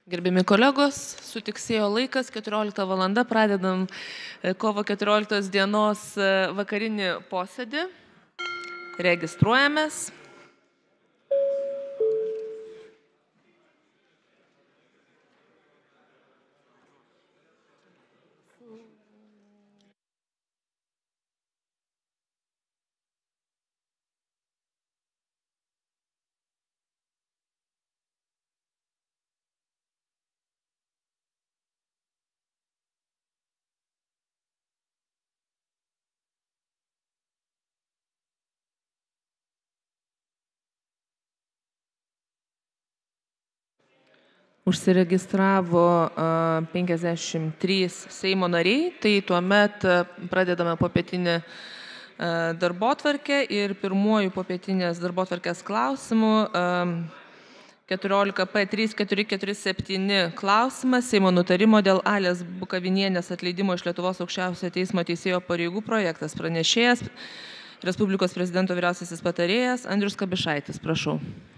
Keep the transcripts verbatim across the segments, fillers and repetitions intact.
Gerbiami kolegos, sutiksėjo laikas, keturiolikta valanda, pradedam kovo keturioliktos dienos vakarinį posėdį. Registruojamės. Užsiregistravo penkiasdešimt trys Seimo nariai, tai tuomet pradedame popietinę darbotvarkę ir pirmuoju popietinės darbotvarkės klausimu keturiolika P trys keturi keturi septyni klausimas Seimo nutarimo dėl Alės Bukavinienės atleidimo iš Lietuvos aukščiausiojo teismo teisėjo pareigų projektas. Pranešėjas Respublikos prezidento vyriausiasis patarėjas Andrius Kabišaitis. Prašau.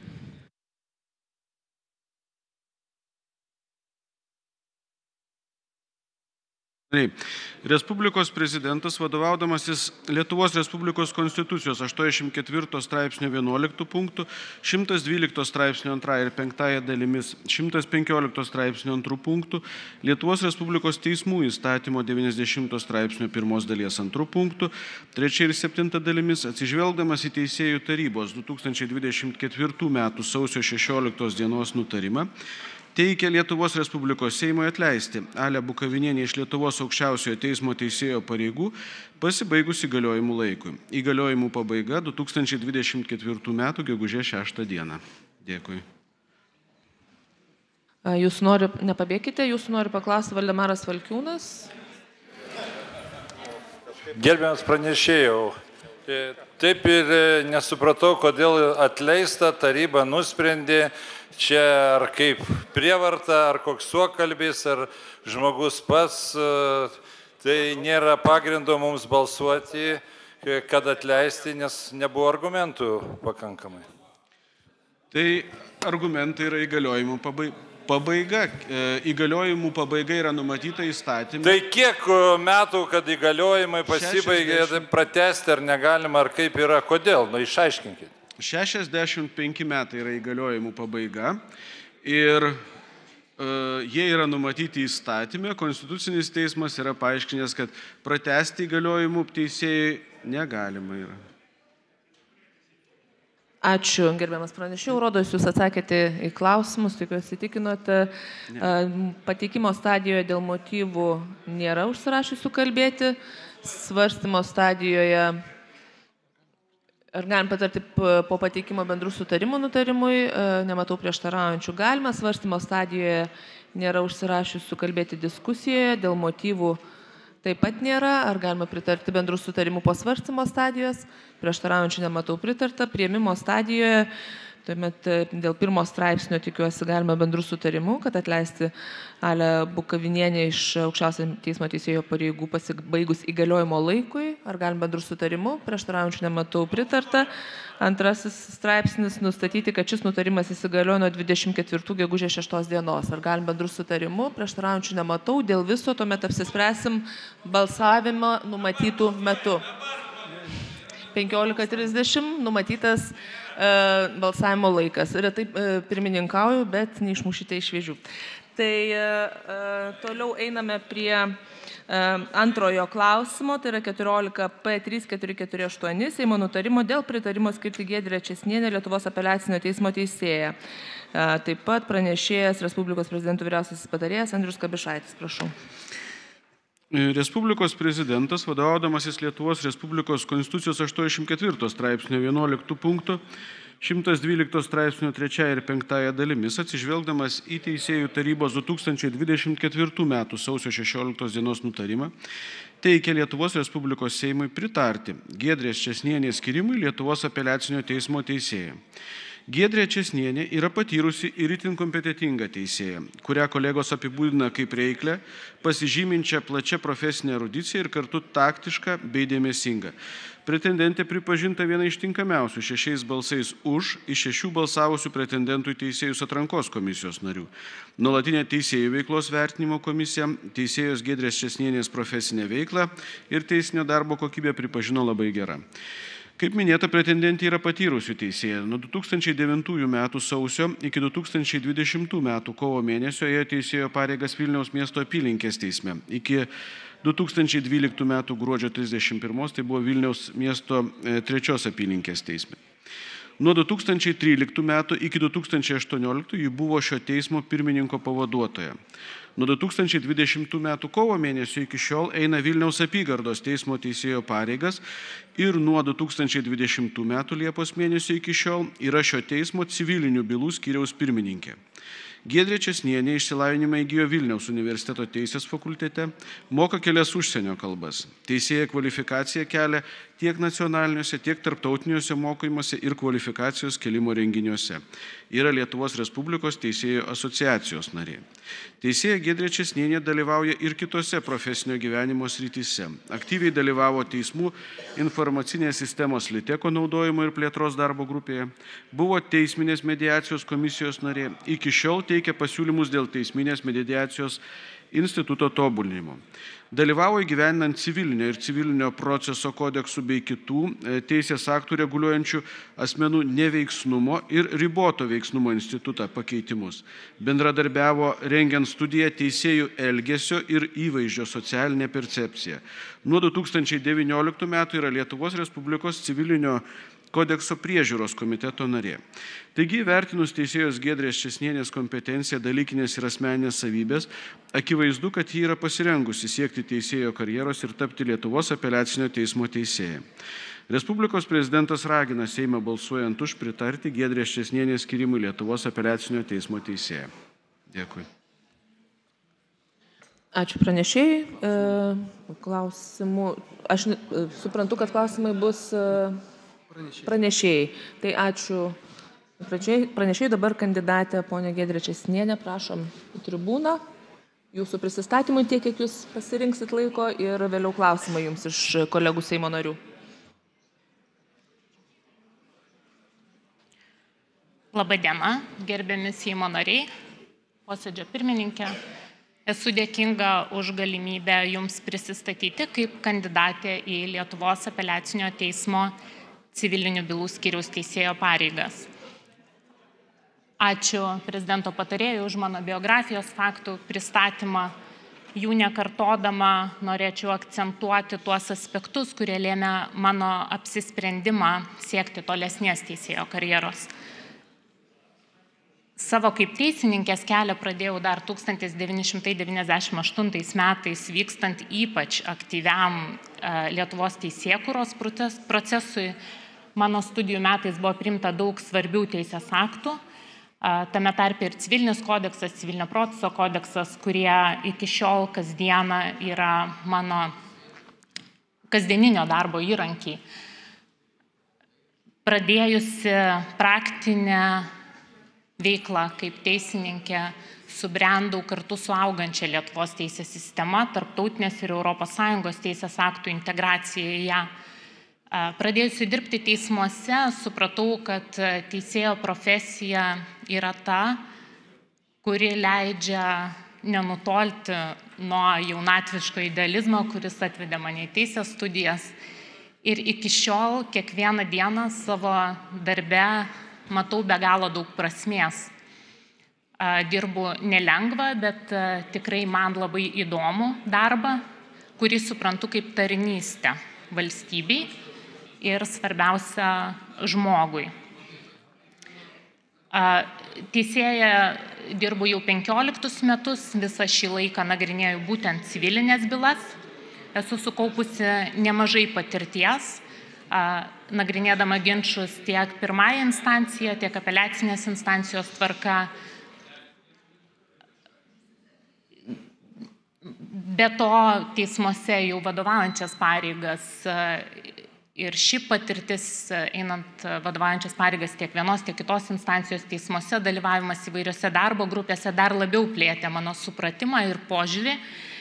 Respublikos prezidentas, vadovaudamasis Lietuvos Respublikos Konstitucijos aštuoniasdešimt ketvirto straipsnio vienuoliktu punktu, šimtas dvylikto straipsnio antrąja ir penktąja dalimis, šimtas penkiolikto straipsnio antrų punktų, Lietuvos Respublikos teismų įstatymo devyniasdešimto straipsnio pirmos dalies antrų punktų, trečia ir septinta dalimis, atsižvelgdamas į Teisėjų tarybos du tūkstančiai dvidešimt ketvirtų metų sausio šešioliktos dienos nutarimą, teikia Lietuvos Respublikos Seimui atleisti Alę Bukavinienę iš Lietuvos aukščiausiojo teismo teisėjo pareigų pasibaigus įgaliojimų laikui. Įgaliojimų pabaiga du tūkstančiai dvidešimt ketvirtų metų gegužės šeštą dieną. Dėkui. Jūs nori, nepabėkite, jūs nori paklausti Valdemaras Valkiūnas. Gerbiamas pranešėjau, taip ir nesupratau, kodėl atleista taryba nusprendė čia ar kaip prievarta, ar koks suokalbis, ar žmogus pats, tai nėra pagrindo mums balsuoti, kad atleisti, nes nebuvo argumentų pakankamai. Tai argumentai yra įgaliojimų pabaiga. Įgaliojimų pabaiga yra numatyta įstatymė. Tai kiek metų, kad įgaliojimai pasibaigė, pratęsti ar negalima, ar kaip yra, kodėl? Nu, išaiškinkite. šešiasdešimt penki metai yra įgaliojimų pabaiga ir e, jie yra numatyti įstatymė. Konstitucinis teismas yra paaiškinęs, kad pratęsti įgaliojimų teisėjai negalima yra. Ačiū, gerbiamas pranešėjau. Rodos, jūs atsakėte į klausimus, tikiuosi įtikinote. Pateikimo stadijoje dėl motyvų nėra užsirašysiu kalbėti. Svarstymo stadijoje ar galim patarti po pateikimo bendrų sutarimų nutarimui, nematau prieštaraujančių. Galima, svarstymo stadijoje nėra užsirašysiu kalbėti diskusijoje, dėl motyvų taip pat nėra. Ar galima pritarti bendrų sutarimų po svarstymo stadijos? Prieštaraujančių nematau pritarta. Priėmimo stadijoje, tuomet dėl pirmo straipsnio tikiuosi galima bendrų sutarimų, kad atleisti Alę Bukavinienę iš aukščiausio teismo teisėjo pareigų pasibaigus įgaliojimo laikui. Ar galima bendrų sutarimų? Prieštaraujančių nematau pritarta. Antrasis straipsnis nustatyti, kad šis nutarimas įsigaliojo nuo dvidešimt ketvirtų gegužės šeštos dienos. Ar galim bendrų sutarimų? Prieštaraujančių nematau. Dėl viso tuomet apsispręsim balsavimą numatytų metu. penkiolika trisdešimt numatytas e, balsavimo laikas. Retai e, pirmininkauju, bet neišmušite iš vėžių. Tai e, toliau einame prie e, antrojo klausimo, tai yra keturiolika P trys keturi keturi aštuoni Seimo nutarimo dėl pritarimo skirti Giedrę Česnienę Lietuvos apeliacinio teismo teisėją. E, taip pat pranešėjas Respublikos prezidento vyriausiasis patarėjas Andrius Kabišaitis. Prašau. Respublikos prezidentas, vadovaudamasis Lietuvos Respublikos Konstitucijos aštuoniasdešimt ketvirto straipsnio vienuoliktu punktu, šimtas dvylikto straipsnio trečiąja ir penktąja dalimis, atsižvelgdamas į Teisėjų tarybos du tūkstančiai dvidešimt ketvirtų metų sausio šešioliktos dienos nutarimą, teikia Lietuvos Respublikos Seimui pritarti Giedrės Česnienės skyrimui Lietuvos apeliacinio teismo teisėją. Giedrė Česnienė yra patyrusi ir itin kompetitinga teisėja, kurią kolegos apibūdina kaip reiklę, pasižyminčią plačią profesinę erudiciją ir kartu taktišką bei dėmesingą. Pretendentė pripažinta viena iš tinkamiausių šešiais balsais už iš šešių balsavusių pretendentų į teisėjus atrankos komisijos narių. Nuolatinė teisėjų veiklos vertinimo komisija teisėjos Giedrės Česnienės profesinę veiklą ir teisinio darbo kokybę pripažino labai gera. Kaip minėta, pretendentė yra patyrusių teisėja. Nuo du tūkstančiai devintųjų metų sausio iki du tūkstančiai dvidešimtų metų kovo mėnesio ėjo teisėjo pareigas Vilniaus miesto apylinkės teisme. Iki du tūkstančiai dvyliktų metų gruodžio trisdešimt pirmos tai buvo Vilniaus miesto trečios apylinkės teisme. Nuo du tūkstančiai tryliktų metų iki du tūkstančiai aštuonioliktų ji buvo šio teismo pirmininko pavaduotoja. Nuo du tūkstančiai dvidešimtų metų kovo mėnesio iki šiol eina Vilniaus apygardos teismo teisėjo pareigas ir nuo du tūkstančiai dvidešimtų metų Liepos mėnesio iki šiol yra šio teismo civilinių bylų skyriaus pirmininkė. Giedrė Česnienė išsilavinimą įgijo Vilniaus universiteto teisės fakultete, moka kelias užsienio kalbas. Teisėja kvalifikaciją kelia tiek nacionaliniuose, tiek tarptautiniuose mokymuose ir kvalifikacijos kelimo renginiuose. Yra Lietuvos Respublikos teisėjų asociacijos narė. Teisėja Giedrė Česnienė dalyvauja ir kitose profesinio gyvenimo srityse. Aktyviai dalyvavo teismų informacinės sistemos Liteko naudojimo ir plėtros darbo grupėje, buvo teisminės mediacijos komisijos narė, iki šiol teikia pasiūlymus dėl teisminės mediacijos instituto tobulinimo. Dalyvavo įgyvendinant civilinio ir civilinio proceso kodeksų bei kitų teisės aktų reguliuojančių asmenų neveiksnumo ir riboto veiksnumo institutą pakeitimus. Bendradarbiavo rengiant studiją teisėjų elgesio ir įvaizdžio socialinę percepciją. Nuo du tūkstančiai devynioliktų metų yra Lietuvos Respublikos civilinio kodekso priežiūros komiteto narė. Taigi, vertinus teisėjos Giedrės Česnienės kompetenciją, dalykinės ir asmeninės savybės, akivaizdu, kad ji yra pasirengusi siekti teisėjo karjeros ir tapti Lietuvos apeliacinio teismo teisėja. Respublikos prezidentas ragina Seimą balsuojant už pritarti Giedrės Česnienės skyrimui Lietuvos apeliacinio teismo teisėja. Dėkui. Ačiū pranešėjai. Klausimų. Aš suprantu, kad klausimai bus pranešėjai. Tai ačiū pranešėjai. Dabar kandidatė ponė Giedrė Česnienė, prašom į tribūną. Jūsų prisistatymui tiek, kiek jūs pasirinksit laiko ir vėliau klausimai jums iš kolegų Seimo narių. Labadiena, gerbiami Seimo nariai, posėdžio pirmininkė. Esu dėkinga už galimybę jums prisistatyti kaip kandidatė į Lietuvos apeliacinio teismo civilinių bylų skyriaus teisėjo pareigas. Ačiū prezidento patarėjui už mano biografijos faktų pristatymą. Jų nekartodama norėčiau akcentuoti tuos aspektus, kurie lėmė mano apsisprendimą siekti tolesnės teisėjo karjeros. Savo kaip teisininkės kelią pradėjau dar tūkstantis devyni šimtai devyniasdešimt aštuntais metais vykstant ypač aktyviam Lietuvos teisėkūros procesui. Mano studijų metais buvo priimta daug svarbių teisės aktų, tame tarpe ir civilinis kodeksas, civilinio proceso kodeksas, kurie iki šiol kasdieną yra mano kasdieninio darbo įrankiai. Pradėjusi praktinę veiklą kaip teisininkė, subrendau kartu su augančia Lietuvos teisės sistema, tarptautinės ir Europos Sąjungos teisės aktų integracija į ją. Pradėjusi dirbti teismuose, supratau, kad teisėjo profesija yra ta, kuri leidžia nenutolti nuo jaunatviško idealizmo, kuris atvedė mane į teisės studijas. Ir iki šiol kiekvieną dieną savo darbe matau be galo daug prasmės. Dirbu nelengvą, bet tikrai man labai įdomų darbą, kurį suprantu kaip tarnystę valstybei ir svarbiausia žmogui. Teisėja dirbu jau penkioliktus metus, visą šį laiką nagrinėju būtent civilinės bylas. Esu sukaupusi nemažai patirties, nagrinėdama ginčus tiek pirmąją instanciją, tiek apeliacinės instancijos tvarka. Be to, teismuose jau vadovaujančias pareigas ir ši patirtis, einant vadovaujančias pareigas tiek vienos, tiek kitos instancijos teismuose, dalyvavimas įvairiose darbo grupėse dar labiau plėtė mano supratimą ir požiūrį.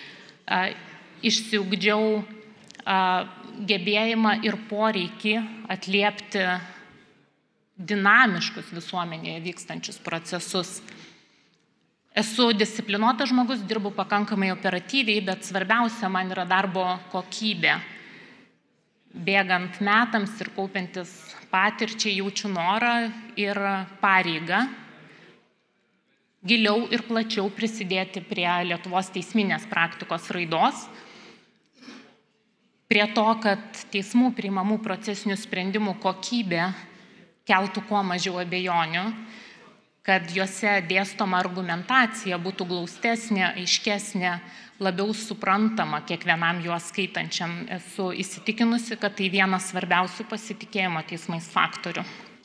Išsiugdžiau gebėjimą ir poreikį atliepti dinamiškus visuomenėje vykstančius procesus. Esu disciplinuotas žmogus, dirbu pakankamai operatyviai, bet svarbiausia man yra darbo kokybė. Bėgant metams ir kaupiantis patirčiai jaučiu norą ir pareigą giliau ir plačiau prisidėti prie Lietuvos teisminės praktikos raidos, prie to, kad teismų priimamų procesinių sprendimų kokybė keltų kuo mažiau abejonių, kad juose dėstoma argumentacija būtų glaustesnė, aiškesnė, labiau suprantama kiekvienam juos skaitančiam. Esu įsitikinusi, kad tai vienas svarbiausių pasitikėjimo teismais faktorių.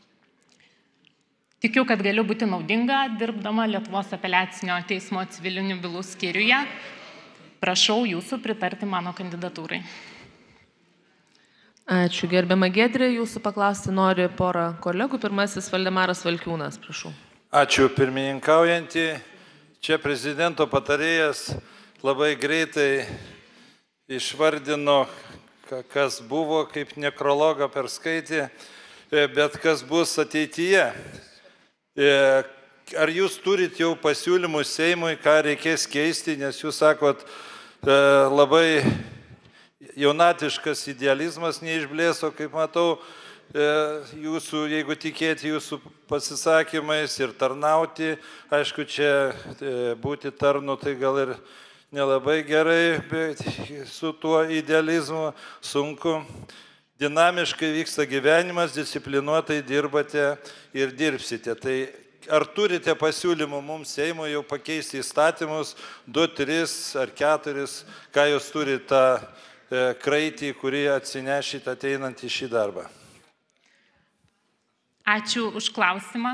Tikiu, kad galiu būti naudinga, dirbdama Lietuvos apeliacinio teismo civilinių bylų skyriuje. Prašau jūsų pritarti mano kandidatūrai. Ačiū, gerbiama Giedrė. Jūsų paklausti nori porą kolegų. Pirmasis Valdemaras Valkiūnas, prašau. Ačiū, pirmininkaujantį. Čia prezidento patarėjas labai greitai išvardino, kas buvo, kaip nekrologą perskaitė, bet kas bus ateityje. Ar jūs turit jau pasiūlymus Seimui, ką reikės keisti, nes jūs sakot, labai jaunatiškas idealizmas neišblėso, kaip matau, jūsų, jeigu tikėti jūsų pasisakymais ir tarnauti, aišku, čia būti tarnu tai gal ir nelabai gerai, bet su tuo idealizmu sunku. Dinamiškai vyksta gyvenimas, disciplinuotai dirbate ir dirbsite. Tai ar turite pasiūlymų mums Seimui jau pakeisti įstatymus, du, tris ar keturis, ką jūs turite tą kraitį, kurį atsinešite ateinant į šį darbą? Ačiū už klausimą.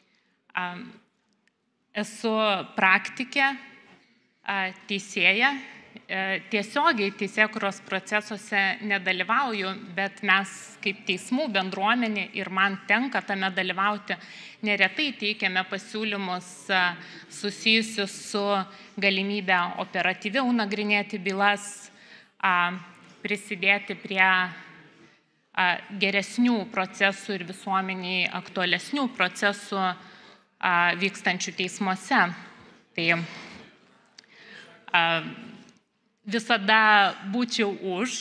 Esu praktikė, teisėja. Tiesiogiai teisėkūros procesuose nedalyvauju, bet mes kaip teismų bendruomenė ir man tenka tame dalyvauti, neretai teikiame pasiūlymus susijusius su galimybę operatyviau nagrinėti bylas, prisidėti prie geresnių procesų ir visuomeniai aktualesnių procesų vykstančių teismuose. Tai visada būčiau už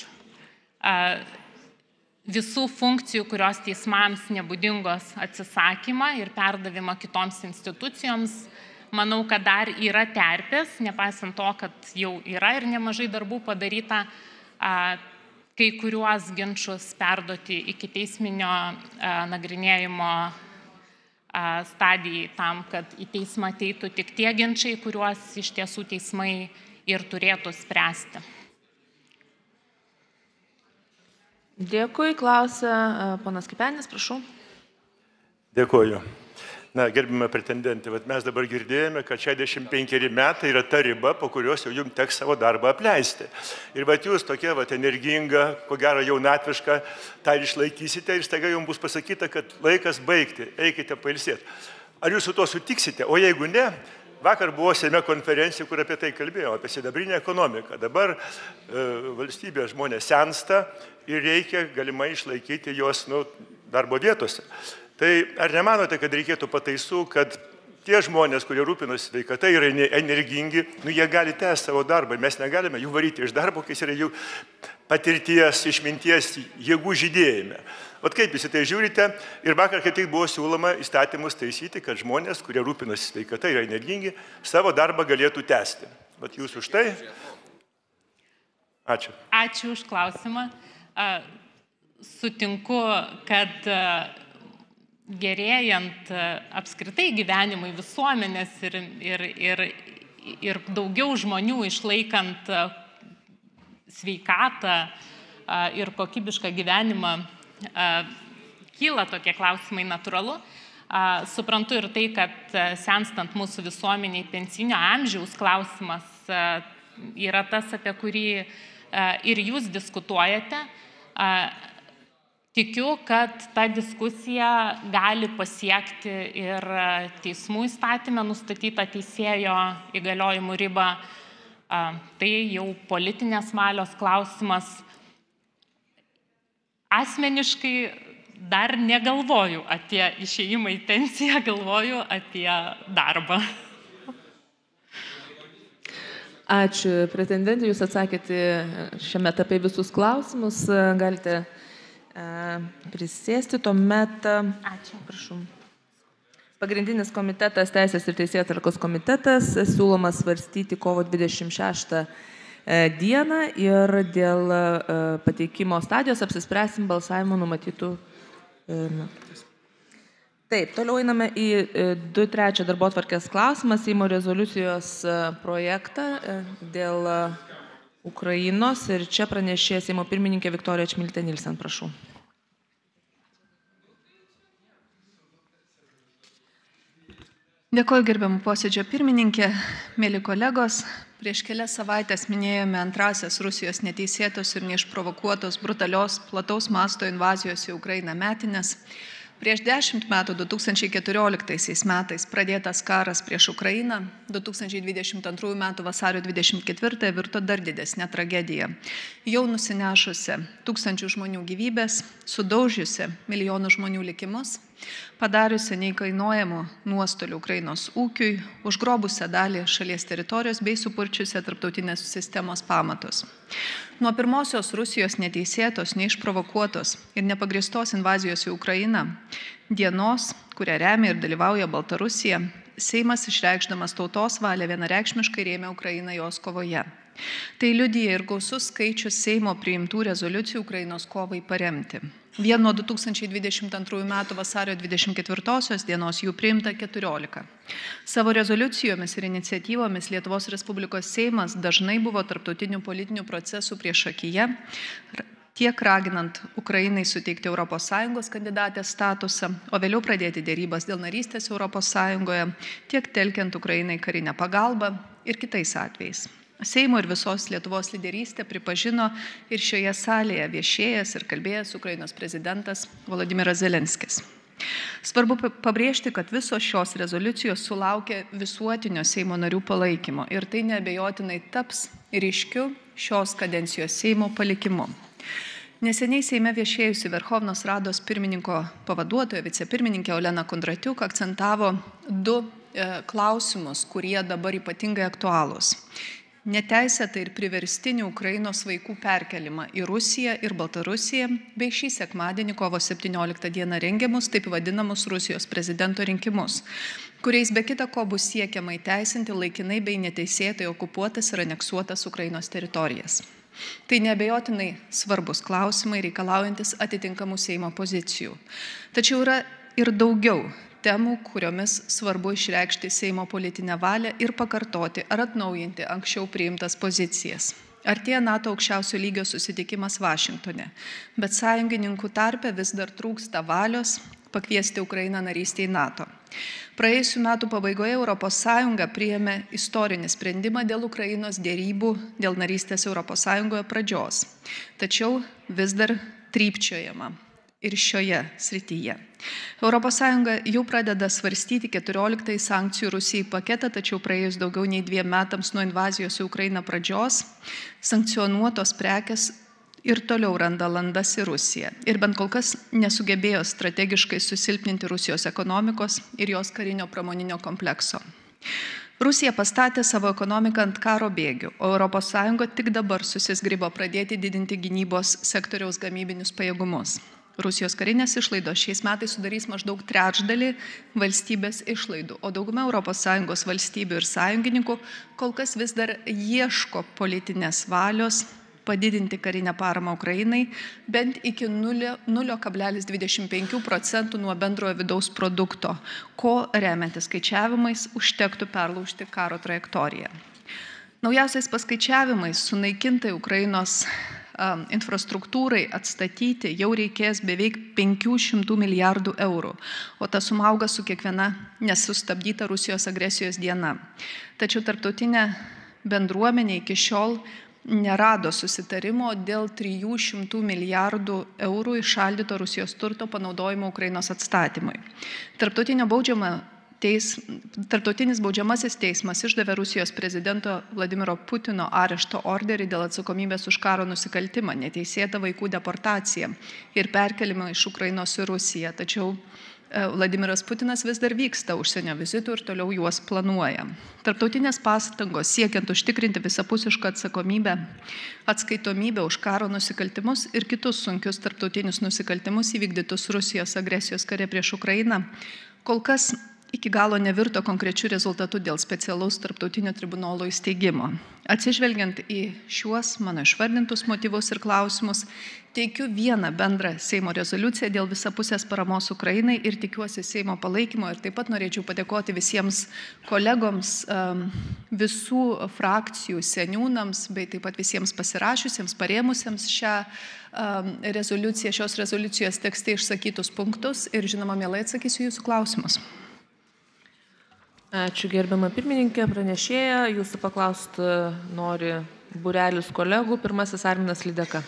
visų funkcijų, kurios teismams nebūdingos atsisakymą ir perdavimą kitoms institucijoms. Manau, kad dar yra terpės, nepaisant to, kad jau yra ir nemažai darbų padaryta, kai kuriuos ginčus perduoti iki teisminio nagrinėjimo stadijai tam, kad į teismą ateitų tik tie ginčiai, kuriuos iš tiesų teismai ir turėtų spręsti. Dėkui, klausia ponas Kipenis, prašau. Dėkuoju. Na, gerbime pretendentė, mes dabar girdėjome, kad šešiasdešimt penkeri metai yra ta riba, po kurios jau jums teks savo darbą apleisti. Ir vat jūs tokia vat energinga, ko gero jaunatviška, tą ir išlaikysite ir staiga jums bus pasakyta, kad laikas baigti, eikite pailsėti. Ar jūs su to sutiksite? O jeigu ne, vakar buvo Seime konferencija, kur apie tai kalbėjome, apie sidabrinę ekonomiką. Dabar e, valstybės žmonės sensta ir reikia galimai išlaikyti juos nu, darbo vietose. Tai ar nemanote, kad reikėtų pataisų, kad tie žmonės, kurie rūpinosi sveikata, yra energingi, nu, jie gali tęsti savo darbą, mes negalime jų varyti iš darbo, kai yra jų patirties, išminties, jėgų žydėjime. Vat kaip jūs į tai žiūrite? Ir vakar kaip tik buvo siūloma įstatymus taisyti, kad žmonės, kurie rūpinosi sveikata, yra energingi, savo darbą galėtų tęsti. Vat jūs už tai? Ačiū. Ačiū už klausimą. Sutinku, kad gerėjant apskritai gyvenimui visuomenės ir, ir, ir, ir daugiau žmonių išlaikant sveikatą ir kokybišką gyvenimą, kyla tokie klausimai natūralu. Suprantu ir tai, kad senstant mūsų visuomeniai pensinio amžiaus klausimas yra tas, apie kurį ir jūs diskutuojate. tikiu, kad ta diskusija gali pasiekti ir teismų įstatymę nustatytą teisėjo įgaliojimų ribą. Tai jau politinės valios klausimas. Asmeniškai dar negalvoju apie išėjimą į pensiją, galvoju apie darbą. Ačiū, pretendentė, jūs atsakėte šiame etape visus klausimus, galite prisėsti, tuomet, Ačiū. Prašau. Pagrindinis komitetas, Teisės ir Teisėtvarkos komitetas, siūlomas svarstyti kovo dvidešimt šeštą dieną ir dėl pateikimo stadijos apsispręsim balsavimo numatytų metus. Taip, toliau einame į du trečią darbotvarkės klausimą, Seimo rezoliucijos projektą dėl Ukrainos ir čia pranešė Seimo pirmininkė Viktorija Čmilytė Nilsen, prašau. Dėkoju gerbiamų posėdžio pirmininkė, mėly kolegos. Prieš kelias savaitės minėjome antrasias Rusijos neteisėtos ir neišprovokuotos brutalios plataus masto invazijos į Ukrainą metinės. Prieš dešimt metų, du tūkstančiai keturioliktaisiais metais, pradėtas karas prieš Ukrainą, du tūkstančiai dvidešimt antrųjų metų vasario dvidešimt ketvirtąją virto dar didesnė tragedija. Jau nusinešusi tūkstančių žmonių gyvybės, sudaužiusi milijonų žmonių likimus, padariusi neįkainuojamų nuostolių Ukrainos ūkiui, užgrobusią dalį šalies teritorijos bei supurčiusią tarptautinės sistemos pamatus. Nuo pirmosios Rusijos neteisėtos, neišprovokuotos ir nepagrįstos invazijos į Ukrainą dienos, kurią remia ir dalyvauja Baltarusija, Seimas išreikšdamas tautos valią vienareikšmiškai rėmė Ukrainą jos kovoje. Tai liudija ir gausus skaičius Seimo priimtų rezoliucijų Ukrainos kovai paremti. Vien nuo du tūkstančiai dvidešimt antrųjų metų vasario dvidešimt ketvirtosios dienos jų priimta keturiolika. Savo rezoliucijomis ir iniciatyvomis Lietuvos Respublikos Seimas dažnai buvo tarptautinių politinių procesų priešakyje, tiek raginant Ukrainai suteikti Europos Sąjungos kandidatės statusą, o vėliau pradėti dėrybas dėl narystės Europos Sąjungoje, tiek telkiant Ukrainai karinę pagalbą ir kitais atvejais. Seimo ir visos Lietuvos lyderystę pripažino ir šioje salėje viešėjęs ir kalbėjęs Ukrainos prezidentas Volodymyras Zelenskis. Svarbu pabrėžti, kad visos šios rezoliucijos sulaukė visuotinio Seimo narių palaikymo ir tai neabejotinai taps ryškiu šios kadencijos Seimo palikimu. Neseniai Seime viešėjusi Verhovnos Rados pirmininko pavaduotoja, vicepirmininkė Olena Kondratiuk akcentavo du e, klausimus, kurie dabar ypatingai aktualūs. Neteisėtą ir priverstinį Ukrainos vaikų perkelimą į Rusiją ir Baltarusiją, bei šį sekmadienį kovo septynioliktą dieną rengiamus taip vadinamus Rusijos prezidento rinkimus, kuriais be kita ko bus siekiama įteisinti laikinai bei neteisėtai okupuotas ir aneksuotas Ukrainos teritorijas. Tai neabejotinai svarbus klausimai, reikalaujantis atitinkamų Seimo pozicijų. Tačiau yra ir daugiau temų, kuriomis svarbu išreikšti Seimo politinę valią ir pakartoti ar atnaujinti anksčiau priimtas pozicijas. Artėja NATO aukščiausio lygio susitikimas Vašingtone, bet sąjungininkų tarpe vis dar trūksta valios pakviesti Ukrainą narystę į NATO. Praėjusių metų pabaigoje Europos Sąjunga priėmė istorinį sprendimą dėl Ukrainos dėrybų dėl narystės Europos Sąjungoje pradžios, tačiau vis dar trypčiojama ir šioje srityje. Europos Sąjunga jau pradeda svarstyti keturioliktąjį sankcijų Rusijai paketą, tačiau praėjus daugiau nei dviem metams nuo invazijos į Ukrainą pradžios, sankcionuotos prekės ir toliau randa landas į Rusiją. Ir bent kol kas nesugebėjo strategiškai susilpninti Rusijos ekonomikos ir jos karinio pramoninio komplekso. Rusija pastatė savo ekonomiką ant karo bėgių, o Europos Sąjunga tik dabar susisgribo pradėti didinti gynybos sektoriaus gamybinius pajėgumus. Rusijos karinės išlaidos šiais metais sudarys maždaug trečdalį valstybės išlaidų, o dauguma Europos Sąjungos valstybių ir sąjungininkų kol kas vis dar ieško politinės valios padidinti karinę paramą Ukrainai bent iki nulio kablelis dvidešimt penkių procentų nuo bendrojo vidaus produkto, ko remiantis skaičiavimais užtektų perlaužti karo trajektoriją. Naujausiais paskaičiavimais sunaikintai Ukrainos infrastruktūrai atstatyti jau reikės beveik penkių šimtų milijardų eurų, o ta suma auga su kiekviena nesustabdyta Rusijos agresijos diena. Tačiau tarptautinė bendruomenė iki šiol nerado susitarimo dėl trijų šimtų milijardų eurų įšaldyto Rusijos turto panaudojimo Ukrainos atstatymui. Tarptautinio baudžiamo Teis, Tarptautinis baudžiamasis teismas išdavė Rusijos prezidento Vladimiro Putino arešto orderį dėl atsakomybės už karo nusikaltimą, neteisėtą vaikų deportaciją ir perkelimą iš Ukrainos į Rusiją. Tačiau Vladimiras Putinas vis dar vyksta užsienio vizitų ir toliau juos planuoja. Tarptautinės pastangos siekiant užtikrinti visapusišką atsakomybę, atskaitomybę už karo nusikaltimus ir kitus sunkius tarptautinius nusikaltimus įvykdytus Rusijos agresijos kare prieš Ukrainą kol kas iki galo nevirto konkrečių rezultatų dėl specialaus tarptautinio tribunolo įsteigimo. Atsižvelgiant į šiuos mano išvardintus motyvus ir klausimus, teikiu vieną bendrą Seimo rezoliuciją dėl visapusės paramos Ukrainai ir tikiuosi Seimo palaikymo ir taip pat norėčiau padėkoti visiems kolegoms, visų frakcijų seniūnams, bei taip pat visiems pasirašiusiems, parėmusiems šią rezoliuciją, šios rezoliucijos tekste išsakytus punktus ir žinoma, mielai atsakysiu jūsų klausimus. Ačiū gerbiama pirmininkė, pranešėja. Jūsų paklausti nori būrelis kolegų. Pirmasis Arminas Lydeka.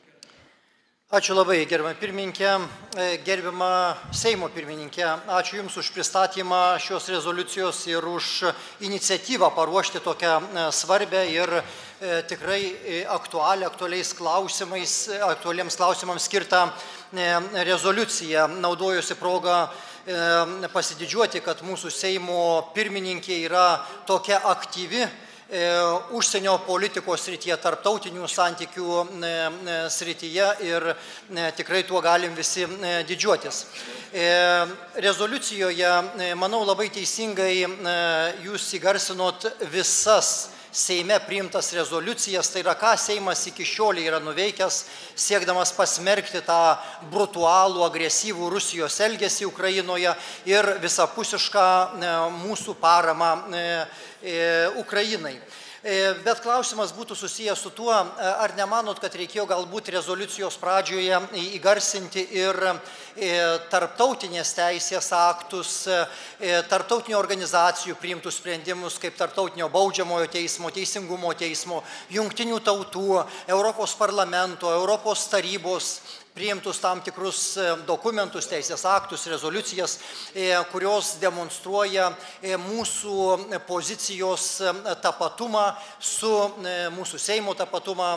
Ačiū labai, gerbiama pirmininkė, gerbiama Seimo pirmininkė. Ačiū Jums už pristatymą šios rezoliucijos ir už iniciatyvą paruošti tokią svarbę ir tikrai aktualią, aktualiais klausimais, aktualiems klausimams skirtą rezoliuciją. Naudojusi progą pasididžiuoti, kad mūsų Seimo pirmininkė yra tokia aktyvi užsienio politikos srityje, tarptautinių santykių srityje ir tikrai tuo galim visi didžiuotis. Rezoliucijoje, manau, labai teisingai jūs įgarsinot visas Seime priimtas rezoliucijas, tai yra ką Seimas iki šiol yra nuveikęs, siekdamas pasmerkti tą brutualų, agresyvų Rusijos elgesį Ukrainoje ir visapusišką mūsų paramą Ukrainai. Bet klausimas būtų susijęs su tuo, ar nemanot, kad reikėjo galbūt rezoliucijos pradžioje įgarsinti ir tarptautinės teisės aktus, tarptautinių organizacijų priimtus sprendimus, kaip tarptautinio baudžiamojo teismo, teisingumo teismo, jungtinių tautų, Europos parlamento, Europos tarybos priimtus tam tikrus dokumentus, teisės aktus, rezoliucijas, kurios demonstruoja mūsų pozicijos tapatumą su mūsų Seimo tapatumą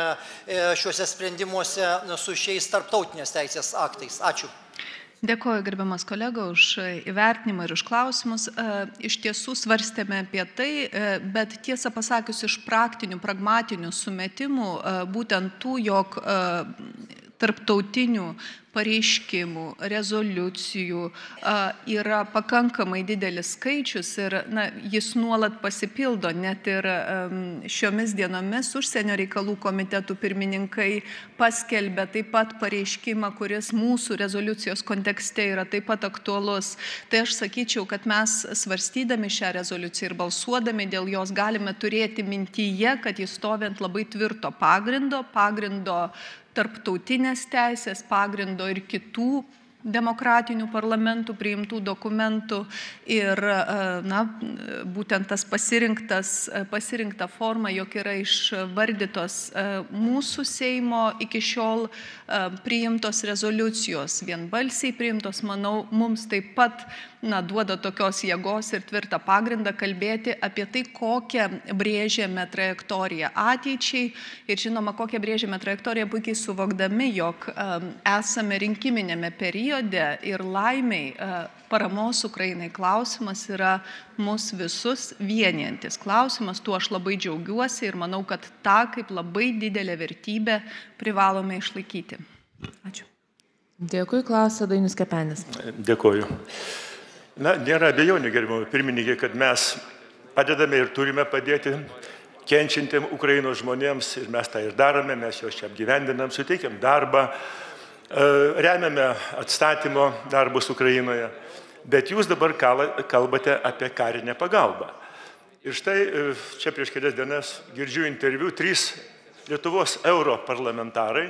šiuose sprendimuose su šiais tarptautinės teisės aktais. Ačiū. Dėkuoju, gerbiamas kolega, už įvertinimą ir už klausimus. Iš tiesų svarstėme apie tai, bet tiesą pasakius iš praktinių, pragmatinių sumetimų, būtent tų, jog tarptautinių pareiškimų, rezoliucijų yra pakankamai didelis skaičius ir na, jis nuolat pasipildo. Net ir šiomis dienomis užsienio reikalų komitetų pirmininkai paskelbė taip pat pareiškimą, kuris mūsų rezoliucijos kontekste yra taip pat aktualus. Tai aš sakyčiau, kad mes svarstydami šią rezoliuciją ir balsuodami dėl jos galime turėti mintyje, kad jis stovi ant labai tvirto pagrindo, pagrindo tarptautinės teisės, pagrindo ir kitų demokratinių parlamentų priimtų dokumentų ir na, būtent tas pasirinktas, pasirinkta forma, jog yra išvardytos mūsų Seimo iki šiol priimtos rezoliucijos, vienbalsiai priimtos, manau, mums taip pat na, duoda tokios jėgos ir tvirtą pagrindą kalbėti apie tai, kokią brėžiame trajektoriją ateičiai ir žinoma, kokią brėžiame trajektoriją puikiai suvokdami, jog esame rinkiminėme periode ir laimiai paramos Ukrainai klausimas yra mus visus vienijantis klausimas. Tuo aš labai džiaugiuosi ir manau, kad tą kaip labai didelę vertybę privalome išlaikyti. Ačiū. Dėkui, klausia Dainius Kepenis. Dėkuoju. Na, nėra abejonių, gerbiamą pirmininkė, kad mes padedame ir turime padėti kenčiantiem Ukrainos žmonėms ir mes tą ir darome, mes juos čia apgyvendinam, suteikiam darbą, remiame atstatymo darbus Ukrainoje, bet jūs dabar kalbate apie karinę pagalbą. Ir štai čia prieš kelias dienas girdžiu interviu, trys Lietuvos europarlamentarai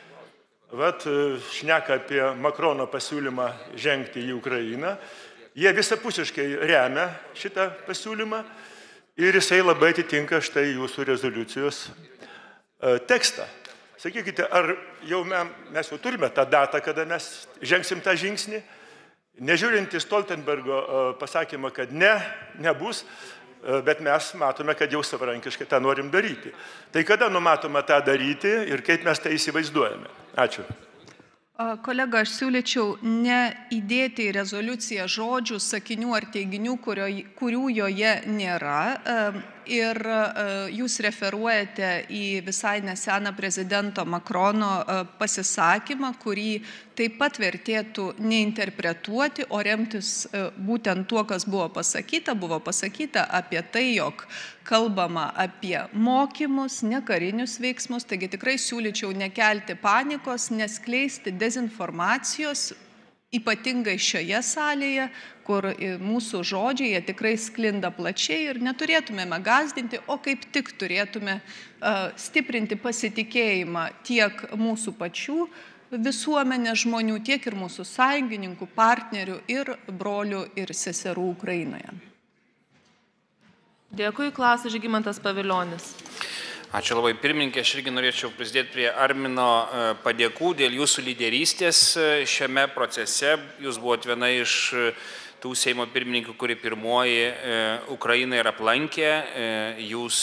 vat, šneka apie Makrono pasiūlymą žengti į Ukrainą. Jie visapusiškai remia šitą pasiūlymą ir jisai labai atitinka štai jūsų rezoliucijos tekstą. Sakykite, ar jau mes jau turime tą datą, kada mes žengsim tą žingsnį? Nežiūrint į Stoltenbergo pasakymą, kad ne, nebus, bet mes matome, kad jau savarankiškai tą norim daryti. Tai kada numatome tą daryti ir kaip mes tai įsivaizduojame? Ačiū. Kolega, aš siūlyčiau neįdėti į rezoliuciją žodžių, sakinių ar teiginių, kurio, kurių joje nėra. Ir jūs referuojate į visai neseną prezidento Makrono pasisakymą, kurį taip pat vertėtų neinterpretuoti, o remtis būtent tuo, kas buvo pasakyta. Buvo pasakyta apie tai, jog kalbama apie mokymus, ne karinius veiksmus, taigi tikrai siūlyčiau nekelti panikos, neskleisti dezinformacijos, ypatingai šioje salėje, kur mūsų žodžiai jie tikrai sklinda plačiai ir neturėtumėme gąsdinti, o kaip tik turėtume uh, stiprinti pasitikėjimą tiek mūsų pačių visuomenės žmonių, tiek ir mūsų sąjungininkų, partnerių ir brolių ir seserų Ukrainoje. Dėkui, klausia Žygimantas Pavilionis. Ačiū labai, pirmininkė, aš irgi norėčiau prisidėti prie Armino padėkų dėl jūsų lyderystės šiame procese. Jūs buvote viena iš tų Seimo pirmininkų, kuri pirmoji Ukrainą ir aplankė. Jūs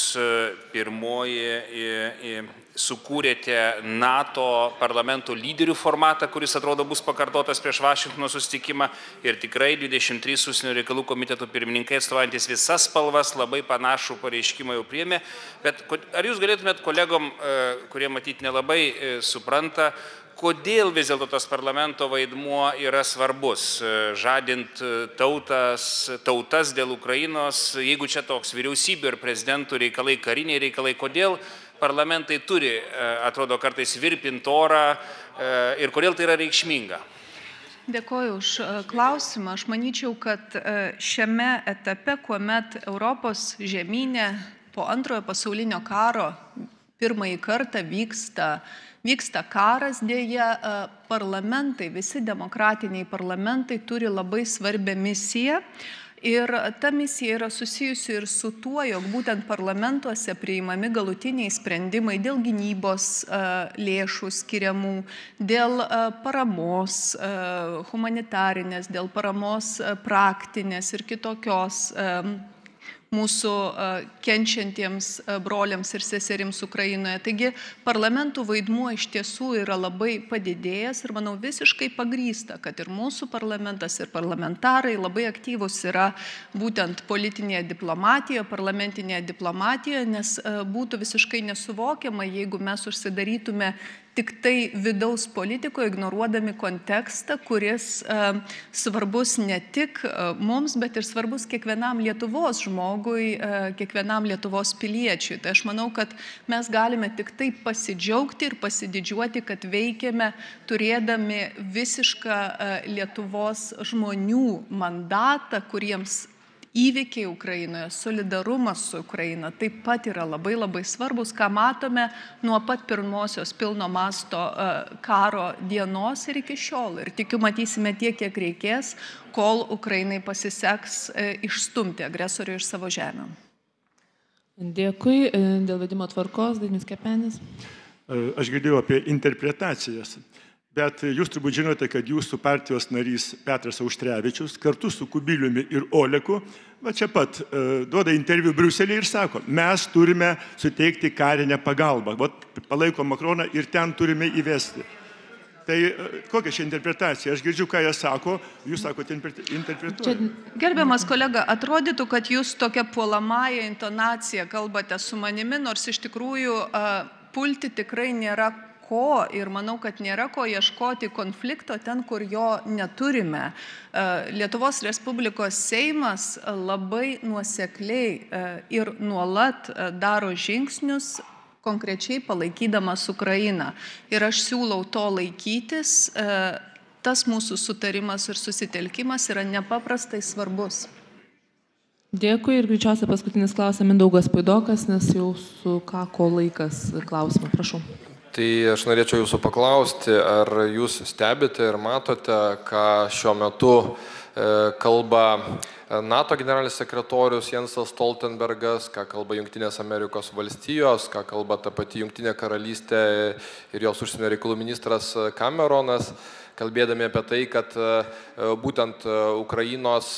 pirmoji sukūrėte NATO parlamento lyderių formatą, kuris atrodo bus pakartotas prieš Vašingtono susitikimą, ir tikrai dvidešimt trys užsienio reikalų komiteto pirmininkai atstovaujantis visas spalvas labai panašų pareiškimą jau priėmė. Bet ar jūs galėtumėt kolegom, kurie matyti nelabai supranta, kodėl vis dėlto tas parlamento vaidmuo yra svarbus, žadint tautas, tautas dėl Ukrainos, jeigu čia toks vyriausybių ir prezidentų reikalai, kariniai reikalai, kodėl parlamentai turi, atrodo, kartais virpint orą ir kodėl tai yra reikšminga? Dėkoju už klausimą. Aš manyčiau, kad šiame etape, kuomet Europos žemynė po antrojo pasaulinio karo pirmąjį kartą vyksta, vyksta karas, dėja, parlamentai, visi demokratiniai parlamentai turi labai svarbią misiją. Ir ta misija yra susijusi ir su tuo, jog būtent parlamentuose priimami galutiniai sprendimai dėl gynybos lėšų skiriamų, dėl paramos humanitarinės, dėl paramos praktinės ir kitokios mūsų kenčiantiems broliams ir seserims Ukrainoje. Taigi parlamentų vaidmuo iš tiesų yra labai padidėjęs ir manau visiškai pagrįsta, kad ir mūsų parlamentas ir parlamentarai labai aktyvus yra būtent politinėje diplomatijoje, parlamentinėje diplomatijoje, nes būtų visiškai nesuvokiama, jeigu mes užsidarytume tik tai vidaus politikoje, ignoruodami kontekstą, kuris uh, svarbus ne tik uh, mums, bet ir svarbus kiekvienam Lietuvos žmogui, uh, kiekvienam Lietuvos piliečiui. Tai aš manau, kad mes galime tik tai pasidžiaugti ir pasididžiuoti, kad veikiame turėdami visišką uh, Lietuvos žmonių mandatą, kuriems įvykiai Ukrainoje, solidarumas su Ukraina taip pat yra labai labai svarbus, ką matome nuo pat pirmosios pilno masto karo dienos ir iki šiol. Ir tikiu, matysime tiek, kiek reikės, kol Ukrainai pasiseks išstumti agresorių iš savo žemių. Dėkui. Dėl vedimo tvarkos, Dainius Kepenis. Aš girdėjau apie interpretacijas. Bet jūs turbūt žinote, kad jūsų partijos narys Petras Auštrevičius kartu su Kubiliumi ir Oleku va čia pat e, duoda interviu Briuselį ir sako, mes turime suteikti karinę pagalbą. Va, palaiko Makroną ir ten turime įvesti. Tai e, kokia čia interpretacija? Aš girdžiu, ką jie sako, jūs sakote interpretuojate. Gerbiamas kolega, atrodytų, kad jūs tokia puolamąją intonaciją kalbate su manimi, nors iš tikrųjų a, pulti tikrai nėra ko ir manau, kad nėra ko ieškoti konflikto ten, kur jo neturime. Lietuvos Respublikos Seimas labai nuosekliai ir nuolat daro žingsnius, konkrečiai palaikydamas Ukrainą. Ir aš siūlau to laikytis. Tas mūsų sutarimas ir susitelkimas yra nepaprastai svarbus. Dėkui ir greičiausiai paskutinis klausia Mindaugas Puidokas, nes jau sukako laikas klausimą. Prašau. Tai aš norėčiau jūsų paklausti, ar jūs stebite ir matote, ką šiuo metu kalba NATO generalinis sekretorius Jensas Stoltenbergas, ką kalba Jungtinės Amerikos valstijos, ką kalba ta pati Jungtinė karalystė ir jos užsienio reikalų ministras Cameronas, kalbėdami apie tai, kad būtent Ukrainos,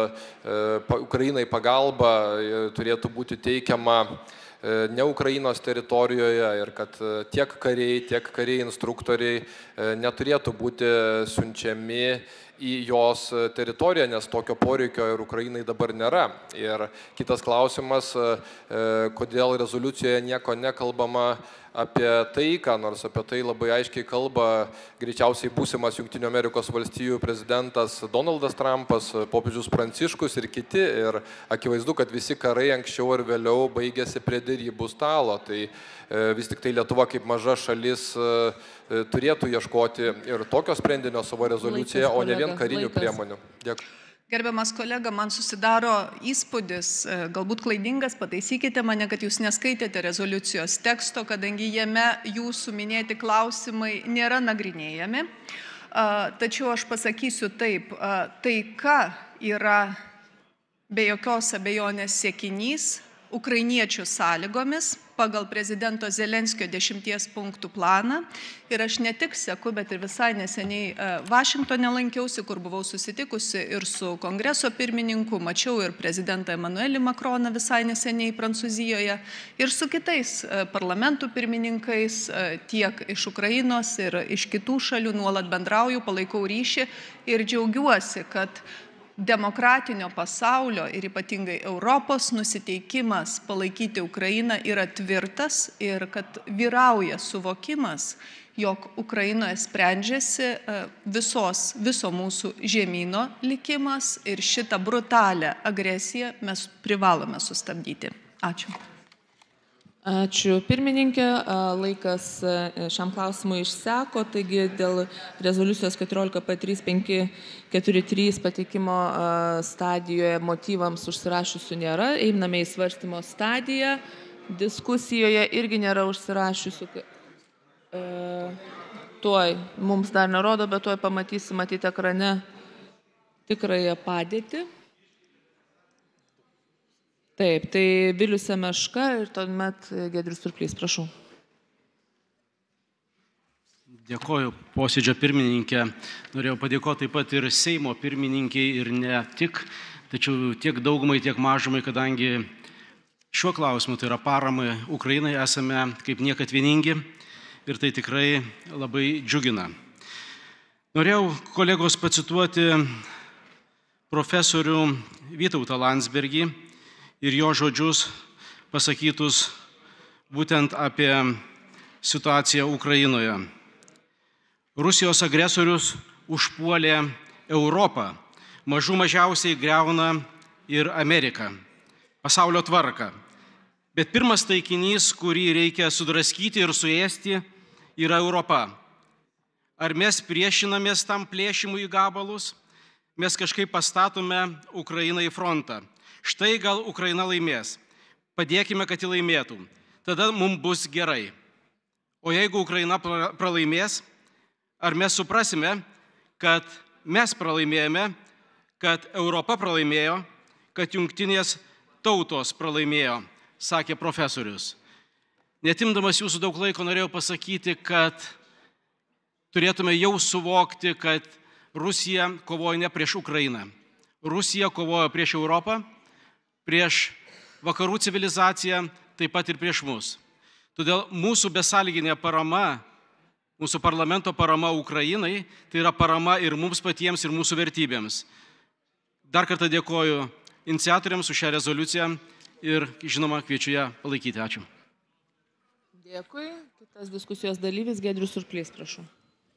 Ukrainai pagalba turėtų būti teikiama ne Ukrainos teritorijoje ir kad tiek kariai, tiek kariai instruktoriai neturėtų būti siunčiami į jos teritoriją, nes tokio poreikio ir Ukrainai dabar nėra. Ir kitas klausimas, kodėl rezoliucijoje nieko nekalbama apie taiką, nors apie tai labai aiškiai kalba greičiausiai būsimas Jungtinių Amerikos valstijų prezidentas Donaldas Trumpas, popiežius Pranciškus ir kiti. Ir akivaizdu, kad visi karai anksčiau ar vėliau baigėsi prie derybų stalo. Tai vis tik tai Lietuva kaip maža šalis turėtų ieškoti ir tokio sprendinio savo rezoliucijoje, o ne vien karinių priemonių. Dėkui. Gerbiamas kolega, man susidaro įspūdis, galbūt klaidingas, pataisykite mane, kad jūs neskaitėte rezoliucijos teksto, kadangi jame jūsų minėti klausimai nėra nagrinėjami. Tačiau aš pasakysiu taip, taika yra be jokios abejonės siekinys ukrainiečių sąlygomis pagal prezidento Zelenskio dešimties punktų planą. Ir aš ne tik seku, bet ir visai neseniai Vašingtone lankiausi, kur buvau susitikusi ir su kongreso pirmininku, mačiau ir prezidentą Emanuelį Makroną visai neseniai Prancūzijoje, ir su kitais parlamentų pirmininkais, tiek iš Ukrainos ir iš kitų šalių nuolat bendrauju, palaikau ryšį ir džiaugiuosi, kad demokratinio pasaulio ir ypatingai Europos nusiteikimas palaikyti Ukrainą yra tvirtas ir kad vyrauja suvokimas, jog Ukrainoje sprendžiasi visos, viso mūsų žemyno likimas ir šitą brutalią agresiją mes privalome sustabdyti. Ačiū. Ačiū pirmininkė, laikas šiam klausimui išseko, taigi dėl rezoliucijos keturiolika P trys penki keturi trys pateikimo stadijoje motyvams užsirašysiu nėra, einame į svarstymo stadiją, diskusijoje irgi nėra užsirašysiu, tuoj mums dar nerodo, bet tuoj pamatysi matyti ekrane tikrąją padėtį. Taip, tai Vilius Semeška ir tuomet Giedrius Surplys, prašau. Dėkoju posėdžio pirmininkė. Norėjau padėkoti taip pat ir Seimo pirmininkiai ir ne tik, tačiau tiek daugumai, tiek mažumai, kadangi šiuo klausimu, tai yra paramai Ukrainai, esame kaip niekad vieningi ir tai tikrai labai džiugina. Norėjau kolegos pacituoti profesorių Vytautą Landsbergį ir jo žodžius pasakytus būtent apie situaciją Ukrainoje. Rusijos agresorius užpuolė Europą, mažų mažiausiai griauna ir Ameriką, pasaulio tvarką. Bet pirmas taikinys, kurį reikia sudraskyti ir suėsti, yra Europa. Ar mes priešinamės tam plėšimui į gabalus? Mes kažkaip pastatome Ukrainą į frontą. Štai gal Ukraina laimės. Padėkime, kad ji laimėtų. Tada mums bus gerai. O jeigu Ukraina pralaimės, ar mes suprasime, kad mes pralaimėjome, kad Europa pralaimėjo, kad jungtinės tautos pralaimėjo, sakė profesorius. Netimdamas jūsų daug laiko norėjau pasakyti, kad turėtume jau suvokti, kad Rusija kovoja ne prieš Ukrainą. Rusija kovoja prieš Europą, prieš vakarų civilizaciją, taip pat ir prieš mus. Todėl mūsų besąlyginė parama, mūsų parlamento parama Ukrainai, tai yra parama ir mums patiems, ir mūsų vertybėms. Dar kartą dėkoju iniciatoriams už šią rezoliuciją ir, žinoma, kviečiu ją palaikyti. Ačiū. Dėkui. Kitas diskusijos dalyvis Giedrius Surplys, prašau.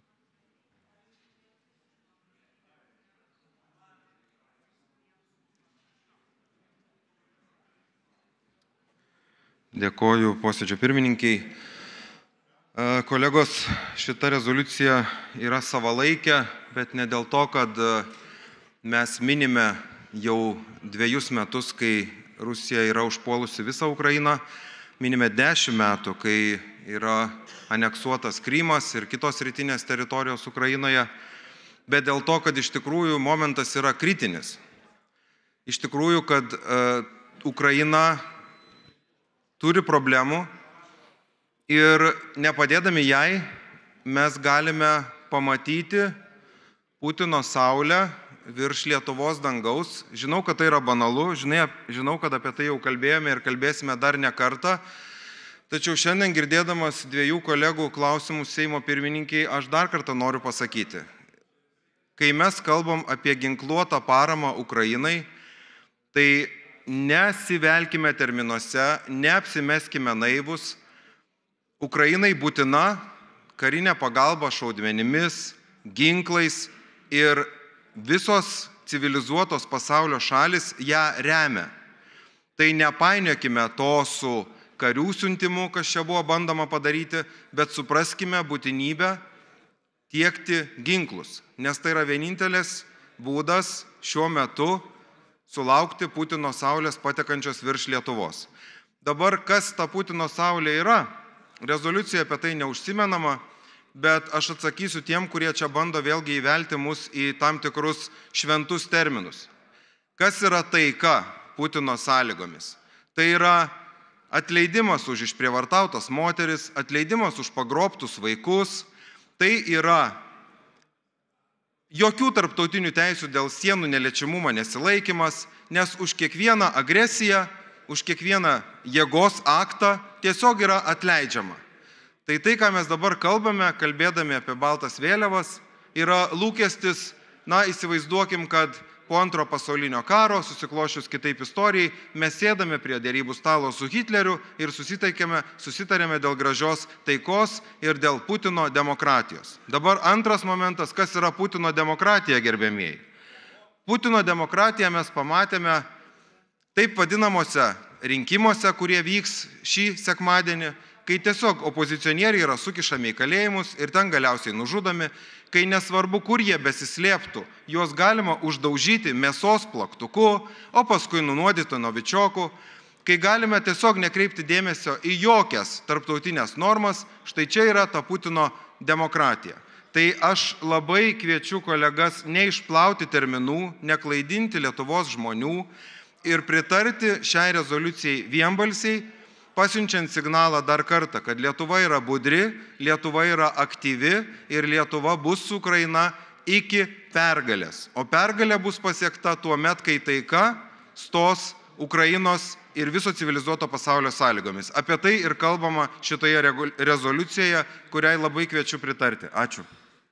Dėkoju posėdžio pirmininkiai. Kolegos, šita rezoliucija yra savalaikė, bet ne dėl to, kad mes minime jau dviejus metus, kai Rusija yra užpuolusi visą Ukrainą, minime dešimt metų, kai yra aneksuotas Krymas ir kitos rytinės teritorijos Ukrainoje, bet dėl to, kad iš tikrųjų momentas yra kritinis. Iš tikrųjų, kad uh, Ukraina turi problemų ir nepadėdami jai mes galime pamatyti Putino saulę virš Lietuvos dangaus. Žinau, kad tai yra banalu, žinai, žinau, kad apie tai jau kalbėjome ir kalbėsime dar ne kartą. Tačiau šiandien girdėdamas dviejų kolegų klausimus Seimo pirmininkiai, aš dar kartą noriu pasakyti. Kai mes kalbam apie ginkluotą paramą Ukrainai, tai nesivelkime terminuose, neapsimeskime naivus. Ukrainai būtina karinė pagalba šaudmenimis, ginklais ir visos civilizuotos pasaulio šalis ją remia. Tai nepainiokime to su karių siuntimu, kas čia buvo bandoma padaryti, bet supraskime būtinybę tiekti ginklus, nes tai yra vienintelis būdas šiuo metu sulaukti Putino saulės patekančios virš Lietuvos. Dabar kas ta Putino saulė yra? Rezoliucija apie tai neužsimenama, bet aš atsakysiu tiem, kurie čia bando vėlgi įvelti mus į tam tikrus šventus terminus. Kas yra taika Putino sąlygomis? Tai yra atleidimas už išprievartautas moteris, atleidimas už pagrobtus vaikus, tai yra jokių tarptautinių teisių dėl sienų neliečiamumo nesilaikymas, nes už kiekvieną agresiją, už kiekvieną jėgos aktą tiesiog yra atleidžiama. Tai tai, ką mes dabar kalbame, kalbėdami apie baltas vėliavas, yra lūkestis, na, įsivaizduokim, kad po antro pasaulinio karo, susiklošius kitaip istorijai, mes sėdame prie dėrybų stalo su Hitleriu ir susitarėme dėl gražios taikos ir dėl Putino demokratijos. Dabar antras momentas, kas yra Putino demokratija, gerbėmieji. Putino demokratiją mes pamatėme taip vadinamuose rinkimuose, kurie vyks šį sekmadienį, kai tiesiog opozicionieriai yra sukišami į kalėjimus ir ten galiausiai nužudomi, kai nesvarbu, kur jie besislėptų, juos galima uždaužyti mėsos plaktuku, o paskui nunuodyti novičioku, kai galime tiesiog nekreipti dėmesio į jokias tarptautinės normas, štai čia yra ta Putino demokratija. Tai aš labai kviečiu kolegas neišplauti terminų, neklaidinti Lietuvos žmonių ir pritarti šiai rezoliucijai vienbalsiai, pasiunčiant signalą dar kartą, kad Lietuva yra budri, Lietuva yra aktyvi ir Lietuva bus su Ukraina iki pergalės. O pergalė bus pasiekta tuo met, kai taika stos Ukrainos ir viso civilizuoto pasaulio sąlygomis. Apie tai ir kalbama šitoje rezoliucijoje, kuriai labai kviečiu pritarti. Ačiū.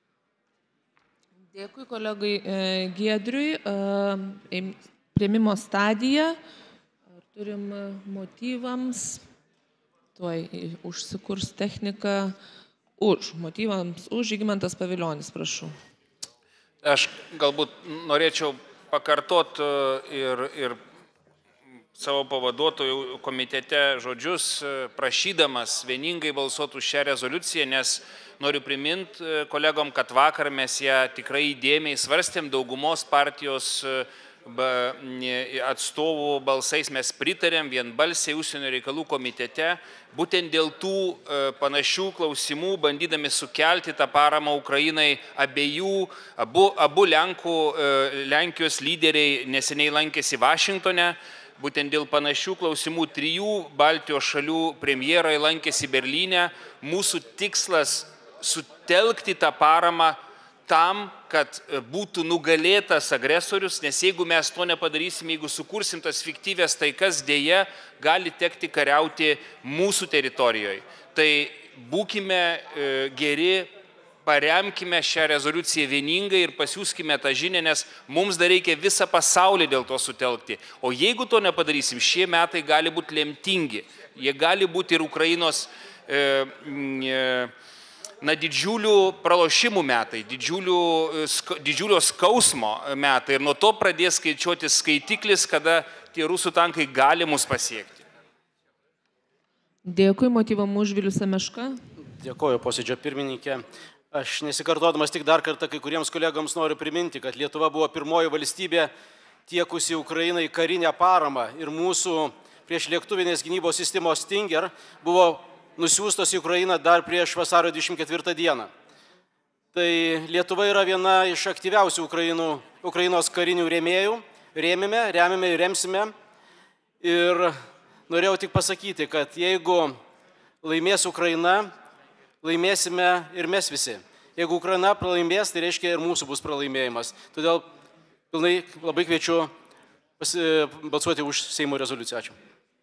Dėkui kolegai Giedriui. Priėmimo stadija. Ar turim motyvams? Tuoj užsikurs technika už. Motyvams už. Žygimantas Paviljonis, prašau. Aš galbūt norėčiau pakartot ir, ir savo pavaduotojų komitete žodžius, prašydamas vieningai balsuoti už šią rezoliuciją, nes noriu priminti kolegom, kad vakar mes ją tikrai įdėmiai svarstėm, daugumos partijos atstovų balsais mes pritarėm vienbalsiai užsienio reikalų komitete, būtent dėl tų panašių klausimų, bandydami sukelti tą paramą Ukrainai, abiejų, abu, abu Lenkų, Lenkijos lyderiai neseniai lankėsi Vašingtone, būtent dėl panašių klausimų trijų Baltijos šalių premjerai lankėsi Berlyne, mūsų tikslas sutelkti tą paramą tam, kad būtų nugalėtas agresorius, nes jeigu mes to nepadarysim, jeigu sukursim tas fiktyvės taikas, dėja gali tekti kariauti mūsų teritorijoje. Tai būkime geri, paremkime šią rezoliuciją vieningai ir pasiūskime tą žinią, nes mums dar reikia visą pasaulį dėl to sutelkti. O jeigu to nepadarysim, šie metai gali būti lemtingi. Jie gali būti ir Ukrainos e, e, na, didžiulių pralošimų metai, didžiulių, didžiulio skausmo metai ir nuo to pradės skaičiuoti skaitiklis, kada tie rusų tankai gali mus pasiekti. Dėkui, motyvam už Vilius Semeška. Dėkoju, posėdžio pirmininkė. Aš nesikartodamas tik dar kartą kai kuriems kolegams noriu priminti, kad Lietuva buvo pirmoji valstybė tiekusi Ukrainai karinę paramą ir mūsų priešlėktuvinės gynybos sistemos Stinger buvo nusiųstos į Ukrainą dar prieš vasario dvidešimt ketvirtą dieną. tai Lietuva yra viena iš aktyviausių Ukrainų, Ukrainos karinių rėmėjų. Rėmime, remiame ir remsime. Ir norėjau tik pasakyti, kad jeigu laimės Ukraina, laimėsime ir mes visi. Jeigu Ukraina pralaimės, tai reiškia ir mūsų bus pralaimėjimas. Todėl pilnai labai kviečiu balsuoti už Seimo rezoliuciją. Ačiū.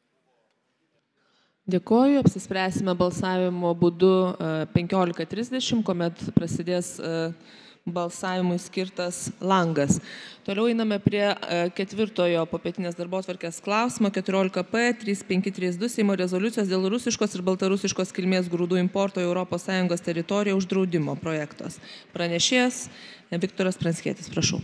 Dėkoju, apsispręsime balsavimo būdu penkiolika trisdešimt, kuomet prasidės balsavimui skirtas langas. Toliau einame prie ketvirtojo popietinės darbotvarkės klausimo, keturiolika P trys penki trys du Seimo rezoliucijos dėl rusiškos ir baltarusiškos kilmės grūdų importo į Europos Sąjungos teritoriją uždraudimo projektos. Pranešėjas Viktoras Pranckietis, prašau.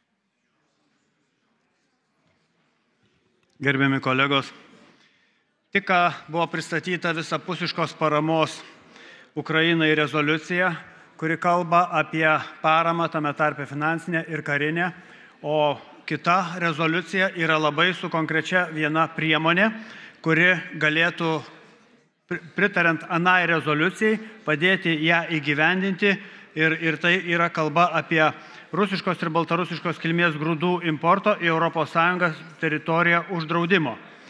Gerbiami kolegos, tik ką buvo pristatyta visapusiškos paramos Ukrainai rezoliucija, kuri kalba apie paramą, tame tarpe finansinę ir karinę, o kita rezoliucija yra labai su konkrečia viena priemonė, kuri galėtų, pritarant anai rezoliucijai, padėti ją įgyvendinti ir, ir tai yra kalba apie rusiškos ir baltarusiškos kilmės grūdų importo į Europos Sąjungos teritoriją uždraudimo.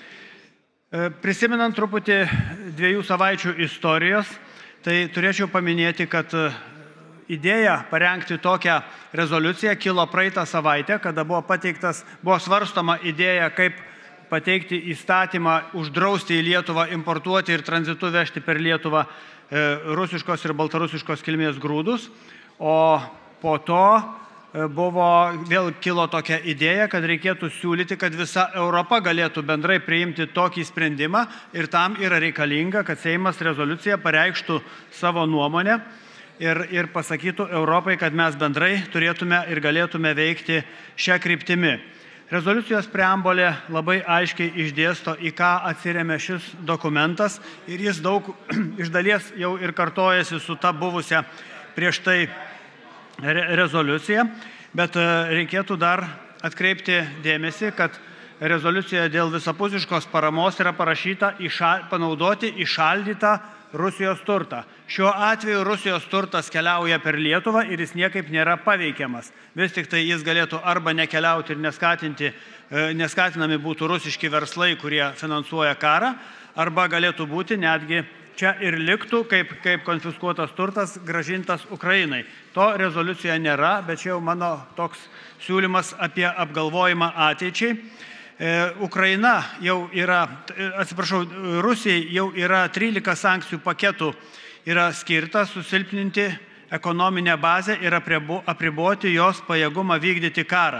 Prisimenant truputį dviejų savaičių istorijos, tai turėčiau paminėti, kad idėja parengti tokią rezoliuciją kilo praeitą savaitę, kada buvo pateiktas, buvo svarstoma idėja, kaip pateikti įstatymą uždrausti į Lietuvą importuoti ir tranzitu vežti per Lietuvą rusiškos ir baltarusiškos kilmės grūdus, o po to buvo, vėl kilo tokia idėja, kad reikėtų siūlyti, kad visa Europa galėtų bendrai priimti tokį sprendimą ir tam yra reikalinga, kad Seimas rezoliucija pareikštų savo nuomonę ir, ir pasakytų Europai, kad mes bendrai turėtume ir galėtume veikti šią kryptimį. Rezoliucijos preambolė labai aiškiai išdėsto, į ką atsiremia šis dokumentas ir jis daug iš dalies jau ir kartojasi su ta buvusia prieš tai rezoliucija, bet reikėtų dar atkreipti dėmesį, kad rezoliucijoje dėl visapusiškos paramos yra parašyta išal, panaudoti įšaldytą Rusijos turtą. Šiuo atveju Rusijos turtas keliauja per Lietuvą ir jis niekaip nėra paveikiamas. Vis tik tai jis galėtų arba nekeliauti ir neskatinti, neskatinami būtų rusiški verslai, kurie finansuoja karą, arba galėtų būti netgi čia ir liktų, kaip, kaip konfiskuotas turtas grąžintas Ukrainai. To rezoliucijoje nėra, bet čia jau mano toks siūlymas apie apgalvojimą ateičiai. E, Ukraina jau yra, atsiprašau, Rusijai jau yra trylika sankcijų paketų yra skirta susilpninti ekonominę bazę ir apriboti jos pajėgumą vykdyti karą.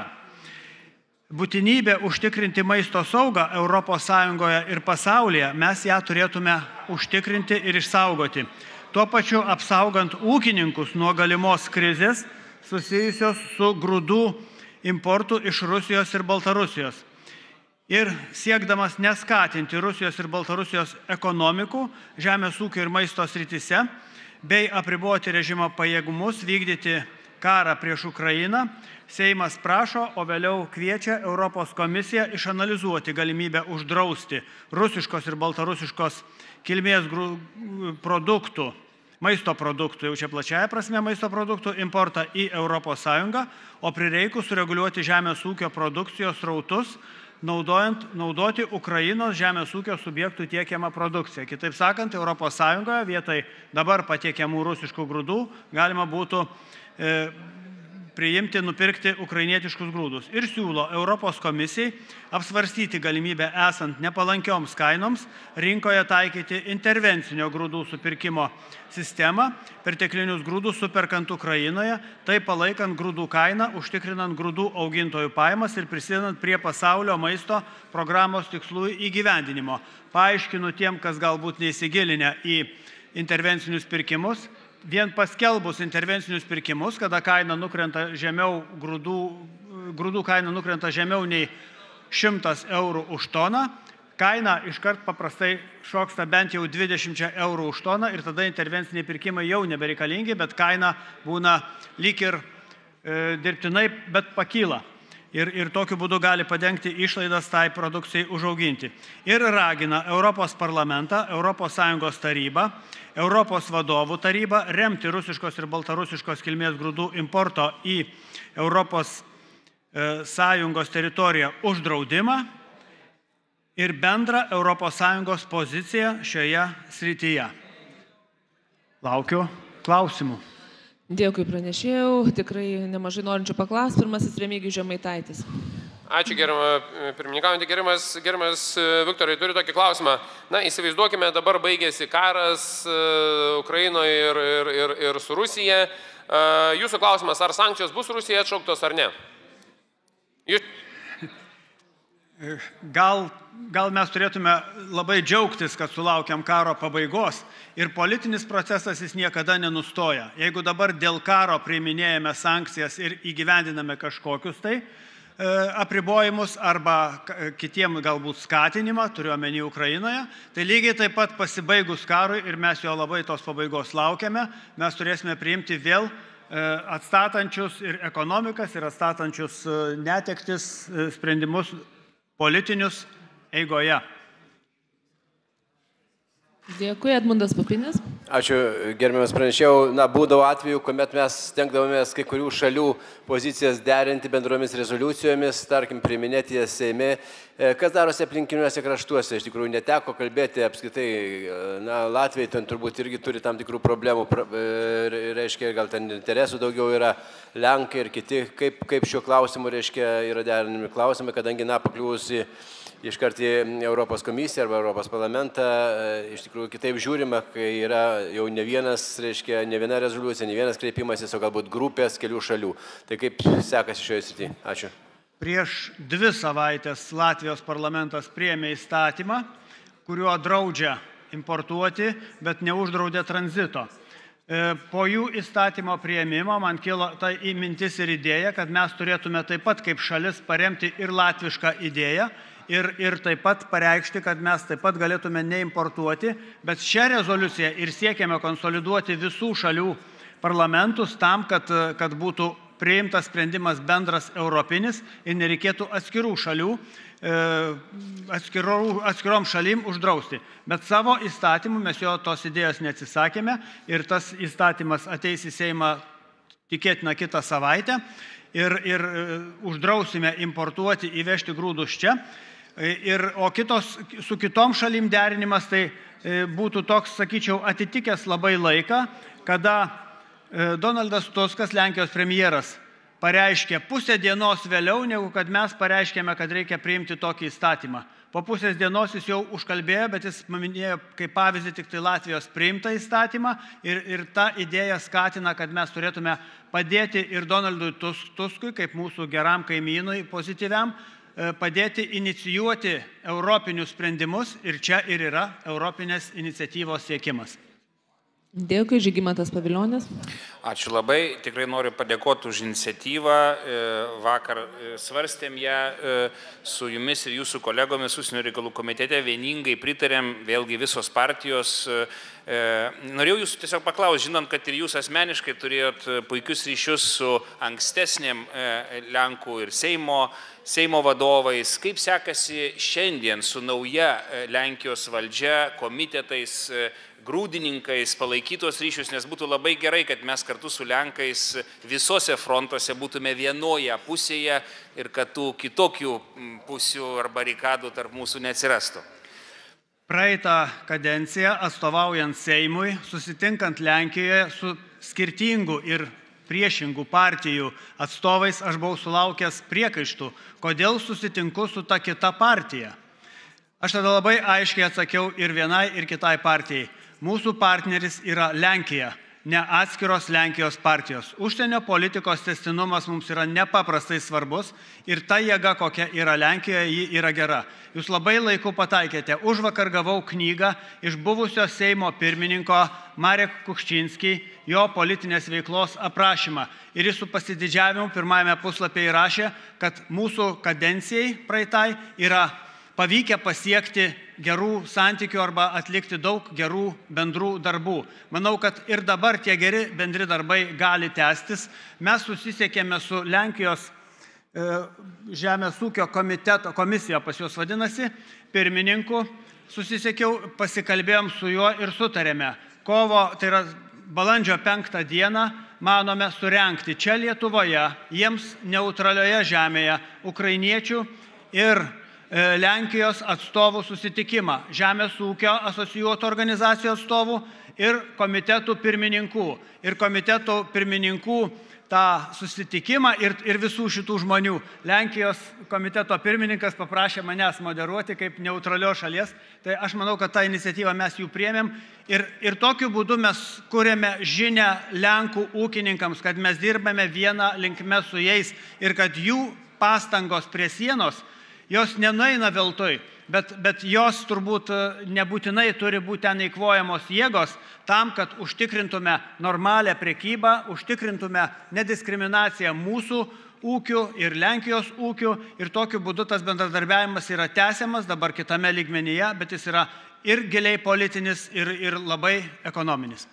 Būtinybė užtikrinti maisto saugą Europos Sąjungoje ir pasaulyje, mes ją turėtume užtikrinti ir išsaugoti. Tuo pačiu apsaugant ūkininkus nuo galimos krizės susijusios su grūdų importu iš Rusijos ir Baltarusijos. Ir siekdamas neskatinti Rusijos ir Baltarusijos ekonomikų, žemės ūkio ir maisto srityse, bei apriboti režimo pajėgumus vykdyti karą prieš Ukrainą, Seimas prašo, o vėliau kviečia Europos komisiją išanalizuoti galimybę uždrausti rusiškos ir baltarusiškos kilmės produktų, maisto produktų, jau čia plačiaja prasme maisto produktų importą į Europos Sąjungą, o prireikus sureguliuoti žemės ūkio produkcijos srautus, naudojant, naudoti Ukrainos žemės ūkio subjektų tiekiamą produkciją. Kitaip sakant, Europos Sąjungoje vietoj dabar patiekiamų rusiškų grūdų galima būtų e, priimti, nupirkti ukrainietiškus grūdus. Ir siūlo Europos komisijai apsvarstyti galimybę esant nepalankioms kainoms rinkoje taikyti intervencinio grūdų supirkimo sistemą, perteklinius grūdus superkant Ukrainoje, tai palaikant grūdų kainą, užtikrinant grūdų augintojų pajamas ir prisidedant prie pasaulio maisto programos tikslų įgyvendinimo. Paaiškinu tiem, kas galbūt neįsigilinę į intervencinius pirkimus. Vien paskelbus intervencinius pirkimus, kada kaina nukrenta žemiau, grūdų, grūdų kaina nukrenta žemiau nei šimtas eurų už toną, kaina iškart paprastai šoksta bent jau dvidešimt eurų už toną ir tada intervenciniai pirkimai jau nebereikalingi, bet kaina būna lyg ir e, dirbtinai, bet pakyla. ir, ir tokiu būdu gali padengti išlaidas tai produkcijai užauginti. Ir ragina Europos parlamentą, Europos Sąjungos tarybą, Europos vadovų tarybą remti rusiškos ir baltarusiškos kilmės grūdų importo į Europos Sąjungos teritoriją uždraudimą ir bendrą Europos Sąjungos poziciją šioje srityje. Laukiu klausimų. Dėkui, pranešėjau. Tikrai nemažai norinčių paklausti. Pirmasis Remigijus Žemaitaitis. Ačiū, gerima pirmininkaujantį. Gerimas, gerimas Viktorai, turiu tokį klausimą. Na, įsivaizduokime, dabar baigėsi karas uh, Ukrainoje ir, ir, ir, ir su Rusija. Uh, jūsų klausimas, ar sankcijos bus Rusija atšauktos ar ne? Jūs... Gal, gal mes turėtume labai džiaugtis, kad sulaukiam karo pabaigos ir politinis procesas jis niekada nenustoja. Jeigu dabar dėl karo priiminėjame sankcijas ir įgyvendiname kažkokius tai e, apribojimus arba kitiem galbūt skatinimą, turiuomenį Ukrainoje, tai lygiai taip pat pasibaigus karui ir mes jo labai tos pabaigos laukiame, mes turėsime priimti vėl atstatančius ir ekonomikas, ir atstatančius netektis sprendimus politinius eigoje. Dėkui, Edmundas Pupinis. Ačiū, gerbiamas pranešėjau. Na, būdavo atveju, kuomet mes stengdavomės kai kurių šalių pozicijas derinti bendromis rezoliucijomis, tarkim, priiminėti jas Seime. Kas darosi aplinkiniuose kraštuose? Iš tikrųjų, neteko kalbėti apskritai. Na, Latvijai ten turbūt irgi turi tam tikrų problemų, reiškia, gal ten interesų daugiau yra, Lenkai ir kiti. Kaip, kaip šiuo klausimu, reiškia, yra derinami klausimai, kadangi, na, pakliuvusi iškart į Europos komisiją arba Europos parlamentą, iš tikrųjų kitaip žiūrima, kai yra jau ne vienas, reiškia, ne viena rezoliucija, ne vienas kreipimasis, o galbūt grupės kelių šalių. Tai kaip sekasi šioje srityje? Ačiū. Prieš dvi savaitės Latvijos parlamentas priėmė įstatymą, kuriuo draudžia importuoti, bet neuždraudė tranzito. Po jų įstatymo priėmimo man kilo ta mintis ir idėja, kad mes turėtume taip pat kaip šalis paremti ir latvišką idėją, Ir, ir taip pat pareikšti, kad mes taip pat galėtume neimportuoti, bet šią rezoliuciją ir siekiame konsoliduoti visų šalių parlamentus tam, kad, kad būtų priimtas sprendimas bendras europinis ir nereikėtų atskirų šalių, atskirų, atskirom šalim uždrausti. Bet savo įstatymu mes jo tos idėjos neatsisakėme ir tas įstatymas ateis į Seimą tikėtina kitą savaitę ir, ir uždrausime importuoti, įvežti grūdus čia. Ir, o kitos, su kitom šalim derinimas tai būtų toks, sakyčiau, atitikęs labai laiką, kada Donaldas Tuskas, Lenkijos premjeras, pareiškė pusę dienos vėliau, negu kad mes pareiškėme, kad reikia priimti tokį įstatymą. Po pusės dienos jis jau užkalbėjo, bet jis paminėjo kaip pavyzdį tik tai Latvijos priimtą įstatymą ir, ir ta idėja skatina, kad mes turėtume padėti ir Donaldui Tuskui, kaip mūsų geram kaimynui pozityviam, padėti inicijuoti europinius sprendimus ir čia ir yra europinės iniciatyvos siekimas. Dėkui, Žygimantas Pavilionis. Ačiū labai, tikrai noriu padėkoti už iniciatyvą. Vakar svarstėm ją su jumis ir jūsų kolegomis Užsienio reikalų komitete, vieningai pritarėm, vėlgi visos partijos. Norėjau jūsų tiesiog paklausti, žinant, kad ir jūs asmeniškai turėjot puikius ryšius su ankstesnėm Lenkų ir Seimo, Seimo vadovais, kaip sekasi šiandien su nauja Lenkijos valdžia, komitetais, grūdininkais palaikytos ryšius, nes būtų labai gerai, kad mes kartu su Lenkais visose frontuose būtume vienoje pusėje ir kad tų kitokių pusių ar barikadų tarp mūsų neatsirastų. Praeitą kadenciją, atstovaujant Seimui, susitinkant Lenkijoje su skirtingų ir priešingų partijų atstovais, aš buvau sulaukęs priekaištų, kodėl susitinku su ta kita partija. Aš tada labai aiškiai atsakiau ir vienai, ir kitai partijai. Mūsų partneris yra Lenkija, ne atskiros Lenkijos partijos. Užsienio politikos tęstinumas mums yra nepaprastai svarbus ir ta jėga, kokia yra Lenkijoje, ji yra gera. Jūs labai laiku pataikėte. Užvakar gavau knygą iš buvusio Seimo pirmininko Marek Kuchčinski, jo politinės veiklos aprašymą. Ir jis su pasididžiavimu pirmajame puslapyje įrašė, kad mūsų kadencijai praeitai yra pavykę pasiekti gerų santykių arba atlikti daug gerų bendrų darbų. Manau, kad ir dabar tie geri bendri darbai gali tęstis. Mes susisiekėme su Lenkijos Žemės ūkio komiteto, komisija pas juos vadinasi, pirmininku, susisiekiau, pasikalbėjom su juo ir sutarėme. Kovo, tai yra balandžio penktą dieną, manome surenkti čia Lietuvoje, jiems neutralioje žemėje, ukrainiečių ir Lenkijos atstovų susitikimą, Žemės ūkio asocijuotų organizacijų atstovų ir komitetų pirmininkų. Ir komitetų pirmininkų tą susitikimą ir, ir visų šitų žmonių. Lenkijos komiteto pirmininkas paprašė manęs moderuoti kaip neutralios šalies, tai aš manau, kad tą iniciatyvą mes jų priėmėm ir, ir tokiu būdu mes kūrėme žinią Lenkų ūkininkams, kad mes dirbame vieną linkme su jais ir kad jų pastangos prie sienos jos nenueina veltui, bet, bet jos turbūt nebūtinai turi būti ten eikvojamos jėgos tam, kad užtikrintume normalią prekybą, užtikrintume nediskriminaciją mūsų ūkių ir Lenkijos ūkių ir tokiu būdu tas bendradarbiavimas yra tęsiamas dabar kitame lygmenyje, bet jis yra ir giliai politinis, ir, ir labai ekonominis.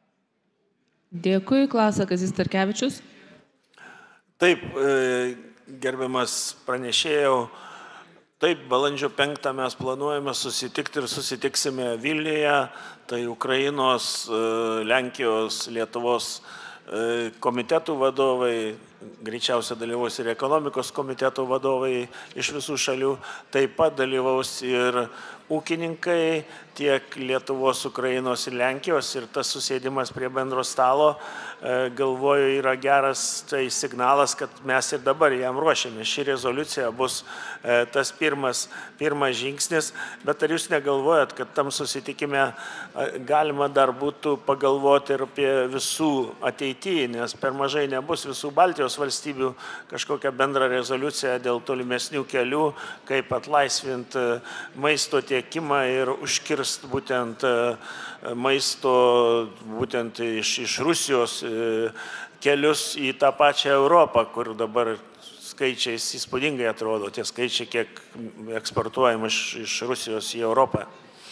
Dėkui, klausia Kazys Starkevičius. Taip, gerbiamas pranešėjau, taip, balandžio penktą mes planuojame susitikti ir susitiksime Vilniuje, tai Ukrainos, Lenkijos, Lietuvos komitetų vadovai, greičiausiai dalyvaus ir ekonomikos komitetų vadovai iš visų šalių, taip pat dalyvaus ir ūkininkai tiek Lietuvos, Ukrainos ir Lenkijos ir tas susėdimas prie bendro stalo, galvoju, yra geras tai signalas, kad mes ir dabar jam ruošiame. Ši rezoliucija bus tas pirmas, pirmas žingsnis, bet ar jūs negalvojat, kad tam susitikime galima dar būtų pagalvoti ir apie visų ateityje, nes per mažai nebus visų Baltijos valstybių kažkokią bendrą rezoliuciją dėl tolimesnių kelių, kaip atlaisvinti maisto tiekimą ir užkirsti būtent maisto būtent iš, iš Rusijos kelius į tą pačią Europą, kur dabar skaičiais įspūdingai atrodo, tie skaičiai, kiek eksportuojama iš, iš Rusijos į Europą.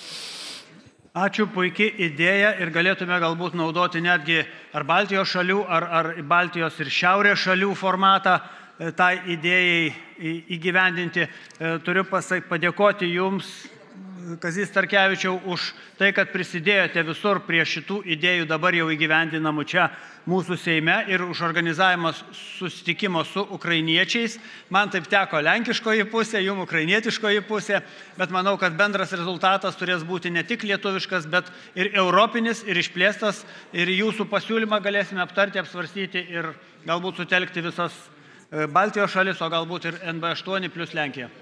Ačiū, puikiai idėja ir galėtume galbūt naudoti netgi ar Baltijos šalių, ar, ar Baltijos ir Šiaurės šalių formatą tai idėjai įgyvendinti. Turiu pasak, padėkoti Jums, Kazys Starkevičiau, už tai, kad prisidėjote visur prie šitų idėjų dabar jau įgyvendinamų čia mūsų Seime ir už organizavimą susitikimo su ukrainiečiais. Man taip teko lenkiškoji pusė, jums ukrainietiškoji pusė, bet manau, kad bendras rezultatas turės būti ne tik lietuviškas, bet ir europinis, ir išplėstas, ir jūsų pasiūlymą galėsime aptarti, apsvarstyti ir galbūt sutelkti visas Baltijos šalis, o galbūt ir N B aštuoni plus Lenkija.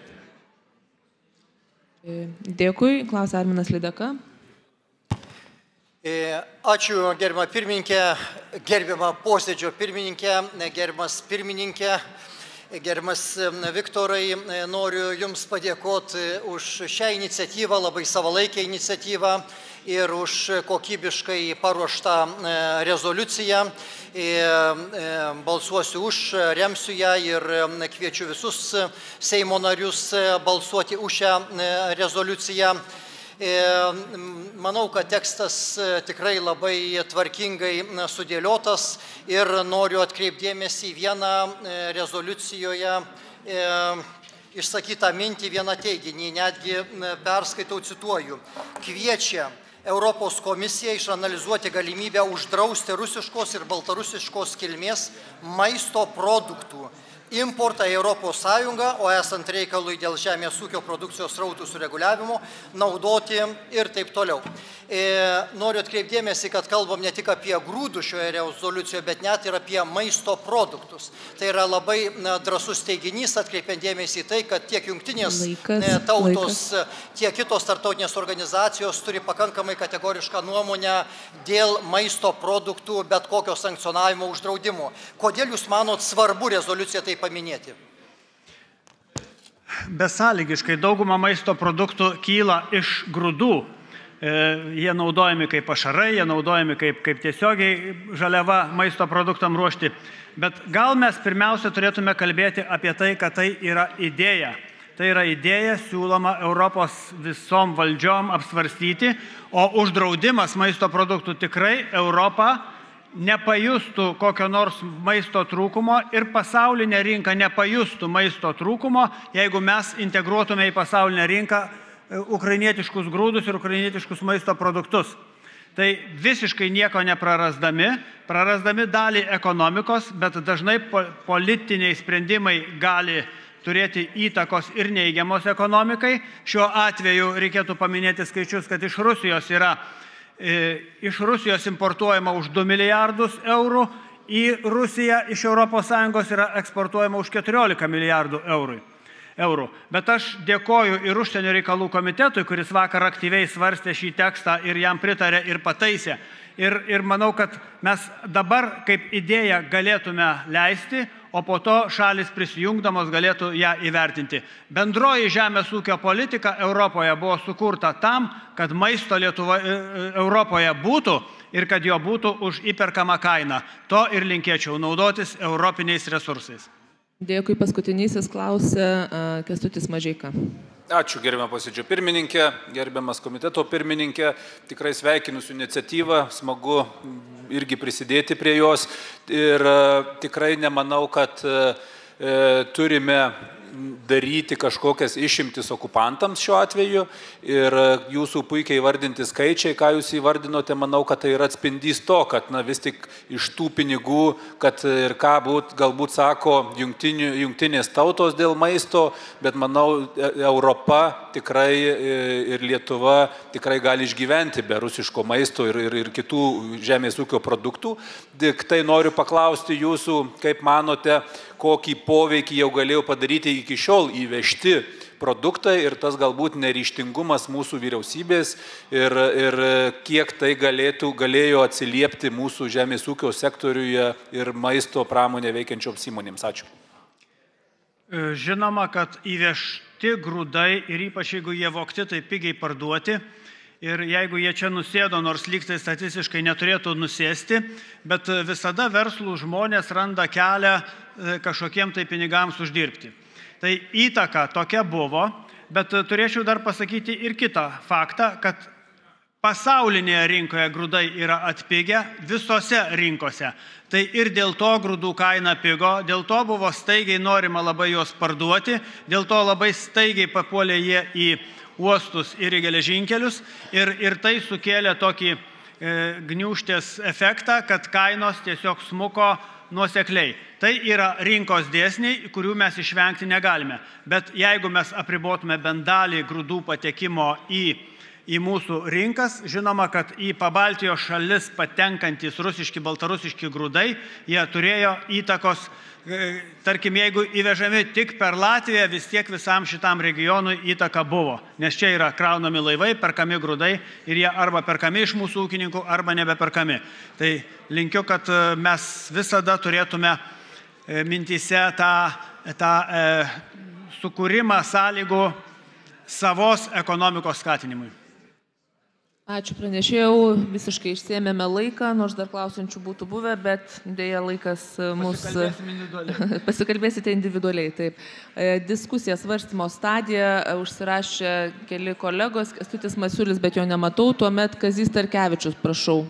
Dėkui, klausia Arminas Lydeka. Ačiū, gerbiama pirmininkė, gerbiama posėdžio pirmininkė, gerbiamas pirmininkė, gerbiamas Viktorai, noriu Jums padėkoti už šią iniciatyvą, labai savalaikę iniciatyvą ir už kokybiškai paruoštą rezoliuciją. Balsuosiu už, remsiu ją ir kviečiu visus Seimo narius balsuoti už šią rezoliuciją. Manau, kad tekstas tikrai labai tvarkingai sudėliotas ir noriu atkreipdėmėsi į vieną rezoliucijoje išsakytą mintį, vieną teiginį, netgi perskaitau, cituoju, kviečia Europos komisija išanalizuoti galimybę uždrausti rusiškos ir baltarusiškos kilmės maisto produktų importą į Europos Sąjungą, o esant reikalui dėl žemės ūkio produkcijos srautų sureguliavimo, naudoti ir taip toliau. Noriu atkreipdėmėsi, kad kalbam ne tik apie grūdų šioje rezoliucijoje, bet net ir apie maisto produktus. Tai yra labai drąsus teiginys, atkreipiant dėmesį į tai, kad tiek jungtinės laikas, tautos, laikas. tiek kitos tarptautinės organizacijos turi pakankamai kategorišką nuomonę dėl maisto produktų bet kokio sankcionavimo uždraudimo. Kodėl Jūs manot svarbu rezoliuciją tai paminėti? Besąlygiškai dauguma maisto produktų kyla iš grūdų. Jie naudojami kaip pašarai, jie naudojami kaip, kaip tiesiogiai žaliava maisto produktam ruošti. Bet gal mes pirmiausia turėtume kalbėti apie tai, kad tai yra idėja. Tai yra idėja siūloma Europos visom valdžiom apsvarstyti, o uždraudimas maisto produktų tikrai Europą nepajustų kokio nors maisto trūkumo ir pasaulinė rinka nepajustų maisto trūkumo, jeigu mes integruotume į pasaulinę rinką ukrainietiškus grūdus ir ukrainietiškus maisto produktus. Tai visiškai nieko neprarasdami, prarasdami dalį ekonomikos, bet dažnai politiniai sprendimai gali turėti įtakos ir neigiamos ekonomikai. Šiuo atveju reikėtų paminėti skaičius, kad iš Rusijos yra iš Rusijos importuojama už du milijardus eurų, į Rusiją iš Europos Sąjungos yra eksportuojama už keturiolika milijardų eurų. Bet aš dėkoju ir Užsienio reikalų komitetui, kuris vakar aktyviai svarstė šį tekstą ir jam pritarė ir pataisė. Ir, ir manau, kad mes dabar kaip idėją galėtume leisti, o po to šalis prisijungdamos galėtų ją įvertinti. Bendroji žemės ūkio politika Europoje buvo sukurta tam, kad maisto Lietuva, Europoje būtų ir kad jo būtų už įperkamą kainą. To ir linkėčiau naudotis europiniais resursais. Dėkui, paskutinysis klausė Kęstutis Mažeika. Ačiū, gerbiamą posėdžio pirmininkę, gerbiamas komiteto pirmininkė. Tikrai sveikinu su iniciatyva, smagu irgi prisidėti prie jos. Ir tikrai nemanau, kad turime daryti kažkokias išimtis okupantams šiuo atveju. Ir jūsų puikiai įvardinti skaičiai, ką jūs įvardinote, manau, kad tai yra atspindys to, kad na, vis tik iš tų pinigų, kad ir ką būt, galbūt sako jungtinių, jungtinės tautos dėl maisto, bet manau, Europa tikrai ir Lietuva tikrai gali išgyventi be rusiško maisto ir, ir, ir kitų žemės ūkio produktų. Tik tai noriu paklausti jūsų, kaip manote, kokį poveikį jau galėjo padaryti iki šiol įvežti produktai ir tas galbūt neryžtingumas mūsų vyriausybės ir, ir kiek tai galėtų, galėjo atsiliepti mūsų žemės ūkio sektoriuje ir maisto pramonė veikiančioms įmonėms. Ačiū. Žinoma, kad įvežti grūdai ir ypač jeigu jie vogti, tai pigiai parduoti. Ir jeigu jie čia nusėdo, nors lygtai statistiškai neturėtų nusėsti, bet visada verslų žmonės randa kelią kažkokiem tai pinigams uždirbti. Tai įtaka tokia buvo, bet turėčiau dar pasakyti ir kitą faktą, kad pasaulinėje rinkoje grūdai yra atpigę visose rinkose. Tai ir dėl to grūdų kaina pigo, dėl to buvo staigiai norima labai juos parduoti, dėl to labai staigiai papuolė jie į uostus ir į geležinkelius ir, ir tai sukėlė tokį e, gniūžtės efektą, kad kainos tiesiog smuko nuosekliai. Tai yra rinkos dėsniai, kurių mes išvengti negalime. Bet jeigu mes apribotume bent dalį grūdų patekimo į, į mūsų rinkas, žinoma, kad į Pabaltijos šalis patenkantis rusiški, baltarusiški grūdai, jie turėjo įtakos. Tarkim, jeigu įvežami tik per Latviją, vis tiek visam šitam regionui įtaka buvo. Nes čia yra kraunami laivai, perkami grūdai ir jie arba perkami iš mūsų ūkininkų, arba nebeperkami. Tai linkiu, kad mes visada turėtume mintyse tą, tą e, sukūrimą sąlygų savos ekonomikos skatinimui. Ačiū, pranešėjau, visiškai išsėmėme laiką, nors dar klausiančių būtų buvę, bet dėja laikas mūsų... Individualiai. Pasikalbėsite individualiai, taip. Diskusija svarstymo stadija, užsirašė keli kolegos, Kęstutis Masiulis, bet jo nematau, tuomet Kazys Starkevičius, prašau.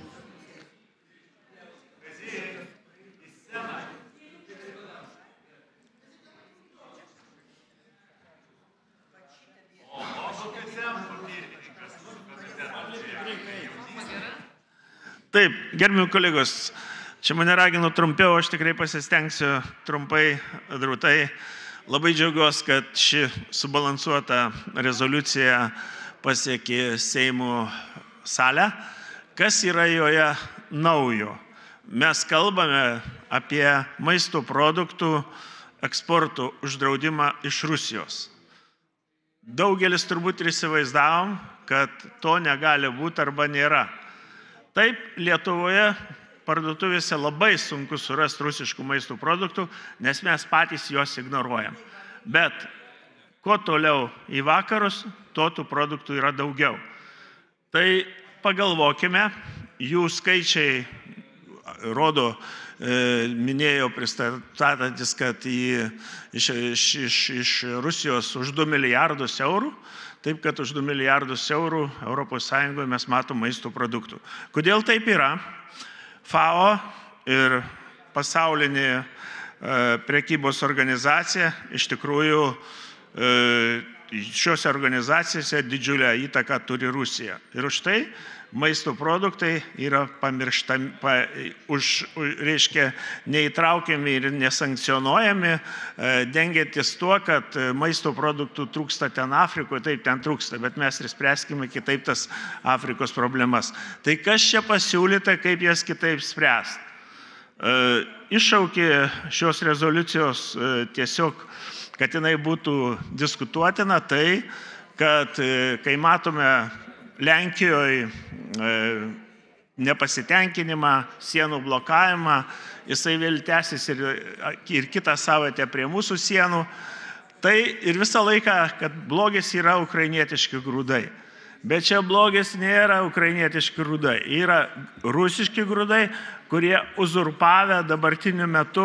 Taip, gerbimi kolegos, čia mane ragino trumpiau, aš tikrai pasistengsiu trumpai, drūtai. Labai džiaugiuosi, kad ši subalansuota rezoliucija pasiekė Seimo salę. Kas yra joje naujo? Mes kalbame apie maisto produktų eksporto uždraudimą iš Rusijos. Daugelis turbūt ir įsivaizdavom, kad to negali būti arba nėra. Taip, Lietuvoje parduotuvėse labai sunku surasti rusiškų maisto produktų, nes mes patys juos ignoruojam. Bet kuo toliau į vakarus, tuo tų produktų yra daugiau. Tai pagalvokime, jų skaičiai rodo, e, minėjau pristatantis, kad į, iš, iš, iš Rusijos už du milijardus eurų, taip kad už du milijardus eurų Europos Sąjungoje mes matom maisto produktų. Kodėl taip yra? FAO ir pasaulinė prekybos organizacija iš tikrųjų šiose organizacijose didžiulę įtaką turi Rusija. Ir už tai maisto produktai yra pamirštami, pa, už, reiškia, neįtraukiami ir nesankcionuojami, dengiantis tuo, kad maisto produktų trūksta ten Afrikoje, taip ten trūksta, bet mes ir spręskime kitaip tas Afrikos problemas. Tai kas čia pasiūlyta, kaip jas kitaip spręsti? Iššaukė šios rezoliucijos tiesiog, kad jinai būtų diskutuotina, tai, kad kai matome Lenkijoje nepasitenkinimą, sienų blokavimą, jisai vėl tęsis ir, ir kitą savaitę prie mūsų sienų, tai ir visą laiką, kad blogis yra ukrainietiški grūdai. Bet čia blogis nėra ukrainietiški grūdai, yra rusiški grūdai, kurie uzurpavę dabartiniu metu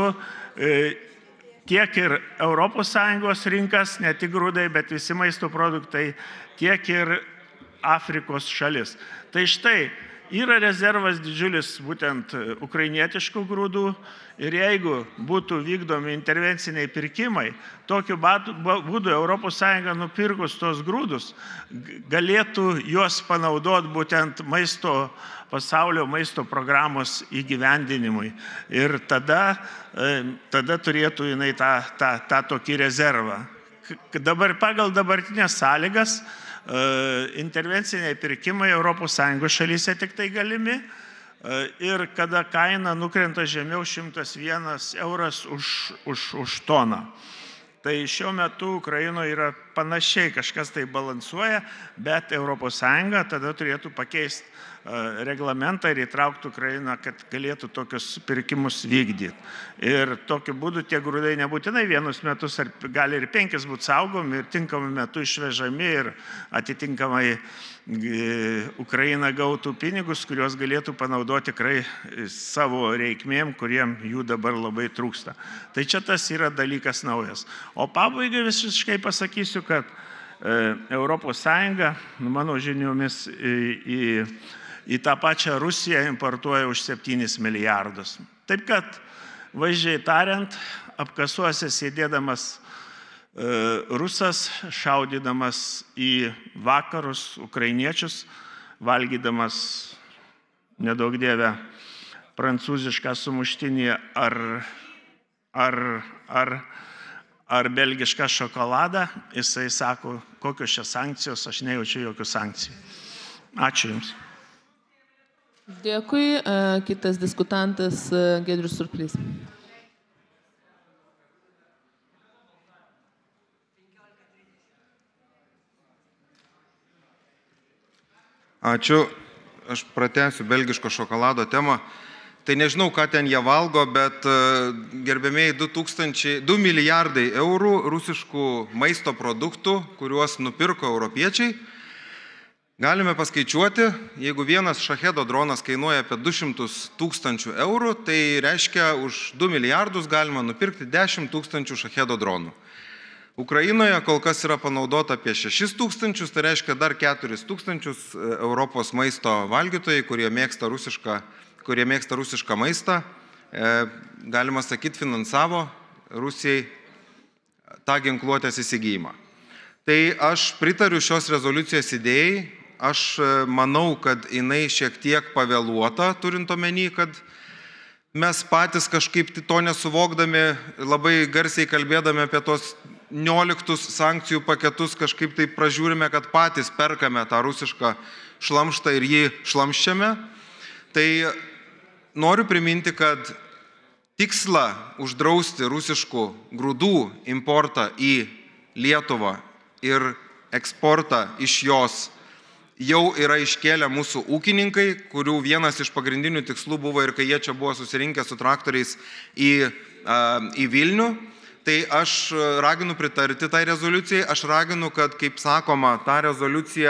tiek ir Europos Sąjungos rinkas, ne tik grūdai, bet visi maisto produktai, tiek ir Afrikos šalis. Tai štai, yra rezervas didžiulis būtent ukrainietiškų grūdų ir jeigu būtų vykdomi intervenciniai pirkimai, tokiu būdu Europos Sąjunga nupirkus tos grūdus galėtų juos panaudoti būtent maisto, pasaulio maisto programos įgyvendinimui. Ir tada, tada turėtų jinai tą, tą, tą tokį rezervą. Dabar pagal dabartinės sąlygas intervenciniai pirkimai Europos Sąjungos šalyse tik tai galimi ir kada kaina nukrenta žemiau šimtas vienas euras už, už, už toną. Tai šiuo metu Ukrainoje yra panašiai, kažkas tai balansuoja, bet Europos Sąjunga tada turėtų pakeisti reglamentą ir įtraukti Ukrainą, kad galėtų tokius pirkimus vykdyti. Ir tokiu būdu tie grūdai nebūtinai vienus metus, ar gali ir penkis būti saugomi ir tinkamų metų išvežami ir atitinkamai Ukraina gautų pinigus, kuriuos galėtų panaudoti tikrai savo reikmėm, kuriem jų dabar labai trūksta. Tai čia tas yra dalykas naujas. O pabaigai visiškai pasakysiu, kad Europos Sąjunga, mano žiniomis, į, į tą pačią Rusiją importuoja už septynis milijardus. Taip kad, vaizdžiai tariant, apkasuose sėdėdamas rusas, šaudydamas į vakarus ukrainiečius, valgydamas, nedaug dievę, prancūzišką sumuštinį ar, ar, ar, ar belgišką šokoladą, jisai sako, kokios čia sankcijos, aš nejaučiu jokių sankcijų. Ačiū Jums. Dėkui. Kitas diskutantas Giedrius Surplys. Ačiū. Aš pratęsiu belgiško šokolado temą. Tai nežinau, ką ten jie valgo, bet gerbėmiai du milijardai eurų rusiškų maisto produktų, kuriuos nupirko europiečiai. Galime paskaičiuoti, jeigu vienas šahedo dronas kainuoja apie du šimtus tūkstančių eurų, tai reiškia, už du milijardus galima nupirkti dešimt tūkstančių šahedo dronų. Ukrainoje kol kas yra panaudota apie šešis tūkstančius, tai reiškia dar keturis tūkstančius Europos maisto valgytojai, kurie mėgsta rusišką, kurie mėgsta rusišką maistą, e, galima sakyti, finansavo Rusijai tą ginkluotės įsigijimą. Tai aš pritariu šios rezoliucijos idėjai, aš manau, kad jinai šiek tiek pavėluota, turint omeny, kad mes patys kažkaip to nesuvokdami, labai garsiai kalbėdami apie tos nioliktus sankcijų paketus, kažkaip tai pražiūrime, kad patys perkame tą rusišką šlamštą ir jį šlamščiame. Tai noriu priminti, kad tikslą uždrausti rusiškų grūdų importą į Lietuvą ir eksportą iš jos jau yra iškėlę mūsų ūkininkai, kurių vienas iš pagrindinių tikslų buvo ir kai jie čia buvo susirinkę su traktoriais į, į Vilnių. Tai aš raginu pritarti tai rezoliucijai, aš raginu, kad, kaip sakoma, tą rezoliuciją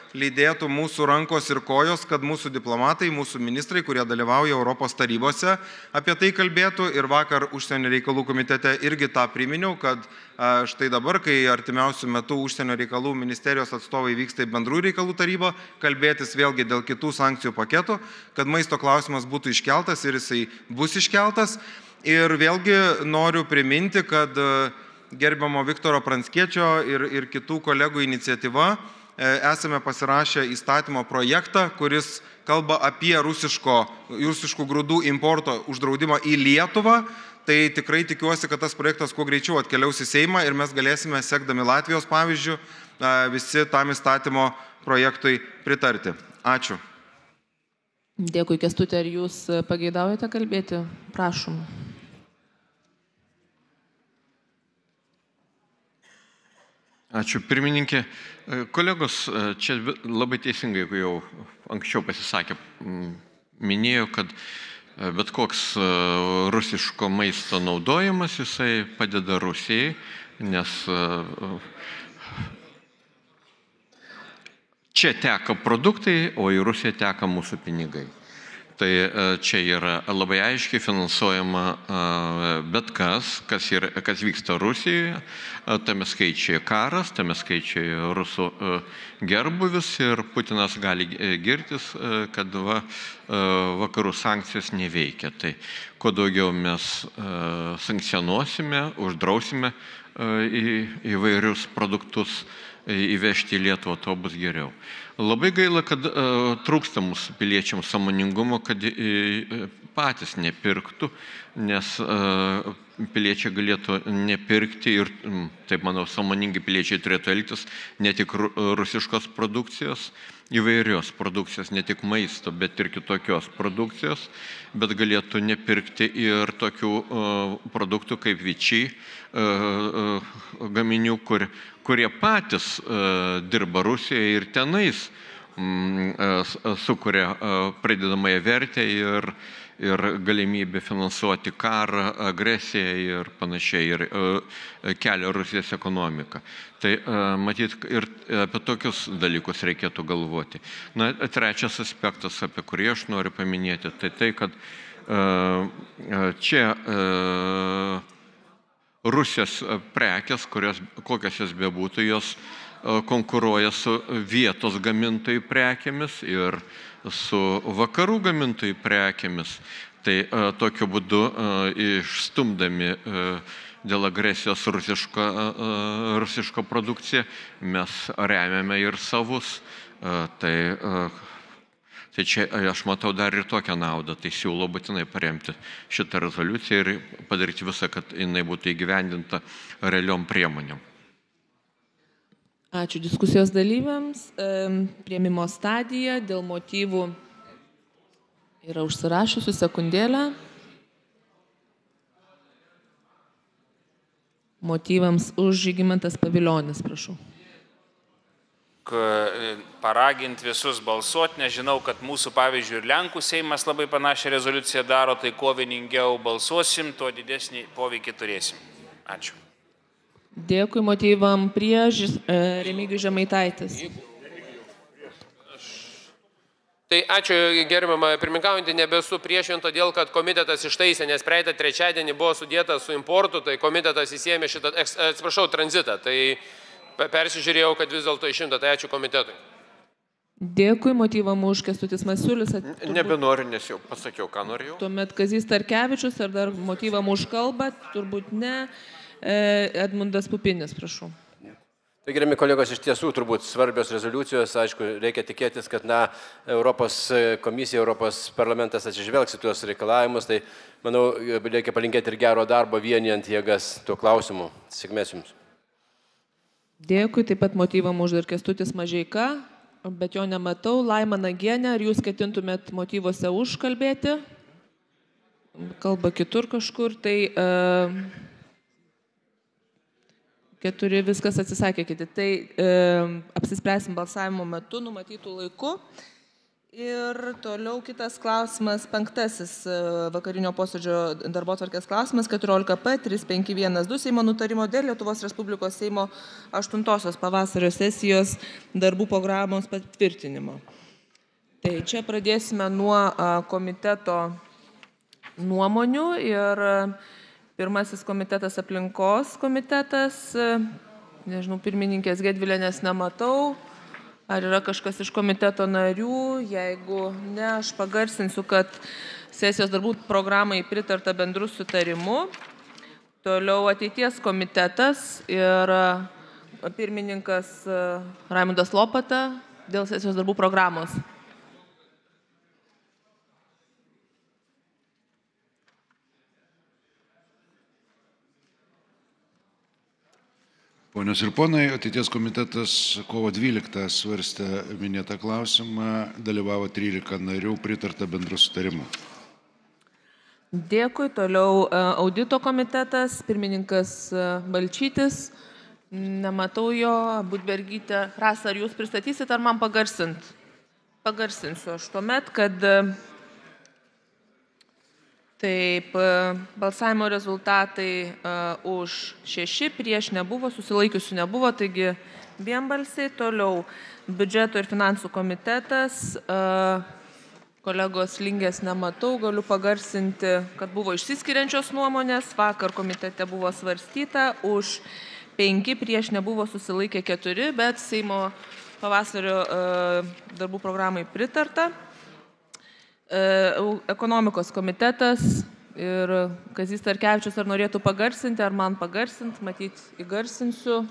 lydėtų mūsų rankos ir kojos, kad mūsų diplomatai, mūsų ministrai, kurie dalyvauja Europos tarybose, apie tai kalbėtų. Ir vakar užsienio reikalų komitete irgi tą priminiau, kad štai dabar, kai artimiausių metų užsienio reikalų ministerijos atstovai vyksta į bendrų reikalų tarybą, kalbėtis vėlgi dėl kitų sankcijų paketų, kad maisto klausimas būtų iškeltas ir jisai bus iškeltas. Ir vėlgi noriu priminti, kad gerbiamo Viktoro Pranckiečio ir, ir kitų kolegų iniciatyva esame pasirašę įstatymo projektą, kuris kalba apie rusiško, rusiškų grūdų importo uždraudimą į Lietuvą. Tai tikrai tikiuosi, kad tas projektas kuo greičiau atkeliaus į Seimą ir mes galėsime, sekdami Latvijos pavyzdžių, visi tam įstatymo projektui pritarti. Ačiū. Dėkui, Kęstuti, ar jūs pageidaujate kalbėti? Prašom. Ačiū, pirmininkė. Kolegos, čia labai teisingai, jeigu jau anksčiau pasisakė, minėjo, kad bet koks rusiško maisto naudojimas, jisai padeda Rusijai, nes čia teka produktai, o į Rusiją teka mūsų pinigai. Tai čia yra labai aiškiai finansuojama bet kas, kas, yra, kas vyksta Rusijoje, tame skaičiai karas, tame skaičiai rusų gerbuvis ir Putinas gali girtis, kad va, vakarų sankcijos neveikia. Tai kuo daugiau mes sankcionuosime, uždrausime įvairius produktus įvežti į Lietuvą, to bus geriau. Labai gaila, kad uh, trūksta mūsų piliečiams sąmoningumo, kad uh, patys nepirktų, nes uh, piliečiai galėtų nepirkti ir, um, taip manau, sąmoningi piliečiai turėtų elgtis ne tik rusiškos produkcijos, įvairios produkcijos, ne tik maisto, bet ir kitokios produkcijos, bet galėtų nepirkti ir tokių uh, produktų kaip vičiai, uh, uh, gaminių, kur, kurie patys uh, dirba Rusijoje ir tenais um, uh, sukuria uh, pridedamąją vertę ir, ir galimybę finansuoti karą, agresiją ir panašiai, ir uh, kelia Rusijos ekonomiką. Tai uh, matyt, ir apie tokius dalykus reikėtų galvoti. Na, trečias aspektas, apie kurį aš noriu paminėti, tai tai, kad uh, čia uh, Rusijos prekės, kurios, kokios jos bebūtų, jos konkuruoja su vietos gamintojų prekėmis ir su vakarų gamintojų prekėmis. Tai a, tokiu būdu a, išstumdami a, dėl agresijos rusiško, a, rusiško produkciją mes remiame ir savus. A, tai, a, Tai čia aš matau dar ir tokią naudą, tai siūlau būtinai paremti šitą rezoliuciją ir padaryti visą, kad jinai būtų įgyvendinta realiom priemonėm. Ačiū diskusijos dalyviams. Priėmimo stadija dėl motyvų yra užsirašusių sekundėlę. Motyvams už Žygimantas Pavilionis, prašau. Paraginti visus balsuoti, nežinau, kad mūsų pavyzdžiui ir Lenkų Seimas labai panašią rezoliuciją daro, tai kuo vieningiau balsuosim, tuo didesnį poveikį turėsim. Ačiū. Dėkui, motyvam prieš Remigijus Žemaitaitis. Tai ačiū, gerbiama pirmininkaujantį, nebesu priešin, todėl kad komitetas ištaisė, nes praeitą trečiadienį buvo sudėtas su importu, tai komitetas įsiėmė šitą, atsiprašau, tranzitą. Tai persižiūrėjau, kad vis dėlto išimta, tai ačiū komitetui. Dėkui, motyvam už Kęstutis Masiulis. Turbūt... Nebenoriu, nes jau pasakiau, ką norėjau. Tuomet Kazys Starkevičius, ar dar motyvam už kalbą, turbūt ne. Edmundas Pupinis, prašau. Tai gerbiami kolegos, iš tiesų turbūt svarbios rezoliucijos, aišku, reikia tikėtis, kad na, Europos komisija, Europos parlamentas atsižvelgs į tuos reikalavimus, tai manau, reikia palinkėti ir gero darbo vienijant jėgas tuo klausimu. Sėkmės jums. Dėkui, taip pat motyvam už dar Kęstutis Mažeika, bet jo nematau. Laima Nagienė, ar jūs ketintumėt motyvuose už kalbėti? Kalba kitur kažkur, tai uh, keturi viskas atsisakė kiti. Tai uh, apsispręsim balsavimo metu, numatytų laiku. Ir toliau kitas klausimas, penktasis vakarinio posėdžio darbotvarkės klausimas, keturiolika P trys penki vienas du Seimo nutarimo dėl Lietuvos Respublikos Seimo aštuntosios pavasario sesijos darbų programos patvirtinimo. Tai čia pradėsime nuo komiteto nuomonių ir pirmasis komitetas aplinkos komitetas, nežinau, pirmininkės Gedvilienės nematau. Ar yra kažkas iš komiteto narių? Jeigu ne, aš pagarsinsiu, kad sesijos darbų programai pritarta bendru sutarimu. Toliau ateities komitetas ir pirmininkas Raimundas Lopata dėl sesijos darbų programos. Ponios ir ponai, ateities komitetas kovo dvyliktą svarstė minėtą klausimą, dalyvavo trylika narių, pritarta bendru sutarimu. Dėkui. Toliau audito komitetas, pirmininkas Balčytis, nematau jo, Budbergytė. Rasa, ar jūs pristatysit, ar man pagarsint? Pagarsinsiu aš tuomet, kad taip, balsavimo rezultatai už šeši, prieš nebuvo, susilaikiusių nebuvo, taigi vienbalsiai. Toliau biudžeto ir finansų komitetas, kolegos Lingės nematau, galiu pagarsinti, kad buvo išsiskiriančios nuomonės, vakar komitete buvo svarstyta, už penki, prieš nebuvo, susilaikė keturi, bet Seimo pavasario darbų programai pritarta. Ekonomikos komitetas ir Kazys Starkevičius ar norėtų pagarsinti, ar man pagarsinti, matyt, įgarsinsiu.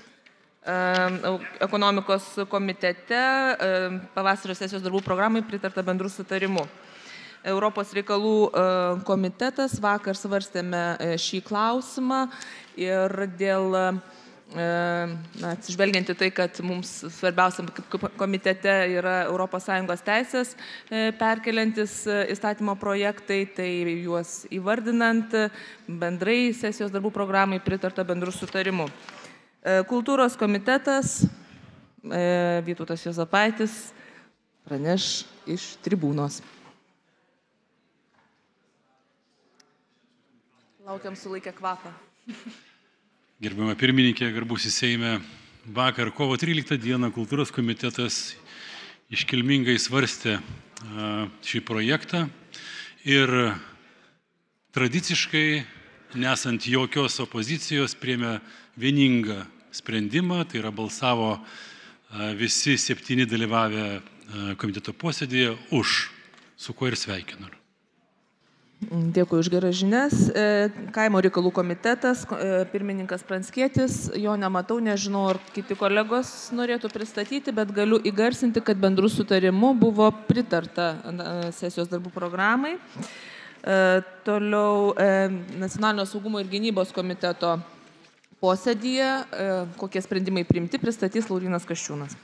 Ekonomikos komitete pavasario sesijos darbų programai pritarta bendru sutarimu. Europos reikalų komitetas, vakar svarstėme šį klausimą ir dėl atsižvelgiant į tai, kad mums svarbiausiam komitete yra Europos Sąjungos teisės perkeliantis įstatymo projektai, tai juos įvardinant bendrai sesijos darbų programai pritarta bendru sutarimu. Kultūros komitetas, Vytautas Juozapaitis, praneš iš tribūnos. Laukiam sulaikę kvapą. Gerbiama pirmininkė, garbusis Seime, vakar kovo tryliktą dieną kultūros komitetas iškilmingai svarstė šį projektą ir tradiciškai, nesant jokios opozicijos, priėmė vieningą sprendimą, tai yra balsavo visi septyni dalyvavę komiteto posėdėje už, su kuo ir sveikinu. Dėkui už geras žinias. Kaimo reikalų komitetas, pirmininkas Pranckietis, jo nematau, nežinau, ar kiti kolegos norėtų pristatyti, bet galiu įgarsinti, kad bendru sutarimu buvo pritarta sesijos darbų programai. Toliau Nacionalinio saugumo ir gynybos komiteto posėdyje, kokie sprendimai priimti, pristatys Laurynas Kasčiūnas.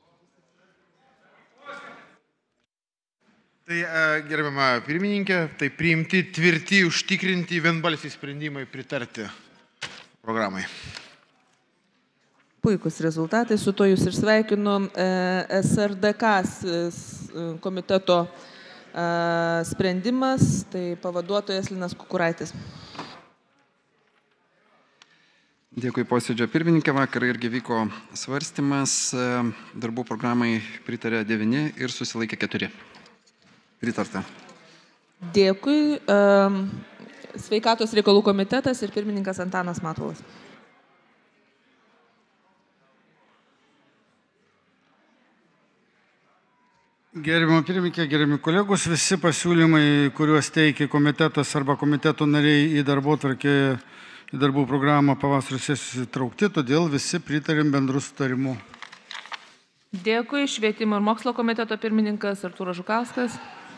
Tai gerbiama pirmininkė, tai priimti tvirti, užtikrinti vienbalsiai sprendimai pritarti programai. Puikus rezultatai, su to jūs ir sveikinu. S R D K komiteto sprendimas, tai pavaduotojas Linas Kukuraitis. Dėkui posėdžio pirmininkė, vakar irgi vyko svarstymas, darbų programai pritarė devyni ir susilaikė keturi. Pritarta. Dėkui. Sveikatos reikalų komitetas ir pirmininkas Antanas Matulas. Gerbiama pirmininkė, gerbiami kolegos, visi pasiūlymai, kuriuos teikia komitetas arba komiteto nariai į darbotvarkę, į darbų programą pavasario sesijos įtraukti, todėl visi pritarėm bendru sutarimu. Dėkui. Švietimo ir mokslo komiteto pirmininkas Artūras Žukauskas.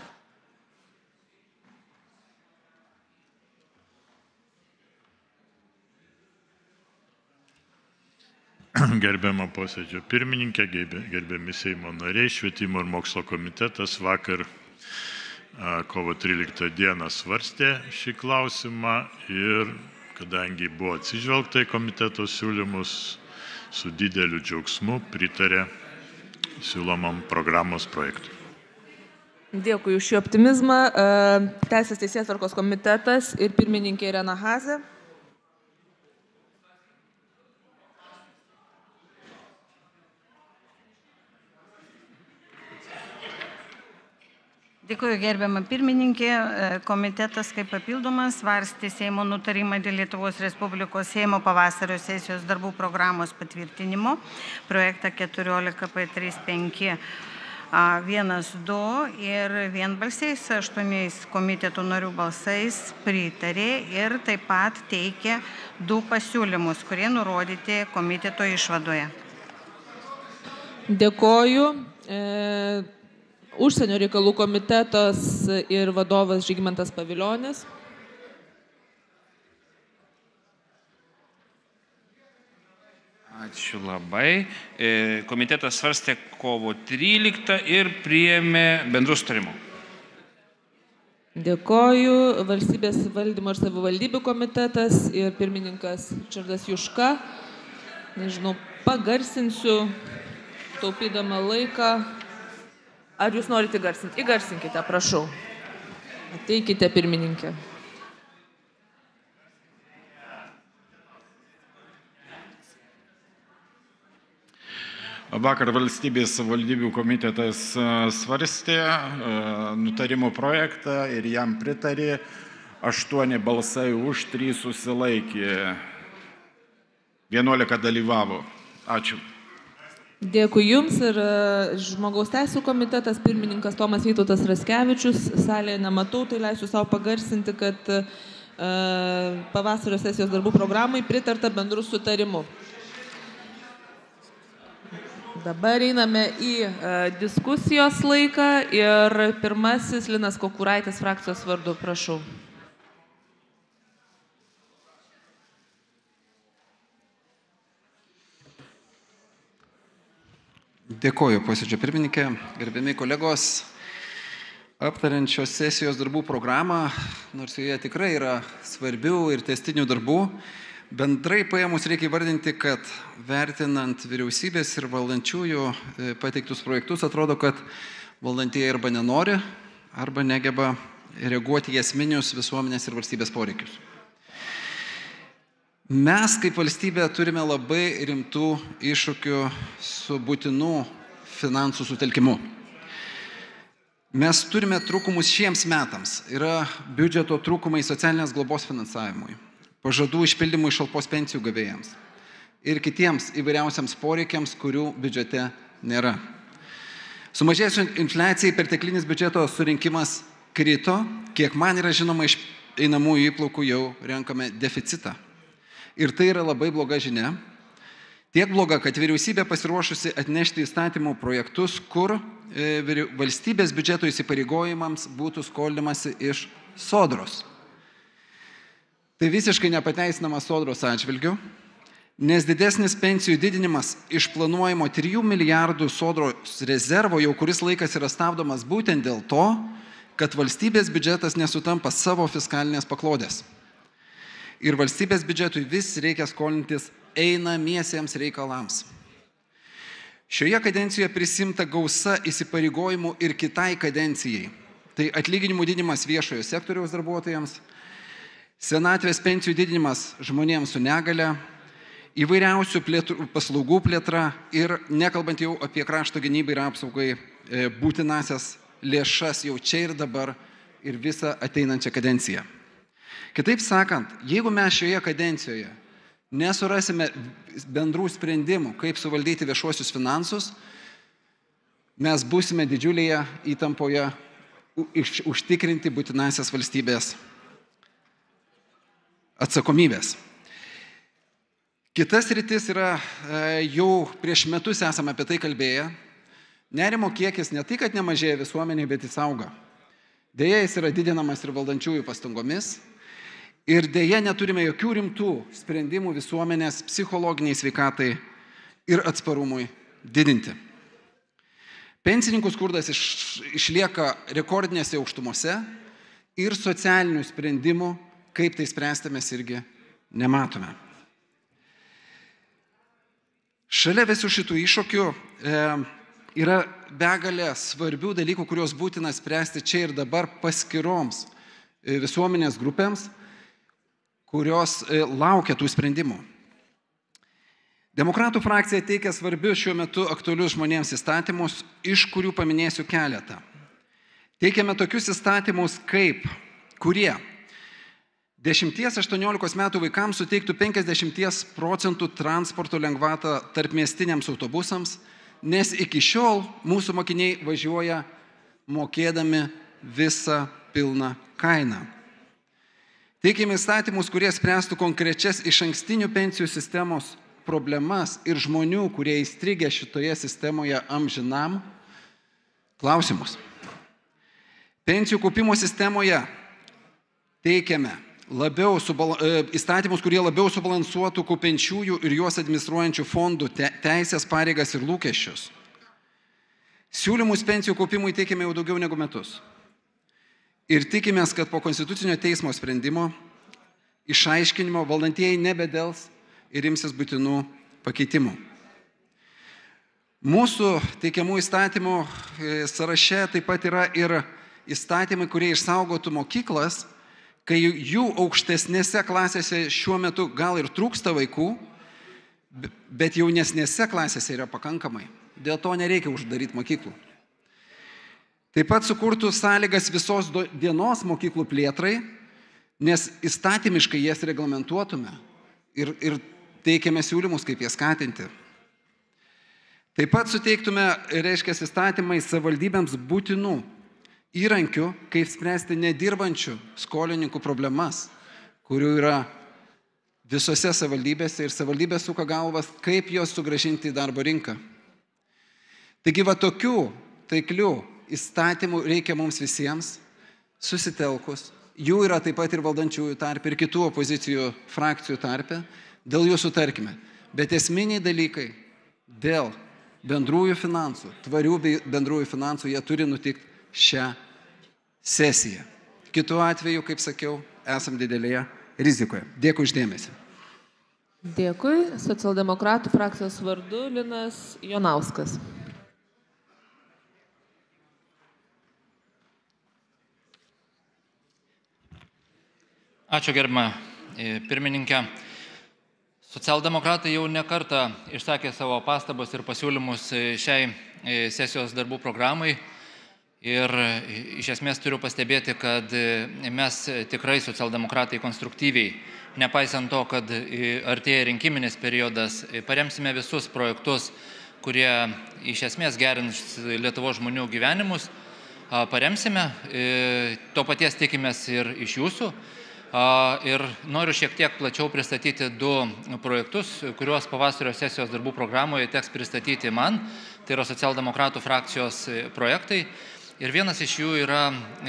Gerbiama posėdžio pirmininkė, gerbiami Seimo nariai, Švietimo ir mokslo komitetas vakar kovo tryliktą dieną svarstė šį klausimą ir kadangi buvo atsižvelgta į komiteto siūlymus, su dideliu džiaugsmu pritarė siūlomam programos projektui. Dėkui už šį optimizmą. Teisės teisėtvarkos komitetas ir pirmininkė Irena Hazė. Dėkuoju, gerbiama pirmininkė. Komitetas kaip papildomas svarstė Seimo nutarimą dėl Lietuvos Respublikos Seimo pavasario sesijos darbų programos patvirtinimo, projektą keturiolika P trys penki vienas du ir vienbalsiais aštuoniais komiteto narių balsais pritarė ir taip pat teikė du pasiūlymus, kurie nurodyti komiteto išvadoje. Dėkoju. E... Užsienio reikalų komitetas ir vadovas Žygimantas Pavilionis. Ačiū labai. Komitetas svarstė kovo tryliktą ir priėmė bendrų sutarimų. Dėkoju. Valstybės valdymo ir savivaldybių komitetas ir pirmininkas Ričardas Juška. Nežinau, pagarsinsiu, taupydama laiką. Ar jūs norite įgarsinti? Įgarsinkite, prašau. Ateikite, pirmininkė. Vakar valstybės valdybių komitetas svarstė nutarimo projektą ir jam pritarė. Aštuoni balsai už, trys susilaikė. Vienuolika dalyvavo. Ačiū. Dėkui Jums ir Žmogaus teisų komitetas, pirmininkas Tomas Vytautas Raskevičius. Salėje nematau, tai leisiu savo pagarsinti, kad pavasario sesijos darbų programai pritarta bendrų sutarimų. Dabar einame į diskusijos laiką ir pirmasis Linas Kukuraitis frakcijos vardu, prašau. Dėkoju, posėdžio pirmininkė, gerbiami kolegos. Aptariant šios sesijos darbų programą, nors joje tikrai yra svarbių ir tęstinių darbų, bendrai paėmus reikia įvardinti, kad vertinant vyriausybės ir valdančiųjų pateiktus projektus, atrodo, kad valdantieji arba nenori, arba negeba reaguoti į esminius visuomenės ir valstybės poreikius. Mes kaip valstybė turime labai rimtų iššūkių su būtinų finansų sutelkimu. Mes turime trūkumus šiems metams. Yra biudžeto trūkumai socialinės globos finansavimui, pažadų išpildymui šalpos pensijų gavėjams ir kitiems įvairiausiams poreikiams, kurių biudžete nėra. Sumažėjus infliacijai perteklinis biudžeto surinkimas krito, kiek man yra žinoma, iš einamųjų įplaukų jau renkame deficitą. Ir tai yra labai bloga žinia. Tiek bloga, kad vyriausybė pasiruošusi atnešti įstatymų projektus, kur e, valstybės biudžeto įsipareigojimams būtų skolinamasi iš sodros. Tai visiškai nepateisinamas sodros atžvilgiu, nes didesnis pensijų didinimas iš planuojamo trijų milijardų sodros rezervo jau kuris laikas yra stabdomas būtent dėl to, kad valstybės biudžetas nesutampa savo fiskalinės paklodės. Ir valstybės biudžetui vis reikia skolintis einamiesiems reikalams. Šioje kadencijoje prisimta gausa įsipareigojimų ir kitai kadencijai. Tai atlyginimų didinimas viešojo sektoriaus darbuotojams, senatvės pensijų didinimas žmonėms su negale, įvairiausių plėtrų, paslaugų plėtra ir nekalbant jau apie krašto gynybai ir apsaugai būtinasias lėšas jau čia ir dabar ir visą ateinančią kadenciją. Kitaip sakant, jeigu mes šioje kadencijoje nesurasime bendrų sprendimų, kaip suvaldyti viešuosius finansus, mes būsime didžiulėje įtampoje užtikrinti būtinasias valstybės atsakomybės. Kitas rytis yra, jau prieš metus esame apie tai kalbėję, nerimo kiekis ne tai, kad nemažėja visuomeniai, bet jis auga. Deja, jis yra didinamas ir valdančiųjų pastangomis. Ir deja neturime jokių rimtų sprendimų visuomenės psichologiniai sveikatai ir atsparumui didinti. Pensininkų skurdas iš, išlieka rekordinėse aukštumose ir socialinių sprendimų, kaip tai spręsti, mes irgi nematome. Šalia visų šitų iššūkių e, yra begalė svarbių dalykų, kuriuos būtina spręsti čia ir dabar paskiroms visuomenės grupėms, kurios laukia tų sprendimų. Demokratų frakcija teikia svarbius šiuo metu aktualius žmonėms įstatymus, iš kurių paminėsiu keletą. Teikiame tokius įstatymus kaip, kurie dešimties aštuoniolikos metų vaikams suteiktų penkiasdešimt procentų transporto lengvatą tarpmiestiniams autobusams, nes iki šiol mūsų mokiniai važiuoja mokėdami visą pilną kainą. Teikiame įstatymus, kurie spręstų konkrečias išankstinių pensijų sistemos problemas ir žmonių, kurie įstrigę šitoje sistemoje amžinam klausimus. Pensijų kaupimo sistemoje teikiame labiau subal... įstatymus, kurie labiau subalansuotų kaupiančiųjų ir juos administruojančių fondų te... teisės, pareigas ir lūkesčius. Siūlymus pensijų kaupimui teikiame jau daugiau negu metus. Ir tikimės, kad po Konstitucinio teismo sprendimo išaiškinimo valdantieji nebedels ir imsis būtinų pakeitimų. Mūsų teikiamų įstatymų sąraše taip pat yra ir įstatymai, kurie išsaugotų mokyklas, kai jų aukštesnėse klasėse šiuo metu gal ir trūksta vaikų, bet jaunesnėse klasėse yra pakankamai. Dėl to nereikia uždaryti mokyklų. Taip pat sukurtų sąlygas visos dienos mokyklų plėtrai, nes įstatymiškai jas reglamentuotume ir, ir teikiame siūlymus, kaip jas skatinti. Taip pat suteiktume, reiškia, įstatymai savivaldybėms būtinų įrankių, kaip spręsti nedirbančių skolininkų problemas, kurių yra visose savivaldybėse ir savivaldybės suka galvas, kaip juos sugrąžinti į darbo rinką. Taigi va tokių taiklių įstatymų reikia mums visiems susitelkus. Jų yra taip pat ir valdančiųjų tarpe, ir kitų opozicijų frakcijų tarpe. Dėl jų sutarkime. Bet esminiai dalykai dėl bendrųjų finansų, tvarių bendrųjų finansų, jie turi nutikti šią sesiją. Kitu atveju, kaip sakiau, esam didelėje rizikoje. Dėkui uždėmesi. Dėkui. Socialdemokratų frakcijos vardu Linas Jonauskas. Ačiū, gerbama pirmininkė. Socialdemokratai jau ne kartą išsakė savo pastabas ir pasiūlymus šiai sesijos darbų programai. Ir iš esmės turiu pastebėti, kad mes tikrai socialdemokratai konstruktyviai, nepaisant to, kad artėja rinkiminis periodas, paremsime visus projektus, kurie iš esmės gerins Lietuvos žmonių gyvenimus. Paremsime, to paties tikimės ir iš jūsų. Ir noriu šiek tiek plačiau pristatyti du projektus, kuriuos pavasario sesijos darbų programoje teks pristatyti man. Tai yra socialdemokratų frakcijos projektai. Ir vienas iš jų yra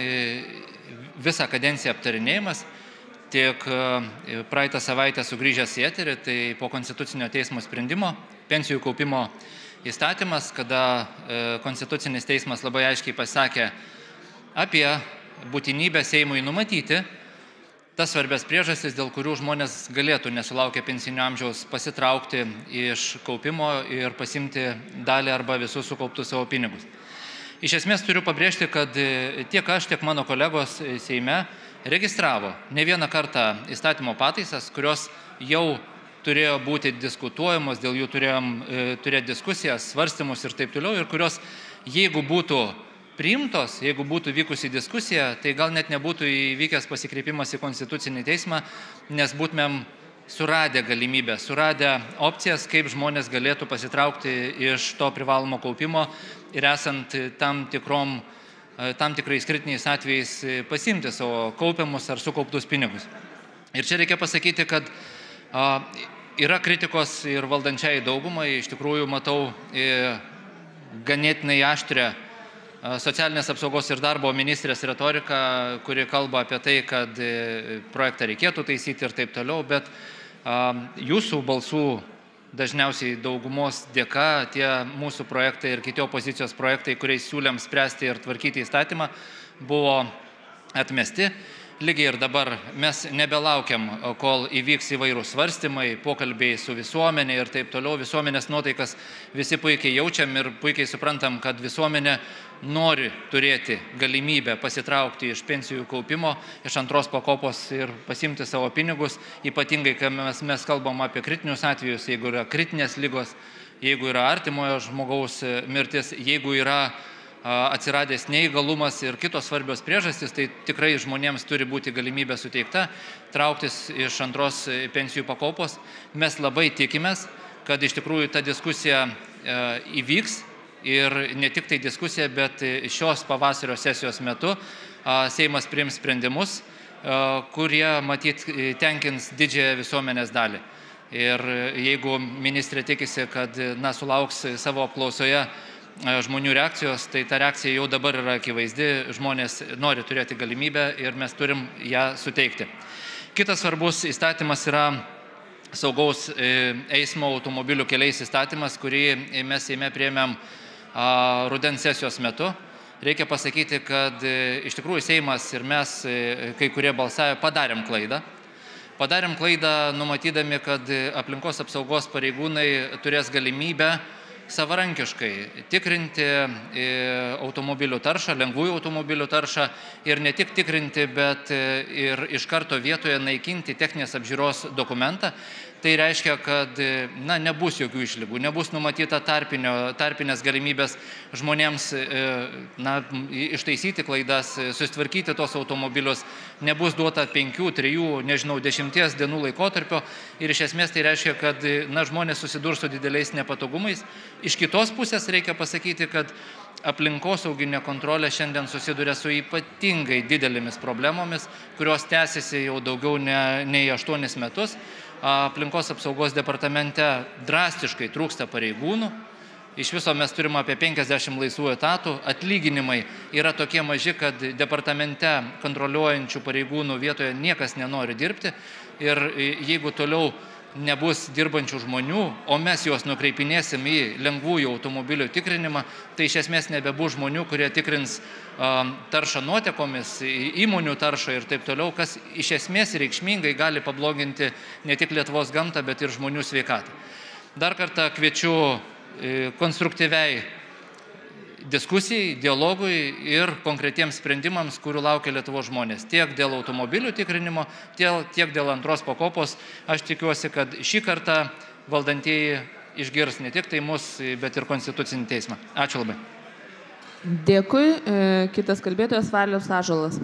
visą kadenciją aptarinėjimas. Tiek praeitą savaitę sugrįžęs į eterį, tai po Konstitucinio teismo sprendimo pensijų kaupimo įstatymas, kada Konstitucinis teismas labai aiškiai pasakė apie būtinybę Seimui numatyti tas svarbias priežastis, dėl kurių žmonės galėtų nesulaukę pensinio amžiaus pasitraukti iš kaupimo ir pasimti dalį arba visus sukauptus savo pinigus. Iš esmės turiu pabrėžti, kad tiek aš, tiek mano kolegos Seime registravo ne vieną kartą įstatymo pataisas, kurios jau turėjo būti diskutuojamos, dėl jų turėjom turėti diskusijas, svarstymus ir taip toliau, ir kurios, jeigu būtų priimtos, jeigu būtų vykusi diskusija, tai gal net nebūtų įvykęs pasikreipimas į Konstitucinį teismą, nes būtumėm suradę galimybę, suradę opcijas, kaip žmonės galėtų pasitraukti iš to privalomo kaupimo ir esant tam, tikrom, tam tikrais kritiniais atvejais pasimti savo kaupiamus ar sukauptus pinigus. Ir čia reikia pasakyti, kad a, yra kritikos ir valdančiai daugumai, iš tikrųjų matau e, ganėtinai aštrią socialinės apsaugos ir darbo ministrės retorika, kuri kalba apie tai, kad projektą reikėtų taisyti ir taip toliau, bet jūsų balsų dažniausiai daugumos dėka tie mūsų projektai ir kiti opozicijos projektai, kuriais siūlėm spręsti ir tvarkyti įstatymą, buvo atmesti. lygiai ir dabar mes nebelaukiam, kol įvyks įvairūs svarstymai, pokalbiai su visuomenė ir taip toliau. Visuomenės nuotaikas visi puikiai jaučiam ir puikiai suprantam, kad visuomenė nori turėti galimybę pasitraukti iš pensijų kaupimo, iš antros pakopos ir pasimti savo pinigus, ypatingai, kai mes, mes kalbam apie kritinius atvejus, jeigu yra kritinės ligos, jeigu yra artimojo žmogaus mirtis, jeigu yra atsiradęs neįgalumas ir kitos svarbios priežastys, tai tikrai žmonėms turi būti galimybė suteikta trauktis iš antros pensijų pakopos. Mes labai tikimės, kad iš tikrųjų ta diskusija įvyks ir ne tik tai diskusija, bet šios pavasario sesijos metu Seimas priims sprendimus, kurie matyt tenkins didžiąją visuomenės dalį. Ir jeigu ministrė tikisi, kad na, sulauks savo apklausoje žmonių reakcijos, tai ta reakcija jau dabar yra akivaizdi, žmonės nori turėti galimybę ir mes turim ją suteikti. Kitas svarbus įstatymas yra saugaus eismo automobilių keliais įstatymas, kurį mes Seime priėmėm rudens sesijos metu. Reikia pasakyti, kad iš tikrųjų Seimas ir mes, kai kurie balsavę, padarėm klaidą. Padarėm klaidą numatydami, kad aplinkos apsaugos pareigūnai turės galimybę savarankiškai tikrinti automobilių taršą, lengvųjų automobilių taršą ir ne tik tikrinti, bet ir iš karto vietoje naikinti techninės apžiūros dokumentą. Tai reiškia, kad na, nebus jokių išlygų, nebus numatyta tarpinio, tarpinės galimybės žmonėms na, ištaisyti klaidas, susitvarkyti tos automobilius, nebus duota penkių, trijų, nežinau, dešimties dienų laikotarpio ir iš esmės tai reiškia, kad na, žmonės susidurs su dideliais nepatogumais. Iš kitos pusės reikia pasakyti, kad aplinkosauginė kontrolė šiandien susiduria su ypatingai didelėmis problemomis, kurios tęsiasi jau daugiau ne, nei aštuonis metus. Aplinkos apsaugos departamente drastiškai trūksta pareigūnų. Iš viso mes turime apie penkiasdešimt laisvų etatų. Atlyginimai yra tokie maži, kad departamente kontroliuojančių pareigūnų vietoje niekas nenori dirbti. Ir jeigu toliau nebus dirbančių žmonių, o mes juos nukreipinėsim į lengvųjų automobilių tikrinimą, tai iš esmės nebebus žmonių, kurie tikrins taršą nuotekomis, įmonių taršą ir taip toliau, kas iš esmės reikšmingai gali pabloginti ne tik Lietuvos gamtą, bet ir žmonių sveikatą. Dar kartą kviečiu konstruktyviai diskusijai, dialogui ir konkretiems sprendimams, kurių laukia Lietuvos žmonės. Tiek dėl automobilių tikrinimo, tiek dėl antros pakopos. Aš tikiuosi, kad šį kartą valdantieji išgirs ne tik tai mus, bet ir Konstitucinį teismą. Ačiū labai. Dėkui. Kitas kalbėtojas Valius Ąžuolas.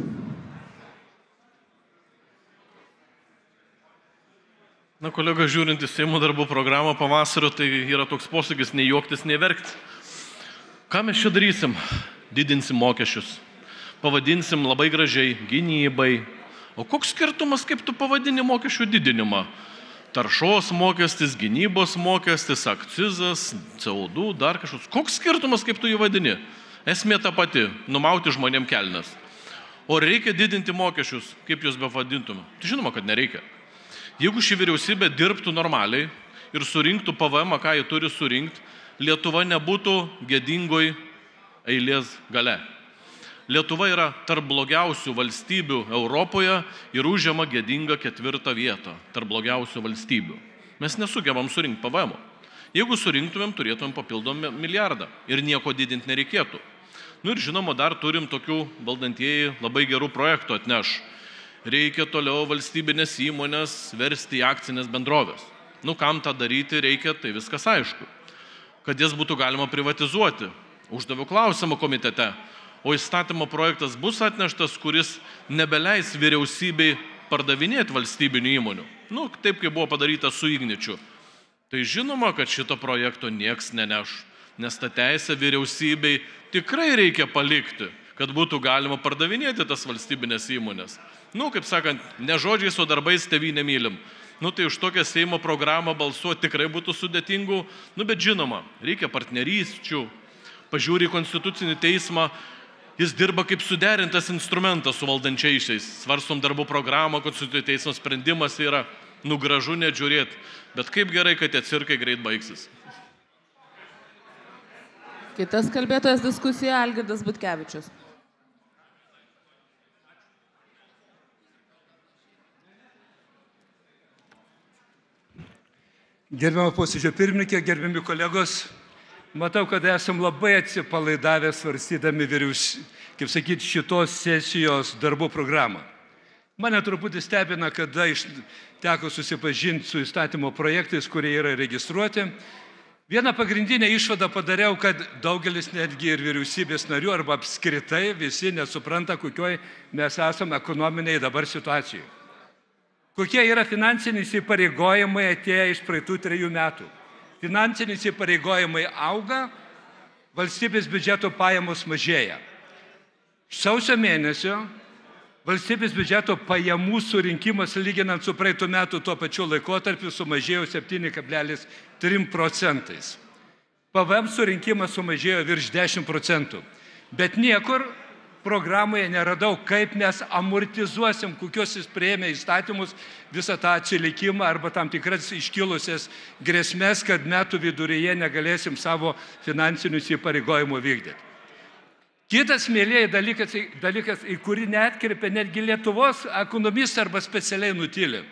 Na, kolega, žiūrint į Seimo darbų programą pavasario, tai yra toks posakis, nei juoktis, nei verkti. Ką mes čia darysim? Didinsim mokesčius. Pavadinsim labai gražiai gynybai. O koks skirtumas, kaip tu pavadini mokesčių didinimą? Taršos mokestis, gynybos mokestis, akcizas, C O du, dar kažkoks. Koks skirtumas, kaip tu jį vadini? Esmė ta pati – numauti žmonėm kelnes. O reikia didinti mokesčius, kaip jūs bevadintume? Tai žinoma, kad nereikia. Jeigu ši vyriausybė dirbtų normaliai ir surinktų P V M, ką jį turi surinkti, Lietuva nebūtų gėdingoj eilės gale. Lietuva yra tarp blogiausių valstybių Europoje ir užima gėdingą ketvirtą vietą tarp blogiausių valstybių. Mes nesugebam surinkti P V M. Jeigu surinktumėm, turėtumėm papildomą milijardą ir nieko didinti nereikėtų. Nu ir žinoma, dar turim tokių valdantieji labai gerų projektų atneš. Reikia toliau valstybinės įmonės versti į akcinės bendrovės. Nu, kam tą daryti reikia, tai viskas aišku. Kad jas būtų galima privatizuoti. Uždaviau klausimą komitete, o įstatymo projektas bus atneštas, kuris nebeleis vyriausybei pardavinėti valstybinių įmonių. Nu, taip, kaip buvo padaryta su Igničiu. Tai žinoma, kad šito projekto nieks neneš, nes tą teisę vyriausybei tikrai reikia palikti, kad būtų galima pardavinėti tas valstybinės įmonės. Nu, kaip sakant, ne žodžiais, o darbais tėvynę mylim. Nu, tai už tokią Seimo programą balsuoti tikrai būtų sudėtingų. Nu, bet žinoma, reikia partnerysčių. Pažiūrį į Konstitucinį teismą, jis dirba kaip suderintas instrumentas su valdančiaisiais. Svarstom darbų programą, Konstitucinio teismo sprendimas yra, nu, gražu net žiūrėti. Bet kaip gerai, kad tie cirkai greit baigsis. Kitas kalbėtojas diskusija Algirdas Butkevičius. Gerbiamą posėdžio pirmininkę, gerbiami kolegos, matau, kad esam labai atsipalaidavę svarstydami vyriaus, kaip sakyti, šitos sesijos darbų programą. Mane truputį stebina, kada iš, teko susipažinti su įstatymo projektais, kurie yra registruoti. Vieną pagrindinę išvadą padariau, kad daugelis netgi ir vyriausybės narių arba apskritai visi nesupranta, kokioj mes esame ekonominiai dabar situacijai. Kokie yra finansiniai įsipareigojimai atėję iš praeitų trejų metų. Finansiniai įsipareigojimai auga, valstybės biudžeto pajamos mažėja. Sausio mėnesio valstybės biudžeto pajamų surinkimas lyginant su praeitų metų tuo pačiu laikotarpiu sumažėjo septyni kablelis trys procentais. P V M surinkimas sumažėjo virš dešimt procentų. Bet niekur programoje neradau, kaip mes amortizuosim, kokios jis priėmė įstatymus visą tą atsilikimą arba tam tikras iškilusias grėsmės, kad metų viduryje negalėsim savo finansinių įsipareigojimų vykdyti. Kitas, mėlyjei, dalykas, dalykas, į kurį neatkreipia netgi Lietuvos ekonomistai arba specialiai nutyli.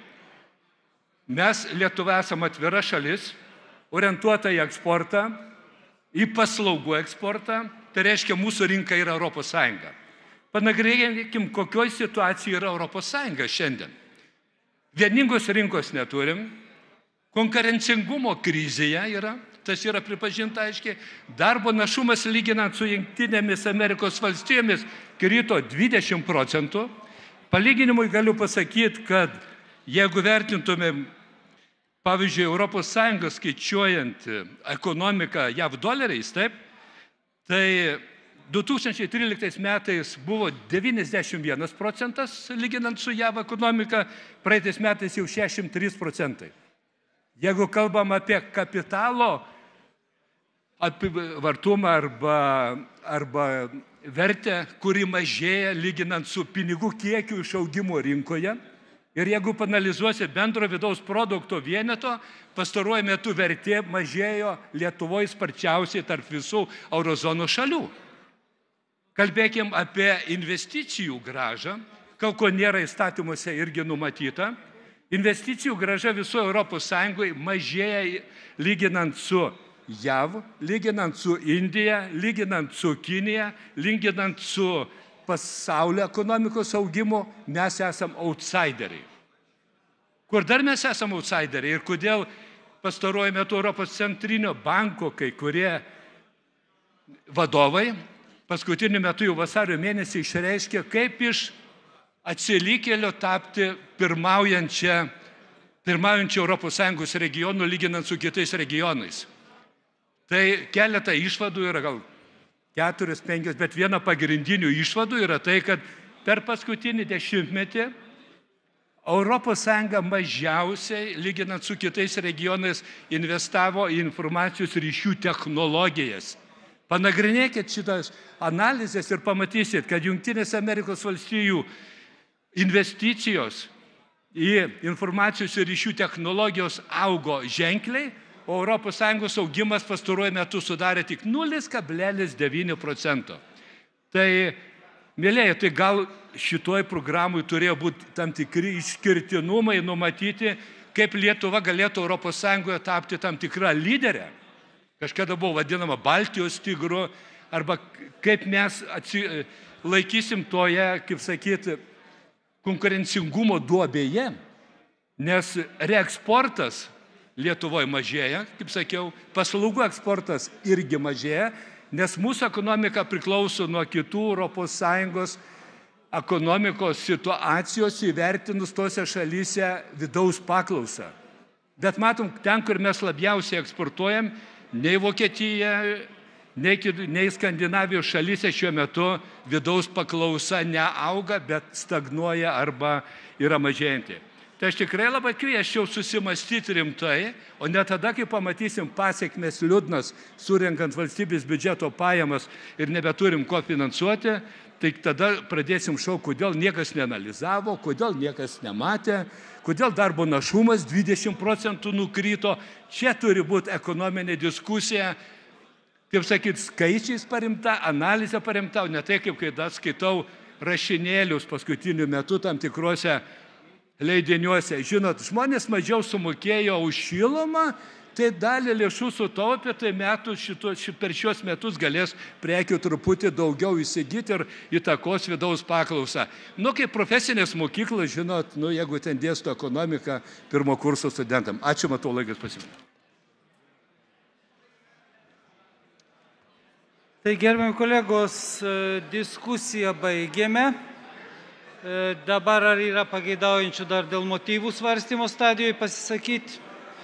Mes Lietuva esame atvira šalis, orientuota į eksportą, į paslaugų eksportą, tai reiškia mūsų rinka yra Europos Sąjunga. Panagrinėkim, kokioj situacijoje yra Europos Sąjunga šiandien. Vieningos rinkos neturim, konkurencingumo krizėje yra, tas yra pripažinta aiškiai, darbo našumas lyginant su Jungtinėmis Amerikos valstijomis krito dvidešimt procentų. Palyginimui galiu pasakyti, kad jeigu vertintumėm, pavyzdžiui, Europos Sąjungą skaičiuojant ekonomiką J A V doleriais, taip, tai du tūkstančiai tryliktais metais buvo devyniasdešimt vienas procentas, lyginant su J A V ekonomika, praeitais metais jau šešiasdešimt trys procentai. Jeigu kalbam apie kapitalo apivartumą arba, arba vertę, kuri mažėja lyginant su pinigų kiekiu išaugimo rinkoje, ir jeigu panalizuosi bendro vidaus produkto vieneto, pastaruoju metu vertė mažėjo Lietuvoje sparčiausiai tarp visų eurozonos šalių. Kalbėkim apie investicijų grąžą, ko nėra įstatymuose irgi numatyta. Investicijų grąža viso Europos Sąjungoje mažėja lyginant su J A V, lyginant su Indija, lyginant su Kinija, lyginant su pasaulio ekonomikos augimo, mes esam outsideriai. Kur dar mes esam outsideriai ir kodėl pastaruoju metu Europos centrinio banko kai kurie vadovai paskutiniu metu jau vasario mėnesį išreiškė, kaip iš atsilikėlio tapti pirmaujančią, pirmaujančią Europos Sąjungos regionų lyginant su kitais regionais. Tai keletą išvadų yra gal keturios, penkios, bet viena pagrindinių išvadų yra tai, kad per paskutinį dešimtmetį Europos Sąjunga mažiausiai, lyginant su kitais regionais, investavo į informacijos ryšių technologijas. Panagrinėkit šitas analizės ir pamatysit, kad Jungtinės Amerikos valstijų investicijos į informacijos ir ryšių technologijos augo ženkliai, o Europos Sąjungos augimas pastaruoju metu sudarė tik nulis kablelis devyni procento. Tai, mėlėjai, tai gal šitoj programui turėjo būti tam tikri išskirtinumai numatyti, kaip Lietuva galėtų Europos Sąjungoje tapti tam tikrą lyderę. Kažkada buvo vadinama Baltijos tigru, arba kaip mes atsi... laikysim toje, kaip sakyti, konkurencingumo duobėje, nes reeksportas Lietuvoje mažėja, kaip sakiau, paslaugų eksportas irgi mažėja, nes mūsų ekonomika priklauso nuo kitų Europos Sąjungos ekonomikos situacijos įvertinus tose šalyse vidaus paklausą. Bet matom, ten, kur mes labiausiai eksportuojam, nei Vokietija, nei, nei Skandinavijos šalyse šiuo metu vidaus paklausa neauga, bet stagnuoja arba yra mažėjanti. Tai aš tikrai labai kvieščiau susimastyti rimtai, o ne tada, kai pamatysim pasiekmes liūdnas, surenkant valstybės biudžeto pajamas ir nebeturim ko finansuoti, tai tada pradėsim šau, kodėl niekas neanalizavo, kodėl niekas nematė, kodėl darbo našumas dvidešimt procentų nukrito. Čia turi būti ekonominė diskusija, kaip sakyt, skaičiais paremta, analizė paremta, o ne tai, kaip kai dar skaitau rašinėlius paskutiniu metu tam tikrose leidiniuose. Žinot, žmonės mažiau sumokėjo už šilumą, tai dalį lėšų sutaupė, tai metų šito, ši, per šios metus galės prekių truputį daugiau įsigyti ir įtakos vidaus paklausą. Nu, kaip profesinės mokyklos, žinot, nu, jeigu ten dėsto ekonomiką pirmo kurso studentam. Ačiū, matau, laikas pasiūlyti. Tai gerbiami kolegos, diskusiją baigėme. Dabar ar yra pageidaujančių dar dėl motyvų svarstymo stadijoje pasisakyti?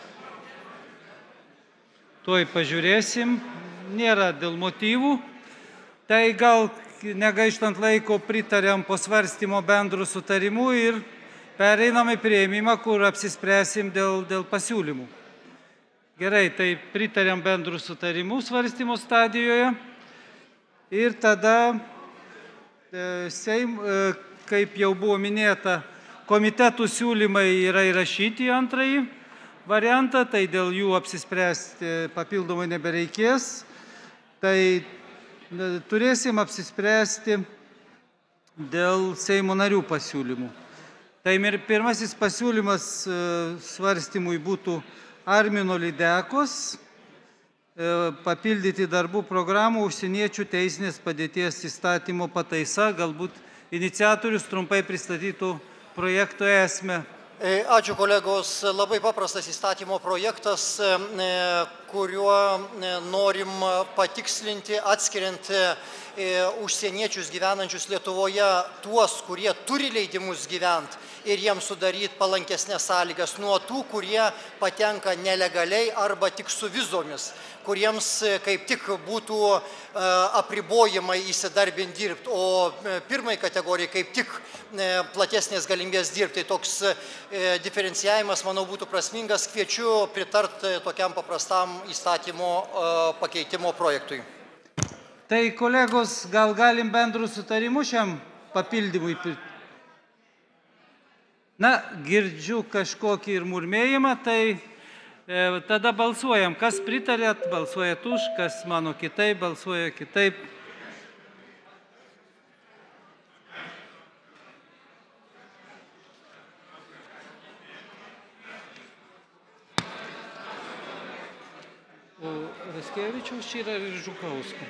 Tuoj pažiūrėsim, nėra dėl motyvų. Tai gal negaištant laiko pritariam po svarstymo bendrų sutarimų ir pereinam į prieimimą, kur apsispręsim dėl, dėl pasiūlymų. Gerai, tai pritariam bendrų sutarimų svarstymo stadijoje. Ir tada, e, Seim, e, kaip jau buvo minėta, komitetų siūlymai yra įrašyti į antrąjį variantą, tai dėl jų apsispręsti papildomai nebereikės. Tai turėsim apsispręsti dėl Seimo narių pasiūlymų. Tai pirmasis pasiūlymas svarstymui būtų Armino Lydekos papildyti darbų programų užsieniečių teisinės padėties įstatymo pataisa. Galbūt iniciatorius trumpai pristatytų projekto esmę. Ačiū kolegos, labai paprastas įstatymo projektas, kuriuo norim patikslinti, atskiriant užsieniečius gyvenančius Lietuvoje, tuos, kurie turi leidimus gyventi ir jiems sudaryti palankesnės sąlygas nuo tų, kurie patenka nelegaliai arba tik su vizomis, kuriems kaip tik būtų apribojimai įsidarbinti dirbti, o pirmai kategorijai kaip tik platesnės galimybės dirbti. Tai toks diferencijavimas, manau, būtų prasmingas. Kviečiu pritarti tokiam paprastam įstatymo pakeitimo projektui. Tai kolegos, gal galim bendrų sutarimų šiam papildymui? Na, girdžiu kažkokį ir murmėjimą, tai e, tada balsuojam. Kas pritarėt, balsuojat už, kas mano kitaip, balsuoja kitaip. O Raskevičiaus čia yra ir Žukausko.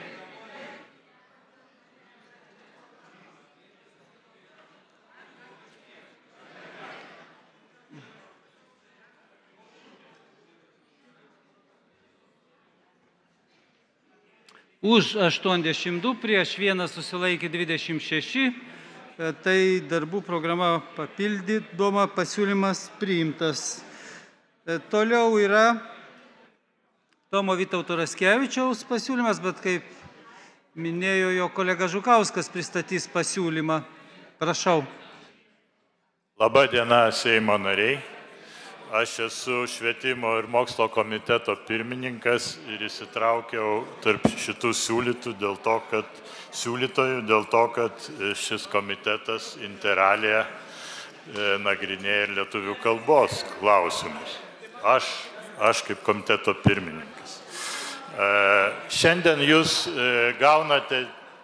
Už aštuoniasdešimt du, prieš vieną susilaikė dvidešimt šeši, tai darbų programa papildydoma, pasiūlymas priimtas. Toliau yra Tomo Vytauto Raskevičiaus pasiūlymas, bet kaip minėjo jo kolega Žukauskas, pristatys pasiūlymą. Prašau. Labą dieną, Seimo nariai. Aš esu švietimo ir mokslo komiteto pirmininkas ir įsitraukiau tarp šitų siūlytų dėl to, kad siūlytojų, dėl to, kad šis komitetas interalėje nagrinėja ir lietuvių kalbos klausimus. Aš, aš kaip komiteto pirmininkas. Šiandien jūs gaunate,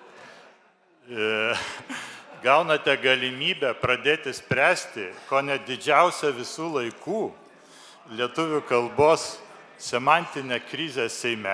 gaunate galimybę pradėti spręsti, ko ne didžiausia visų laikų lietuvių kalbos semantinę krizę Seime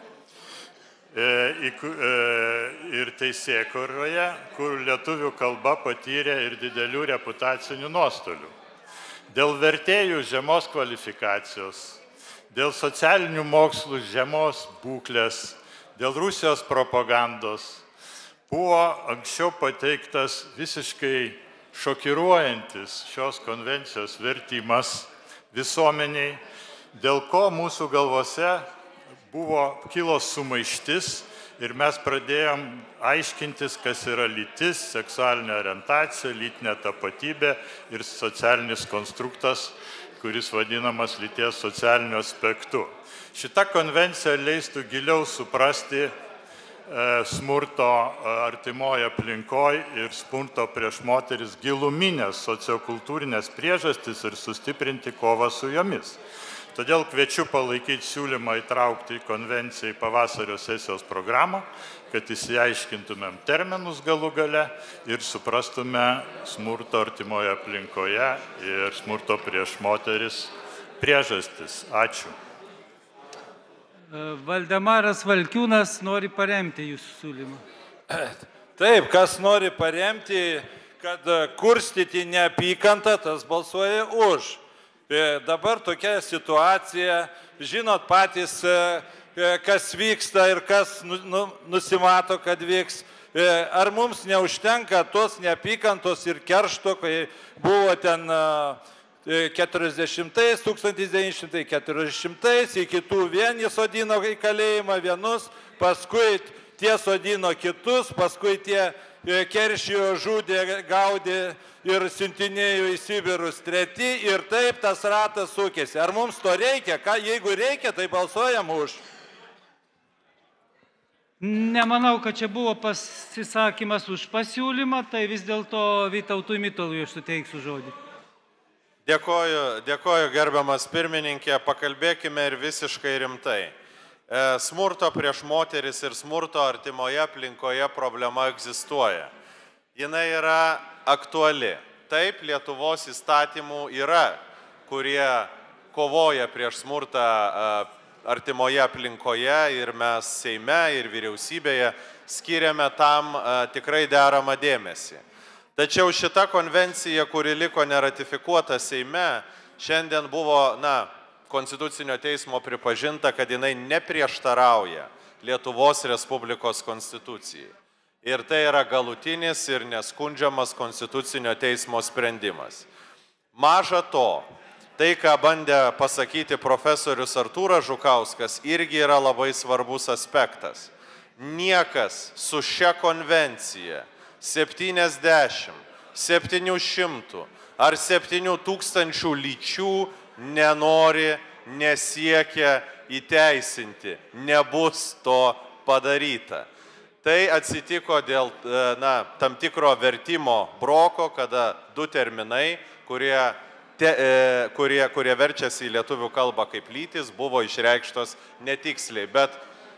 ir teisėkūroje, kur lietuvių kalba patyrė ir didelių reputacinių nuostolių. Dėl vertėjų žemos kvalifikacijos, dėl socialinių mokslų žemos būklės, dėl Rusijos propagandos buvo anksčiau pateiktas visiškai šokiruojantis šios konvencijos vertimas visuomeniai, dėl ko mūsų galvose buvo kilo sumaištis ir mes pradėjom aiškintis, kas yra lytis, seksualinė orientacija, lytinė tapatybė ir socialinis konstruktas, kuris vadinamas lyties socialiniu aspektu. Šita konvencija leistų giliau suprasti smurto artimoje aplinkoje ir smurto prieš moteris giluminės sociokultūrinės priežastis ir sustiprinti kovą su jomis. Todėl kviečiu palaikyti siūlymą įtraukti konvenciją į pavasario sesijos programą, kad įsiaiškintumėm terminus galų gale ir suprastume smurto artimoje aplinkoje ir smurto prieš moteris priežastis. Ačiū. Valdemaras Valkiūnas nori paremti jūsų siūlymą. Taip, kas nori paremti, kad kurstyti neapykantą, tas balsuoja už. Dabar tokia situacija, žinot patys, kas vyksta ir kas nusimato, kad vyks. Ar mums neužtenka tos neapykantos ir keršto, kai buvo ten keturiasdešimtais, tūkstantis devyni šimtai keturiasdešimtais, iki tų vieni sodino į kalėjimą vienus, paskui tie sodino kitus, paskui tie keršijo, žudė, gaudė ir siuntinėjo į Sibirus treti ir taip tas ratas sukėsi. Ar mums to reikia? Ką, jeigu reikia, tai balsuojam už. Nemanau, kad čia buvo pasisakymas už pasiūlymą, tai vis dėlto Vytautui Mitalui aš suteiksiu žodį. Dėkoju, dėkoju gerbiamas pirmininkė, pakalbėkime ir visiškai rimtai. Smurto prieš moteris ir smurto artimoje aplinkoje problema egzistuoja. Jinai yra aktuali. Taip, Lietuvos įstatymų yra, kurie kovoja prieš smurtą artimoje aplinkoje ir mes Seime ir vyriausybėje skiriame tam tikrai deramą dėmesį. Tačiau šita konvencija, kuri liko neratifikuota Seime, šiandien buvo, na, Konstitucinio teismo pripažinta, kad jinai neprieštarauja Lietuvos Respublikos konstitucijai. Ir tai yra galutinis ir neskundžiamas Konstitucinio teismo sprendimas. Maža to, tai, ką bandė pasakyti profesorius Artūras Žukauskas, irgi yra labai svarbus aspektas. Niekas su šia konvencija septyniasdešimt, septyni šimtai ar septyni tūkstančių lyčių nenori, nesiekia įteisinti, nebus to padaryta. Tai atsitiko dėl na, tam tikro vertimo broko, kada du terminai, kurie, te, e, kurie, kurie verčiasi į lietuvių kalbą kaip lytis, buvo išreikštos netiksliai. Bet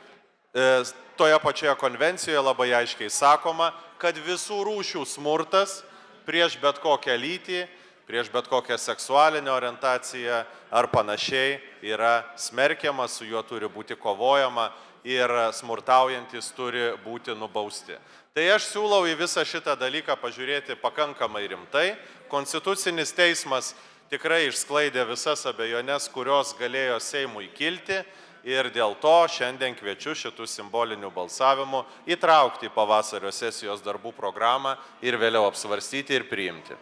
e, toje pačioje konvencijoje labai aiškiai sakoma, kad visų rūšių smurtas prieš bet kokią lytį, prieš bet kokią seksualinę orientaciją ar panašiai yra smerkiamas, su juo turi būti kovojama ir smurtaujantis turi būti nubausti. Tai aš siūlau į visą šitą dalyką pažiūrėti pakankamai rimtai. Konstitucinis teismas tikrai išsklaidė visas abejonės, kurios galėjo Seimui kilti ir dėl to šiandien kviečiu šitų simbolinių balsavimų įtraukti į pavasario sesijos darbų programą ir vėliau apsvarstyti ir priimti.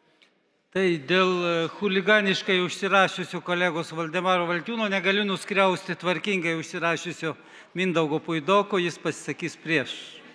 Tai dėl chuliganiškai užsirašiusių kolegos Valdemaro Valkiūno negaliu nuskriausti tvarkingai užsirašiusio Mindaugo Puidoko, jis pasisakys prieš.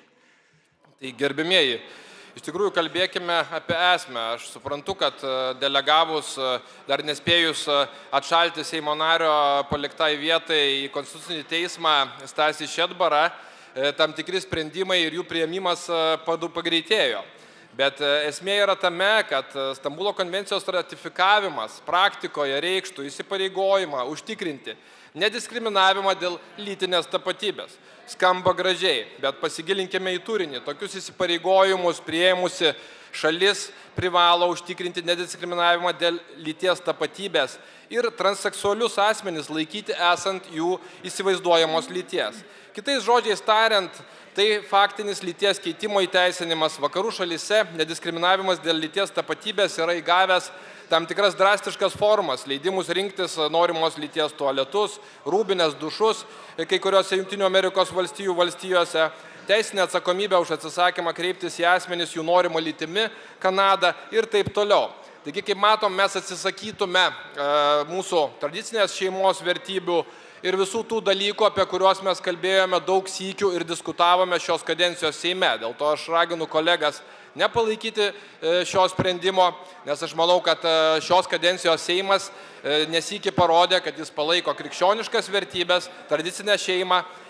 Tai gerbimieji, iš tikrųjų kalbėkime apie esmę. Aš suprantu, kad delegavus, dar nespėjus atšalti Seimo nario paliktai vietai į Konstitucinį teismą Stasį Šedbarą, tam tikri sprendimai ir jų priėmimas pagreitėjo. Bet esmė yra tame, kad Stambulo konvencijos ratifikavimas praktikoje reikštų įsipareigojimą užtikrinti nediskriminavimą dėl lytinės tapatybės. Skamba gražiai, bet pasigilinkime į turinį. Tokius įsipareigojimus priėmusi šalis privalo užtikrinti nediskriminavimą dėl lyties tapatybės ir transseksualius asmenis laikyti esant jų įsivaizduojamos lyties. Kitais žodžiais tariant, tai faktinis lyties keitimo įteisinimas vakarų šalyse, nediskriminavimas dėl lyties tapatybės yra įgavęs tam tikras drastiškas formas, leidimus rinktis norimos lyties tualetus, rūbinės dušus, kai kuriuose Jungtinių Amerikos valstijų valstijose, teisinę atsakomybę už atsisakymą kreiptis į asmenis jų norimo lytimi, Kanadą ir taip toliau. Taigi, kaip matom, mes atsisakytume e, mūsų tradicinės šeimos vertybių ir visų tų dalykų, apie kuriuos mes kalbėjome daug sykių ir diskutavome šios kadencijos Seime. Dėl to aš raginu kolegas nepalaikyti šio sprendimo, nes aš manau, kad šios kadencijos Seimas nesykį parodė, kad jis palaiko krikščioniškas vertybės, tradicinę šeimą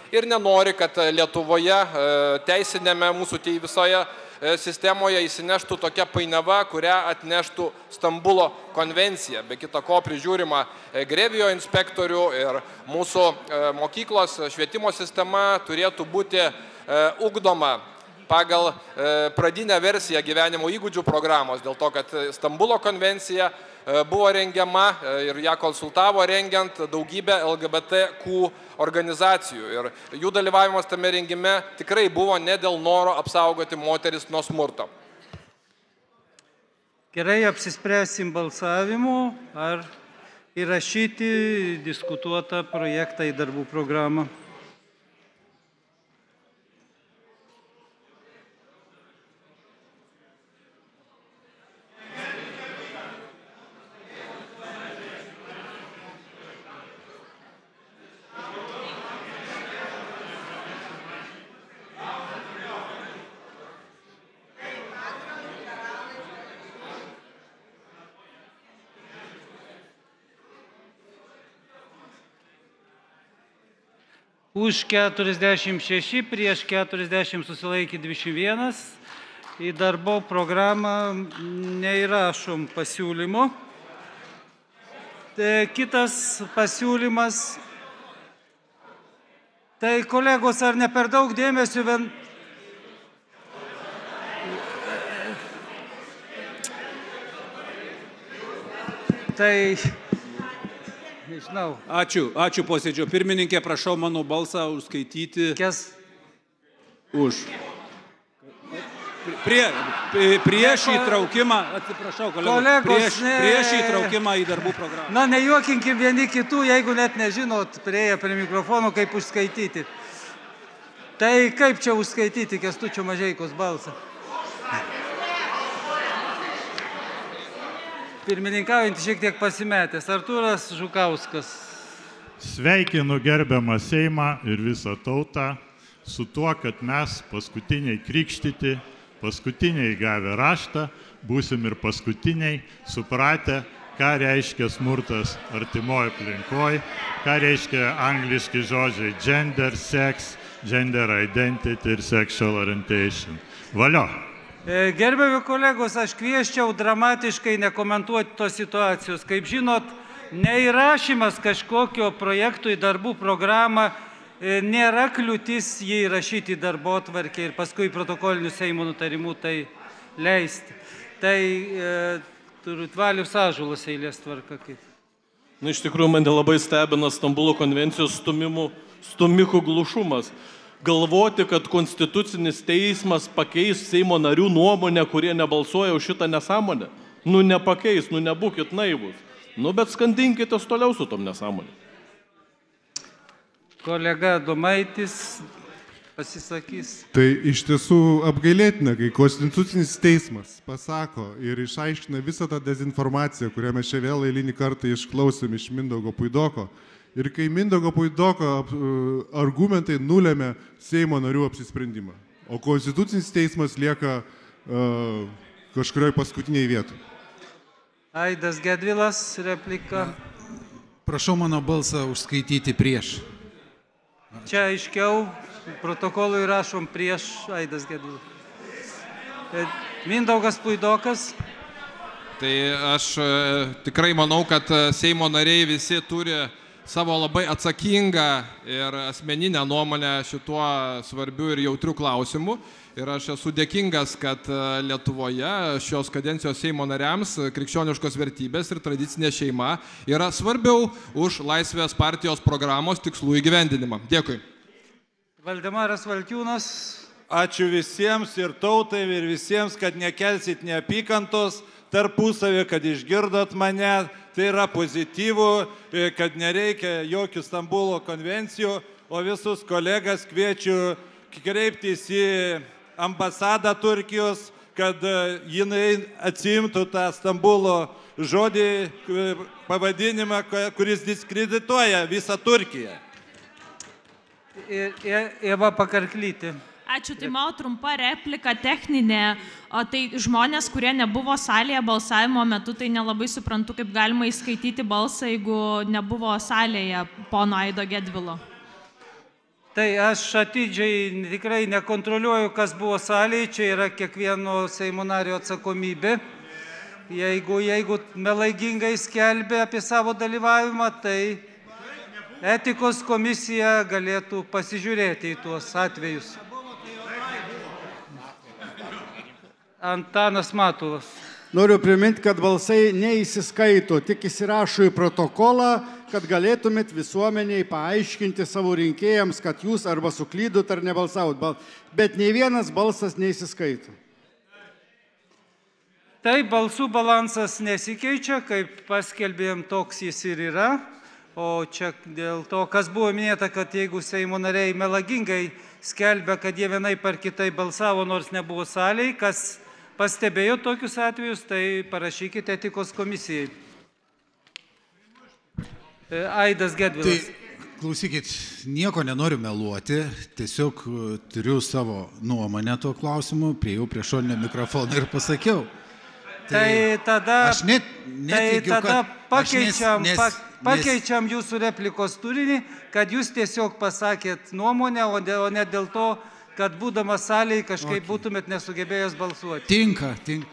ir nenori, kad Lietuvoje teisinėme mūsų visoje sistemoje įsineštų tokia painiava, kurią atneštų Stambulo konvencija. Be kita ko prižiūrima Grevijo inspektorių ir mūsų mokyklos švietimo sistema turėtų būti ugdoma pagal pradinę versiją gyvenimo įgūdžių programos, dėl to, kad Stambulo konvencija buvo rengiama ir ją konsultavo rengiant daugybę L G B T Q organizacijų. Ir jų dalyvavimas tame rengime tikrai buvo ne dėl noro apsaugoti moteris nuo smurto. Gerai, apsispręsim balsavimu, ar įrašyti diskutuotą projektą į darbų programą. Už keturiasdešimt šeši, prieš keturiasdešimt susilaikė dvidešimt vienas. Į darbo programą neįrašom pasiūlymo. Kitas pasiūlymas. Tai kolegos, ar ne per daug dėmesio vien... Tai... Nežinau. Ačiū, ačiū posėdžio pirmininkė, prašau mano balsą užskaityti. Kes? Už. Prie, prieš įtraukimą, atsiprašau, kolegos, prieš, prieš įtraukimą į darbų programą. Na, nejuokinkim vieni kitų, jeigu net nežinot, prieėję prie mikrofono, kaip užskaityti. Tai kaip čia užskaityti Kęstučio Mažeikos balsą? Pirmininkaujantį šiek tiek pasimetęs. Artūras Žukauskas. Sveikinu gerbiamą Seimą ir visą tautą su tuo, kad mes paskutiniai krikštyti, paskutiniai gavę raštą, būsim ir paskutiniai supratę, ką reiškia smurtas artimoje aplinkoje, ką reiškia angliški žodžiai gender, sex, gender identity ir sexual orientation. Valio. Gerbiami kolegos, aš kvieščiau dramatiškai nekomentuoti tos situacijos. Kaip žinot, neįrašymas kažkokio projektų į darbų programą nėra kliūtis jį įrašyti į darbo tvarkę ir paskui protokolinių Seimo nutarimų tai leisti. Tai e, turit Valius Ąžuolas eilės tvarka kaip. Na, iš tikrųjų, mane labai stebina Stambulo konvencijos stumimų, stumikų glušumas. Galvoti, kad Konstitucinis teismas pakeis Seimo narių nuomonę, kurie nebalsuoja už šitą nesąmonę. Nu, nepakeis, nu, nebūkit naivus. Nu, bet skandinkitės toliau su tom nesąmonė. Kolega Domaitis pasisakys. Tai iš tiesų apgailėtina, kai Konstitucinis teismas pasako ir išaiškina visą tą dezinformaciją, kurią mes čia vėl eilinį kartą išklausėm iš Mindaugo Puidoko. Ir kai Mindaugo Puidoko argumentai nulėmė Seimo narių apsisprendimą, o Konstitucinis teismas lieka uh, kažkurioje paskutiniai vietoje. Aidas Gedvilas, replika. Prašau mano balsą užskaityti prieš. Čia aiškiau, protokolui rašom prieš Aidas Gedvilas. Mindaugas Puidokas. Tai aš tikrai manau, kad Seimo nariai visi turi savo labai atsakingą ir asmeninę nuomonę šituo svarbiu ir jautriu klausimu. Ir aš esu dėkingas, kad Lietuvoje šios kadencijos Seimo nariams krikščioniškos vertybės ir tradicinė šeima yra svarbiau už Laisvės partijos programos tikslų įgyvendinimą. Dėkui. Valdemaras Valkiūnas. Ačiū visiems ir tautai ir visiems, kad nekelsit neapykantos tarpusavį, kad išgirdot mane. Tai yra pozityvu, kad nereikia jokių Stambulo konvencijų, o visus kolegas kviečiu kreiptis į ambasadą Turkijos, kad jinai atsiimtų tą Stambulo žodį, pavadinimą, kuris diskredituoja visą Turkiją. Eva Pakarklytė. Ačiū, tai mano trumpa replika techninė. O tai žmonės, kurie nebuvo salėje balsavimo metu, tai nelabai suprantu, kaip galima įskaityti balsą, jeigu nebuvo salėje pono Aido Gedvilo. Tai aš atidžiai tikrai nekontroliuoju, kas buvo salėje, čia yra kiekvieno Seimo nario atsakomybė. Jeigu, jeigu melaigingai skelbė apie savo dalyvavimą, tai etikos komisija galėtų pasižiūrėti į tuos atvejus. Antanas Matulas. Noriu priminti, kad balsai neįsiskaito, tik įsirašo į protokolą, kad galėtumėt visuomeniai paaiškinti savo rinkėjams, kad jūs arba suklydot ar nebalsavot, bet nei vienas balsas neįsiskaito. Tai balsų balansas nesikeičia, kaip paskelbėjom, toks jis ir yra. O čia dėl to, kas buvo minėta, kad jeigu Seimo nariai melagingai skelbia, kad jie vienai par kitai balsavo, nors nebuvo salėje, kas pastebėjo tokius atvejus, tai parašykite etikos komisijai. Aidas Gedvilas. Tai, klausykit, nieko nenoriu meluoti, tiesiog turiu savo nuomonę tuo klausimu, priejau prie šoninio mikrofoną ir pasakiau. Tai, tai tada, aš net, netikiu, tai tada kad pakeičiam, nes, nes, pakeičiam nes... jūsų replikos turinį, kad jūs tiesiog pasakėt nuomonę, o, de, o ne dėl to, kad būdamas salėje kažkaip okay. būtumėt nesugebėjęs balsuoti. Tinka, tinka.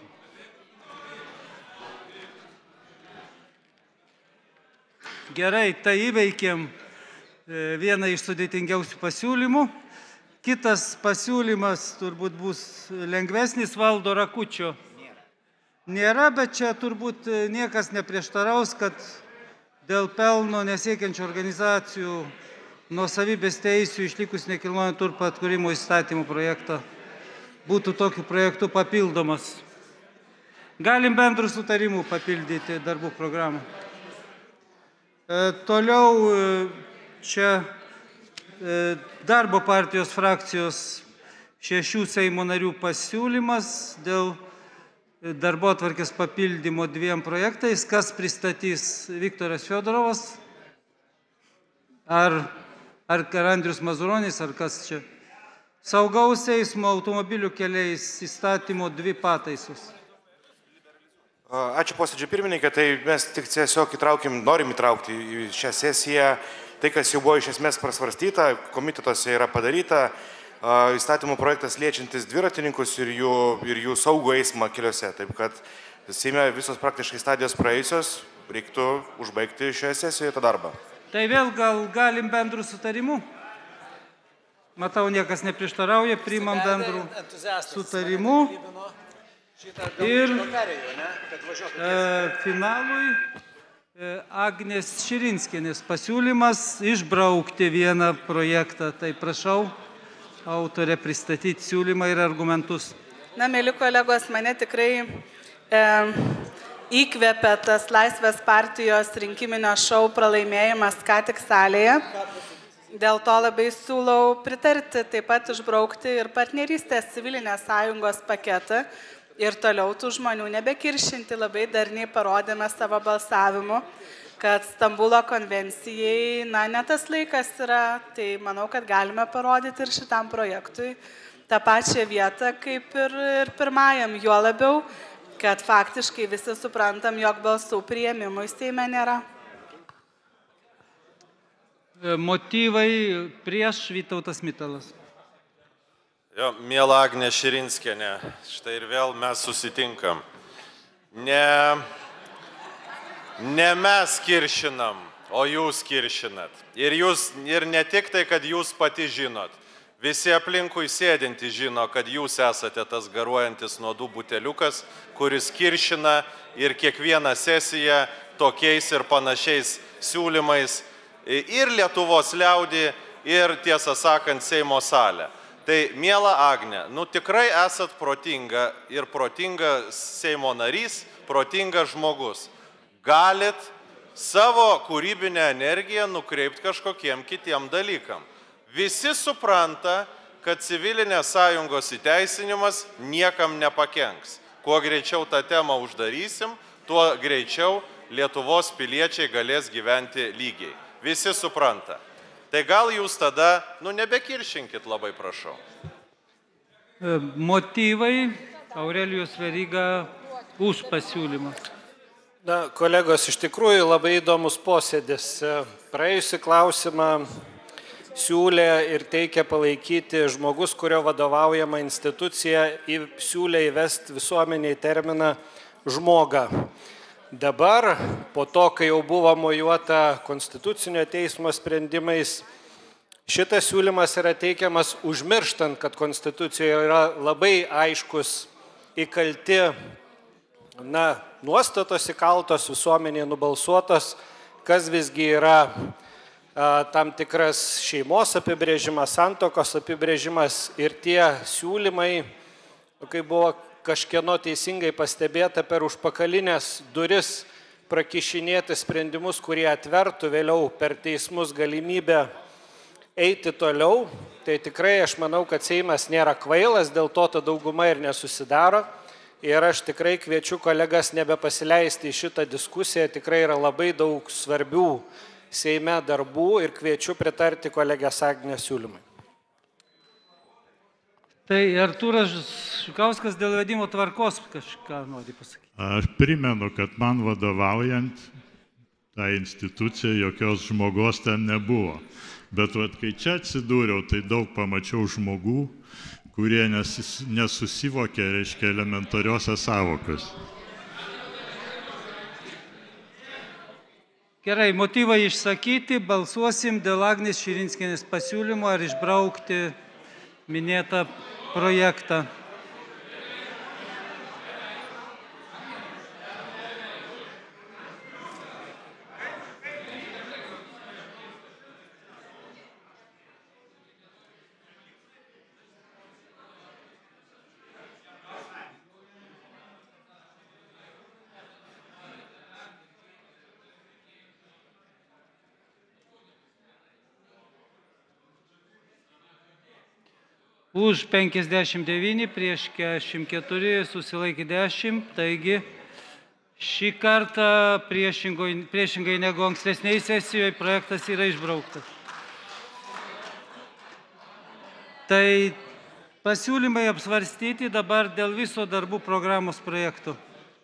Gerai, tai įveikėm vieną iš sudėtingiausių pasiūlymų. Kitas pasiūlymas turbūt bus lengvesnis, Valdo Rakučio. Nėra, bet čia turbūt niekas neprieštaraus, kad dėl pelno nesiekiančių organizacijų nuosavybės teisių išlikus nekilnojamo turto atkūrimo įstatymų projektą būtų tokiu projektu papildomas. Galim bendrų sutarimų papildyti darbų programą. E, toliau čia e, darbo partijos frakcijos šešių Seimo narių pasiūlymas dėl darbotvarkės papildymo dviem projektais. Kas pristatys? Viktoras Fiodorovas? Ar, ar Andrius Mazuronis, ar kas čia? Saugaus eismo automobilių keliais įstatymo dvi pataisos. Ačiū posėdžio pirmininkė, tai mes tik tiesiog įtraukim, norim įtraukti į šią sesiją tai, kas jau buvo iš esmės prasvarstyta, komitetuose yra padaryta. Įstatymų projektas liečiantis dviratininkus ir jų, ir jų saugų eismą keliuose. Taip kad Seime visos praktiškai stadijos praėjusios, reiktų užbaigti šioje sesijoje tą darbą. Tai vėl gal galim bendrų sutarimų? Matau, niekas neprieštarauja, priimam bendrų sutarimų. Ir e, finalui e, Agnės Širinskienės pasiūlymas išbraukti vieną projektą. Tai prašau autorė pristatyti siūlymą ir argumentus. Na, mėly kolegos, mane tikrai e, įkvėpė tas Laisvės partijos rinkiminio šou pralaimėjimas ką tik salėje. Dėl to labai siūlau pritarti, taip pat išbraukti ir partnerystės civilinės sąjungos paketą ir toliau tų žmonių nebekiršinti. Labai darniai parodėme savo balsavimu, kad Stambulo konvencijai, na, ne tas laikas yra, tai manau, kad galime parodyti ir šitam projektui tą pačią vietą kaip ir, ir pirmajam, juo labiau, kad faktiškai visi suprantam, jog balsų priėmimui Seime nėra. Motyvai prieš Vytautas Mitalas. Jo, miela Agnė Širinskienė, štai ir vėl mes susitinkam. Ne... Ne mes kiršinam, o jūs kiršinat. Ir, jūs, ir ne tik tai, kad jūs pati žinot. Visi aplinkui sėdinti žino, kad jūs esate tas garuojantis nuodų buteliukas, kuris kiršina ir kiekvieną sesiją tokiais ir panašiais siūlymais ir Lietuvos liaudį, ir tiesą sakant Seimo salę. Tai, miela Agnė, nu tikrai esat protinga ir protinga Seimo narys, protingas žmogus. Galit savo kūrybinę energiją nukreipti kažkokiem kitiem dalykam. Visi supranta, kad civilinės sąjungos įteisinimas niekam nepakenks. Kuo greičiau tą temą uždarysim, tuo greičiau Lietuvos piliečiai galės gyventi lygiai. Visi supranta. Tai gal jūs tada, nu, nebekiršinkit, labai prašau. Motyvai, Aurelijus Veryga už pasiūlymą. Na, kolegos, iš tikrųjų labai įdomus posėdis. Praėjusį klausimą siūlė ir teikė palaikyti žmogus, kurio vadovaujama institucija siūlė įvesti visuomeniai terminą žmogą. Dabar, po to, kai jau buvo mojuota Konstitucinio teismo sprendimais, šitas siūlymas yra teikiamas užmirštant, kad Konstitucijoje yra labai aiškus įkalti na, nuostatos įkaltos, visuomenėje nubalsuotos, kas visgi yra a, tam tikras šeimos apibrėžimas, santokos apibrėžimas ir tie siūlymai, kai buvo kažkieno teisingai pastebėta per užpakalinės duris prakišinėti sprendimus, kurie atvertų vėliau per teismus galimybę eiti toliau, tai tikrai aš manau, kad Seimas nėra kvailas, dėl to ta dauguma ir nesusidaro. Ir aš tikrai kviečiu kolegas nebepasileisti į šitą diskusiją, tikrai yra labai daug svarbių Seime darbų ir kviečiu pritarti kolegės Agnės siūlymai. Tai Artūras Žukauskas dėl vedimo tvarkos kažką nori pasakyti. Aš primenu, kad man vadovaujant tą instituciją jokios žmogos ten nebuvo. Bet vat, kai čia atsidūriau, tai daug pamačiau žmogų, kurie nesis, nesusivokė, reiškia, elementariosios savokos. Gerai, motyvai išsakyti, balsuosim dėl Agnės Širinskienės pasiūlymo ar išbraukti minėtą projektą. Už penkiasdešimt devyni, prieš keturiasdešimt keturi, susilaikė dešimt, taigi šį kartą priešingai, priešingai negu ankstesnėje sesijoje projektas yra išbrauktas. Tai pasiūlymai apsvarstyti dabar dėl viso darbų programos projektų.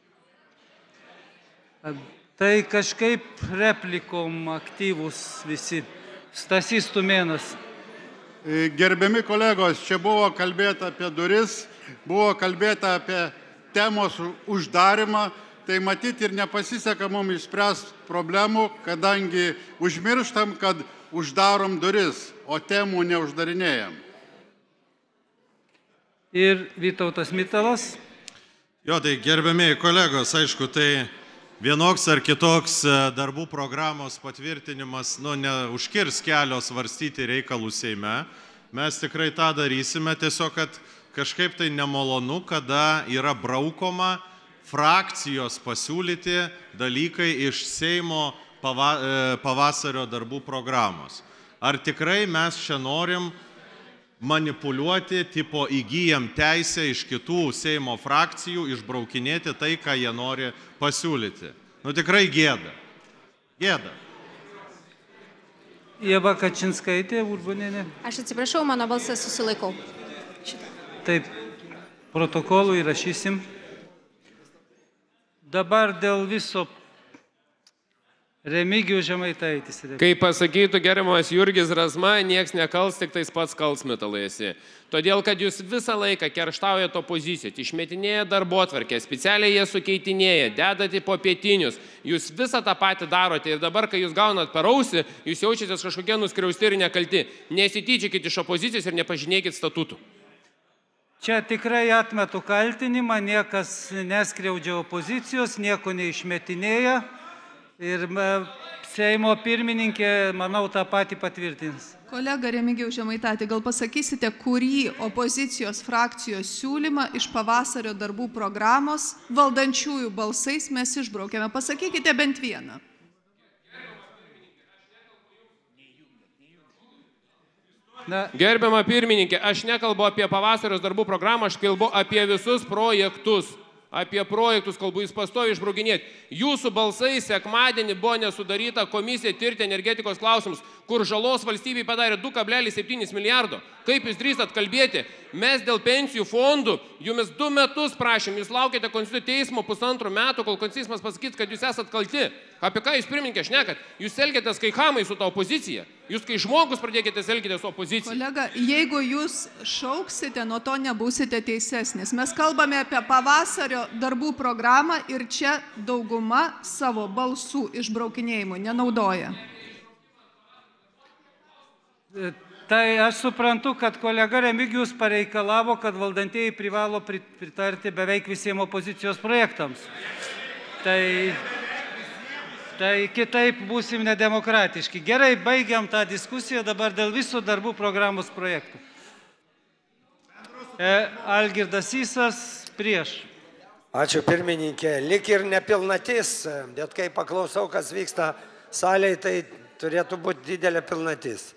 Tai kažkaip replikom aktyvus visi. Stasys Tumėnas. Gerbiami kolegos, čia buvo kalbėta apie duris, buvo kalbėta apie temos uždarimą, tai matyti ir nepasiseka mums išspręsti problemų, kadangi užmirštam, kad uždarom duris, o temų neuždarinėjam. Ir Vytautas Mitalas. Jo, tai gerbėmiai kolegos, aišku, tai vienoks ar kitoks darbų programos patvirtinimas nu, neužkirs kelio svarstyti reikalų Seime. Mes tikrai tą darysime, tiesiog, kad kažkaip tai nemalonu, kada yra braukoma frakcijos pasiūlyti dalykai iš Seimo pavasario darbų programos. Ar tikrai mes čia norim manipuliuoti, tipo įgyjam teisę iš kitų Seimo frakcijų išbraukinėti tai, ką jie nori pasiūlyti. Nu tikrai gėda. Gėda. Ieva Kačinskaitė, Urbanienė. Aš atsiprašau, mano balsas susilaikau. Taip, protokolų įrašysim. Dabar dėl viso Remigijus Žemaitaitis. Kaip pasakytų gerbiamas Jurgis Razma, nieks nekals, tik tais pats kals metalaiesi. Todėl, kad jūs visą laiką kerštaujate opoziciją, išmetinėja darbotvarkę, specialiai jie sukeitinėja, dedate po pietinius, jūs visą tą patį darote ir dabar, kai jūs gaunat per ausį, jūs jaučiatės kažkokie nuskriausti ir nekalti. Nesityčiakit iš opozicijos ir nepažinėkit statutų. Čia tikrai atmetu kaltinimą, niekas neskriaudžia opozicijos, nieko neišmetinėja. Ir Seimo pirmininkė, manau, tą patį patvirtins. Kolega Remigijus Žemaitaitis, gal pasakysite, kurį opozicijos frakcijos siūlymą iš pavasario darbų programos valdančiųjų balsais mes išbraukėme? Pasakykite bent vieną. Na. Gerbiama pirmininkė, aš nekalbu apie pavasario darbų programą, aš kalbu apie visus projektus. Apie projektus kalbų jūs pastovi išbraukinėti. Jūsų balsai sekmadienį buvo nesudaryta komisija tirti energetikos klausimus, kur žalos valstybei padarė du kablelis septyni milijardo. Kaip jūs drįstat kalbėti? Mes dėl pensijų fondų jumis du metus prašym, jūs laukite Konstitucinio teismo pusantrų metų, kol Konstitucinis pasakys, kad jūs esat kalti. Apie ką jūs pirmininkė šnekat? Jūs elgiatės kai kamai su ta opozicija. Jūs kai žmogus pradėkite elgtis opoziciją. Kolega, jeigu jūs šauksite, nuo to nebūsite teisesnis. Mes kalbame apie pavasario darbų programą ir čia dauguma savo balsų išbraukinėjimų nenaudoja. Tai aš suprantu, kad kolega Remigijus pareikalavo, kad valdantieji privalo pritarti beveik visiems opozicijos projektams. Tai... Tai kitaip būsim nedemokratiški. Gerai, baigiam tą diskusiją dabar dėl visų darbų programos projektų. Algirdas Sysas prieš. Ačiū pirmininkė. Lik ir nepilnatis, bet kai paklausau, kas vyksta salėje, tai turėtų būti didelė pilnatis.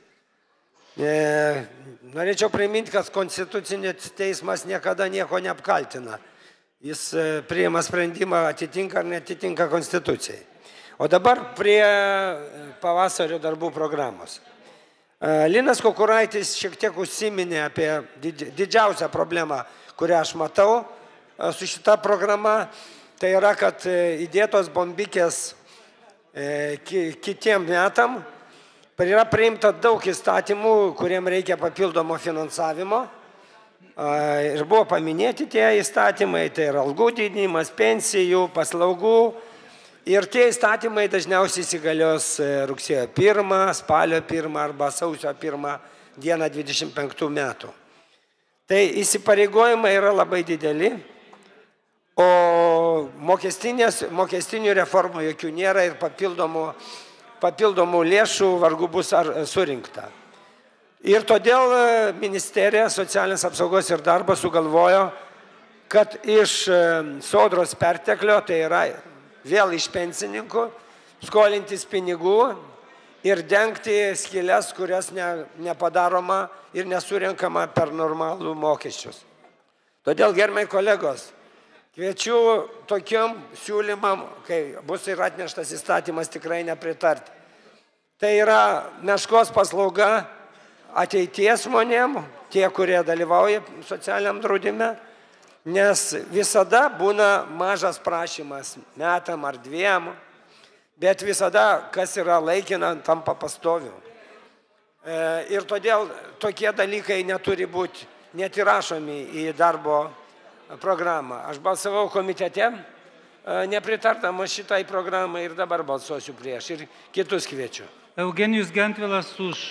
Norėčiau priminti, kad Konstitucinis teismas niekada nieko neapkaltina. Jis priima sprendimą, atitinka ar netitinka Konstitucijai. O dabar prie pavasario darbų programos. Linas Kukuraitis šiek tiek užsiminė apie didžiausią problemą, kurią aš matau su šita programa. Tai yra, kad įdėtos bombikės kitiem metam. Yra priimta daug įstatymų, kuriem reikia papildomo finansavimo. Ir buvo paminėti tie įstatymai, tai yra algų didinimas, pensijų, paslaugų. Ir tie įstatymai dažniausiai įsigalios rugsėjo pirmą, spalio pirmą arba sausio pirmą dieną dvidešimt penktų metų. Tai įsipareigojimai yra labai dideli, o mokestinių reformų jokių nėra ir papildomų, papildomų lėšų vargu bus surinkta. Ir todėl ministerija socialinės apsaugos ir darbo sugalvojo, kad iš sodros perteklio, tai yra vėl iš pensininkų, skolintis pinigų ir dengti skylės, kurias ne, nepadaroma ir nesurenkama per normalų mokesčius. Todėl, gerbiami kolegos, kviečiu tokiam siūlymam, kai bus ir atneštas įstatymas, tikrai nepritarti. Tai yra meškos paslauga ateities žmonėm, tie, kurie dalyvauja socialiniam draudime, nes visada būna mažas prašymas, metam ar dviem, bet visada, kas yra laikina, tampa pastoviu. Ir todėl tokie dalykai neturi būti net įrašomi į darbo programą. Aš balsavau komitete, nepritardamas šitai programai ir dabar balsuosiu prieš ir kitus kviečiu. Eugenijus Gentvilas už.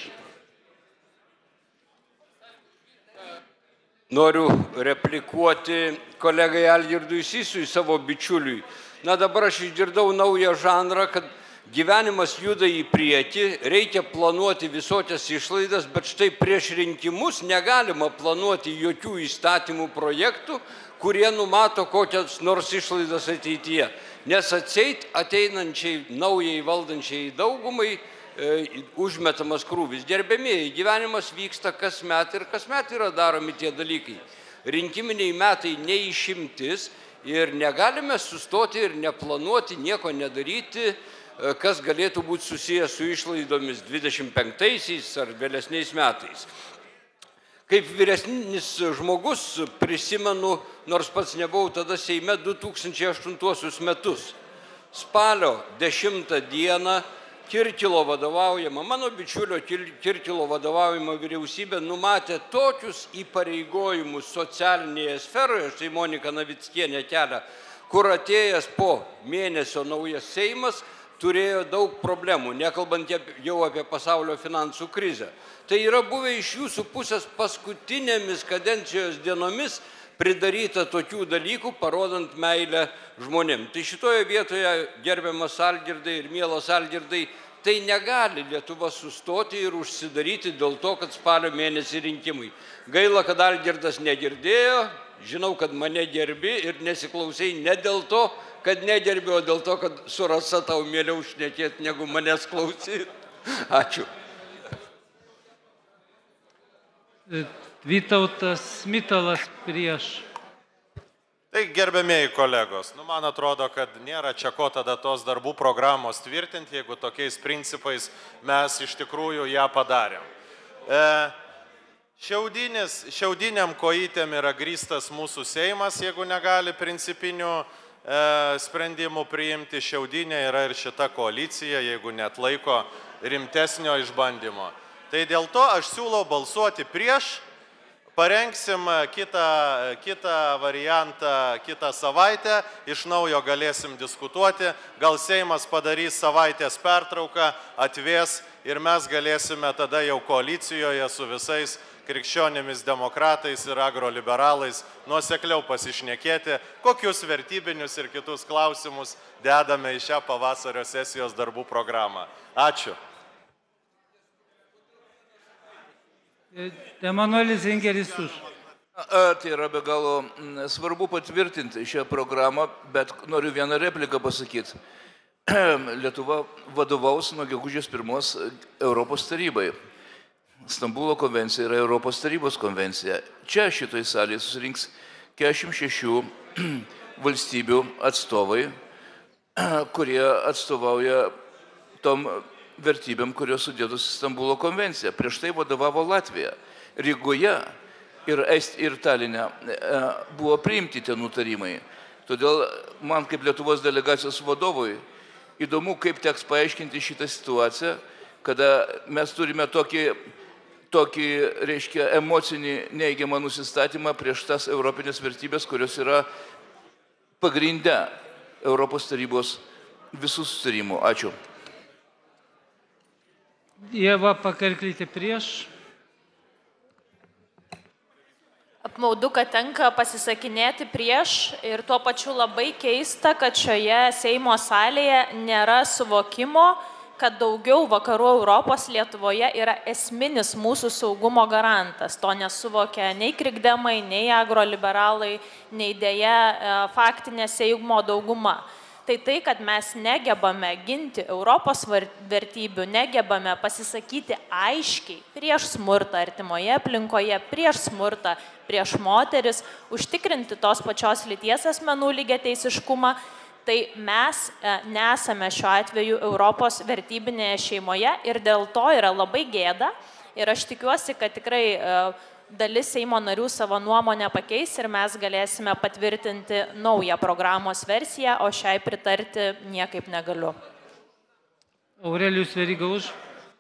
Noriu replikuoti kolegai Algirdui Sysui, savo bičiuliui. Na dabar aš išgirdau naują žanrą, kad gyvenimas juda į priekį, reikia planuoti visokias išlaidas, bet štai prieš rinkimus negalima planuoti jokių įstatymų projektų, kurie numato kokias nors išlaidas ateityje. Nes atseit ateinančiai naujai valdančiai daugumai užmetamas krūvis. Gerbėmieji, gyvenimas vyksta kasmet ir kasmet yra daromi tie dalykai. Rinkiminiai metai neišimtis ir negalime sustoti ir neplanuoti, nieko nedaryti, kas galėtų būti susijęs su išlaidomis dvidešimt penktaisiais ar vėlesniais metais. Kaip vyresnis žmogus prisimenu, nors pats nebuvau tada Seime, du tūkstančiai aštuntuosius metus. Spalio dešimtą dieną Kirkilo vadovaujama, mano bičiulio Kirkilo vadovaujama vyriausybė numatė tokius įpareigojimus socialinėje sferoje, štai Monika Navickienė kelia, kur atėjęs po mėnesio naujas Seimas turėjo daug problemų, nekalbant jau apie pasaulio finansų krizę. Tai yra buvę iš jūsų pusės paskutinėmis kadencijos dienomis pridaryta tokių dalykų, parodant meilę žmonėm. Tai šitoje vietoje, gerbiamas Algirdai ir mielas Algirdai, tai negali Lietuva sustoti ir užsidaryti dėl to, kad spalio mėnesį rinkimai. Gaila, kad Algirdas negirdėjo, žinau, kad mane gerbi ir nesiklausai ne dėl to, kad negerbi, o dėl to, kad su Rasa tau mieliau šnekėti, negu manęs klausyti. Ačiū. Vytautas Mitalas prieš. Tai gerbiamieji kolegos, nu, man atrodo, kad nėra čia ko tada tos darbų programos tvirtinti, jeigu tokiais principais mes iš tikrųjų ją padarėm. E, šiaudinis, šiaudiniam kojytėm yra grįstas mūsų Seimas, jeigu negali principinių e, sprendimų priimti. Šiaudinė yra ir šita koalicija, jeigu net laiko rimtesnio išbandymo. Tai dėl to aš siūlau balsuoti prieš, parengsim kitą, kitą variantą kitą savaitę, iš naujo galėsim diskutuoti, gal Seimas padarys savaitės pertrauką, atvės ir mes galėsime tada jau koalicijoje su visais krikščionimis demokratais ir agroliberalais nuosekliau pasišnekėti, kokius vertybinius ir kitus klausimus dedame į šią pavasario sesijos darbų programą. Ačiū. Emanuelis Zingeris už. Tai yra be galo svarbu patvirtinti šią programą, bet noriu vieną repliką pasakyti. Lietuva vadovaus nuo gegužės pirmos Europos tarybai. Stambulo konvencija yra Europos tarybos konvencija. Čia šitoj salėje susirinks keturiasdešimt šešių valstybių atstovai, kurie atstovauja tom vertybėm, kurios sudėtos į Stambulo konvenciją. Prieš tai vadovavo Latvija. Rygoje ir, ir Taline buvo priimti tie nutarimai. Todėl man kaip Lietuvos delegacijos vadovui įdomu, kaip teks paaiškinti šitą situaciją, kada mes turime tokį tokį, reiškia, emocinį neigiamą nusistatymą prieš tas europinės vertybės, kurios yra pagrindę Europos tarybos visų sustarimų. Ačiū. Ieva Pakarklytė prieš. Apmaudu, kad tenka pasisakinėti prieš ir tuo pačiu labai keista, kad šioje Seimo salėje nėra suvokimo, kad daugiau vakarų Europos Lietuvoje yra esminis mūsų saugumo garantas. To nesuvokia nei krikdemai, nei agroliberalai, nei dėja faktinė Seimo dauguma. Tai tai, kad mes negebame ginti Europos vertybių, negebame pasisakyti aiškiai prieš smurtą artimoje aplinkoje, prieš smurtą prieš moteris, užtikrinti tos pačios lyties asmenų lygiateisiškumą, tai mes nesame šiuo atveju Europos vertybinėje šeimoje ir dėl to yra labai gėda ir aš tikiuosi, kad tikrai dalis Seimo narių savo nuomonę pakeis ir mes galėsime patvirtinti naują programos versiją, o šiai pritarti niekaip negaliu. Aurelijus Veryga už.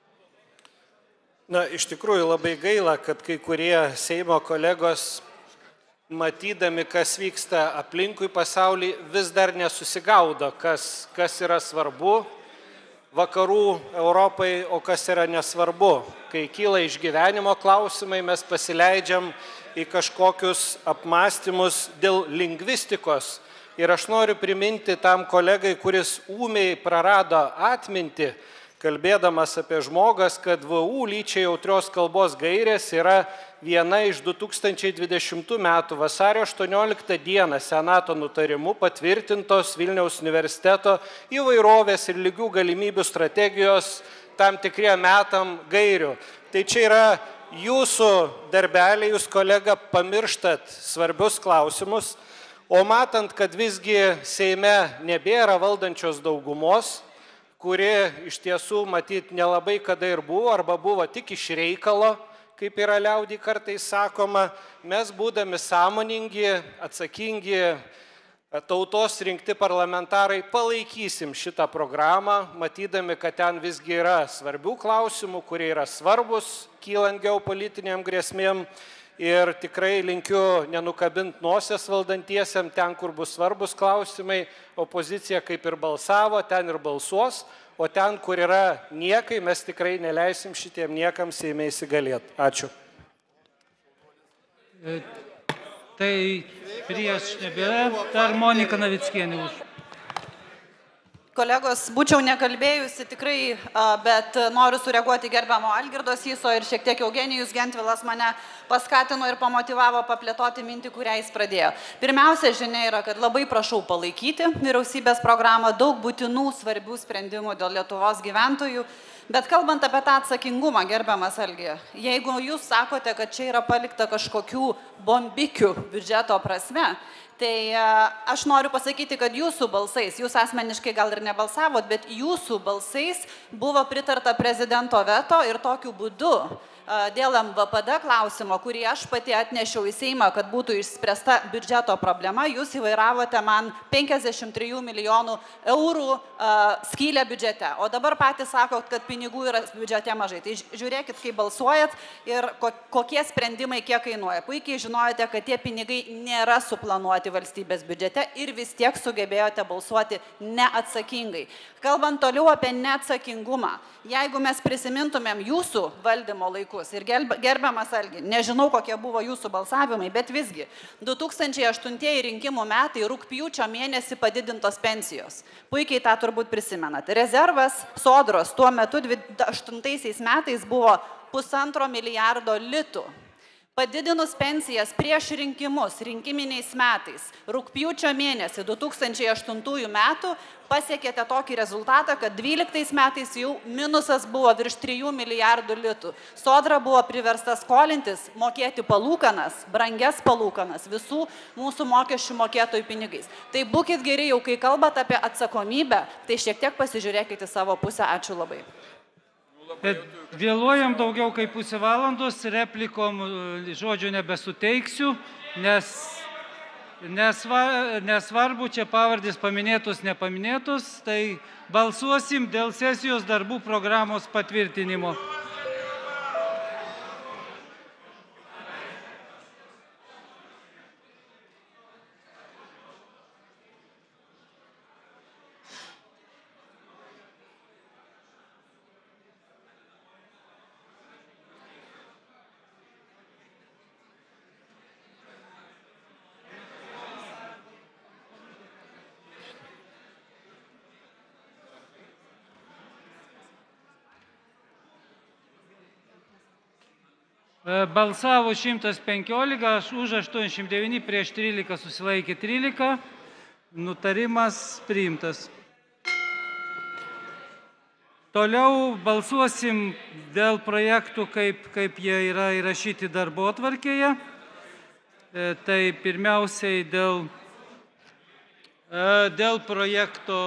Na, iš tikrųjų labai gaila, kad kai kurie Seimo kolegos, matydami, kas vyksta aplinkui pasaulį, vis dar nesusigaudo, kas, kas yra svarbu vakarų Europai, o kas yra nesvarbu. Kai kyla išgyvenimo klausimai, mes pasileidžiam į kažkokius apmąstymus dėl lingvistikos. Ir aš noriu priminti tam kolegai, kuris ūmiai prarado atmintį, kalbėdamas apie žmogas, kad V U lyčiai jautrios kalbos gairės yra viena iš du tūkstančiai dvidešimtų metų vasario aštuonioliktą dieną Senato nutarimu patvirtintos Vilniaus universiteto įvairovės ir lygių galimybių strategijos tam tikriem metam gairių. Tai čia yra jūsų darbeliai, jūs kolega pamirštat svarbius klausimus, o matant, kad visgi Seime nebėra valdančios daugumos, kuri iš tiesų matyt nelabai kada ir buvo, arba buvo tik iš reikalo, kaip yra liaudį kartais sakoma, mes būdami sąmoningi, atsakingi tautos rinkti parlamentarai palaikysim šitą programą, matydami, kad ten visgi yra svarbių klausimų, kurie yra svarbus, kylant geopolitiniam grėsmėm. Ir tikrai linkiu nenukabinti nosies valdantiesiam ten, kur bus svarbus klausimai. Opozicija kaip ir balsavo, ten ir balsuos, o ten, kur yra niekai, mes tikrai neleisim šitiem niekam Seime įsigalėti. Ačiū. Tai prieš nebėra, dar Monika Navickienė už. Kolegos, būčiau nekalbėjusi tikrai, bet noriu sureaguoti gerbiamo Algirdo Syso ir šiek tiek Eugenijus Gentvilas mane paskatino ir pamotivavo paplėtoti mintį, kurią jis pradėjo. Pirmiausia žinia yra, kad labai prašau palaikyti vyriausybės programą, daug būtinų svarbių sprendimų dėl Lietuvos gyventojų. Bet kalbant apie tą atsakingumą, gerbiamas Algi, jeigu jūs sakote, kad čia yra palikta kažkokių bombikių biudžeto prasme, tai aš noriu pasakyti, kad jūsų balsais, jūs asmeniškai gal ir nebalsavot, bet jūsų balsais buvo pritarta prezidento veto ir tokiu būdu dėl M V P D klausimo, kurį aš pati atnešiau į Seimą, kad būtų išspręsta biudžeto problema, jūs įvairavote man penkiasdešimt trijų milijonų eurų skylę biudžete. O dabar patys sakot, kad pinigų yra biudžete mažai. Tai žiūrėkit, kai balsuojat ir kokie sprendimai kiek kainuoja. Puikiai žinojate, kad tie pinigai nėra suplanuoti valstybės biudžete ir vis tiek sugebėjote balsuoti neatsakingai. Kalbant toliau apie neatsakingumą, jeigu mes prisimintumėm jūsų valdymo laikus ir gerbiamas Algi, nežinau, kokie buvo jūsų balsavimai, bet visgi du tūkstančiai aštuntieji rinkimų metai rugpjūčio mėnesį padidintos pensijos. Puikiai tą turbūt prisimenat. Rezervas Sodros tuo metu aštuntaisiais metais buvo pusantro milijardo litų. Padidinus pensijas prieš rinkimus, rinkiminiais metais, rugpjūčio mėnesį du tūkstančiai aštuntųjų metų pasiekėte tokį rezultatą, kad dvyliktais metais jau minusas buvo virš trijų milijardų litų. Sodra buvo priversta skolintis, mokėti palūkanas, brangias palūkanas visų mūsų mokesčių mokėtojų pinigais. Tai būkit geri, jau kai kalbat apie atsakomybę, tai šiek tiek pasižiūrėkite savo pusę. Ačiū labai. Bet vėluojam daugiau kaip pusę valandos, replikom žodžio nebesuteiksiu, nes nesva, nesvarbu čia pavardės paminėtos, nepaminėtos, tai balsuosim dėl sesijos darbų programos patvirtinimo. Balsavo šimtas penkiolika, už aštuoniasdešimt devyni, prieš trylika susilaikė trylika. Nutarimas priimtas. Toliau balsuosim dėl projektų, kaip, kaip jie yra įrašyti darbotvarkėje. Tai pirmiausiai dėl, dėl projekto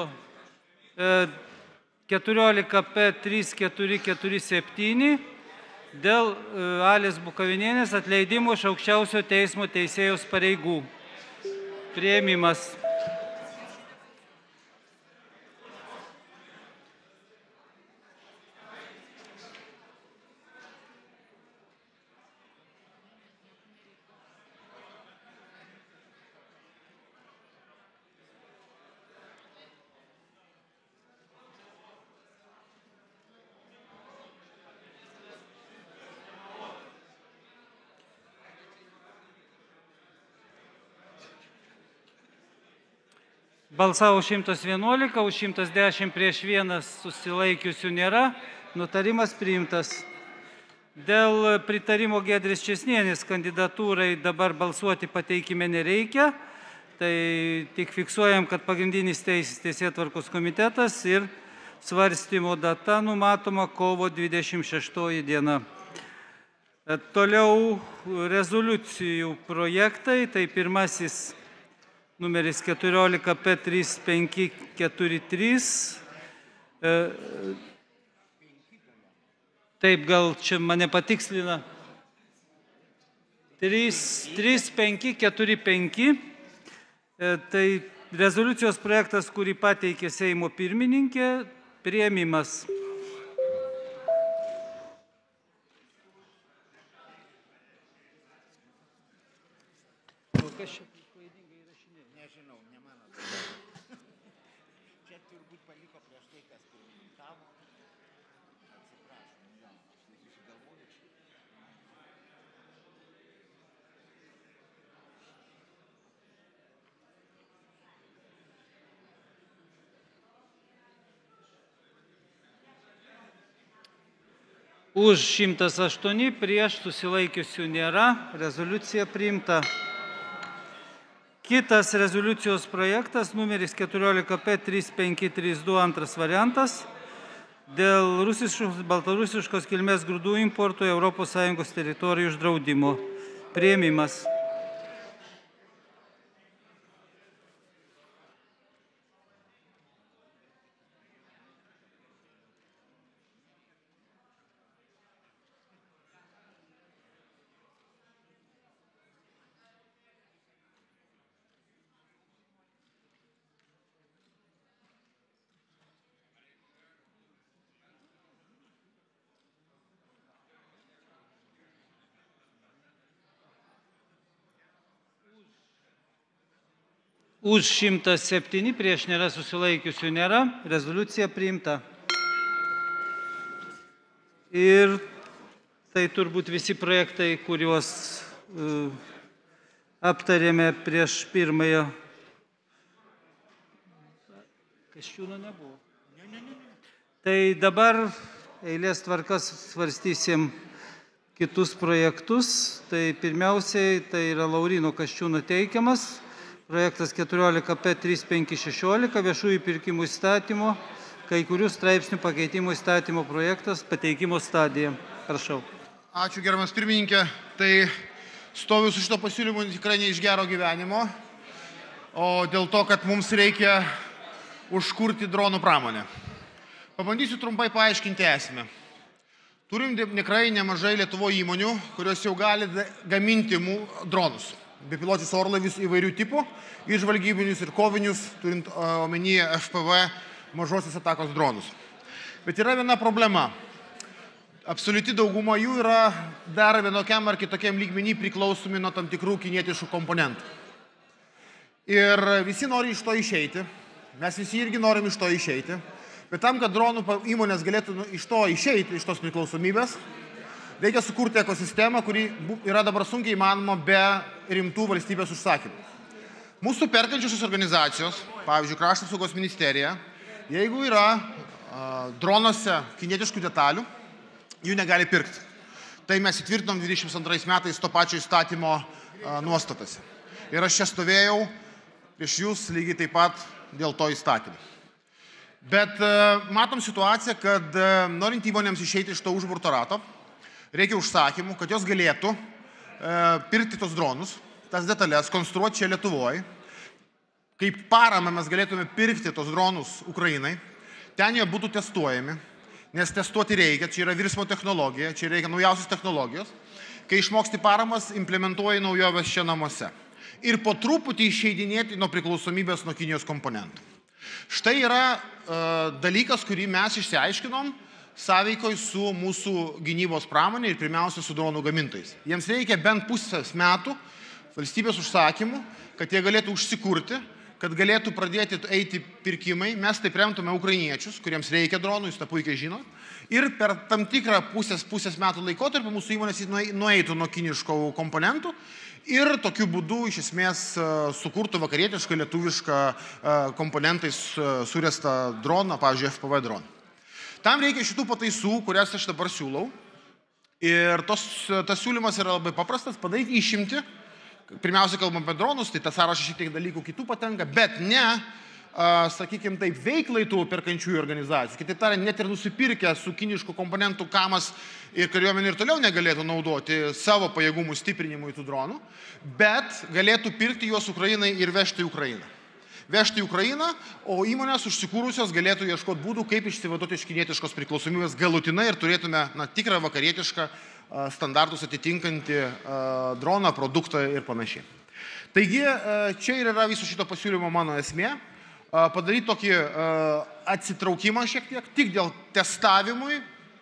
keturiolika P trys keturi keturi septyni. Dėl Alės Bukavinienės atleidimo iš aukščiausio teismo teisėjos pareigų. Priėmimas. Balsavo šimtas vienuolika, už šimtas dešimt prieš vienas susilaikiusių nėra. Nutarimas priimtas. Dėl pritarimo Giedrės Česnienės kandidatūrai dabar balsuoti pateikime nereikia. Tai tik fiksuojam, kad pagrindinis Teisėtvarkos komitetas ir svarstymo data numatoma kovo dvidešimt šeštoji diena. Toliau rezoliucijų projektai. Tai pirmasis numeris keturiolika P trys penki keturi trys. Taip, gal čia mane patikslina. trys penki keturi penki. Tai rezoliucijos projektas, kurį pateikė Seimo pirmininkė, priėmimas. O kas čia? Nežinau, ne mano. Čia turbūt paliko prieš tai, kas pirmininkavo. Atsiprašom, aš susigalvoju. Už šimtas aštuoni, prieš susilaikiusių nėra, rezoliucija priimta. Kitas rezoliucijos projektas, numeris keturiolika P trys penki trys du, antras variantas, dėl rusiškos, baltarusiškos kilmės grūdų importo į Europos Sąjungos teritorijų uždraudimo. Priėmimas. Už šimtas septyni, prieš nėra, susilaikiusių nėra. Rezoliucija priimta. Ir tai turbūt visi projektai, kuriuos uh, aptarėme prieš pirmąją. Kasčiūno nebuvo. Tai dabar eilės tvarkas svarstysim kitus projektus. Tai pirmiausiai tai yra Lauryno Kasčiūno teikiamas. Projektas keturiolika P trys penki šešiolika viešųjų pirkimų įstatymo, kai kurių straipsnių pakeitimo įstatymo projektas pateikimo stadija. Prašau. Ačiū, gerbiamas pirmininkė. Tai stoviu su šito pasiūlymu tikrai ne iš gero gyvenimo, o dėl to, kad mums reikia užkurti dronų pramonę. Pabandysiu trumpai paaiškinti esmę. Turim tikrai nemažai Lietuvoje įmonių, kurios jau gali gaminti dronus. Bepiločius orlaivius įvairių tipų, ir žvalgybinius, ir kovinius, turint omenyje F P V mažosios atakos dronus. Bet yra viena problema. Absoliuti dauguma jų yra dar vienokiam ar kitokiam lygmenį priklausomi nuo tam tikrų kinietiškų komponentų. Ir visi nori iš to išeiti, mes visi irgi norim iš to išeiti, bet tam, kad dronų įmonės galėtų iš to išeiti, iš tos priklausomybės, reikia sukurti ekosistemą, kuri yra dabar sunkiai įmanoma be rimtų valstybės užsakymų. Mūsų perkančiosios organizacijos, pavyzdžiui, Krašto apsaugos ministerija, jeigu yra a, dronuose kinietiškų detalių, jų negali pirkti. Tai mes įtvirtinom dvidešimt antrais metais to pačio įstatymo a, nuostatose. Ir aš čia stovėjau prieš jūs lygiai taip pat dėl to įstatymų. Bet a, matom situaciją, kad a, norint įmonėms išeiti iš to užburto rato, reikia užsakymų, kad jos galėtų e, pirkti tos dronus, tas detalės, konstruoti čia Lietuvoje. Kaip paramą mes galėtume pirkti tos dronus Ukrainai, ten jie būtų testuojami, nes testuoti reikia, čia yra virsmo technologija, čia reikia naujausios technologijos. Kai išmoksti paramas, implementuoji naujoves čia namuose. Ir po truputį išeidinėti nuo priklausomybės nuo Kinijos komponentų. Štai yra e, dalykas, kurį mes išsiaiškinom, sąveikoj su mūsų gynybos pramonė ir pirmiausia su dronų gamintojais. Jiems reikia bent pusės metų valstybės užsakymų, kad jie galėtų užsikurti, kad galėtų pradėti eiti pirkimai. Mes taip remtume ukrainiečius, kuriems reikia dronų, jūs tą puikiai žinot. Ir per tam tikrą pusės, pusės metų laikotarpį mūsų įmonės nueitų nuo kiniškų komponentų ir tokiu būdu iš esmės sukurtų vakarietišką, lietuvišką komponentais surestą droną, pavyzdžiui, F P V droną. Tam reikia šitų pataisų, kurias aš dabar siūlau. Ir tos, tas siūlymas yra labai paprastas, padaryti išimti. Pirmiausia, kalbam apie dronus, tai tas sąrašas šiek tiek dalykų kitų patenka, bet ne, a, sakykime taip, veiklai tų perkančiųjų organizacijų. Kitaip tariant, net ir nusipirkę su kiniškų komponentų kamas ir kariuomenė ir toliau negalėtų naudoti savo pajėgumų stiprinimui tų dronų, bet galėtų pirkti juos Ukrainai ir vežti į Ukrainą. Vežti į Ukrainą, o įmonės užsikūrusios galėtų ieškoti būdų, kaip išsivaduoti iš kinietiškos priklausomybės galutinai ir turėtume na, tikrą vakarietišką standartus atitinkantį droną, produktą ir panašiai. Taigi, čia ir yra viso šito pasiūlymo mano esmė. Padaryti tokį atsitraukimą šiek tiek, tik dėl testavimui,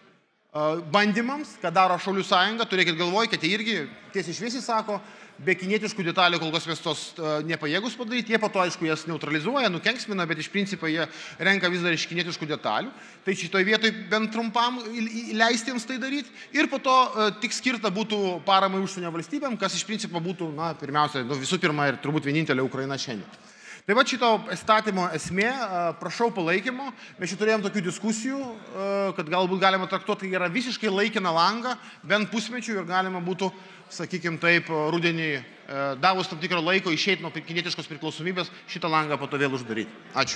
bandymams, ką daro Šaulių sąjunga, turėkit galvoj, kad jie irgi tiesiai šviesiai sako, be kinietiškų detalių kol kas mes tos nepajėgus padaryti, jie po to, aišku, jas neutralizuoja, nukenksmina, bet iš principo jie renka vis dar iš kinietiškų detalių. Tai šitoj vietoj bent trumpam leisti jiems tai daryti ir po to tik skirta būtų paramai užsienio valstybėm, kas iš principo būtų, na, pirmiausia, nu, visų pirma ir turbūt vienintelė Ukraina šiandien. Tai va šito įstatymo esmė, prašau palaikymo, mes čia turėjom tokių diskusijų, kad galbūt galima traktuoti, tai yra visiškai laikiną langą, bent pusmečių ir galima būtų, sakykime taip, rudenį, davus tam tikrą laiko išeiti nuo kinietiškos priklausomybės, šitą langą po to vėl uždaryti. Ačiū.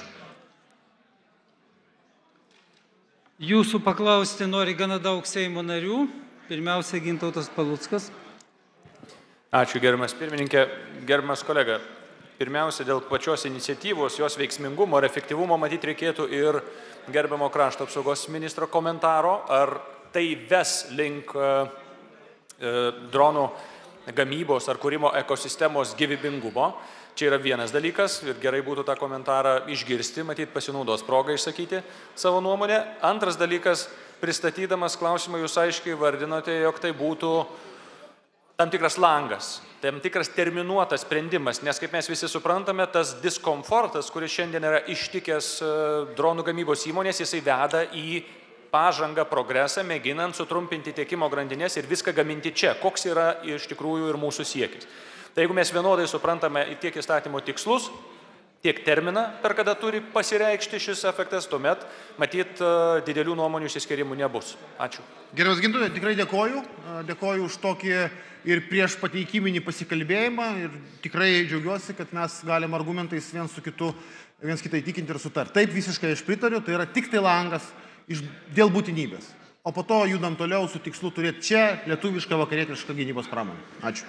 Jūsų paklausti nori gana daug Seimo narių. Pirmiausia, Gintautas Paluckas. Ačiū, gerbiamas pirmininkė, gerbiamas kolega. Pirmiausia, dėl pačios iniciatyvos, jos veiksmingumo ir efektyvumo matyti reikėtų ir gerbiamo krašto apsaugos ministro komentaro, ar tai ves link e, dronų gamybos ar kūrimo ekosistemos gyvybingumo. Čia yra vienas dalykas ir gerai būtų tą komentarą išgirsti, matyti pasinaudos progą išsakyti savo nuomonę. Antras dalykas, pristatydamas klausimą, jūs aiškiai vardinote, jog tai būtų tam tikras langas, tam tikras terminuotas sprendimas, nes kaip mes visi suprantame, tas diskomfortas, kuris šiandien yra ištikęs dronų gamybos įmonės, jisai veda į pažangą, progresą, mėginant sutrumpinti tiekimo grandinės ir viską gaminti čia, koks yra iš tikrųjų ir mūsų siekis. Tai jeigu mes vienodai suprantame tiek įstatymo tikslus, tiek terminą, per kada turi pasireikšti šis efektas, tuomet matyt didelių nuomonių išsiskyrimų nebus. Ačiū. Gerbiamas Gintautai, tikrai dėkoju. Dėkoju už tokį ir prieš pateikiminį pasikalbėjimą ir tikrai džiaugiuosi, kad mes galim argumentais viens su kitu, viens kitą įtikinti ir sutarti. Taip, visiškai aš pritariu, tai yra tik tai langas iš, dėl būtinybės. O po to judam toliau su tikslu turėti čia lietuvišką vakarietišką gynybos pramonę. Ačiū.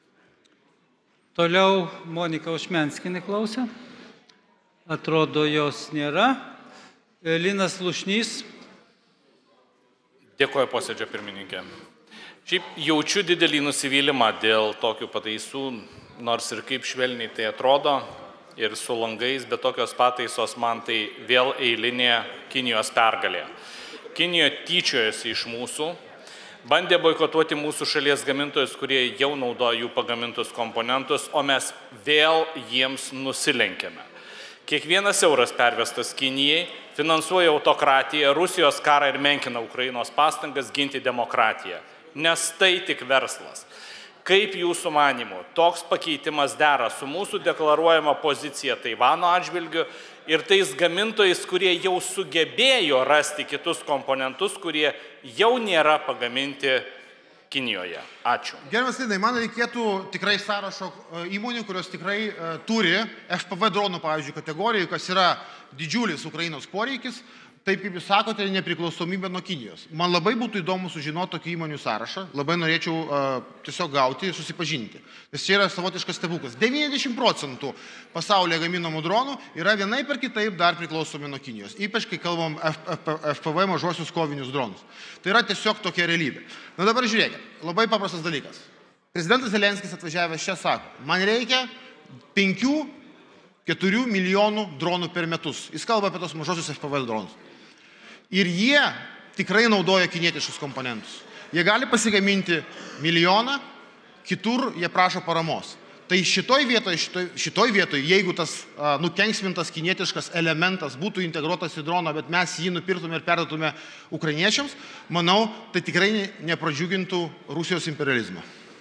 Toliau Monika Ušmenskinė klausia. Atrodo, jos nėra. Linas Lušnys. Dėkoju, posėdžio pirmininkė. Šiaip jaučiu didelį nusivylimą dėl tokių pataisų, nors ir kaip švelniai tai atrodo, ir su langais, bet tokios pataisos man tai vėl eilinė Kinijos pergalė. Kinija tyčiojasi iš mūsų, bandė boikotuoti mūsų šalies gamintojus, kurie jau naudoja jų pagamintus komponentus, o mes vėl jiems nusilenkėme. Kiekvienas euras pervestas Kinijai finansuoja autokratiją, Rusijos karą ir menkina Ukrainos pastangas ginti demokratiją, nes tai tik verslas. Kaip jūsų manymų, toks pakeitimas dera su mūsų deklaruojama pozicija Taivano atžvilgiu ir tais gamintojais, kurie jau sugebėjo rasti kitus komponentus, kurie jau nėra pagaminti Kinijoje. Ačiū. Gerbiamas Linai, man reikėtų tikrai sąrašo įmonių, kurios tikrai uh, turi F P V dronų, pavyzdžiui, kategorijų, kas yra didžiulis Ukrainos poreikis, taip kaip jūs sakote, nepriklausomybė nuo Kinijos. Man labai būtų įdomu sužinoti tokį įmonių sąrašą, labai norėčiau uh, tiesiog gauti ir susipažinti. Nes čia yra savotiškas stebuklas. devyniasdešimt procentų pasaulyje gaminamų dronų yra vienaip ar kitaip dar priklausomi nuo Kinijos. Ypač, kai kalbam F P V mažuosius kovinius dronus. Tai yra tiesiog tokia realybė. Na dabar žiūrėkite, labai paprastas dalykas. Prezidentas Zelenskis atvažiavęs čia sako, man reikia penkių keturių milijonų dronų per metus. Jis kalba apie tos mažosius F P V dronus. Ir jie tikrai naudoja kinietiškus komponentus. Jie gali pasigaminti milijoną, kitur jie prašo paramos. Tai šitoj vietoj, šitoj, šitoj vietoj jeigu tas a, nukenksmintas kinietiškas elementas būtų integruotas į droną, bet mes jį nupirtume ir perduotume ukrainiečiams, manau, tai tikrai nepradžiugintų Rusijos imperializmą.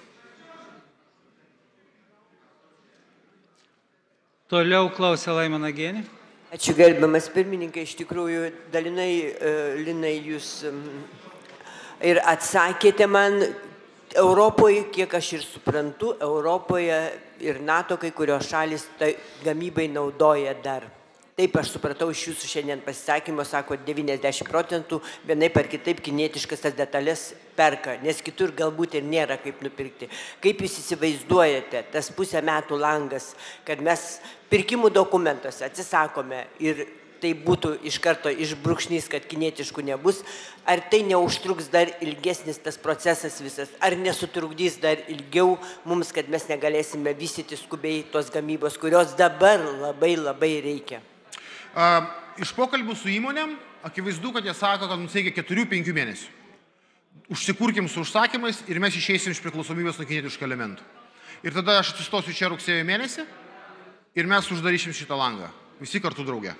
Toliau klausia Laima Nagienė. Ačiū gerbiamas pirmininkai, iš tikrųjų dalinai, Linai, jūs ir atsakėte man, Europoje, kiek aš ir suprantu, Europoje ir NATO kai kurios šalis tai gamybai naudoja dar. Taip aš supratau iš jūsų šiandien pasisakymo, sako, devyniasdešimt procentų vienaip ar kitaip kinietiškas tas detalės perka, nes kitur galbūt ir nėra kaip nupirkti. Kaip jūs įsivaizduojate, tas pusę metų langas, kad mes pirkimų dokumentuose atsisakome ir tai būtų iš karto išbrūkšnys, kad kinietiškų nebus, ar tai neužtruks dar ilgesnis tas procesas visas, ar nesutrukdys dar ilgiau mums, kad mes negalėsime vystyti skubiai tos gamybos, kurios dabar labai labai reikia. Uh, iš pokalbių su įmonėm, akivaizdu, kad jie sako, kad mums reikia keturių penkių mėnesių. Užsikurkim su užsakymais ir mes išeisim iš priklausomybės nuo kinietiškų elementų. Ir tada aš atsistosiu čia rugsėjo mėnesį ir mes uždarysim šitą langą. Visi kartu drauge.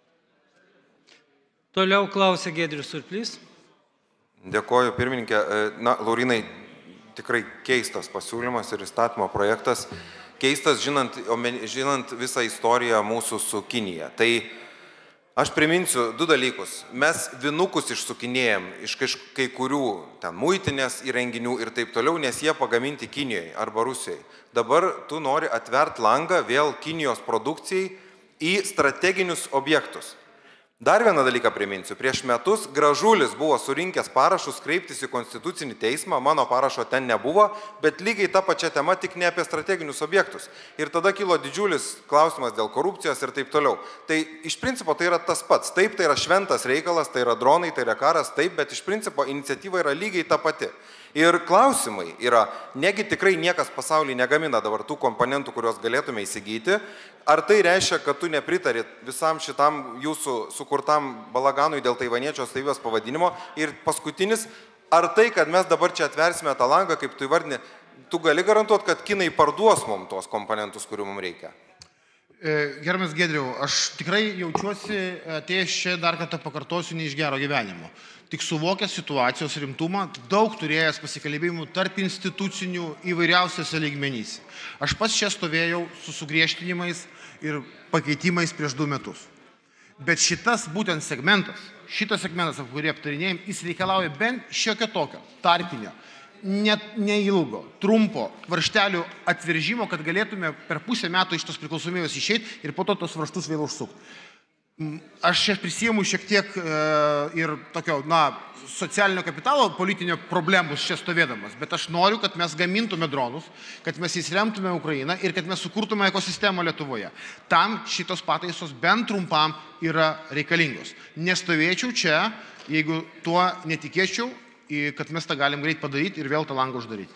Toliau klausia Giedrius Surplys. Dėkoju, pirmininkė. Na, Laurinai, tikrai keistas pasiūlymas ir įstatymo projektas. Keistas, žinant, žinant visą istoriją mūsų su Kinija. Tai aš priminsiu du dalykus. Mes vinukus išsukinėjom iš kai kurių ten muitinės įrenginių ir taip toliau, nes jie pagaminti Kinijoje arba Rusijai. Dabar tu nori atvert langą vėl Kinijos produkcijai į strateginius objektus. Dar vieną dalyką priminsiu. Prieš metus Gražulis buvo surinkęs parašus kreiptis į Konstitucinį teismą, mano parašo ten nebuvo, bet lygiai ta pačia tema, tik ne apie strateginius objektus. Ir tada kilo didžiulis klausimas dėl korupcijos ir taip toliau. Tai iš principo tai yra tas pats. Taip, tai yra šventas reikalas, tai yra dronai, tai yra karas, taip, bet iš principo iniciatyva yra lygiai ta pati. Ir klausimai yra, negi tikrai niekas pasaulyje negamina dabar tų komponentų, kuriuos galėtume įsigyti. Ar tai reiškia, kad tu nepritari visam šitam jūsų sukurtam balaganui dėl taivaniečių atstovybės pavadinimo? Ir paskutinis, ar tai, kad mes dabar čia atversime tą langą, kaip tu įvardini, tu gali garantuoti, kad kinai parduos mums tos komponentus, kurių mums reikia? Gerbiamas Giedriau, aš tikrai jaučiuosi atėjęs čia, dar kartą pakartosiu, ne iš gero gyvenimo. Tik suvokęs situacijos rimtumą, daug turėjęs pasikalbėjimų tarp institucinių įvairiausiose lygmenyse. Aš pats čia stovėjau su sugriežtinimais ir pakeitimais prieš du metus. Bet šitas būtent segmentas, šitas segmentas, kurį aptarinėjim, jis reikalauja bent šiokio tokio tarpinio, net neilgo, trumpo varžtelių atveržimo, kad galėtume per pusę metų iš tos priklausomybės išeiti ir po to tos varžtus vėl užsukti. Aš čia prisiimu šiek tiek e, ir tokio, na, socialinio kapitalo politinio problemus čia stovėdamas, bet aš noriu, kad mes gamintume dronus, kad mes įsiremtume Ukrainą ir kad mes sukurtume ekosistemą Lietuvoje. Tam šitos pataisos bent trumpam yra reikalingos. Nestovėčiau čia, jeigu tuo netikėčiau, kad mes tą galim greit padaryti ir vėl tą langą uždaryti.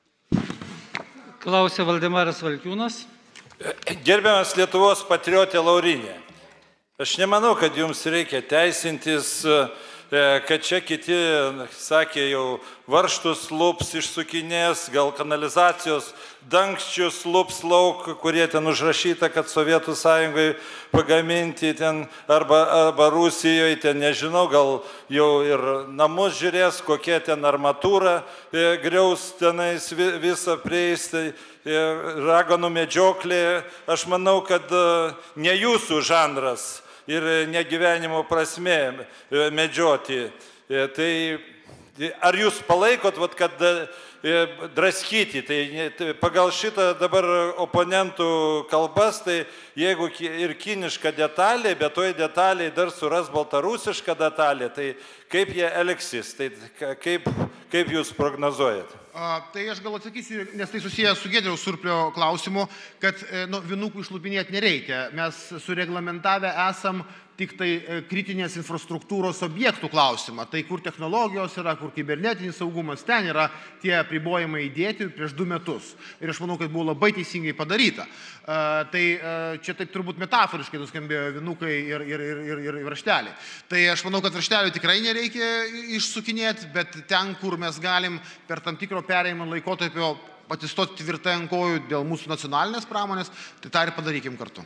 Klausė Valdemaras Valkiūnas. Gerbiamas Lietuvos patriotė Laurinė, aš nemanau, kad jums reikia teisintis, kad čia kiti, sakė, jau varžtus lups išsukinės, gal kanalizacijos dangščius lups lauk, kurie ten užrašyta, kad Sovietų Sąjungai pagaminti ten arba, arba Rusijoje, ten nežinau, gal jau ir namus žiūrės, kokie ten armatūra griaus tenais visą prieis, tai raganų medžioklė. Aš manau, kad ne jūsų žanras ir negyvenimo prasme medžioti. Tai ar jūs palaikot, kad draskyti, tai pagal šitą dabar oponentų kalbas, tai jeigu ir kiniška detalė, bet toj detalėje dar suras baltarusišką detalę, tai kaip jie elgsis, tai kaip, kaip jūs prognozuojat? A, tai aš gal atsakysiu, nes tai susijęs su Giedriaus Surplio klausimu, kad nu, vinukų išlupinėti nereikia. Mes sureglamentavę esam tik tai kritinės infrastruktūros objektų klausimą. Tai kur technologijos yra, kur kibernetinis saugumas, ten yra tie apribojimai įdėti prieš du metus. Ir aš manau, kad buvo labai teisingai padaryta. A, tai a, čia taip turbūt metaforiškai nuskambėjo vinukai ir, ir, ir, ir, ir rašteliai. Tai aš manau, kad raštelių tikrai nereikia išsukinėti, bet ten, kur mes galim per tam tikro perėjimo laikotarpio atsistoti tvirtai ant kojų dėl mūsų nacionalinės pramonės, tai tą ir padarykim kartu.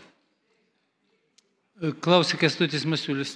Klausė Kęstutis Masiulis.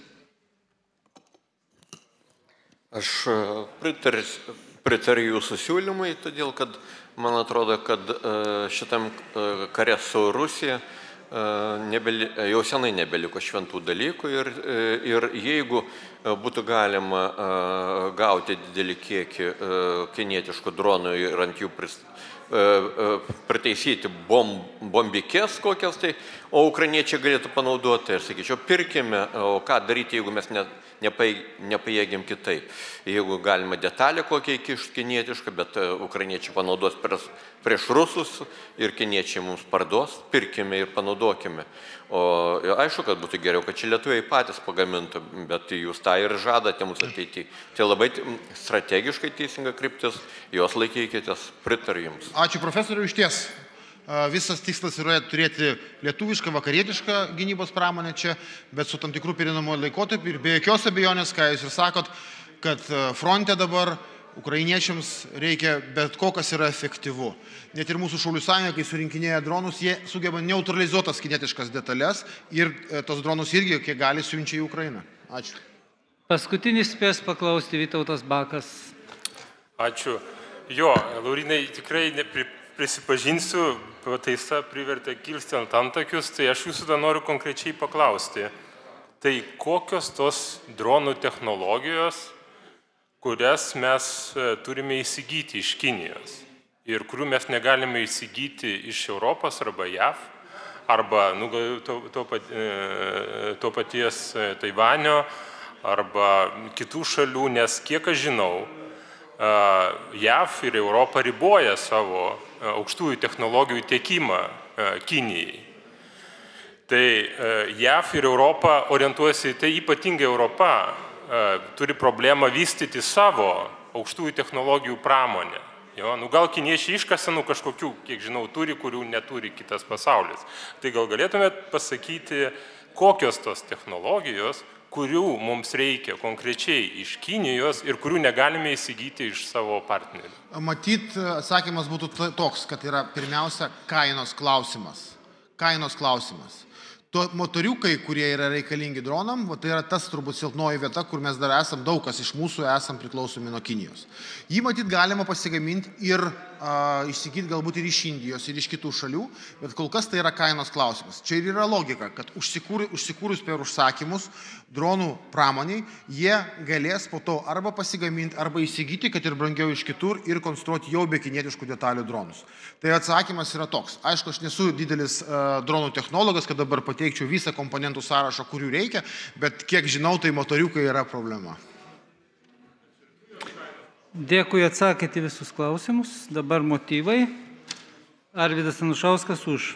Aš pritariu, pritariu jūsų siūlymui, todėl kad man atrodo, kad šitam kare su Rusija nebeli, jau senai nebeliko šventų dalykų ir, ir jeigu būtų galima gauti didelį kiekį kinietiškų dronų ir ant jų pristatyti, pritaisyti bom, bombikės kokias, tai, o ukrainiečiai galėtų panaudoti. Ir sakyčiau, pirkime, o ką daryti, jeigu mes ne, nepajėgiam kitaip. Jeigu galima detalę kokią įkišti kinietišką, bet ukrainiečiai panaudos prieš, prieš rusus ir kiniečiai mums parduos, pirkime ir panaudokime. O aišku, kad būtų geriau, kad čia lietuviai patys pagamintų, bet jūs tą ir žadate mums ateityje. Tai labai strategiškai teisinga kryptis, jos laikykitės, pritariu jums. Ačiū profesoriui, iš ties. Visas tikslas yra turėti lietuvišką, vakarietišką gynybos pramonę čia, bet su tam tikrų perinamojo laikotarpiu ir be jokios abejonės, ką jūs ir sakot, kad fronte dabar ukrainiečiams reikia bet ko, kas yra efektyvu. Net ir mūsų Šaulių sąjunga, kai surinkinėja dronus, jie sugeba neutralizuotas kinetiškas detalės ir tos dronus irgi, kiek gali, siunčia į Ukrainą. Ačiū. Paskutinis spės paklausti Vytautas Bakas. Ačiū. Jo, Laurinai, tikrai nepri, prisipažinsiu, pataisa privertė kilsti ant antakius, tai aš jūsų dar noriu konkrečiai paklausti. Tai kokios tos dronų technologijos, kurias mes turime įsigyti iš Kinijos ir kurių mes negalime įsigyti iš Europos arba J A V, arba nu, to, to, pat, to paties Taivanio, arba kitų šalių, nes kiek aš žinau, J A V ir Europa riboja savo aukštųjų technologijų tiekimą Kinijai. Tai J A V ir Europa orientuojasi, tai ypatingai Europa turi problemą vystyti savo aukštųjų technologijų pramonę. Jo, nu gal kiniečiai iškasenų kažkokių, kiek žinau, turi, kurių neturi kitas pasaulis. Tai gal galėtumėt pasakyti, kokios tos technologijos, kurių mums reikia konkrečiai iš Kinijos ir kurių negalime įsigyti iš savo partnerių? Matyt, atsakymas būtų toks, kad yra pirmiausia kainos klausimas. Kainos klausimas. To motoriukai, kurie yra reikalingi dronam, tai yra tas turbūt silpnoji vieta, kur mes dar esam, daug kas iš mūsų esam priklausomi nuo Kinijos. Jį matyt galima pasigaminti ir a, įsigyti galbūt ir iš Indijos, ir iš kitų šalių, bet kol kas tai yra kainos klausimas. Čia ir yra logika, kad užsikūrus, užsikūrus per užsakymus dronų pramoniai, jie galės po to arba pasigaminti, arba įsigyti, kad ir brangiau iš kitur, ir konstruoti jau be kinietiškų detalių dronus. Tai atsakymas yra toks. Aišku, aš nesu didelis a, dronų technologas, kad dabar pateikčiau visą komponentų sąrašą, kurių reikia, bet kiek žinau, tai motoriukai yra problema. Dėkui, atsakėte visus klausimus. Dabar motyvai. Arvydas Anušauskas už.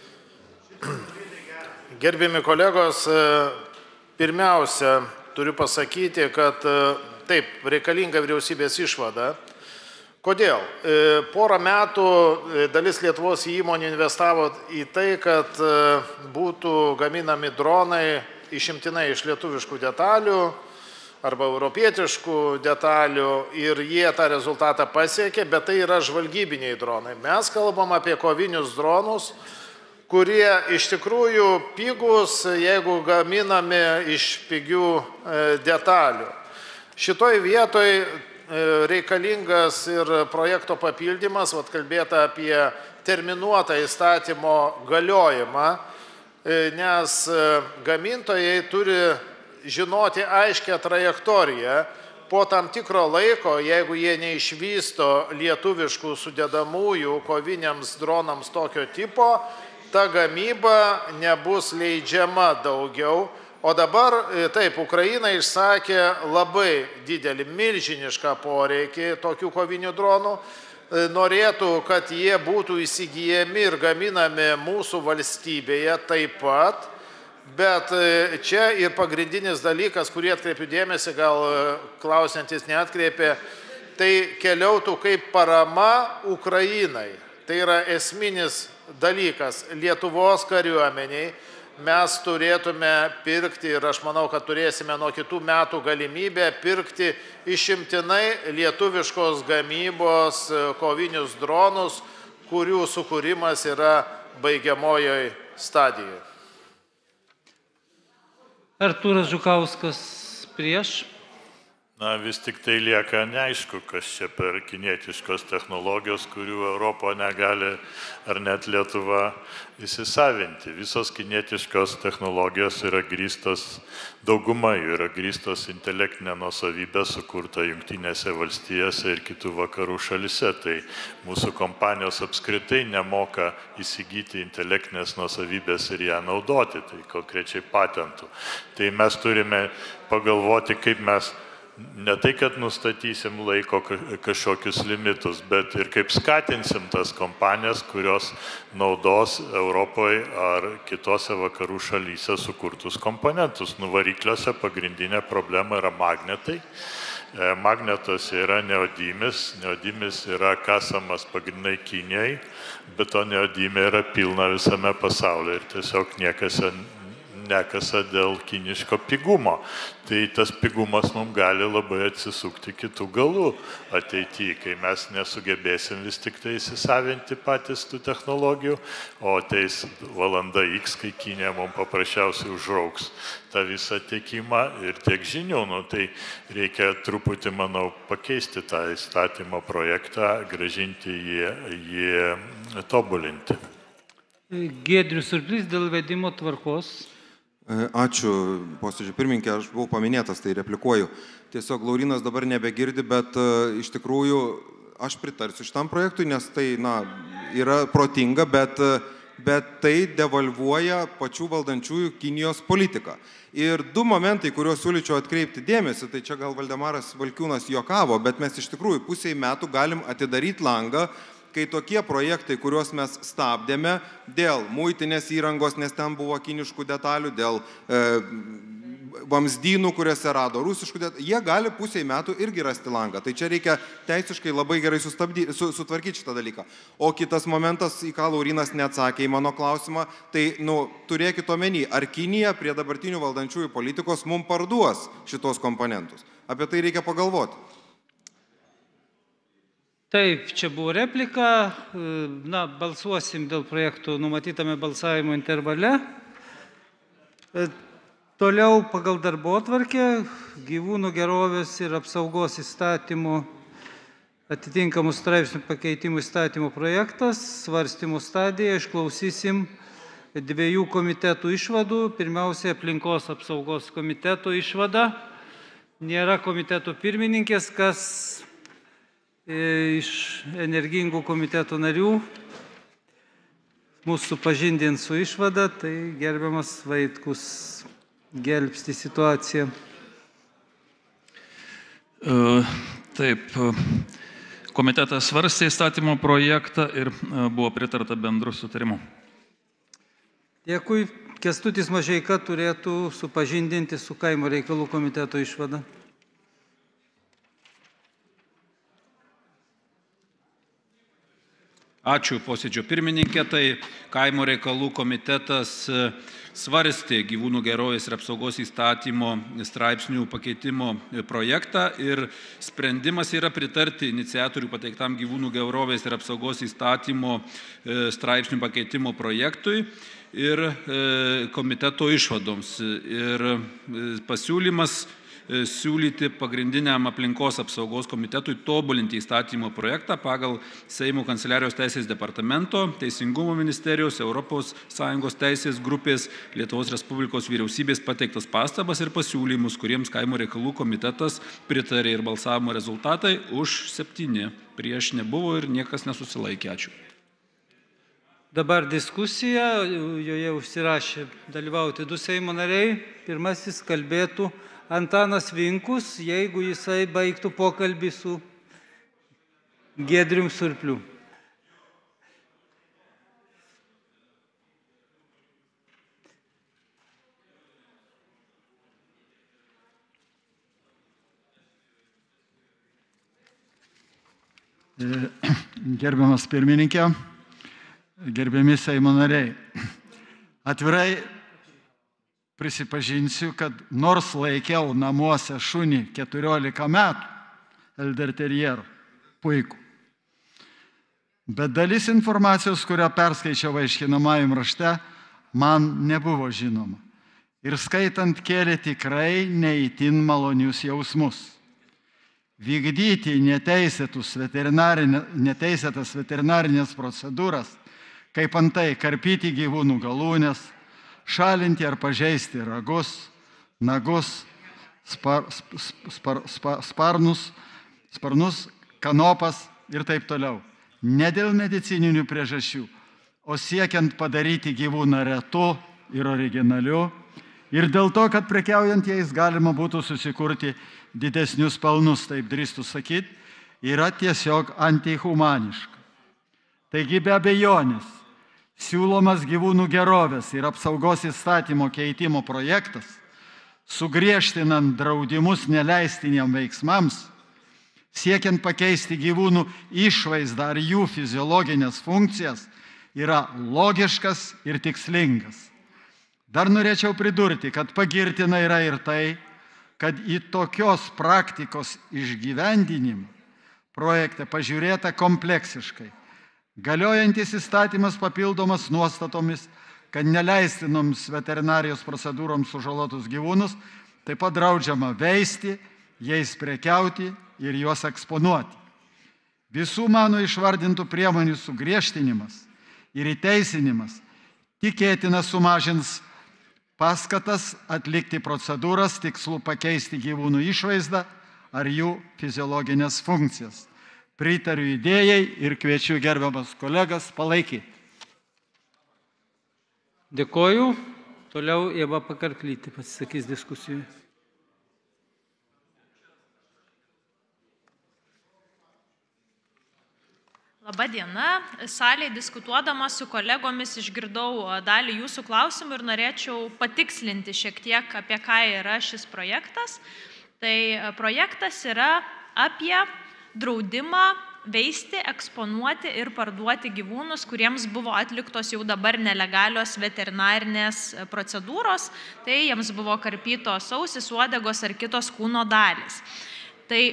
Gerbiami kolegos, pirmiausia, turiu pasakyti, kad taip, reikalinga vyriausybės išvada. Kodėl? Porą metų dalis Lietuvos įmonių investavo į tai, kad būtų gaminami dronai išimtinai iš lietuviškų detalių arba europietiškų detalių ir jie tą rezultatą pasiekė, bet tai yra žvalgybiniai dronai. Mes kalbam apie kovinius dronus, kurie iš tikrųjų pigus, jeigu gaminami iš pigių detalių. Šitoj vietoj reikalingas ir projekto papildymas, vat kalbėta apie terminuotą įstatymo galiojimą, nes gamintojai turi žinoti aiškę trajektoriją. Po tam tikro laiko, jeigu jie neišvysto lietuviškų sudedamųjų koviniams dronams tokio tipo, ta gamyba nebus leidžiama daugiau. O dabar, taip, Ukraina išsakė labai didelį, milžinišką poreikį tokių kovinių dronų. Norėtų, kad jie būtų įsigyjami ir gaminami mūsų valstybėje taip pat. Bet čia ir pagrindinis dalykas, kurį atkreipiu dėmesį, gal klausiantis neatkreipė, tai keliautų kaip parama Ukrainai. Tai yra esminis dalykas Lietuvos kariuomeniai. Mes turėtume pirkti, ir aš manau, kad turėsime nuo kitų metų galimybę pirkti išimtinai lietuviškos gamybos kovinius dronus, kurių sukūrimas yra baigiamojoje stadijoje. Artūras Žukauskas prieš. Na, vis tik tai lieka neaišku, kas čia per kinietiškos technologijos, kurių Europo negali ar net Lietuva įsisavinti. Visos kinietiškos technologijos yra grįstos, dauguma jų yra grįstos intelektinė nuosavybė sukurta Jungtinėse valstijose ir kitų vakarų šalise. Tai mūsų kompanijos apskritai nemoka įsigyti intelektinės nuosavybės ir ją naudoti, tai konkrečiai patentų. Tai mes turime pagalvoti, kaip mes ne tai, kad nustatysim laiko kažkokius limitus, bet ir kaip skatinsim tas kompanijas, kurios naudos Europoje ar kitose vakarų šalyse sukurtus komponentus. Nuvarikliuose pagrindinė problema yra magnetai. Magnetas yra neodimis, neodimis yra kasamas pagrindinai Kinijai, bet to neodimė yra pilna visame pasaulyje ir tiesiog niekas nekasa dėl kiniško pigumo. Tai tas pigumas mums gali labai atsisukti kitų galų ateityje, kai mes nesugebėsim vis tik tai įsisavinti patys tų technologijų, o ateis valanda X, kai Kinija mums paprasčiausiai užrauks tą visą tiekimą ir tiek žinių. Nu, tai reikia truputį, manau, pakeisti tą įstatymo projektą, gražinti jį, jį tobulinti. Giedrius Surplys dėl vedimo tvarkos. Ačiū, posėdžio pirmininkė, aš buvau paminėtas, tai replikuoju. Tiesiog Laurynas dabar nebegirdi, bet uh, iš tikrųjų aš pritarsiu šitam projektui, nes tai na, yra protinga, bet, bet tai devalvuoja pačių valdančiųjų Kinijos politiką. Ir du momentai, kuriuos siūlyčiau atkreipti dėmesį, tai čia gal Valdemaras Valkiūnas juokavo, bet mes iš tikrųjų pusiai metų galim atidaryti langą, kai tokie projektai, kuriuos mes stabdėme dėl muitinės įrangos, nes ten buvo kiniškų detalių, dėl e, vamzdynų, kuriuose rado rusiškų, jie gali pusiai metų irgi rasti langą. Tai čia reikia teisiškai labai gerai sustabdy, su, sutvarkyti šitą dalyką. O kitas momentas, į ką Laurynas neatsakė į mano klausimą, tai nu, turėkit omeny, ar Kinija prie dabartinių valdančiųjų politikos mums parduos šitos komponentus. Apie tai reikia pagalvoti. Taip, čia buvo replika. Na, balsuosim dėl projektų numatytame balsavimo intervale. Toliau pagal darbotvarkę gyvūnų gerovės ir apsaugos įstatymų atitinkamų straipsnių pakeitimų įstatymų projektas, svarstymų stadija, išklausysim dviejų komitetų išvadų. Pirmiausia, aplinkos apsaugos komiteto išvada. Nėra komiteto pirmininkės, kas iš energingų komiteto narių mūsų pažindins su išvada, tai gerbiamas Vaitkus gelbsti situaciją. Taip, komitetas svarstė įstatymo projektą ir buvo pritarta bendru sutarimu. Dėkui. Kęstutis Mažeika turėtų supažindinti su kaimo reikalų komiteto išvada. Ačiū posėdžio pirmininkė. Tai kaimo reikalų komitetas svarstė gyvūnų gerovės ir apsaugos įstatymo straipsnių pakeitimo projektą ir sprendimas yra pritarti iniciatorių pateiktam gyvūnų gerovės ir apsaugos įstatymo straipsnių pakeitimo projektui ir komiteto išvadoms. Ir pasiūlymas siūlyti pagrindiniam aplinkos apsaugos komitetui tobulinti įstatymo projektą pagal Seimo kanceliarijos teisės departamento, Teisingumo ministerijos, Europos Sąjungos teisės grupės, Lietuvos Respublikos vyriausybės pateiktas pastabas ir pasiūlymus, kuriems kaimo reikalų komitetas pritarė, ir balsavimo rezultatai už septyni. Prieš nebuvo ir niekas nesusilaikė. Ačiū. Dabar diskusija, joje užsirašė dalyvauti du Seimo nariai. Pirmasis kalbėtų Antanas Vinkus, jeigu jisai baigtų pokalbį su Giedrium Surpliu. Gerbiamas pirmininkė, gerbiami Seimo nariai, atvirai prisipažinsiu, kad nors laikiau namuose šunį keturiolika metų, Elder Terrier, puiku. Bet dalis informacijos, kurią perskaičiau aiškinamajam rašte, man nebuvo žinoma. Ir skaitant kėlė tikrai neįtin malonius jausmus. Vykdyti neteisėtus veterinarinė, neteisėtas veterinarinės procedūras, kaip antai karpyti gyvūnų galūnes, šalinti ar pažeisti ragus, nagus, spar, spar, spar, sparnus, sparnus, kanopas ir taip toliau. Ne dėl medicininių priežasčių, o siekiant padaryti gyvūną retu ir originaliu, ir dėl to, kad prekiaujant jais galima būtų susikurti didesnius pelnus, taip drįstu sakyti, yra tiesiog antihumaniška. Taigi be abejonės, siūlomas gyvūnų gerovės ir apsaugos įstatymo keitimo projektas, sugriežtinant draudimus neleistiniam veiksmams, siekiant pakeisti gyvūnų išvaizdą ar jų fiziologinės funkcijas, yra logiškas ir tikslingas. Dar norėčiau pridurti, kad pagirtina yra ir tai, kad į tokios praktikos išgyvendinimą projekte pažiūrėta kompleksiškai. Galiojantis įstatymas papildomas nuostatomis, kad neleistinoms veterinarijos procedūroms sužalotus gyvūnus taip pat draudžiama veisti, jais prekiauti ir juos eksponuoti. Visų mano išvardintų priemonių sugriežtinimas ir įteisinimas tikėtina sumažins paskatas atlikti procedūras tikslu pakeisti gyvūnų išvaizdą ar jų fiziologinės funkcijas. Pritariu idėjai ir kviečiu gerbiamas kolegas palaikyti. Dėkoju. Toliau Ieva Pakarklytė pasisakys diskusijoje. Labą dieną. Salėje diskutuodama su kolegomis išgirdau dalį jūsų klausimų ir norėčiau patikslinti šiek tiek, apie ką yra šis projektas. Tai projektas yra apie draudimą veisti, eksponuoti ir parduoti gyvūnus, kuriems buvo atliktos jau dabar nelegalios veterinarinės procedūros, tai jiems buvo karpytos ausis, uodegos ar kitos kūno dalys. Tai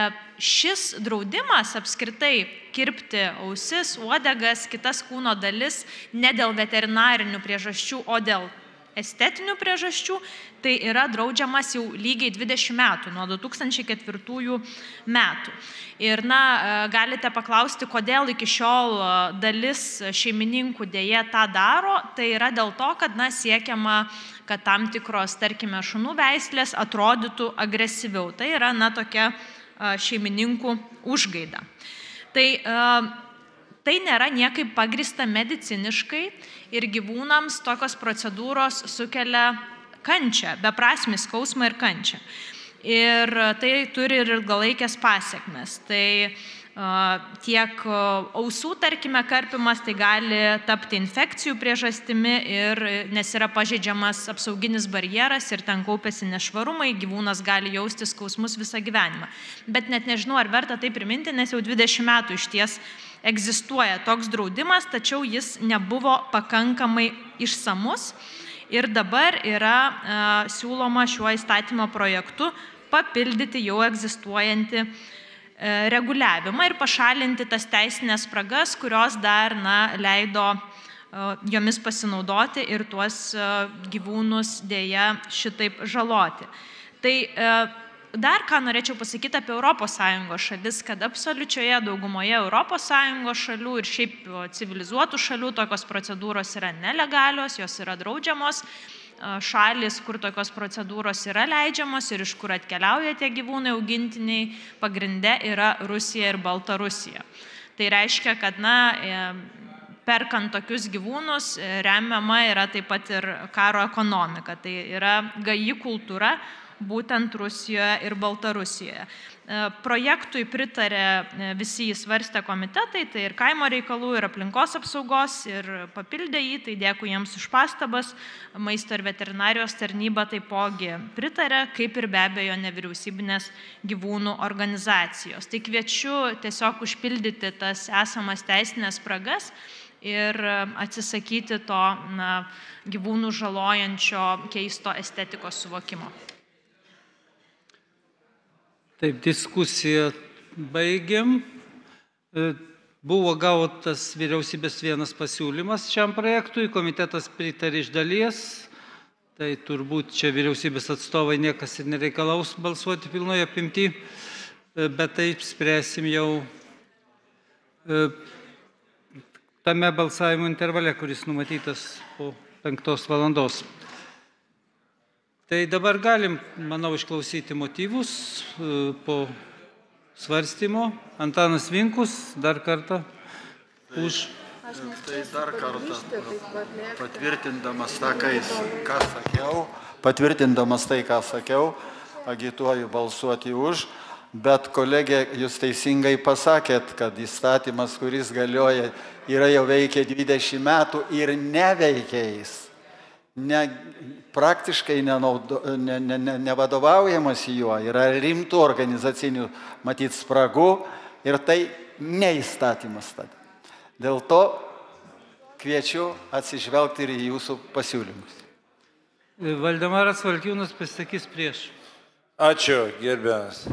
šis draudimas apskritai kirpti ausis, uodegas, kitas kūno dalis ne dėl veterinarinių priežasčių, o dėl estetinių priežasčių, tai yra draudžiamas jau lygiai dvidešimt metų, nuo du tūkstančiai ketvirtųjų metų. Ir, na, galite paklausti, kodėl iki šiol dalis šeimininkų dėja tą daro, tai yra dėl to, kad, na, siekiama, kad tam tikros, tarkime, šunų veislės atrodytų agresyviau. Tai yra, na, tokia šeimininkų užgaida. Tai Tai nėra niekaip pagrįsta mediciniškai ir gyvūnams tokios procedūros sukelia kančią, beprasmį skausmą ir kančią. Ir tai turi ir ilgalaikės pasiekmes. Tai tiek ausų, tarkime, karpimas, tai gali tapti infekcijų priežastimi, ir nes yra pažeidžiamas apsauginis barjeras ir ten kaupiasi nešvarumai, gyvūnas gali jausti skausmus visą gyvenimą. Bet net nežinau, ar verta tai priminti, nes jau dvidešimt metų iš ties egzistuoja toks draudimas, tačiau jis nebuvo pakankamai išsamus ir dabar yra e, siūloma šiuo įstatymo projektu papildyti jau egzistuojantį e, reguliavimą ir pašalinti tas teisinės spragas, kurios dar, na, leido e, jomis pasinaudoti ir tuos e, gyvūnus dėja šitaip žaloti. Tai e, dar ką norėčiau pasakyti apie Europos Sąjungos šalis, kad absoliučioje daugumoje Europos Sąjungos šalių ir šiaip civilizuotų šalių tokios procedūros yra nelegalios, jos yra draudžiamos. Šalis, kur tokios procedūros yra leidžiamos ir iš kur atkeliauja tie gyvūnai augintiniai, pagrinde yra Rusija ir Baltarusija. Tai reiškia, kad, na, perkant tokius gyvūnus remiama yra taip pat ir karo ekonomika. Tai yra gaji kultūra, būtent Rusijoje ir Baltarusijoje. Projektui pritarė visi įsvarstę komitetai, tai ir kaimo reikalų, ir aplinkos apsaugos, ir papildė jį, tai dėkui jiems už pastabas. Maisto ir veterinarijos tarnyba taipogi pritarė, kaip ir be abejo nevyriausybinės gyvūnų organizacijos. Tai kviečiu tiesiog užpildyti tas esamas teisinės spragas ir atsisakyti to, na, gyvūnų žalojančio keisto estetikos suvokimo. Taip, diskusiją baigiam. Buvo gautas vyriausybės vienas pasiūlymas šiam projektui, komitetas pritarė iš dalies, tai turbūt čia vyriausybės atstovai niekas ir nereikalaus balsuoti pilnoje apimty, bet taip spręsim jau tame balsavimo intervale, kuris numatytas po penktos valandos. Tai dabar galim, manau, išklausyti motyvus po svarstymo. Antanas Vinkus, dar kartą už. Tai dar kartą patvirtindamas tą, ką sakiau, patvirtindamas tai, ką sakiau, agituoju balsuoti už, bet kolegė, jūs teisingai pasakėt, kad įstatymas, kuris galioja, yra jau veikia dvidešimt metų ir neveikia jis. Ne, praktiškai nenaudo, ne, ne, ne, nevadovaujamas juo, yra rimtų organizacinių, matyt, spragų ir tai neįstatymas tada. Dėl to kviečiu atsižvelgti ir į jūsų pasiūlymus. Valdemaras Valkiūnas pasisakys prieš. Ačiū, gerbiamas.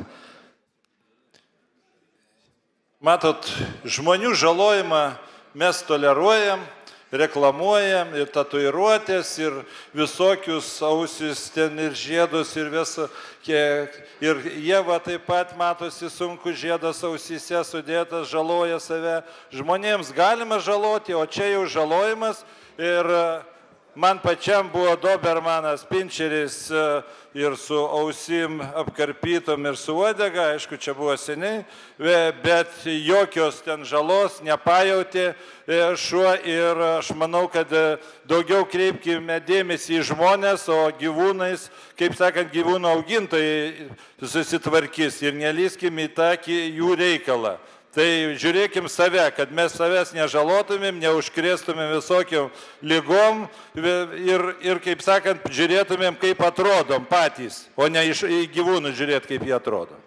Matot, žmonių žalojimą mes toleruojam, reklamuojam ir tatuiruotės, ir visokius ausis ten ir žiedus, ir visą, ir jie va taip pat matosi sunku žiedas ausyse sudėtas, žaloja save. Žmonėms galima žaloti, o čia jau žalojimas. Ir man pačiam buvo dobermanas pinčeris ir su ausim apkarpytom ir su uodega, aišku, čia buvo seniai, bet jokios ten žalos nepajauti šuo ir aš manau, kad daugiau kreipkime dėmesį į žmonės, o gyvūnais, kaip sakant, gyvūnų augintojai susitvarkys ir nelyskim į tą jų reikalą. Tai žiūrėkim save, kad mes savęs nežalotumėm, neužkrėstumėm visokiom lygom ir, ir, kaip sakant, žiūrėtumėm, kaip atrodom patys, o ne iš į gyvūnų žiūrėti, kaip jie atrodo.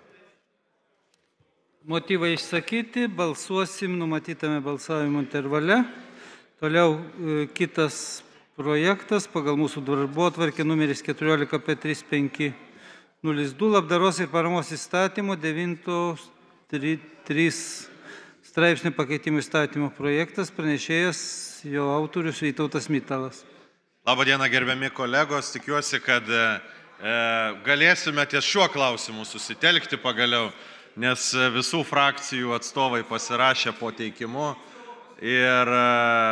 Motyvai išsakyti, balsuosim numatytame balsavimo intervale. Toliau kitas projektas pagal mūsų darbotvarkę numeris keturiolika P trys penki nulis du labdaros ir paramos įstatymo devinto trys straipsnių pakeitimų įstatymo projektas, pranešėjas jo autorius Vytautas Mitalas. Labadiena, gerbiami kolegos, tikiuosi, kad e, galėsime ties šiuo klausimu susitelkti pagaliau, nes visų frakcijų atstovai pasirašė po teikimu ir e,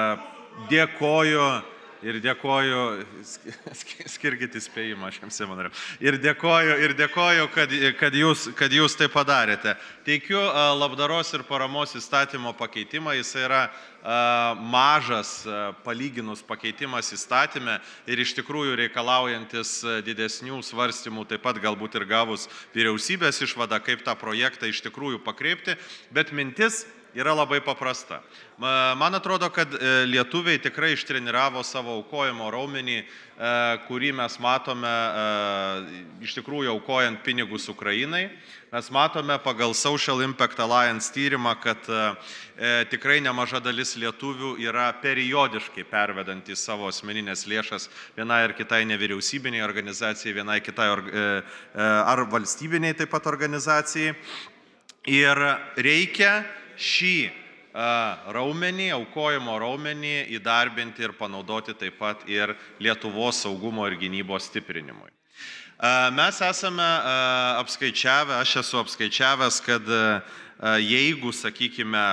dėkoju. Ir dėkoju, skirkit įspėjimą, aš jums įmanoriu. Ir dėkoju, ir dėkoju kad, kad, jūs, kad jūs tai padarėte. Teikiu labdaros ir paramos įstatymo pakeitimą, jis yra mažas palyginus pakeitimas įstatyme ir iš tikrųjų reikalaujantis didesnių svarstymų, taip pat galbūt ir gavus vyriausybės išvadą, kaip tą projektą iš tikrųjų pakreipti, bet mintis yra labai paprasta. Man atrodo, kad lietuviai tikrai ištreniravo savo aukojimo raumenį, kurį mes matome iš tikrųjų aukojant pinigus Ukrainai. Mes matome pagal Social Impact Alliance tyrimą, kad tikrai nemaža dalis lietuvių yra periodiškai pervedantys savo asmeninės lėšas vienai ar kitai nevyriausybiniai organizacijai, vienai kitai ar valstybiniai taip pat organizacijai. Ir reikia šį raumenį, aukojimo raumenį įdarbinti ir panaudoti taip pat ir Lietuvos saugumo ir gynybos stiprinimui. Mes esame apskaičiavę, aš esu apskaičiavęs, kad jeigu, sakykime,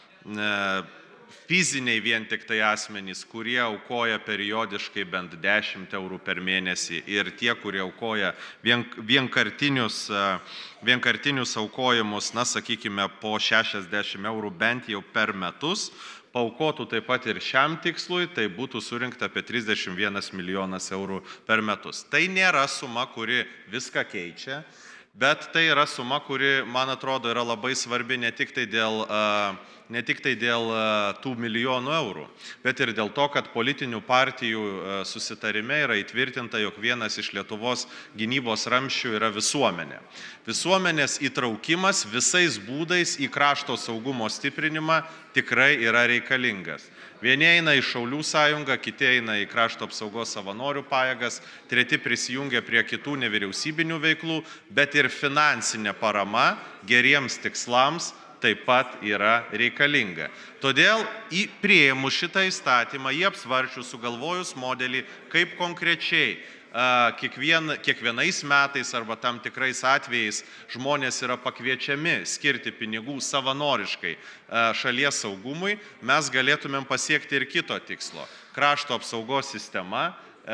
fiziniai vien tik tai asmenys, kurie aukoja periodiškai bent dešimt eurų per mėnesį ir tie, kurie aukoja vien, vienkartinius, vienkartinius aukojimus, na, sakykime, po šešiasdešimt eurų bent jau per metus, paaukotų taip pat ir šiam tikslui, tai būtų surinkta apie trisdešimt vienas milijonas eurų per metus. Tai nėra suma, kuri viską keičia, bet tai yra suma, kuri, man atrodo, yra labai svarbi ne tik tai dėl ne tik tai dėl tų milijonų eurų, bet ir dėl to, kad politinių partijų susitarime yra įtvirtinta, jog vienas iš Lietuvos gynybos ramsčių yra visuomenė. Visuomenės įtraukimas visais būdais į krašto saugumo stiprinimą tikrai yra reikalingas. Vieni eina į Šaulių sąjungą, kiti eina į krašto apsaugos savanorių pajėgas, treti prisijungia prie kitų nevyriausybinių veiklų, bet ir finansinė parama geriems tikslams taip pat yra reikalinga. Todėl į priėmus šitą įstatymą, jį apsvarčius, sugalvojus modelį, kaip konkrečiai kiekvien, kiekvienais metais arba tam tikrais atvejais žmonės yra pakviečiami skirti pinigų savanoriškai šalies saugumui, mes galėtumėm pasiekti ir kito tikslo. Krašto apsaugos sistema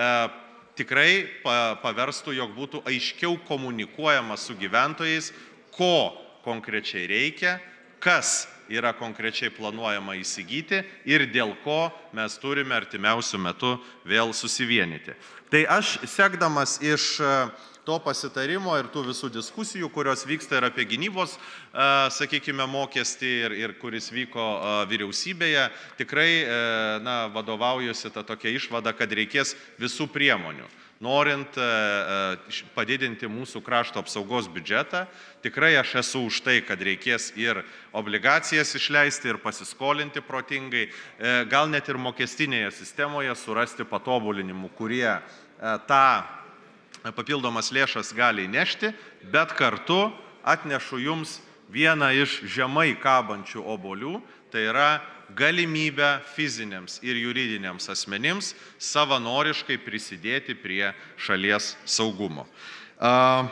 tikrai paverstų, jog būtų aiškiau komunikuojama su gyventojais, ko konkrečiai reikia, kas yra konkrečiai planuojama įsigyti ir dėl ko mes turime artimiausių metų vėl susivienyti. Tai aš, sekdamas iš to pasitarimo ir tų visų diskusijų, kurios vyksta ir apie gynybos, sakykime, mokestį ir, ir kuris vyko vyriausybėje, tikrai na, vadovaujuosi tą tokią išvadą, kad reikės visų priemonių. Norint padidinti mūsų krašto apsaugos biudžetą, tikrai aš esu už tai, kad reikės ir obligacijas išleisti ir pasiskolinti protingai, gal net ir mokestinėje sistemoje surasti patobulinimų, kurie tą papildomas lėšas gali nešti, bet kartu atnešu jums vieną iš žemai kabančių obuolių, tai yra galimybę fiziniams ir juridiniams asmenims savanoriškai prisidėti prie šalies saugumo. A,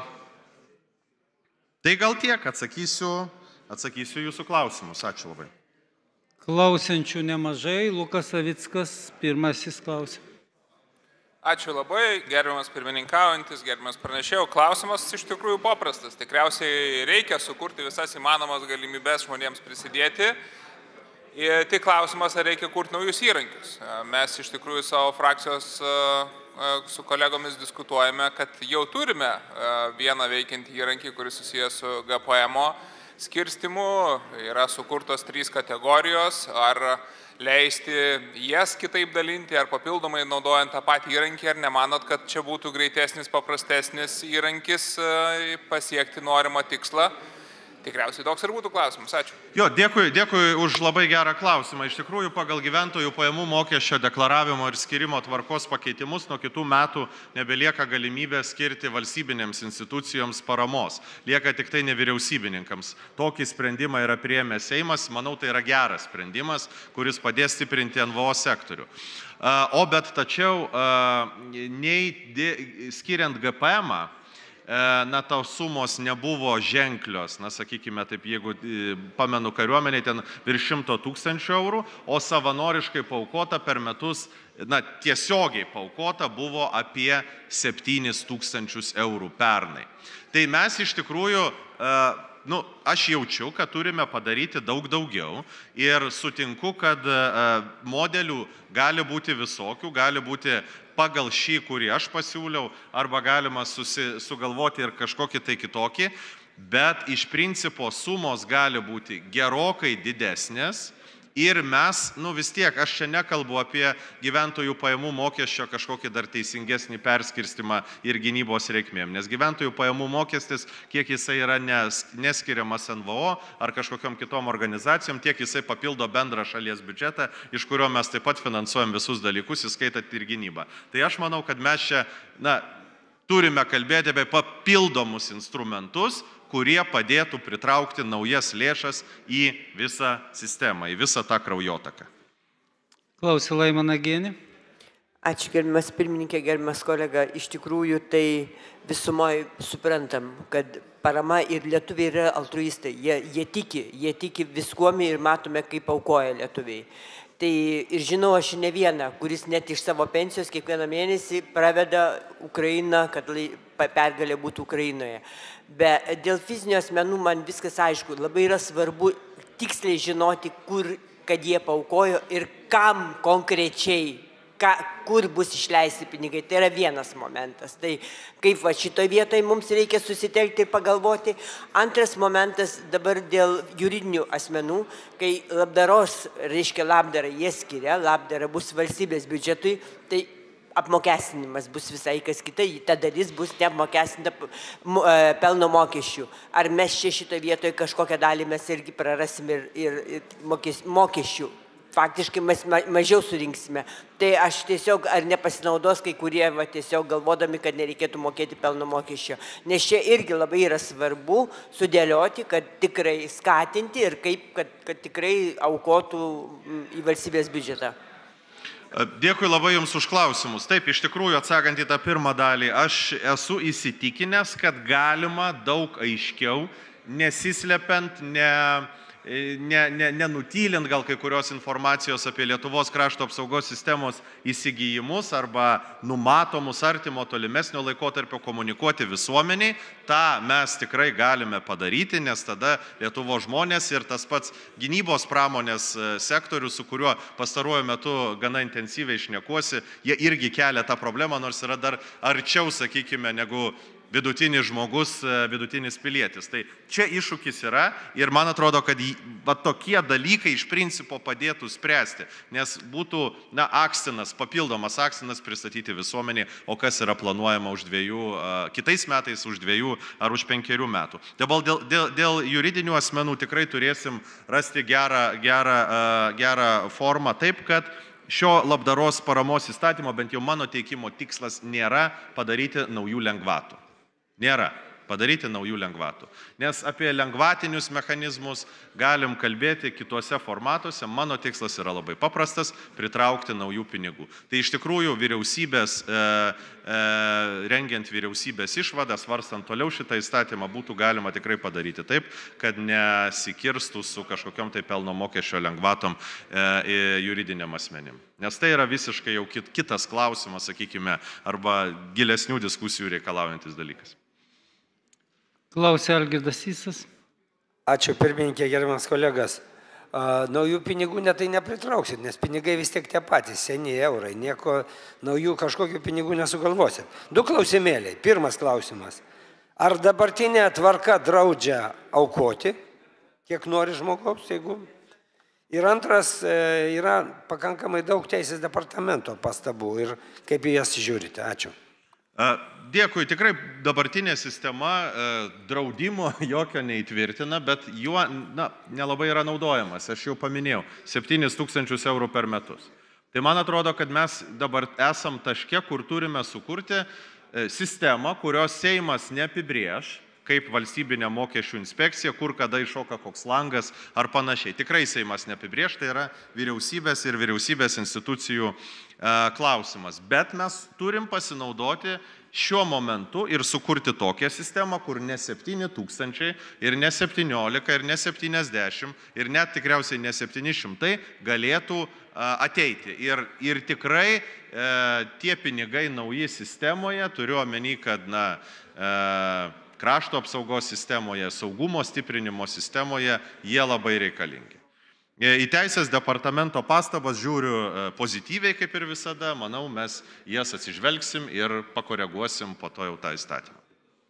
tai gal tiek, atsakysiu, atsakysiu jūsų klausimus. Ačiū labai. Klausiančių nemažai. Lukas Savickas, pirmasis klausimas. Ačiū labai, gerbiamas pirmininkaujantis, gerbiamas pranešėjau. Klausimas iš tikrųjų paprastas. Tikriausiai reikia sukurti visas įmanomas galimybės žmonėms prisidėti. Ir tik klausimas, ar reikia kurti naujus įrankius. Mes iš tikrųjų savo frakcijos su kolegomis diskutuojame, kad jau turime vieną veikiantį įrankį, kuris susijęs su G P M O. skirstimu, yra sukurtos trys kategorijos, ar leisti jas kitaip dalinti, ar papildomai naudojant tą patį įrankį, ar nemanot, kad čia būtų greitesnis, paprastesnis įrankis pasiekti norimą tikslą? Tikriausiai toks ir būtų klausimas. Ačiū. Jo, dėkui, dėkui už labai gerą klausimą. Iš tikrųjų, pagal gyventojų pajamų mokesčio deklaravimo ir skirimo tvarkos pakeitimus nuo kitų metų nebelieka galimybė skirti valstybinėms institucijoms paramos. Lieka tik tai nevyriausybininkams. Tokį sprendimą yra priėmęs Seimas. Manau, tai yra geras sprendimas, kuris padės stiprinti N V O sektorių. O bet tačiau, nei skiriant G P M-ą, na, tos sumos nebuvo ženklios, na, sakykime, taip, jeigu pamenu kariuomeniai, ten virš šimto tūkstančių eurų, o savanoriškai paaukota per metus, na, tiesiogiai paaukota buvo apie septynis tūkstančius eurų pernai. Tai mes iš tikrųjų, nu, aš jaučiu, kad turime padaryti daug daugiau ir sutinku, kad modelių gali būti visokių, gali būti pagal šį, kurį aš pasiūliau, arba galima susi, sugalvoti ir kažkokį tai kitokį, bet iš principo sumos gali būti gerokai didesnės ir mes, nu vis tiek, aš čia nekalbu apie gyventojų pajamų mokesčio kažkokį dar teisingesnį perskirstimą ir gynybos reikmėm, nes gyventojų pajamų mokestis, kiek jisai yra nes, neskiriamas N V O ar kažkokiam kitom organizacijom, tiek jisai papildo bendrą šalies biudžetą, iš kurio mes taip pat finansuojam visus dalykus, įskaitant ir gynybą. Tai aš manau, kad mes čia, na, turime kalbėti apie papildomus instrumentus, kurie padėtų pritraukti naujas lėšas į visą sistemą, į visą tą kraujotaką. Klausė Laima Nagienė. Ačiū, gerbiamas pirmininkė, gerbiamas kolega. Iš tikrųjų, tai visumoje suprantam, kad parama ir lietuviai yra altruistai. Jie, jie tiki, jie tiki viskuomi ir matome, kaip aukoja lietuviai. Tai ir žinau aš ne vieną, kuris net iš savo pensijos kiekvieną mėnesį praveda Ukrainą, kad pergalė būtų Ukrainoje. Bet dėl fizinių asmenų man viskas aišku, labai yra svarbu tiksliai žinoti, kur, kad jie paaukojo ir kam konkrečiai, ka, kur bus išleisti pinigai. Tai yra vienas momentas. Tai kaip va šitoje vietoje mums reikia susitelkti ir pagalvoti. Antras momentas dabar dėl juridinių asmenų, kai labdaros, reiškia labdarą jie skiria, labdara bus valstybės biudžetui, tai apmokestinimas bus visai kas kita, ta dalis bus neapmokestinta pelno mokesčių. Ar mes čia šitoje vietoje kažkokią dalį mes irgi prarasim ir, ir, ir mokes, mokesčių. Faktiškai mes mažiau surinksime. Tai aš tiesiog, ar nepasinaudos kai kurie va, tiesiog galvodami, kad nereikėtų mokėti pelno mokesčio. Nes čia irgi labai yra svarbu sudėlioti, kad tikrai skatinti ir kaip, kad, kad tikrai aukotų į valstybės biudžetą. Dėkui labai Jums už klausimus. Taip, iš tikrųjų, atsakant į tą pirmą dalį, aš esu įsitikinęs, kad galima daug aiškiau, nesislepiant, ne... nenutylint gal kai kurios informacijos apie Lietuvos krašto apsaugos sistemos įsigijimus arba numatomus artimo tolimesnio laikotarpio komunikuoti visuomeniai, tą mes tikrai galime padaryti, nes tada Lietuvos žmonės ir tas pats gynybos pramonės sektorius, su kuriuo pastaruoju metu gana intensyviai šnekuosi, jie irgi kelia tą problemą, nors yra dar arčiau, sakykime, negu vidutinis žmogus, vidutinis pilietis. Tai čia iššūkis yra ir man atrodo, kad va, tokie dalykai iš principo padėtų spręsti, nes būtų, na, akstinas, papildomas akstinas pristatyti visuomenį, o kas yra planuojama už dviejų, kitais metais už dviejų ar už penkerių metų. Dabar dėl, dėl, dėl juridinių asmenų tikrai turėsim rasti gerą, gerą, gerą formą taip, kad šio labdaros paramos įstatymo, bent jau mano teikimo tikslas nėra padaryti naujų lengvatų. Nėra padaryti naujų lengvatų. Nes apie lengvatinius mechanizmus galim kalbėti kituose formatuose. Mano tikslas yra labai paprastas - pritraukti naujų pinigų. Tai iš tikrųjų vyriausybės, e, e, rengiant vyriausybės išvadą, svarstant toliau šitą įstatymą, būtų galima tikrai padaryti taip, kad nesikirstų su kažkokiom tai pelno mokesčio lengvatom e, juridiniam asmenim. Nes tai yra visiškai jau kit, kitas klausimas, sakykime, arba gilesnių diskusijų reikalaujantis dalykas. Klausė Algirdas Sysas. Ačiū, pirmininkė, gerbiamas kolegas. Naujų pinigų netai nepritrauksit, nes pinigai vis tiek tie patys, seni eurai, nieko naujų kažkokių pinigų nesugalvosit. Du klausimėliai. Pirmas klausimas. Ar dabartinė tvarka draudžia aukoti? kiek nori žmogaus, jeigu. Ir antras, yra pakankamai daug teisės departamento pastabų ir kaip į jas žiūrite. Ačiū. Dėkui, tikrai dabartinė sistema draudimo jokio neįtvirtina, bet juo na, nelabai yra naudojamas. Aš jau paminėjau, septynis tūkstančius eurų per metus. Tai man atrodo, kad mes dabar esam taške, kur turime sukurti sistemą, kurios Seimas neapibrėž, kaip valstybinė mokesčių inspekcija, kur kada iššoka koks langas ar panašiai. Tikrai Seimas neapibrėž, tai yra vyriausybės ir vyriausybės institucijų klausimas. Bet mes turim pasinaudoti šiuo momentu ir sukurti tokią sistemą, kur ne septyni tūkstančiai ir ne septyniolika ir ne septyniasdešimt ir net tikriausiai ne septyni šimtai galėtų ateiti. Ir, ir tikrai e, tie pinigai nauji sistemoje, turiu omeny, kad na, e, krašto apsaugos sistemoje, saugumo stiprinimo sistemoje, jie labai reikalingi. Į Teisės departamento pastabas žiūriu pozityviai, kaip ir visada. Manau, mes jas atsižvelgsim ir pakoreguosim po to jau tą įstatymą.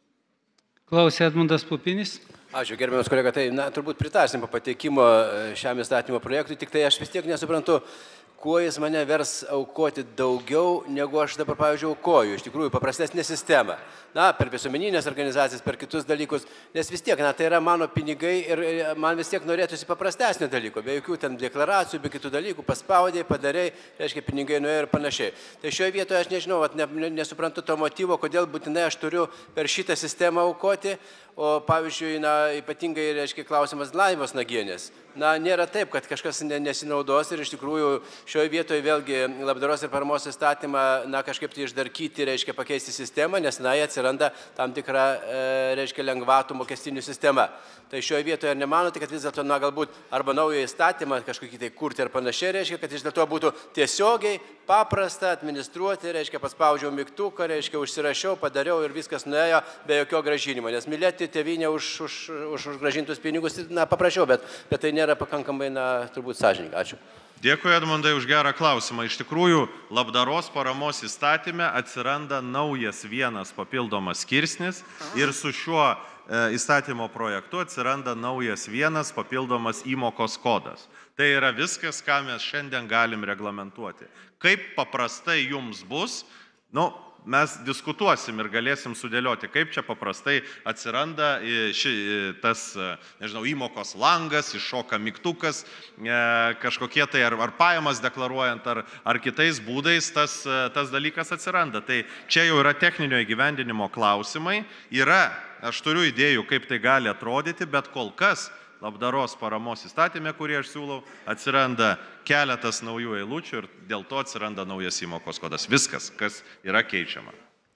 Klausė Edmundas Pupinis. Ačiū, gerbiamas kolega. Tai, na, turbūt pritarsim po pateikimo šiam įstatymo projektui, tik tai aš vis tiek nesuprantu, kuo jis mane vers aukoti daugiau, negu aš dabar, pavyzdžiui, aukoju. Iš tikrųjų, paprastesnė sistema. Na, per visuomeninės organizacijas, per kitus dalykus, nes vis tiek, na, tai yra mano pinigai ir man vis tiek norėtųsi paprastesnio dalyko, be jokių ten deklaracijų, be kitų dalykų, paspaudėjai, padarėjai, reiškia, pinigai nuėjo ir panašiai. Tai šioje vietoje aš nežinau, ne, ne, nesuprantu to motyvo, kodėl būtinai aš turiu per šitą sistemą aukoti, o pavyzdžiui, na, ypatingai, reiškia, klausimas Laimos Nagienės. Na, nėra taip, kad kažkas nesinaudos ir iš tikrųjų šioje vietoje vėlgi labdaros ir paramos įstatymą, na, kažkaip tai išdarkyti, reiškia, pakeisti sistemą, nes, na, atsiranda tam tikra, e, reiškia, lengvatų mokestinių sistema. Tai šioje vietoje ar nemanote, kad vis dėlto, na, galbūt arba naują įstatymą kažkokį tai kurti ar panašiai, reiškia, kad iš dėlto būtų tiesiogiai paprasta administruoti, reiškia, paspaudžiau mygtuką, reiškia, užsirašiau, padariau ir viskas nuėjo be jokio gražinimo. Nes mylėti tėvynę už, už, už, už gražintus pinigus, na, paprašiau, bet, bet tai nėra pakankamai, na, turbūt sąžininga. Ačiū. Dėkui, Edmundai, už gerą klausimą. Iš tikrųjų, labdaros paramos įstatyme atsiranda naujas vienas papildomas skirsnis ir su šiuo įstatymo projektu atsiranda naujas vienas papildomas įmokos kodas. Tai yra viskas, ką mes šiandien galim reglamentuoti. Kaip paprastai jums bus, nu, mes diskutuosim ir galėsim sudėlioti, kaip čia paprastai atsiranda ši, tas, nežinau, įmokos langas, iššoka mygtukas, kažkokie tai ar, ar pajamas deklaruojant, ar, ar kitais būdais tas, tas dalykas atsiranda. Tai čia jau yra techninio įgyvendinimo klausimai. Yra, aš turiu idėjų, kaip tai gali atrodyti, bet kol kas labdaros paramos įstatymė, kurį aš siūlau, atsiranda keletas naujų eilučių ir dėl to atsiranda naujas įmokos kodas. Viskas, kas yra keičiama.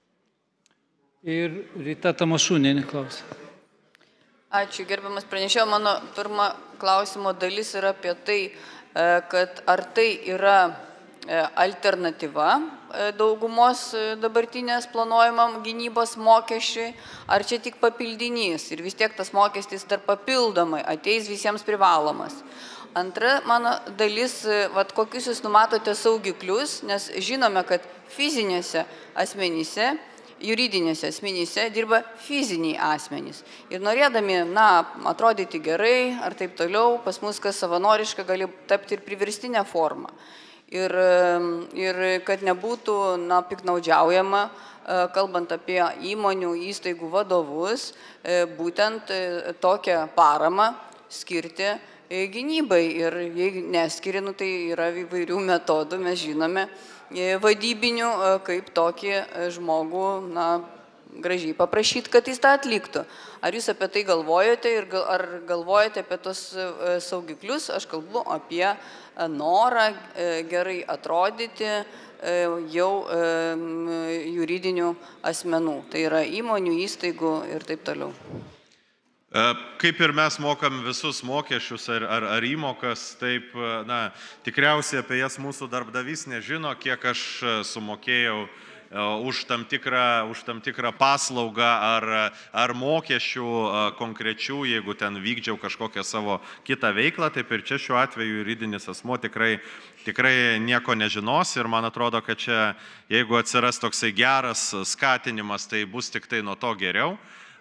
Ir Rita Tamašūnienė klausia. Ačiū, gerbiamas pranešėjo. Mano pirma klausimo dalis yra apie tai, kad ar tai yra alternatyva daugumos dabartinės planuojamam gynybos mokesčiui, ar čia tik papildinys ir vis tiek tas mokestis dar papildomai ateis visiems privalomas. Antra mano dalis, vat, kokius jūs numatote saugiklius, nes žinome, kad fizinėse asmenyse, juridinėse asmenyse dirba fiziniai asmenys. Ir norėdami, na, atrodyti gerai ar taip toliau, pas mus kas savanoriška gali tapti ir priverstinę formą. Ir, ir kad nebūtų, na, piknaudžiaujama, kalbant apie įmonių įstaigų vadovus, būtent tokią paramą skirti gynybai. Ir jei neskirinu, tai yra įvairių metodų, mes žinome, vadybinių, kaip tokį žmogų, na, gražiai paprašyti, kad jis tą atliktų. Ar jūs apie tai galvojate ir gal, ar galvojate apie tos saugiklius? Aš kalbu apie norą gerai atrodyti jau juridinių asmenų. Tai yra įmonių, įstaigų ir taip toliau. Kaip ir mes mokam visus mokesčius ar, ar, ar įmokas, taip, na, tikriausiai apie jas mūsų darbdavys nežino, kiek aš sumokėjau už tam tikrą, už tam tikrą paslaugą ar, ar mokesčių konkrečių, jeigu ten vykdžiau kažkokią savo kitą veiklą, taip ir čia šiuo atveju juridinis asmuo tikrai, tikrai nieko nežinos ir man atrodo, kad čia, jeigu atsiras toksai geras skatinimas, tai bus tik tai nuo to geriau.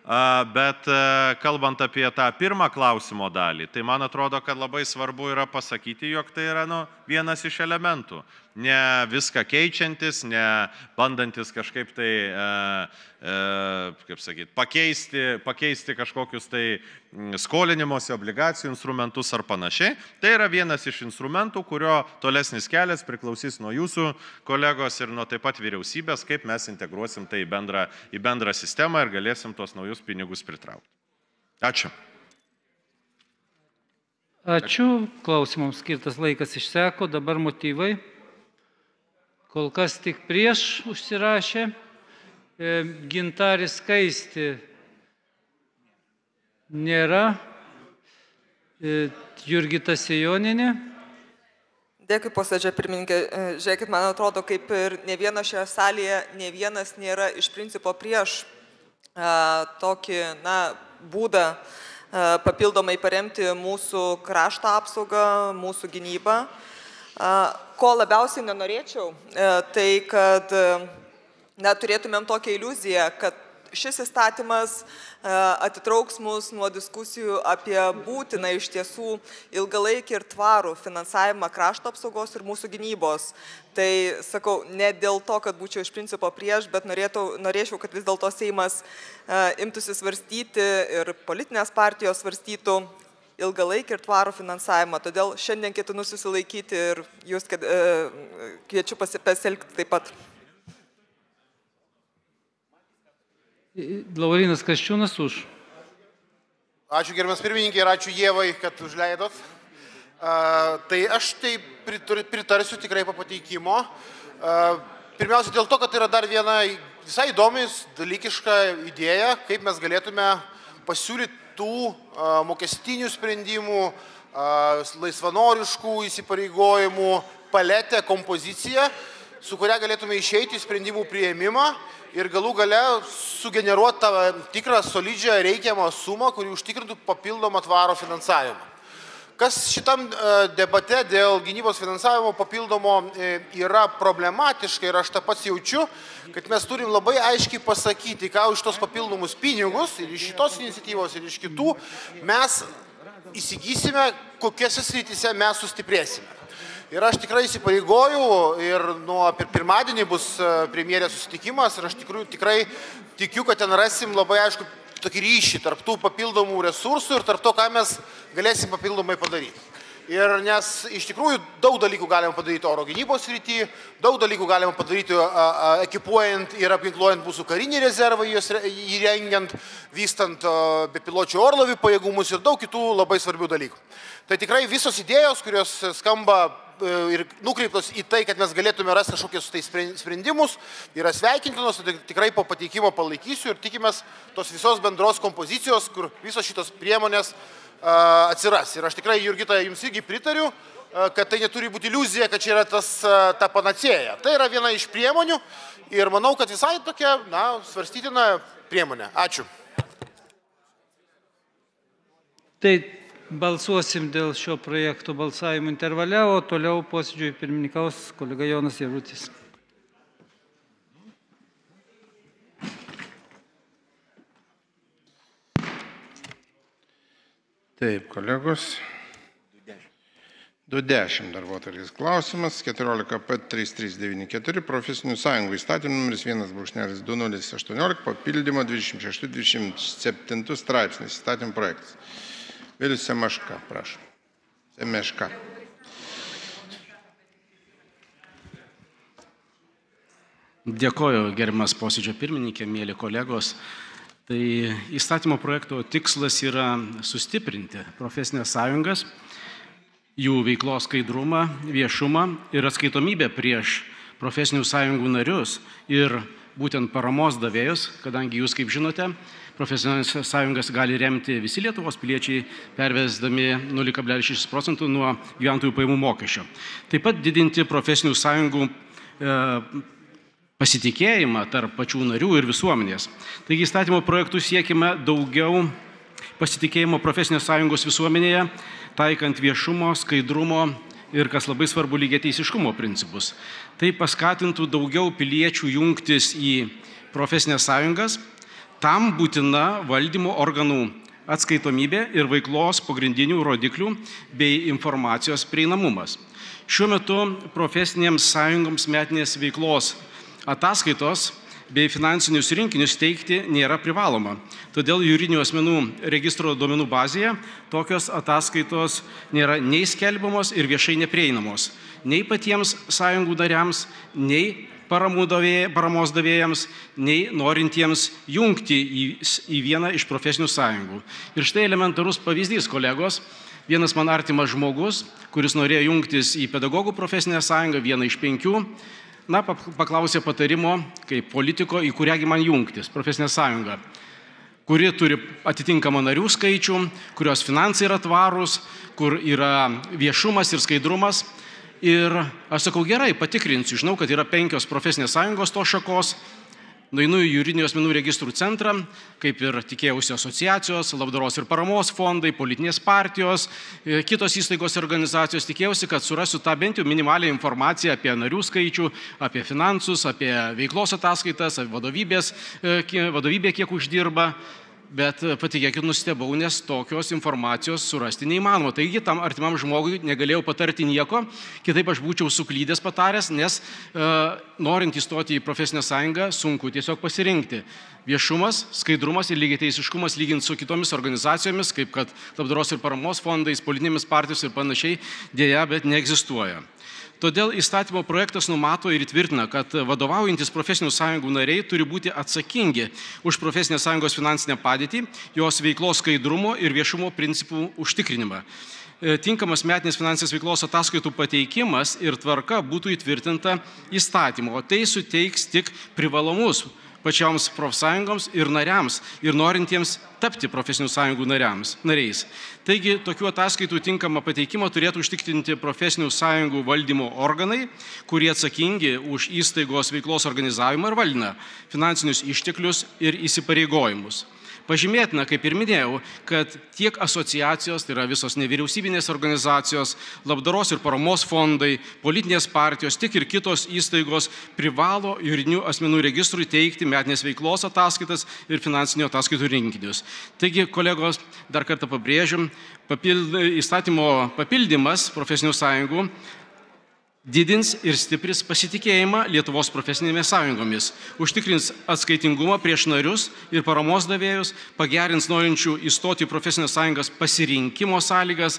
Bet kalbant apie tą pirmą klausimo dalį, tai man atrodo, kad labai svarbu yra pasakyti, jog tai yra nu, vienas iš elementų. Ne viską keičiantis, ne bandantis kažkaip tai, e, e, kaip sakyti, pakeisti, pakeisti kažkokius tai skolinimosi, obligacijų instrumentus ar panašiai. Tai yra vienas iš instrumentų, kurio tolesnis kelias priklausys nuo jūsų kolegos ir nuo taip pat vyriausybės, kaip mes integruosim tai į bendrą, į bendrą sistemą ir galėsim tuos naujus pinigus pritraukti. Ačiū. Ačiū. Klausimams skirtas laikas išseko. Dabar motyvai. Kol kas tik prieš užsirašė. Gintaris Skaisti nėra. Jurgita Sejonienė. Dėkui, posėdžio pirmininkė. Žiūrėkit, man atrodo, kaip ir ne vienas šioje salėje, ne vienas nėra iš principo prieš a, tokį na, būdą a, papildomai paremti mūsų krašto apsaugą, mūsų gynybą. Ko labiausiai nenorėčiau, tai kad na, turėtumėm tokią iliuziją, kad šis įstatymas atitrauks mus nuo diskusijų apie būtiną iš tiesų ilgalaikį ir tvarų finansavimą krašto apsaugos ir mūsų gynybos. Tai sakau, ne dėl to, kad būčiau iš principo prieš, bet norėtų, norėčiau, kad vis dėlto Seimas imtųsi svarstyti ir politinės partijos svarstytų ilgalaikį ir tvarų finansavimą. Todėl šiandien ketinu susilaikyti ir jūs kad, e, kviečiu pasielgti taip pat. Laurinas Kasčiūnas už. Ačiū gerbiamas pirmininkė ir ačiū Ievai, kad užleidot. Uh, tai aš tai pritarsiu tikrai po pateikimo. Uh, pirmiausia dėl to, kad tai yra dar viena visai įdomis, dalykiška idėja, kaip mes galėtume pasiūlyti tų a, mokestinių sprendimų, a, laisvanoriškų įsipareigojimų paletę, kompoziciją, su kuria galėtume išeiti į sprendimų priėmimą ir galų gale sugeneruoti tą tikrą solidžią reikiamą sumą, kuri užtikrintų papildomą tvarų finansavimą. Kas šitam debate dėl gynybos finansavimo papildomo yra problematiška ir aš tą pats jaučiu, kad mes turim labai aiškiai pasakyti, ką už tos papildomus pinigus ir iš šitos iniciatyvos ir iš kitų mes įsigysime, kokiose srityse mes sustiprėsime. Ir aš tikrai įsipareigoju ir nuo pirmadienį bus premjerės susitikimas ir aš tikrai, tikrai tikiu, kad ten rasim labai aišku tokį ryšį tarp tų papildomų resursų ir tarp to, ką mes galėsim papildomai padaryti. Ir nes iš tikrųjų daug dalykų galima padaryti oro gynybos srity, daug dalykų galima padaryti a, a, ekipuojant ir apginkluojant mūsų karinį rezervą, jį rengiant, vystant a, bepiločių orlaivių pajėgumus ir daug kitų labai svarbių dalykų. Tai tikrai visos idėjos, kurios skamba ir nukreiptos į tai, kad mes galėtume rasti kažkokius tai sprendimus, yra sveikintinos, tai tikrai po pateikimo palaikysiu ir tikimės tos visos bendros kompozicijos, kur visos šitos priemonės uh, atsiras. Ir aš tikrai, Jurgita, jums irgi pritariu, uh, kad tai neturi būti iliuzija, kad čia yra tas, uh, ta panacėja. Tai yra viena iš priemonių ir manau, kad visai tokia, na, svarstytina priemonė. Ačiū. Tai balsuosim dėl šio projekto balsavimo intervale, o toliau posėdžiui pirmininkaus kolega Jonas Jarutis. Taip, kolegos. du dešimt darbuotojas klausimas, keturiolika P trys trys devyni keturi, profesinių sąjungų įstatymų numeris vienas brūkšnelis du nulis aštuoniolika, papildymo dvidešimt šeši dvidešimt septyni straipsnis įstatymų projektas. Vėlius Semeška, prašom. Semeška. Dėkoju, gerbiamas posėdžio pirmininkė, mėly kolegos. Tai įstatymo projekto tikslas yra sustiprinti profesinės sąjungas, jų veiklos skaidrumą, viešumą ir atskaitomybę prieš profesinių sąjungų narius ir būtent paramos davėjus, kadangi jūs, kaip žinote, profesinės sąjungas gali remti visi Lietuvos piliečiai, pervesdami nulį kablelis šešis procentų nuo gyventojų pajamų mokesčio. Taip pat didinti profesinių sąjungų e, pasitikėjimą tarp pačių narių ir visuomenės. Taigi įstatymo projektų siekime daugiau pasitikėjimo profesinės sąjungos visuomenėje, taikant viešumo, skaidrumo ir, kas labai svarbu, lygiateisiškumo principus. Tai paskatintų daugiau piliečių jungtis į profesinės sąjungas, Tam būtina valdymo organų atskaitomybė ir veiklos pagrindinių rodiklių bei informacijos prieinamumas. Šiuo metu profesinėms sąjungoms metinės veiklos ataskaitos bei finansinius rinkinius teikti nėra privaloma. Todėl juridinių asmenų registro duomenų bazėje tokios ataskaitos nėra nei skelbiamos ir viešai neprieinamos, nei patiems sąjungų nariams, nei paramos davėjams, nei norintiems jungti į, į vieną iš profesinių sąjungų. Ir štai elementarus pavyzdys, kolegos. Vienas man artimas žmogus, kuris norėjo jungtis į pedagogų profesinę sąjungą, vieną iš penkių, na, paklausė patarimo, kaip politiko, į kuriągi man jungtis, profesinę sąjungą, kuri turi atitinkamą narių skaičių, kurios finansai yra tvarūs, kur yra viešumas ir skaidrumas. Ir aš sakau, gerai, patikrinsiu, žinau, kad yra penkios profesinės sąjungos to šakos, nueinu į juridinių asmenų registrų centrą, kaip ir tikėjausi asociacijos, labdaros ir paramos fondai, politinės partijos, kitos įstaigos ir organizacijos, tikėjausi, kad surasiu tą bent jau minimalią informaciją apie narių skaičių, apie finansus, apie veiklos ataskaitas, apie vadovybės, vadovybė kiek uždirba. Bet patikėkit, nustebau, nes tokios informacijos surasti neįmanoma. Taigi tam artimam žmogui negalėjau patarti nieko, kitaip aš būčiau suklydęs pataręs, nes e, norint įstoti į profesinę sąjungą, sunku tiesiog pasirinkti. Viešumas, skaidrumas ir lygiateisiškumas lyginti su kitomis organizacijomis, kaip kad labdaros ir paramos fondais, politinėmis partijos ir panašiai, dėja, bet neegzistuoja. Todėl įstatymo projektas numato ir įtvirtina, kad vadovaujantis profesinių sąjungų nariai turi būti atsakingi už profesinės sąjungos finansinę padėtį, jos veiklos skaidrumo ir viešumo principų užtikrinimą. Tinkamas metinės finansinės veiklos ataskaitų pateikimas ir tvarka būtų įtvirtinta įstatymo, o tai suteiks tik privalomus pačioms profsąjungoms ir nariams ir norintiems tapti profesinių sąjungų nariams, nariais. Taigi, tokių ataskaitų tinkamą pateikimą turėtų užtikrinti profesinių sąjungų valdymo organai, kurie atsakingi už įstaigos veiklos organizavimą ir valdymą, finansinius išteklius ir įsipareigojimus. Pažymėtina, kaip ir minėjau, kad tiek asociacijos, tai yra visos nevyriausybinės organizacijos, labdaros ir paramos fondai, politinės partijos, tiek ir kitos įstaigos privalo juridinių asmenų registrui teikti metinės veiklos ataskaitas ir finansinių ataskaitų rinkinius. Taigi, kolegos, dar kartą pabrėžiam, papild, įstatymo papildymas profesinių sąjungų didins ir stipris pasitikėjimą Lietuvos profesinėmis sąjungomis, užtikrins atskaitingumą prieš narius ir paramos davėjus, pagerins norinčių įstoti į profesinės sąjungas pasirinkimo sąlygas,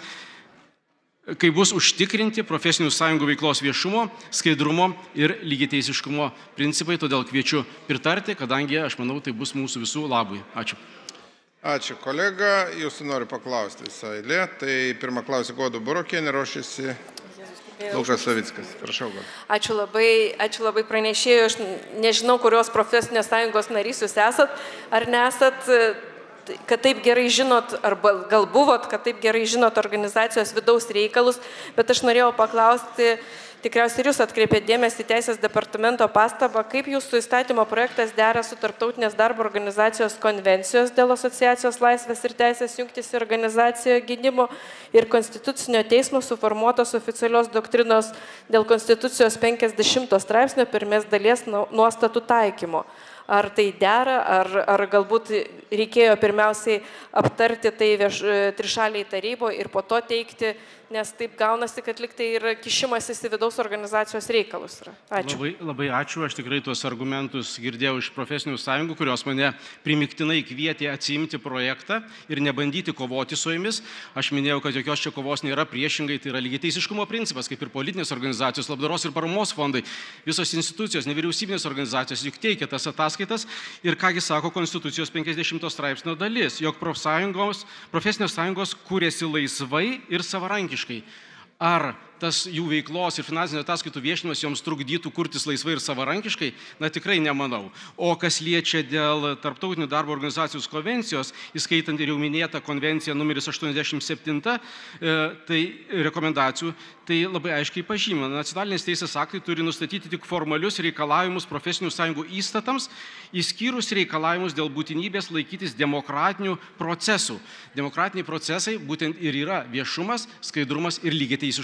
kai bus užtikrinti profesinių sąjungų veiklos viešumo, skaidrumo ir lygiateisiškumo principai. Todėl kviečiu pritarti, kadangi, aš manau, tai bus mūsų visų labui. Ačiū. Ačiū, kolega. Jūsų noriu paklausti visą eilę. Tai pirmą klausį Goda Burokienė, ruošiasi Lukas Savickas. Prašau, gal. Ačiū labai, ačiū labai pranešėjau. Aš nežinau, kurios profesinės sąjungos narys jūs esat, ar nesat, kad taip gerai žinot, arba gal buvot, kad taip gerai žinot organizacijos vidaus reikalus, bet aš norėjau paklausti, tikriausiai ir jūs atkreipėt dėmesį Teisės departamento pastabą, kaip jūsų įstatymo projektas dera su Tarptautinės darbo organizacijos konvencijos dėl asociacijos laisvės ir teisės jungtis į organizaciją gynimo ir Konstitucinio teismo suformuotos oficialios doktrinos dėl Konstitucijos penkiasdešimto straipsnio pirmės dalies nuostatų taikymo. Ar tai dera, ar, ar galbūt reikėjo pirmiausiai aptarti tai vieš, trišaliai taryboje ir po to teikti, nes taip gaunasi, kad liktai ir kišimasis į vidaus organizacijos reikalus. Ačiū. Labai, labai ačiū, aš tikrai tuos argumentus girdėjau iš profesinių sąjungų, kurios mane primiktinai kvietė atsiimti projektą ir nebandyti kovoti su jomis. Aš minėjau, kad jokios čia kovos nėra, priešingai, tai yra lygiateisiškumo principas, kaip ir politinės organizacijos, labdaros ir paramos fondai, visos institucijos, nevyriausybinės organizacijos juk teikia tas ataskaitas ir kągi sako Konstitucijos penkiasdešimto straipsnio dalis, jog profsąjungos, profesinės sąjungos kūrėsi laisvai ir savarankiškai. Ar tas jų veiklos ir finansinio ataskaitų viešinimas joms trukdytų kurtis laisvai ir savarankiškai? Na, tikrai nemanau. O kas liečia dėl Tarptautinių darbo organizacijos konvencijos, įskaitant ir jau minėtą konvenciją numeris aštuoniasdešimt septyni, tai rekomendacijų, tai labai aiškiai pažymė. Nacionalinės teisės aktai turi nustatyti tik formalius reikalavimus profesinių sąjungų įstatams, išskyrus reikalavimus dėl būtinybės laikytis demokratinių procesų. Demokratiniai procesai būtent ir yra viešumas, skaidrumas ir lygiateisiškumas.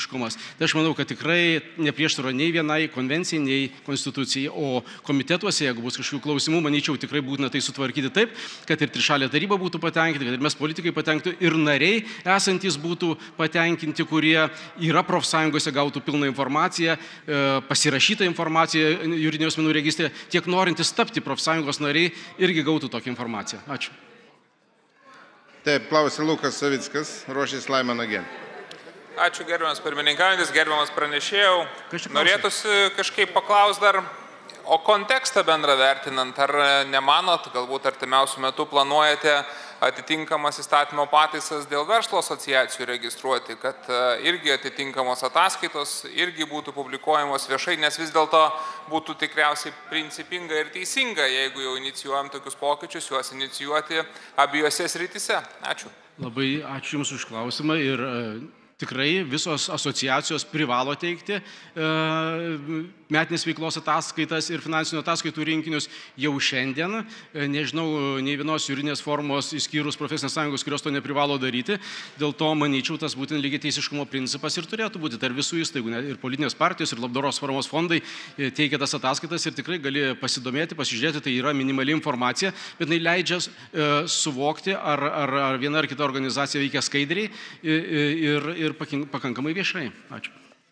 Tai aš manau, kad tikrai neprieštaro nei vienai konvencijai, nei konstitucijai, o komitetuose, jeigu bus kažkokių klausimų, manyčiau, tikrai būtina tai sutvarkyti taip, kad ir trišalė taryba būtų patenkinti, kad ir mes politikai patenkintų, ir nariai esantys būtų patenkinti, kurie yra profsąjungose, gautų pilną informaciją, pasirašytą informaciją juridinių asmenų registre, tiek norintys tapti profsąjungos nariai irgi gautų tokią informaciją. Ačiū. Taip, klausė Lukas Savickas, ruošės Laima Nagenė. Ačiū gerbiamas pirmininkaujantis, gerbiamas pranešėjau. Norėtųsi kažkaip paklausti dar, o kontekstą bendrą vertinant, ar nemanot, galbūt artimiausių metų planuojate atitinkamas įstatymo pataisas dėl verslo asociacijų registruoti, kad irgi atitinkamos ataskaitos irgi būtų publikuojamos viešai, nes vis dėlto būtų tikriausiai principinga ir teisinga, jeigu jau inicijuojam tokius pokyčius, juos inicijuoti abiejose srityse. Ačiū. Labai ačiū Jums už klausimą ir tikrai visos asociacijos privalo teikti metinės veiklos ataskaitas ir finansinių ataskaitų rinkinius jau šiandien. Nežinau, nei vienos juridinės formos išskyrus profesinės sąjungos, kurios to neprivalo daryti. Dėl to, manyčiau, tas būtent lygiai teisiškumo principas ir turėtų būti tarp visų įstaigų. Ir politinės partijos, ir labdaros paramos fondai teikia tas ataskaitas ir tikrai gali pasidomėti, pasižiūrėti, tai yra minimali informacija, bet tai leidžia suvokti, ar, ar, ar viena ar kita organizacija veikia skaidriai ir, ir ir pakankamai viešai. Ačiū.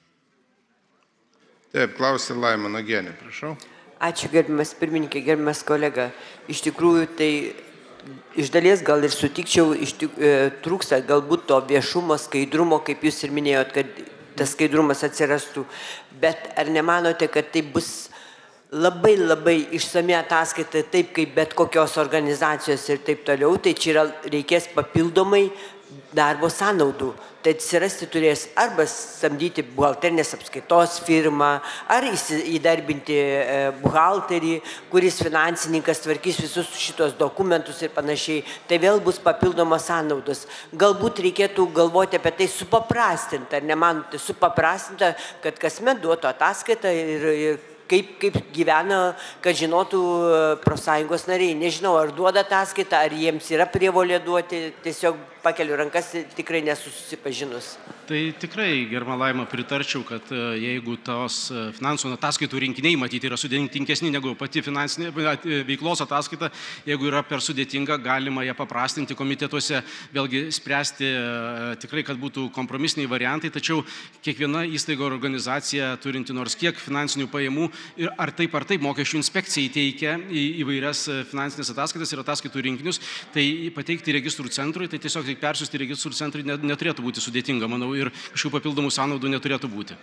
Taip, klausė Laima Nagenė, prašau. Ačiū, gerbiamas pirmininkė, gerbiamas kolega. Iš tikrųjų, tai iš dalies gal ir sutikčiau, iš tik, e, trūksta galbūt to viešumo, skaidrumo, kaip jūs ir minėjot, kad tas skaidrumas atsirastų. Bet ar nemanote, kad tai bus labai labai išsami ataskaita, taip kaip bet kokios organizacijos ir taip toliau, tai čia yra, reikės papildomai darbo sąnaudų. Tai atsirasti turės arba samdyti buhalterinės apskaitos firmą, ar įdarbinti buhalterį, kuris finansininkas tvarkys visus šitos dokumentus ir panašiai. Tai vėl bus papildomos sąnaudos. Galbūt reikėtų galvoti apie tai supaprastinti, ar nemanote, supaprastinti, kad kasmet duotų ataskaitą ir, ir Kaip, kaip gyvena, kad žinotų profsąjungos nariai. Nežinau, ar duoda ataskaitą, ar jiems yra prievolė duoti, tiesiog pakeliu rankas tikrai nesusipažinus. Tai tikrai, gerbiama Laima, pritarčiau, kad jeigu tos finansų ataskaitų rinkiniai matyti yra sudėtingesni negu pati finansinė veiklos ataskaita, jeigu yra per sudėtinga, galima ją paprastinti komitetuose, vėlgi spręsti tikrai, kad būtų kompromisiniai variantai, tačiau kiekviena įstaiga organizacija turinti nors kiek finansinių pajamų ir ar taip ar taip mokesčių inspekcijai teikia į įvairias finansinės ataskaitas ir ataskaitų rinkinius, tai pateikti registrų centrui, tai tiesiog persiųsti registrų centrui neturėtų būti sudėtinga, manau, ir kažkokių papildomų sąnaudų neturėtų būti.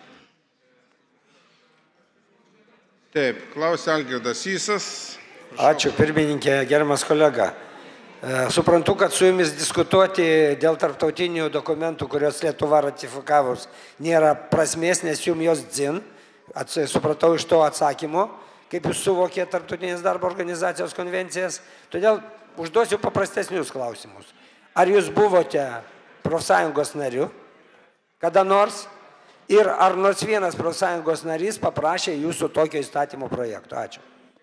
Taip, klausė Algirdas Sysas. Ačiū, pirmininkė, gerbiamas kolega. Suprantu, kad su jumis diskutuoti dėl tarptautinių dokumentų, kurios Lietuva ratifikavus, nėra prasmės, nes jums jos dzin. Supratau iš to atsakymo, kaip jūs suvokė tarptautinės darbo organizacijos konvencijas. Todėl užduosiu paprastesnius klausimus. Ar jūs buvote profsąjungos nariu, kada nors, ir ar nors vienas profsąjungos narys paprašė jūsų tokio įstatymo projekto? Ačiū.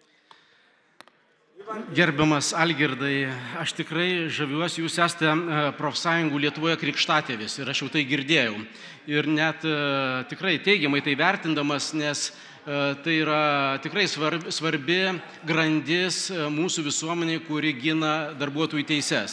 Gerbiamas Algirdai, aš tikrai žaviuosi, jūs esate profsąjungų Lietuvoje krikštatėvis ir aš jau tai girdėjau. Ir net tikrai teigiamai tai vertindamas, nes tai yra tikrai svarbi, svarbi grandis mūsų visuomeniai, kuri gina darbuotojų teises.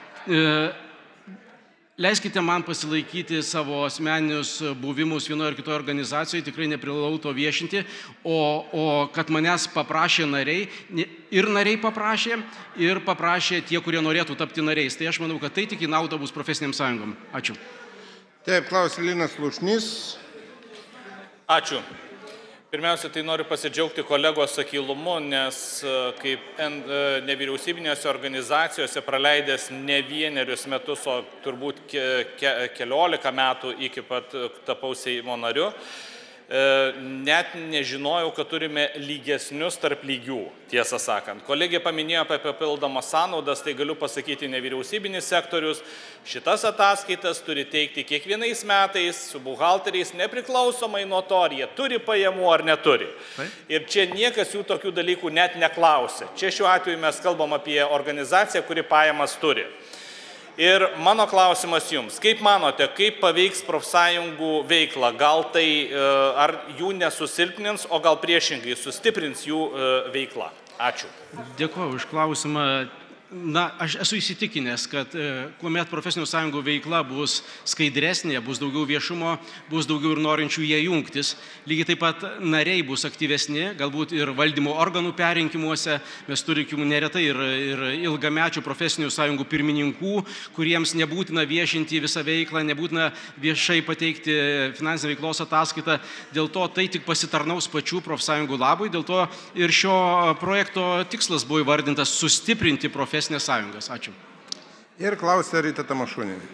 Leiskite man pasilaikyti savo asmeninius buvimus vienoje ar kitoje organizacijoje, tikrai neprivalau to viešinti, o, o kad manęs paprašė nariai, ir nariai paprašė, ir paprašė tie, kurie norėtų tapti nariais. Tai aš manau, kad tai tik į naudą bus profesiniam sąjungom. Ačiū. Taip, klausė Linas Lušnys. Ačiū. Pirmiausia, tai noriu pasidžiaugti kolegos akylumu, nes kaip nevyriausybinėse organizacijose praleidęs ne vienerius metus, o turbūt ke, ke, keliolika metų iki pat tapau Seimo nariu, net nežinojau, kad turime lygesnius tarp lygių, tiesą sakant. Kolegė paminėjo apie papildomas sąnaudas, tai galiu pasakyti nevyriausybinis sektorius. Šitas ataskaitas turi teikti kiekvienais metais su buhalteriais, nepriklausomai nuo to, ar jie turi pajamų ar neturi. Ir čia niekas jų tokių dalykų net neklausia. Čia šiuo atveju mes kalbam apie organizaciją, kuri pajamas turi. Ir mano klausimas jums, kaip manote, kaip paveiks profsąjungų veiklą? Gal tai ar jų nesusilpnins, o gal priešingai sustiprins jų veiklą? Ačiū. Dėkuoju už klausimą. Na, aš esu įsitikinęs, kad kuomet profesinių sąjungų veikla bus skaidresnė, bus daugiau viešumo, bus daugiau ir norinčių jie jungtis. Lygiai taip pat nariai bus aktyvesni, galbūt ir valdymo organų perrinkimuose. Mes turime neretai ir, ir ilgamečių profesinių sąjungų pirmininkų, kuriems nebūtina viešinti visą veiklą, nebūtina viešai pateikti finansinę veiklos ataskaitą. Dėl to tai tik pasitarnaus pačių profsąjungų labui. Dėl to ir šio projekto tikslas buvo įvardintas sustiprinti profesinę sąjungas. Ačiū. Ir klausia Rita Tamašūnienė.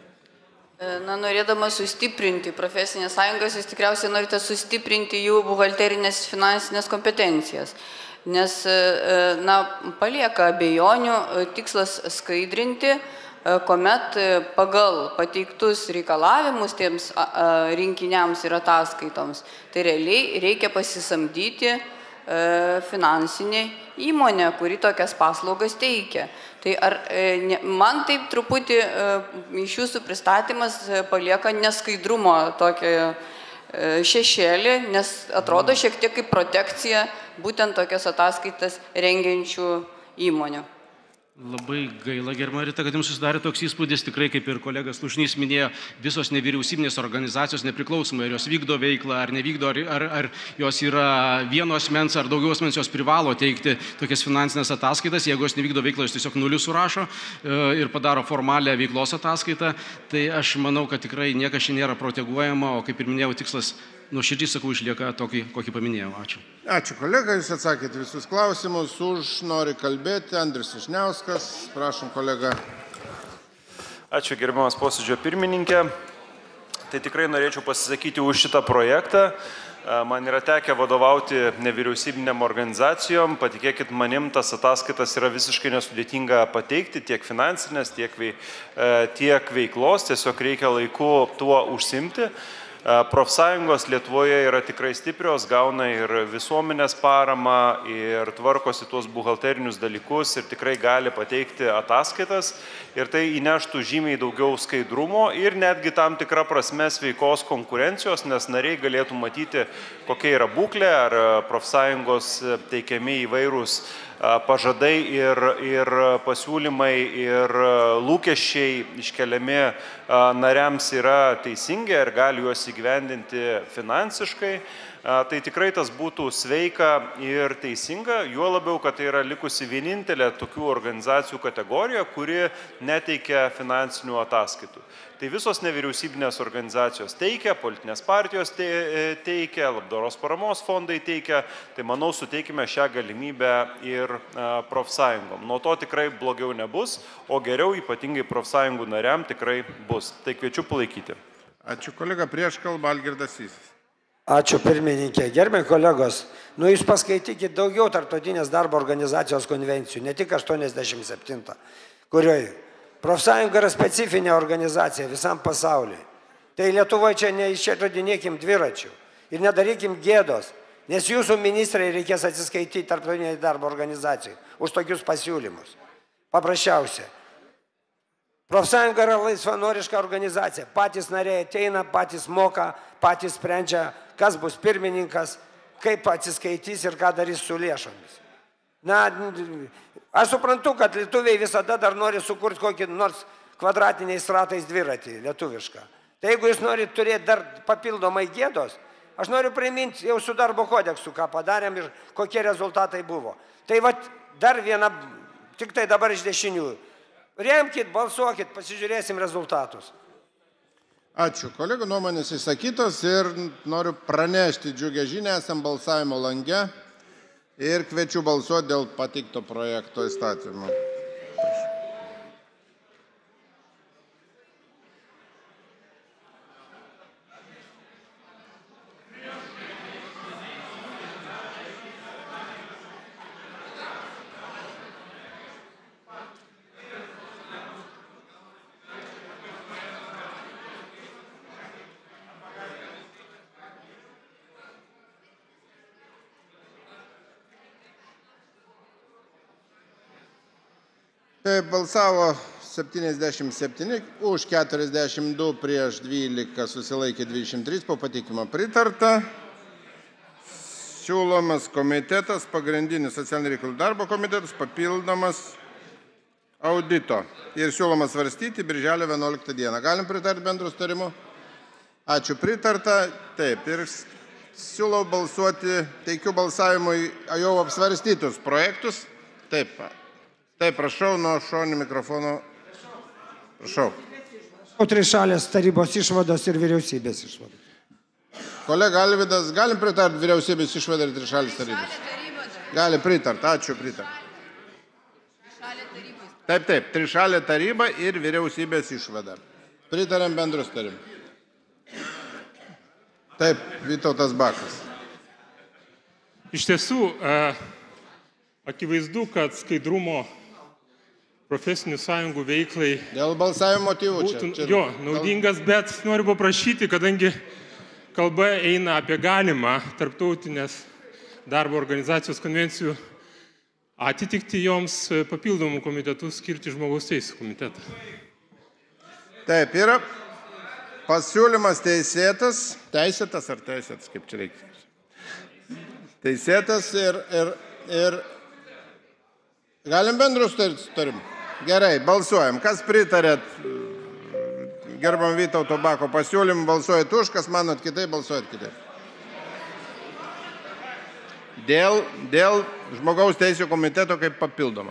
Na, norėdamas sustiprinti profesinės sąjungas, jūs tikriausiai norite sustiprinti jų buhalterinės finansinės kompetencijas. Nes, na, palieka abejonių, tikslas skaidrinti, kuomet pagal pateiktus reikalavimus tiems rinkiniams ir ataskaitoms, tai realiai reikia pasisamdyti finansinė įmonė, kuri tokias paslaugas teikia. Tai ar, man taip truputį iš jūsų pristatymas palieka neskaidrumo tokią šešėlį, nes atrodo šiek tiek kaip protekcija būtent tokias ataskaitas rengiančių įmonių. Labai gaila, gerbiama Rita, kad jums susidarė toks įspūdis, tikrai, kaip ir kolegas Slušnys minėjo, visos nevyriausybinės organizacijos nepriklausomai, ar jos vykdo veiklą, ar nevykdo, ar, ar, ar jos yra vieno asmens, ar daugiau asmens, jos privalo teikti tokias finansinės ataskaitas. Jeigu jos nevykdo veiklą, jos tiesiog nulius surašo ir padaro formalią veiklos ataskaitą. Tai aš manau, kad tikrai niekas čia nėra proteguojama, o kaip ir minėjau, tikslas nuoširdžiai, sakau, išlieka tokį, kokį paminėjau. Ačiū. Ačiū, kolega, jūs atsakėte visus klausimus. Už nori kalbėti Andrius Vyšniauskas. Prašom, kolega. Ačiū, gerbiamas posėdžio pirmininkė. Tai tikrai norėčiau pasisakyti už šitą projektą. Man yra tekę vadovauti nevyriausybinėm organizacijom. Patikėkit manim, tas ataskaitas yra visiškai nesudėtinga pateikti, tiek finansinės, tiek, tiek veiklos. Tiesiog reikia laiku tuo užsimti. Profsąjungos Lietuvoje yra tikrai stiprios, gauna ir visuomenės paramą, ir tvarkosi tuos buhalterinius dalykus, ir tikrai gali pateikti ataskaitas. Ir tai įneštų žymiai daugiau skaidrumo ir netgi tam tikra prasme sveikos konkurencijos, nes nariai galėtų matyti, kokia yra būklė, ar profsąjungos teikiami įvairūs pažadai ir, ir pasiūlymai ir lūkesčiai iškeliami nariams yra teisingi ir gali juos įgyvendinti finansiškai. Tai tikrai tas būtų sveika ir teisinga, juo labiau, kad tai yra likusi vienintelė tokių organizacijų kategorija, kuri neteikia finansinių ataskaitų. Tai visos nevyriausybinės organizacijos teikia, politinės partijos teikia, labdaros paramos fondai teikia, tai manau suteikime šią galimybę ir profsąjungom. Nuo to tikrai blogiau nebus, o geriau ypatingai profsąjungų nariam tikrai bus. Tai kviečiu palaikyti. Ačiū, kolega, prieš kalbą Algirdas Sysas. Ačiū, pirmininkė. Gerbiami kolegos, nu jūs paskaitykite daugiau tarptautinės darbo organizacijos konvencijų, ne tik aštuoniasdešimt septintą, kurioje profsąjunga yra specifinė organizacija visam pasauliui. Tai Lietuvoje čia neišradinėkim dviračių ir nedarykim gėdos, nes jūsų ministrai reikės atsiskaityti tarptautiniai darbo organizacijai už tokius pasiūlymus. Paprasčiausia. Profsąjunga yra laisvanoriška organizacija. Patys nariai ateina, patys moka, patys sprendžia, kas bus pirmininkas, kaip atsiskaitys ir ką darys su lėšomis. Na, aš suprantu, kad lietuviai visada dar nori sukurti kokį nors kvadratiniais ratais dviratį lietuvišką. Tai jeigu jūs norite turėti dar papildomai gėdos, aš noriu priminti jau su darbo kodeksu, ką padarėm ir kokie rezultatai buvo. Tai va dar viena, tik tai dabar iš dešiniųjų. Remkit, balsuokit, pasižiūrėsim rezultatus. Ačiū. Kolegų nuomonės įsakytos ir noriu pranešti džiugę žinią, esam balsavimo lange ir kviečiu balsuoti dėl pateikto projekto įstatymo. Balsavo septyniasdešimt septyni, už keturiasdešimt du, prieš dvylika, susilaikė dvidešimt trys, po pateikimo pritarta. Siūlomas komitetas, pagrindinis socialinių reikalų darbo komitetas, papildomas audito. Ir siūlomas svarstyti birželio vienuoliktą dieną. Galim pritarti bendru sutarimu? Ačiū, pritarta. Taip, ir siūlau balsuoti, teikiu balsavimui jau apsvarstytus projektus. Taip, taip, prašau, nuo šonio mikrofono. Prašau. O trišalės tarybos išvados ir vyriausybės išvados. Kolega Alvydas, galim pritarti vyriausybės išvadą ir trišalės tarybos? Gali pritarti, ačiū, pritarti. Taip, taip, trišalė taryba ir vyriausybės išvada. Pritarėm bendrus tarim. Taip, Vytautas Bakas. Iš tiesų, akivaizdu, kad skaidrumo profesinių sąjungų veiklai dėl balsavimo motyvų būtų, čia, čia, jo, naudingas, bet noriu paprašyti, kadangi kalba eina apie galimą tarptautinės darbo organizacijos konvencijų atitikti joms papildomų komitetų skirti žmogaus teisų komitetą. Taip, yra pasiūlymas teisėtas, teisėtas ar teisėtas, kaip čia reikia. Teisėtas ir, ir, ir galim bendrus tarim. Gerai, balsuojam. Kas pritarėt gerbam Vytauto Bako pasiūlymų, balsuojat už, kas manot kitaip, balsuojat kitaip. Dėl, dėl žmogaus teisų komiteto kaip papildoma.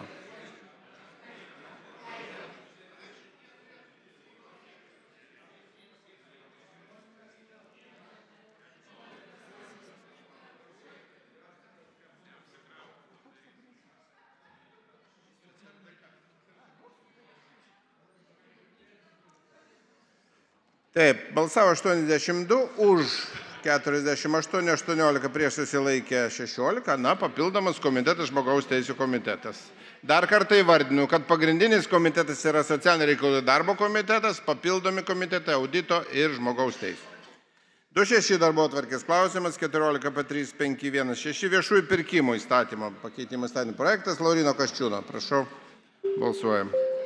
Taip, balsavo aštuoniasdešimt du, už keturiasdešimt aštuoni, aštuoniolika prieš susilaikė šešiolika, na, papildomas komitetas žmogaus teisų komitetas. Dar kartą įvardinu, kad pagrindinis komitetas yra socialinių reikalų darbo komitetas, papildomi komitetai audito ir žmogaus teisų. du šeši darbotvarkės klausimas, keturiolika p trys penki vienas šeši viešųjų pirkimų įstatymo, pakeitimo įstatymo projektas, Laurino Kasčiūno. Prašau, balsuojam.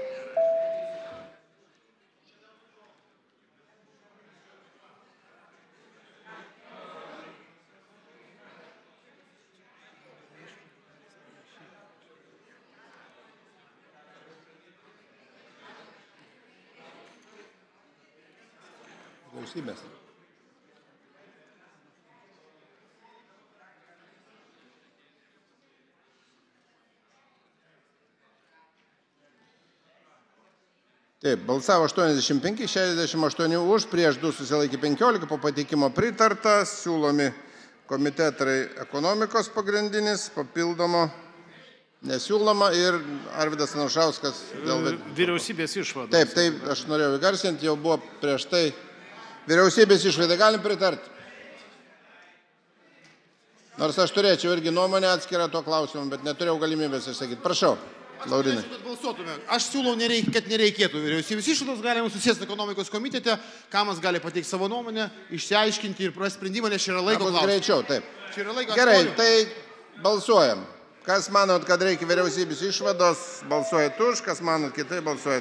Vyriausybės. Taip, balsavo aštuoniasdešimt penki, šešiasdešimt aštuoni už, prieš du susilaikė penkiolika, po pateikimo pritarta, siūlomi komitetai ekonomikos pagrindinis, papildomo nesiūloma ir Arvydas Anušauskas dėl vyriausybės išvados. Taip, taip, aš norėjau įgarsinti, jau buvo prieš tai vyriausybės išvadą, galim pritarti. Nors aš turėčiau irgi nuomonę atskirą tuo klausimu, bet neturėjau galimybės išsakyti. Prašau, Laurinai. Aš siūlau, nereik, kad nereikėtų vyriausybės išvados, galime susėsti ekonomikos komitete, kamas gali pateikti savo nuomonę, išsiaiškinti ir prasti sprendimą, nes čia yra laiko klausimas. Greičiau, taip. Čia yra laiko Gerai, atskolių. tai balsuojam. Kas manot, kad reikia vyriausybės išvados, balsuojat už, kas manot kitai, balsuojat.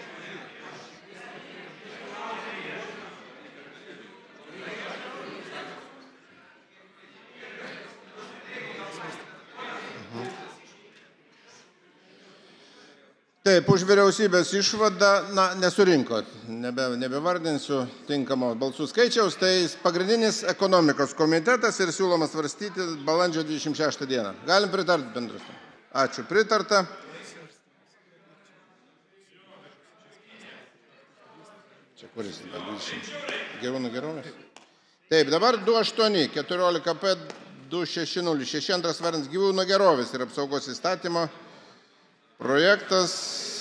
Taip, už vyriausybės išvadą, na, nesurinkot, nebe, nebevardinsiu tinkamo balsų skaičiaus, tai pagrindinis ekonomikos komitetas ir siūlomas svarstyti balandžio dvidešimt šeštą dieną. Galim pritarti bendrus. Ačiū, pritarta. Čia kuris, dvidešimt. Gyvūnų gerovės. Taip, dabar du aštuoni, keturiolika p du šeši nulis šeši, antras variantas gyvūnų gerovės ir apsaugos įstatymo. Projektas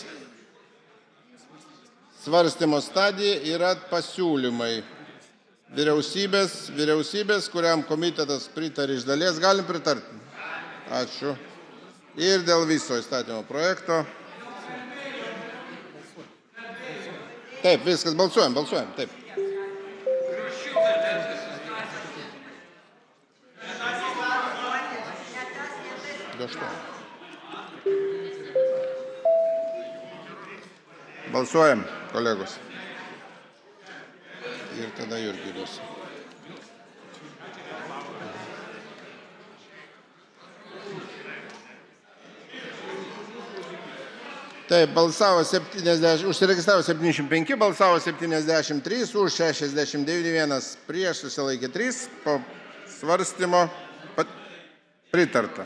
svarstymo stadija yra pasiūlymai. Vyriausybės, vyriausybės, kuriam komitetas pritarė iš dalies, galim pritarti. Ačiū. Ir dėl viso įstatymo projekto. Taip, viskas, balsuojam, balsuojam, taip. Du aštuoni. Balsuojam, kolegos. Ir tada Jurgį duosiu. Taip, balsavo septyniasdešimt, užsiregistravo septyniasdešimt penki, balsavo septyniasdešimt trys, už šešiasdešimt devyni, vienas prieš, susilaikė trys, po svarstymo pat, pritarta.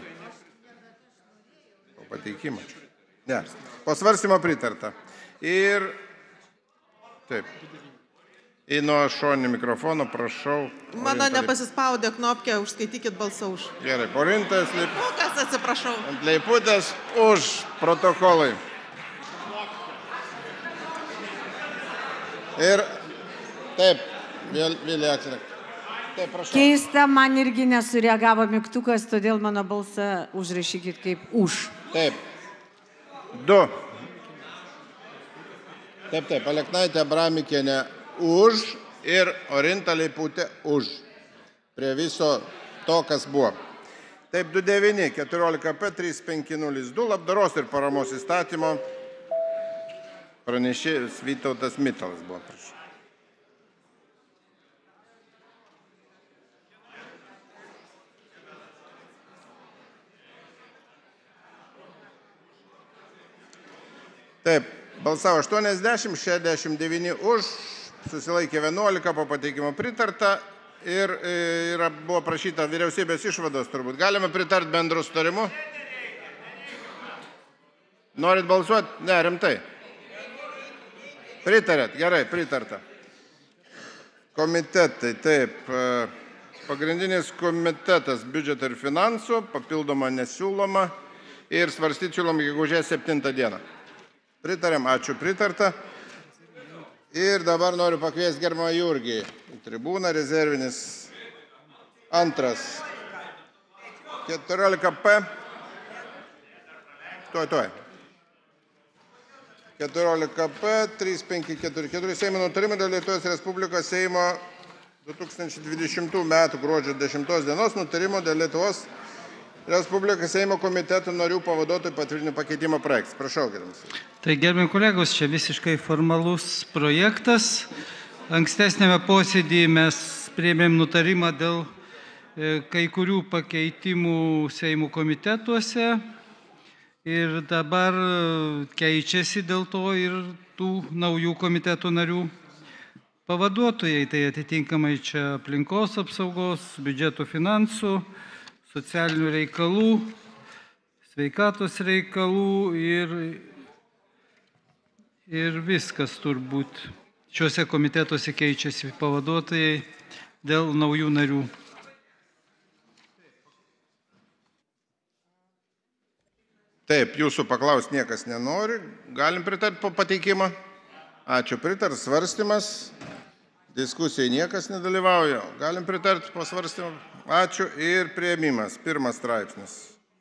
Po pateikimo. Ne, po svarstymo pritarta. Ir taip. Į nuo šoninį mikrofoną, prašau. Mano nepasispaudė knopkę, užskaitykit balsą už. Gerai, Orintas Leip... Kas atsiprašau? Leiputės už protokolai. Ir taip, Vilija Akselė. Taip, prašau. Keista, man irgi nesureagavo mygtukas, todėl mano balsą užrašykit kaip už. Taip. Du. Taip, taip, Aleknaitė Abramikienė už ir Orinta Leiputė už. Prie viso to, kas buvo. Taip, du devyni, keturiolika P, trys penki nulis du, labdaros ir paramos įstatymo. Pranešėjas Vytautas Mitalas buvo, prašau. Taip, balsavo aštuoniasdešimt, šešiasdešimt devyni už, susilaikė vienuolika, po pateikimo pritarta ir yra, buvo prašyta vyriausybės išvados turbūt. Galime pritart bendru sutarimu? Norit balsuoti? Ne, rimtai. Pritarėt? Gerai, pritarta. Komitetai, taip. Pagrindinis komitetas biudžeto ir finansų, papildoma nesiūloma ir svarstyti siūloma gegužės septintą dieną. Pritarėm, ačiū, pritarta. Ir dabar noriu pakviesti gerbiamą Jurgį. Tribūna, rezervinis antras. keturiolika P. Tuoj, tuoj. keturiolika P, trys penki keturi keturi, Seimo nutarimai dėl Lietuvos Respublikos Seimo du tūkstančiai dvidešimtų metų gruodžio dešimtos dienos nutarimo dėl Lietuvos Respublikos Seimo komitetų narių pavaduotojų patvirtinimo pakeitimo projektas. Prašau, gerbiamas. Tai gerbiami kolegos, čia visiškai formalus projektas. Ankstesnėme posėdėje mes priėmėm nutarimą dėl kai kurių pakeitimų Seimo komitetuose. Ir dabar keičiasi dėl to ir tų naujų komitetų narių pavaduotojai. Tai atitinkamai čia aplinkos apsaugos, biudžeto finansų, socialinių reikalų, sveikatos reikalų ir, ir viskas turbūt. Šiuose komitetuose keičiasi pavaduotojai dėl naujų narių. Taip, jūsų paklaus niekas nenori. Galim pritart po pateikimą? Ačiū, pritart. Svarstymas. Diskusijai niekas nedalyvauja. Galim pritart po svarstymą? Ačiū. Ir priėmimas. Pirmas straipsnis.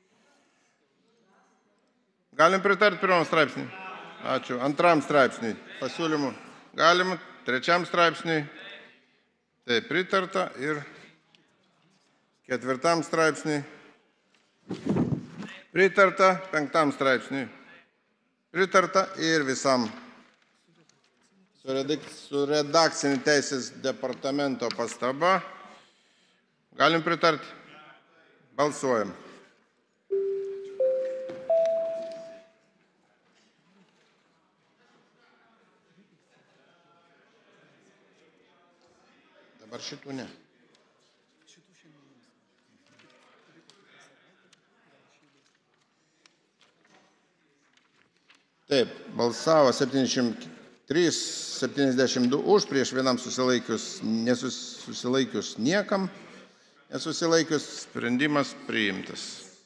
Galim pritart pirmam straipsniui? Ačiū. Antram straipsniui. Pasiūlymų. Galim. Trečiam straipsniui. Taip, pritarta. Ir ketvirtam straipsniui. Pritarta, penktam straipsniui. Pritarta ir visam su redakcinė teisės departamento pastaba. Galim pritarti? Balsuojam. Dabar šitų ne. Taip, balsavo septyniasdešimt trys, septyniasdešimt du už, prieš vienam susilaikius, nesusilaikius niekam, nesusilaikius sprendimas priimtas.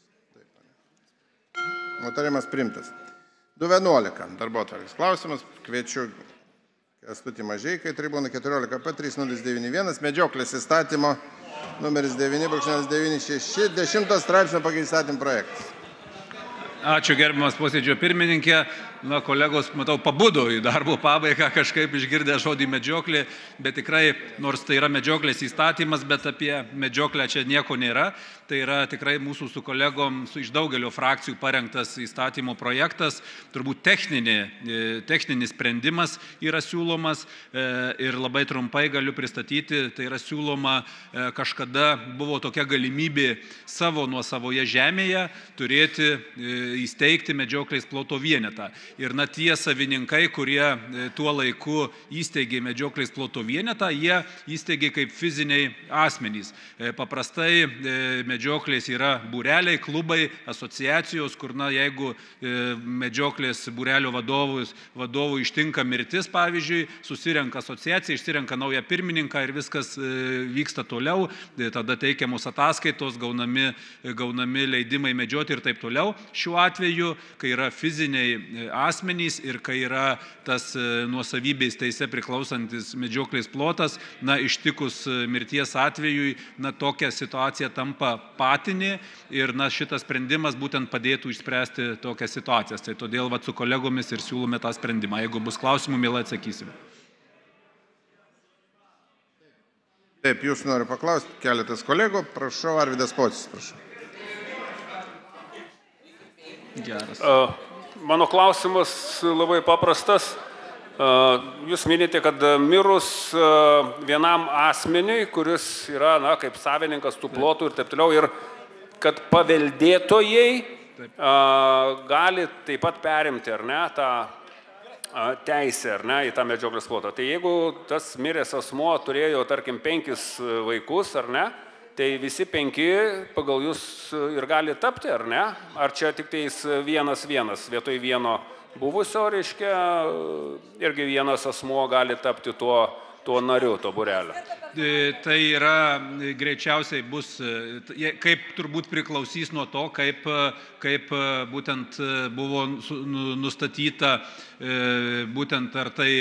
Nutarimas priimtas. du vienuolika, darbotvarkės klausimas, kviečiu Kęstutį Mažeiką į tribūną keturiolika P trys nulis devyni vienas, medžioklės įstatymo numeris devyni devyni šeši, dešimtas straipsnio pagal įstatymų projektas. Ačiū gerbiamas posėdžio pirmininkė. na, kolegos, matau, pabudo į darbo pabaigą kažkaip išgirdę žodį medžioklė, bet tikrai, nors tai yra medžioklės įstatymas, bet apie medžioklę čia nieko nėra. Tai yra tikrai mūsų su kolegom su iš daugelio frakcijų parengtas įstatymo projektas, turbūt techninė, techninis sprendimas yra siūlomas ir labai trumpai galiu pristatyti, tai yra siūloma, kažkada buvo tokia galimybė savo nuosavoje žemėje turėti, įsteigti medžioklės ploto vienetą. Ir na tie savininkai, kurie tuo laiku įsteigė medžioklės ploto vienetą, jie įsteigė kaip fiziniai asmenys. Paprastai medžioklės yra būreliai, klubai, asociacijos, kur, na, jeigu medžioklės būrelio vadovų, vadovų ištinka mirtis, pavyzdžiui, susirenka asociacija, išsirenka naują pirmininką ir viskas vyksta toliau, tada teikiamos ataskaitos, gaunami, gaunami leidimai medžioti ir taip toliau. Šiuo atveju, kai yra fiziniai asmenys ir kai yra tas nuosavybės teise priklausantis medžioklės plotas, na, ištikus mirties atvejui, na, tokia situacija tampa patinė ir, na, šitas sprendimas būtent padėtų išspręsti tokias situacijas. Tai todėl vat, su kolegomis ir siūlome tą sprendimą. Jeigu bus klausimų, mielai atsakysime. Taip, jūs noriu paklausti, keletas kolegų. Prašau, Arvydas Pocius, prašau. Geras. Mano klausimas labai paprastas. Jūs minite, kad mirus vienam asmeniui, kuris yra, na, kaip savininkas tų plotų ir taip toliau, ir kad paveldėtojai gali taip pat perimti, ar ne, tą teisę, ar ne, į tą medžioklės plotą. Tai jeigu tas miręs asmuo turėjo, tarkim, penkis vaikus, ar ne, tai visi penki pagal jūs ir gali tapti, ar ne? Ar čia tik tais vienas vienas, vietoj vieno buvusio, reiškia, irgi vienas asmuo gali tapti tuo, tuo nariu, to būrelio. Tai yra greičiausiai bus, kaip turbūt priklausys nuo to, kaip, kaip būtent buvo nustatyta, būtent ar tai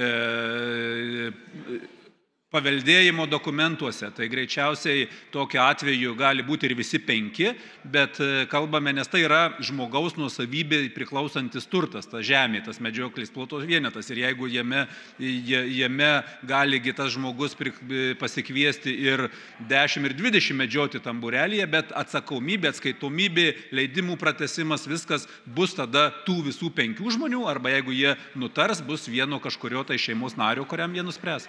paveldėjimo dokumentuose. Tai greičiausiai tokiu atveju gali būti ir visi penki, bet kalbame, nes tai yra žmogaus nuosavybė priklausantis turtas, ta žemė, tas medžioklės plotos vienetas. Ir jeigu jame, jame gali tas žmogus pasikviesti ir dešimt ir dvidešimt medžioti tam būrelyje, bet atsakomybė, atskaitomybė, leidimų pratesimas, viskas bus tada tų visų penkių žmonių, arba jeigu jie nutars, bus vieno kažkurio tai šeimos nario, kuriam jie nuspręs.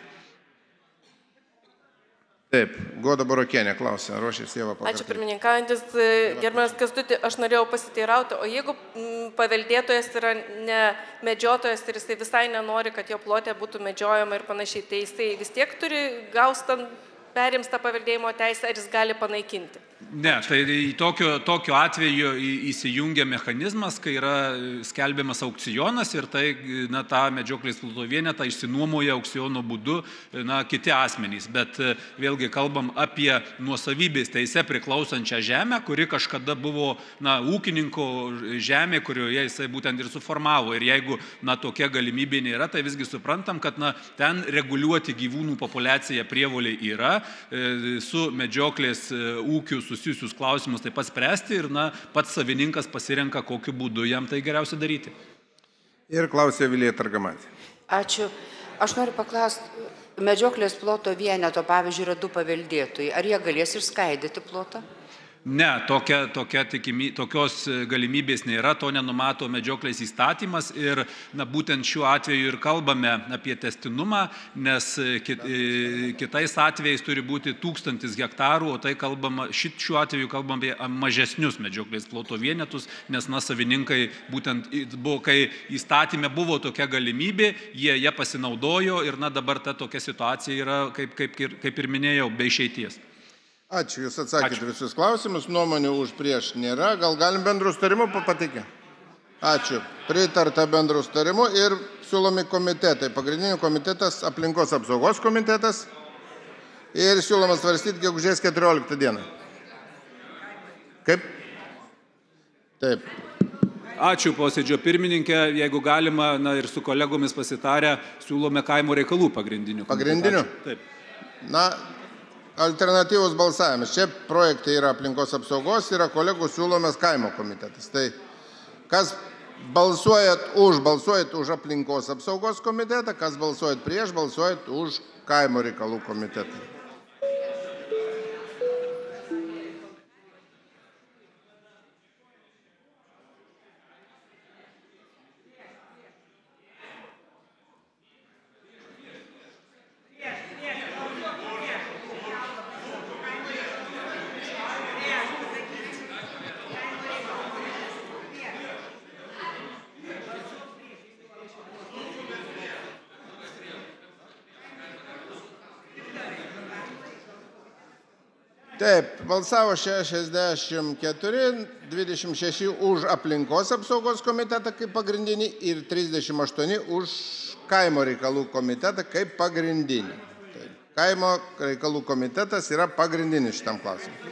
Taip, Goda Burokienė klausė, ruošės Ieva pakartoti. Ačiū pirmininkaujantis, gerbiamas Kęstuti, aš norėjau pasiteirauti, o jeigu paveldėtojas yra ne medžiotojas ir jisai visai nenori, kad jo plotė būtų medžiojama ir panašiai, tai jisai vis tiek turi gaus tam perims tą paveldėjimo teisę, ar jis gali panaikinti? Ne, tai tokio, tokio atveju įsijungia mechanizmas, kai yra skelbiamas aukcionas ir tai, na, tą medžioklės ploto vienetą išsinuomoja aukciono būdu, na, kiti asmenys. Bet vėlgi kalbam apie nuosavybės teise priklausančią žemę, kuri kažkada buvo, na, ūkininko žemė, kurioje jisai būtent ir suformavo. Ir jeigu, na, tokia galimybė nėra, tai visgi suprantam, kad, na, ten reguliuoti gyvūnų populiaciją prievoliai yra, su medžioklės ūkiu susijusius klausimus taip pat spręsti ir, na, pats savininkas pasirenka, kokiu būdu jam tai geriausia daryti. Ir klausė Vilija Targamatė. Ačiū. Aš noriu paklausti, medžioklės ploto vieneto, pavyzdžiui, yra du paveldėtojai. Ar jie galės išskaidyti plotą? Ne, tokia, tokia tikimy, tokios galimybės nėra, to nenumato medžioklės įstatymas ir, na, būtent šiuo atveju ir kalbame apie testinumą, nes kit, kitais atvejais turi būti tūkstantis hektarų, o tai kalbama, šit, šiuo atveju kalbame apie mažesnius medžioklės ploto vienetus, nes, na, savininkai būtent, buvo, kai įstatyme buvo tokia galimybė, jie ją pasinaudojo ir, na, dabar ta tokia situacija yra, kaip, kaip, kaip ir minėjau, be išeities. Ačiū, jūs atsakėte visus klausimus, nuomonių už prieš nėra, gal galim bendrų starimų patikė? Ačiū, pritarta bendrų starimų ir siūlomi komitetai. Pagrindinių komitetas, aplinkos apsaugos komitetas ir siūlomas svarstyti gegužės keturioliktą dieną. Kaip? Taip. Ačiū posėdžio pirmininkė, jeigu galima, na, ir su kolegomis pasitarę, siūlome kaimo reikalų pagrindinių. Pagrindinių? Taip. Na, alternatyvus balsavimas. Čia projektai yra aplinkos apsaugos, yra kolegų siūlomas kaimo komitetas. Tai kas balsuojat už, balsuojat už aplinkos apsaugos komitetą, kas balsuojat prieš, balsuojat už kaimo reikalų komitetą. Taip, balsavo šešiasdešimt keturi, dvidešimt šeši už aplinkos apsaugos komitetą kaip pagrindinį ir trisdešimt aštuoni už kaimo reikalų komitetą kaip pagrindinį. Taip, kaimo reikalų komitetas yra pagrindinis šitam klausimui.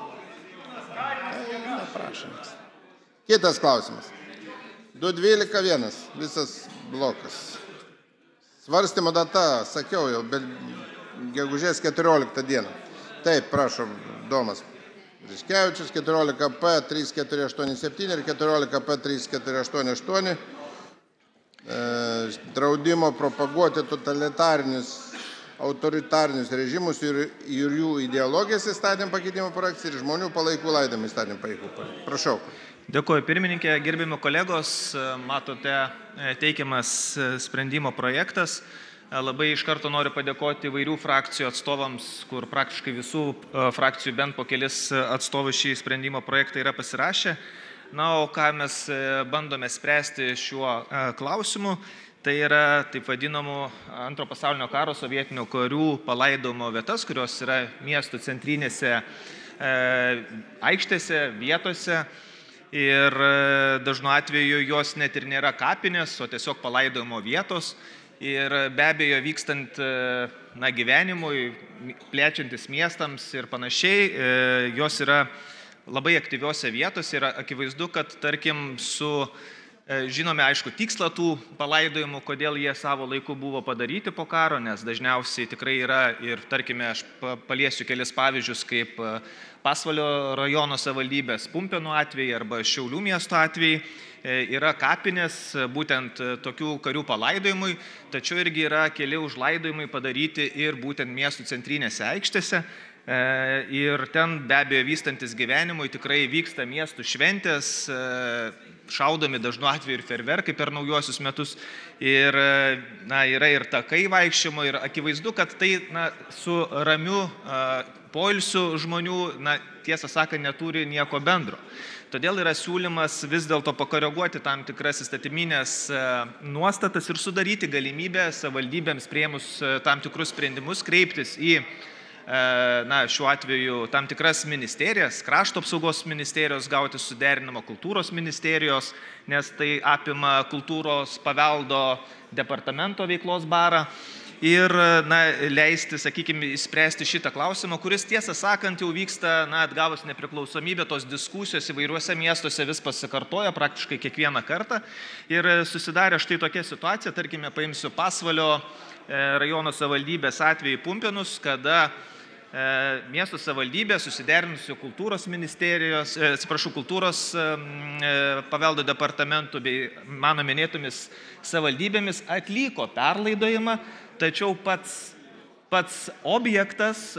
Kitas klausimas. du dvylika vienas, visas blokas. Svarstymo data, sakiau jau, bet gegužės keturioliktą dieną. Taip, prašom, Domas Riškevičius, keturiolika P trys keturi aštuoni septyni ir keturiolika P trys keturi aštuoni aštuoni. Draudimo propaguoti totalitarinius, autoritarinius režimus ir jų ideologijas įstatymų pakeitimo projektas ir žmonių palaikų laidojimo įstatymų palaikų. Prašau. Dėkuoju pirmininkė, gerbimi kolegos, matote teikiamas sprendimo projektas. Labai iš karto noriu padėkoti įvairių frakcijų atstovams, kur praktiškai visų frakcijų bent po kelis atstovų šį sprendimo projektą yra pasirašę. Na, o ką mes bandome spręsti šiuo klausimu, tai yra taip vadinamų antro pasaulinio karo sovietinių karių palaidojimo vietas, kurios yra miestų centrinėse aikštėse, vietose. Ir dažnu atveju jos net ir nėra kapinės, o tiesiog palaidojimo vietos. Ir be abejo, vykstant na, gyvenimui, plečiantis miestams ir panašiai, jos yra labai aktyviose vietose ir akivaizdu, kad tarkim su, žinome aišku, tikslą tų palaidojimų, kodėl jie savo laiku buvo padaryti po karo, nes dažniausiai tikrai yra ir, tarkime, aš paliesiu kelis pavyzdžius, kaip Pasvalio rajono savivaldybės Pumpėnų atvejai arba Šiaulių miesto atvejai. Yra kapinės būtent tokių karių palaidojimui, tačiau irgi yra keli užlaidojimai padaryti ir būtent miestų centrinėse aikštėse. Ir ten be abejo vystantis gyvenimui tikrai vyksta miestų šventės, šaudomi dažnu atveju ir ferverkai per naujuosius metus. Ir na, yra ir takai vaikščiojimo ir akivaizdu, kad tai na, su ramiu poilsiu žmonių, na, tiesą sakant, neturi nieko bendro. Todėl yra siūlymas vis dėlto pakoreguoti tam tikras įstatyminės nuostatas ir sudaryti galimybę savivaldybėms priėmus tam tikrus sprendimus kreiptis į, na, šiuo atveju tam tikras ministerijas, krašto apsaugos ministerijos, gauti suderinimą kultūros ministerijos, nes tai apima kultūros paveldo departamento veiklos barą. Ir na, leisti, sakykime, įspręsti šitą klausimą, kuris tiesą sakant jau vyksta, na, atgavus nepriklausomybę, tos diskusijos įvairiuose miestuose vis pasikartoja praktiškai kiekvieną kartą. Ir susidarė štai tokia situacija, tarkime, paimsiu Pasvalio rajono savivaldybės atvejį Pumpėnus, kada miesto savivaldybė susiderinusiu kultūros ministerijos, atsiprašau, kultūros paveldo departamentų bei mano minėtomis savivaldybėmis atliko perlaidojimą, tačiau pats, pats objektas,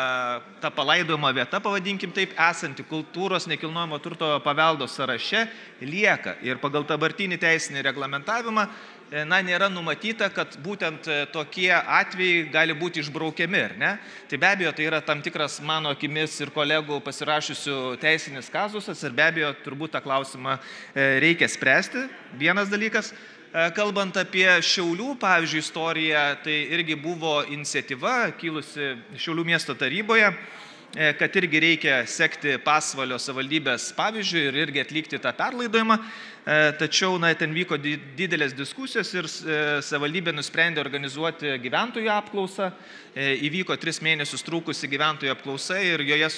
ta palaidojimo vieta, pavadinkim taip, esanti kultūros nekilnojamo turto paveldo sąraše lieka. Ir pagal dabartinį teisinį reglamentavimą na, nėra numatyta, kad būtent tokie atvejai gali būti išbraukiami, ar ne? Tai be abejo, tai yra tam tikras mano akimis ir kolegų pasirašiusių teisinis kazusas ir be abejo, turbūt tą klausimą reikia spręsti. Vienas dalykas. Kalbant apie Šiaulių, pavyzdžiui, istoriją, tai irgi buvo iniciatyva kilusi Šiaulių miesto taryboje, kad irgi reikia sekti Pasvalio savivaldybės pavyzdžių ir irgi atlikti tą perlaidojimą. Tačiau na, ten vyko didelės diskusijos ir savivaldybė nusprendė organizuoti gyventojų apklausą. Įvyko tris mėnesius trukusi gyventojų apklausa ir joje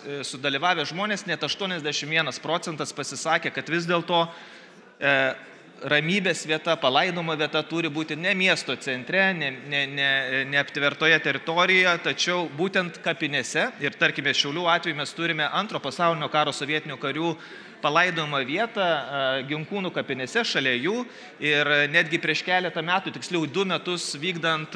sudalyvavę žmonės net aštuoniasdešimt vienas procentas pasisakė, kad vis dėlto ramybės vieta, palaidomo vieta turi būti ne miesto centre, ne, ne, ne, ne aptvertoje teritorijoje, tačiau būtent kapinėse. Ir tarkime, Šiaulių atveju mes turime antro pasaulinio karo sovietinių karių palaidojimo vietą Ginkūnų kapinėse šalia jų. Ir netgi prieš keletą metų, tiksliau du metus vykdant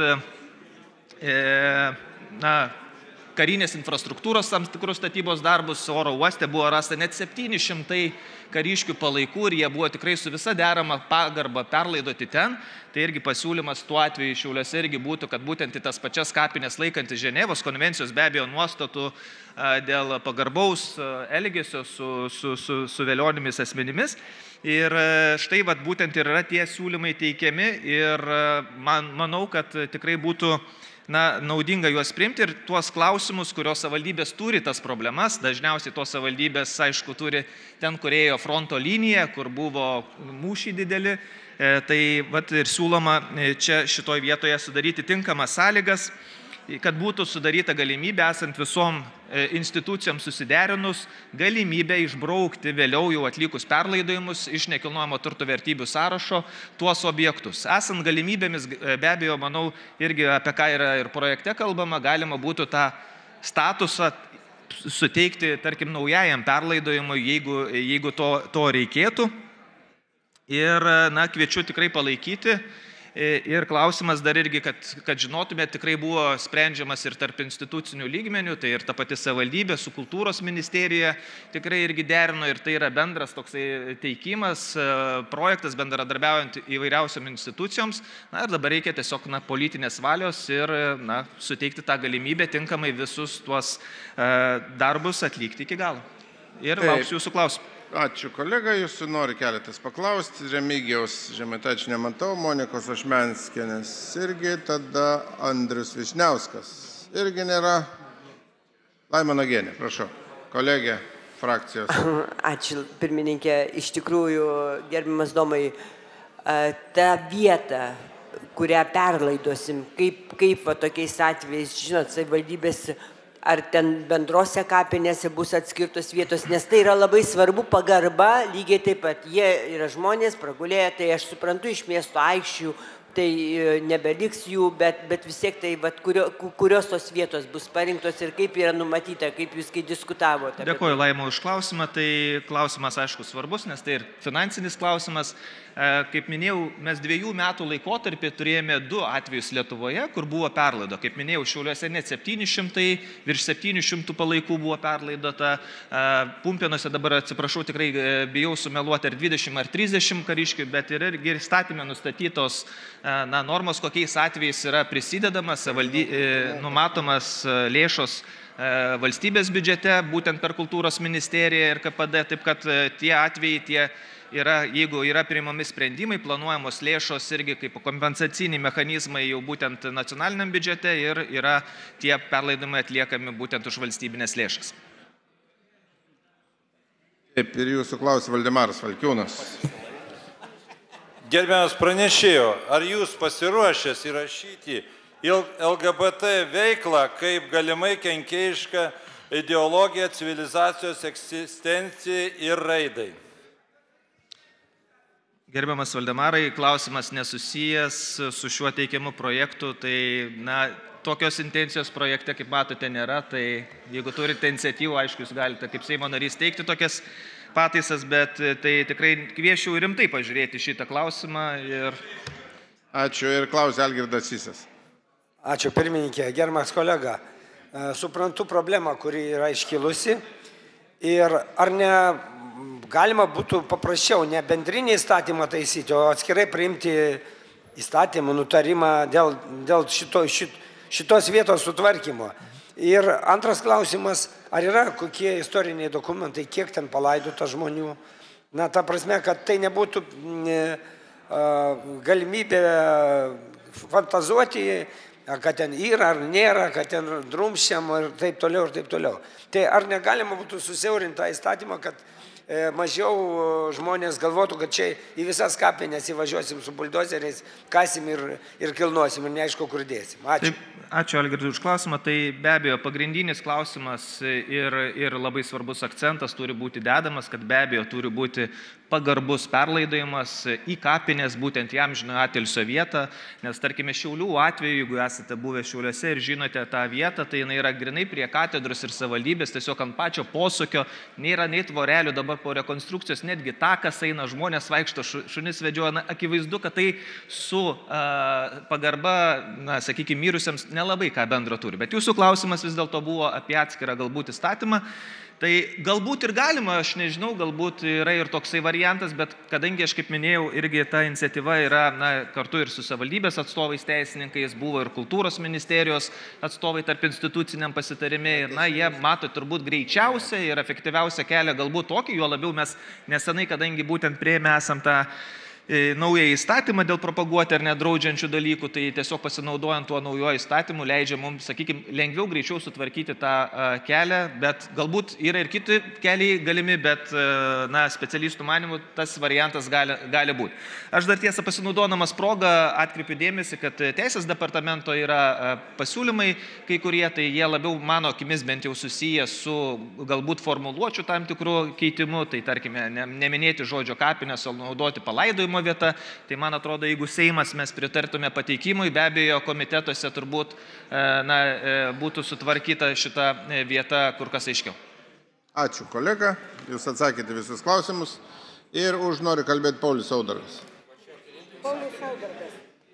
e, na, karinės infrastruktūros tam tikrus statybos darbus oro uoste buvo rasta net septyni šimtai kariškių palaikų ir jie buvo tikrai su visa derama pagarba perlaidoti ten. Tai irgi pasiūlymas tuo atveju Šiauliuose irgi būtų, kad būtent į tas pačias kapinės laikantis Ženevos konvencijos be abejo nuostatų dėl pagarbaus elgesio su, su, su, su vėlionimis asmenimis. Ir štai vat, būtent ir yra tie siūlymai teikiami ir man, manau, kad tikrai būtų na, naudinga juos priimti ir tuos klausimus, kurios savivaldybės turi tas problemas, dažniausiai tos savivaldybės, aišku, turi ten, kur ėjo fronto linija, kur buvo mūšiai dideli, e, tai vat, ir siūloma čia šitoj vietoje sudaryti tinkamas sąlygas, kad būtų sudaryta galimybė, esant visom institucijams susiderinus, galimybė išbraukti vėliau jau atlikus perlaidojimus iš nekilnojamo turto vertybių sąrašo tuos objektus. Esant galimybėmis, be abejo, manau, irgi apie ką yra ir projekte kalbama, galima būtų tą statusą suteikti, tarkim, naujajam perlaidojimui, jeigu, jeigu to, to reikėtų. Ir, na, kviečiu tikrai palaikyti. Ir klausimas dar irgi, kad, kad žinotume, tikrai buvo sprendžiamas ir tarp institucinių lygmenių, tai ir ta pati savivaldybė su kultūros ministerija tikrai irgi derino ir tai yra bendras toksai teikimas, projektas bendradarbiaujant įvairiausiam institucijoms. Na ir dabar reikia tiesiog na, politinės valios ir na, suteikti tą galimybę tinkamai visus tuos uh, darbus atlikti iki galo. Ir lauksiu jūsų klausimų. Ačiū kolega, jūsų nori keletas paklausti. Remigijaus Žemaitaičio nematau, Monikos Ošmenskienės irgi, tada Andrius Višniauskas irgi nėra. Laima Nagienė, prašau, kolegė frakcijos. Ačiū, pirmininkė. Iš tikrųjų, gerbiamas Domai, ta vieta, kurią perlaidosim, kaip, kaip va, tokiais atvejais, žinot, savivaldybės ar ten bendrose kapinėse bus atskirtos vietos, nes tai yra labai svarbu pagarba, lygiai taip pat jie yra žmonės pragulėję, tai aš suprantu iš miesto aikščių, tai nebeliks jų, bet, bet vis tiek tai, vat, kurio, kurios tos vietos bus parinktos ir kaip yra numatyta, kaip jūs kai diskutavote. Dėkuoju, Laima, už klausimą. Tai klausimas, aišku, svarbus, nes tai ir finansinis klausimas. Kaip minėjau, mes dviejų metų laikotarpį turėjome du atvejus Lietuvoje, kur buvo perlaido. Kaip minėjau, Šiauliuose net septyni šimtai, virš septynių šimtų palaikų buvo perlaidota. Pumpėnuose dabar, atsiprašau, tikrai bijau sumeluoti ar dvidešimt ar trisdešimt kariškių, bet ir irgi įstatymė nustatytos na, normos, kokiais atvejais yra prisidedamas, valdy, numatomas lėšos valstybės biudžete, būtent per kultūros ministeriją ir K P D, taip kad tie atvejai, tie yra, jeigu yra priimami sprendimai, planuojamos lėšos irgi kaip kompensaciniai mechanizmai jau būtent nacionaliniam biudžete ir yra tie perlaidojimai atliekami būtent už valstybinės lėšas. Taip, ir jūsų klausė Valdemaras Valkiūnas. Gerbiamas pranešėjo, ar jūs pasiruošęs įrašyti L G B T veiklą kaip galimai kenkėjišką ideologiją, civilizacijos egzistencijai ir raidai? Gerbiamas Valdemarai, klausimas nesusijęs su šiuo teikiamu projektu, tai na, tokios intencijos projekte, kaip matote, nėra, tai jeigu turite iniciatyvų, aišku, jūs galite kaip Seimo narys teikti tokias pataisas, bet tai tikrai kviečiu rimtai pažiūrėti šitą klausimą. Ir... Ačiū ir klausė Algirdas Sysas. Ačiū pirmininkė, gerbiamas kolega. Suprantu problemą, kuri yra iškilusi ir ar ne galima būtų paprasčiau ne bendrinį įstatymą taisyti, o atskirai priimti įstatymą, nutarimą dėl, dėl šito, šit, šitos vietos sutvarkymo. Ir antras klausimas, ar yra kokie istoriniai dokumentai, kiek ten palaidota žmonių? Na, ta prasme, kad tai nebūtų e, galimybė fantazuoti kad ten yra ar nėra, kad ten drumščiam ir taip toliau ir taip toliau. Tai ar negalima būtų susiaurinti tą įstatymą, kad mažiau žmonės galvotų, kad čia į visas kapines įvažiuosim su buldozeriais, kasim ir, ir kilnosim ir neaišku, kur dėsim. Ačiū. Taip, ačiū Algirdui už klausimą. Tai be abejo pagrindinis klausimas ir, ir labai svarbus akcentas turi būti dedamas, kad be abejo turi būti pagarbus perlaidojimas į kapines, būtent jam žinoma atilsio vietą, nes tarkime Šiaulių atveju, jeigu esate buvę Šiauliuose ir žinote tą vietą, tai jinai yra grinai prie katedros ir savivaldybės, tiesiog ant pačio posūkio, nėra nei tvorelių, dabar po rekonstrukcijos netgi takas eina, žmonės vaikšto, šunis vedžioja, na, akivaizdu, kad tai su a, pagarba, na, sakykime, mirusiems nelabai ką bendro turi. Bet jūsų klausimas vis dėlto buvo apie atskirą galbūt įstatymą. Tai galbūt ir galima, aš nežinau, galbūt yra ir toksai variantas, bet kadangi aš kaip minėjau, irgi ta iniciatyva yra na, kartu ir su savivaldybės atstovais teisininkais, buvo ir kultūros ministerijos atstovai tarp instituciniam pasitarime ir na, jie mato turbūt greičiausią ir efektyviausią kelią galbūt tokį, juo labiau mes nesenai, kadangi būtent prieėmę esam tą naują įstatymą dėl propaguoti ar nedraudžiančių dalykų, tai tiesiog pasinaudojant tuo naujojo įstatymu leidžia mums, sakykime, lengviau, greičiau sutvarkyti tą kelią, bet galbūt yra ir kiti keliai galimi, bet na, specialistų manimų tas variantas gali, gali būti. Aš dar tiesą pasinaudodamas progą atkreipiu dėmesį, kad Teisės departamento yra pasiūlymai, kai kurie, tai jie labiau mano akimis bent jau susiję su galbūt formuluočių tam tikrų keitimų, tai tarkime, ne, neminėti žodžio kapinės, o naudoti palaidojimo vieta, tai man atrodo, jeigu Seimas mes pritartume pateikimui, be abejo komitetuose turbūt na, būtų sutvarkyta šita vieta kur kas aiškiau. Ačiū kolega, jūs atsakėte visus klausimus ir už nori kalbėti Paulius Saudargas. Paulius Saudargas.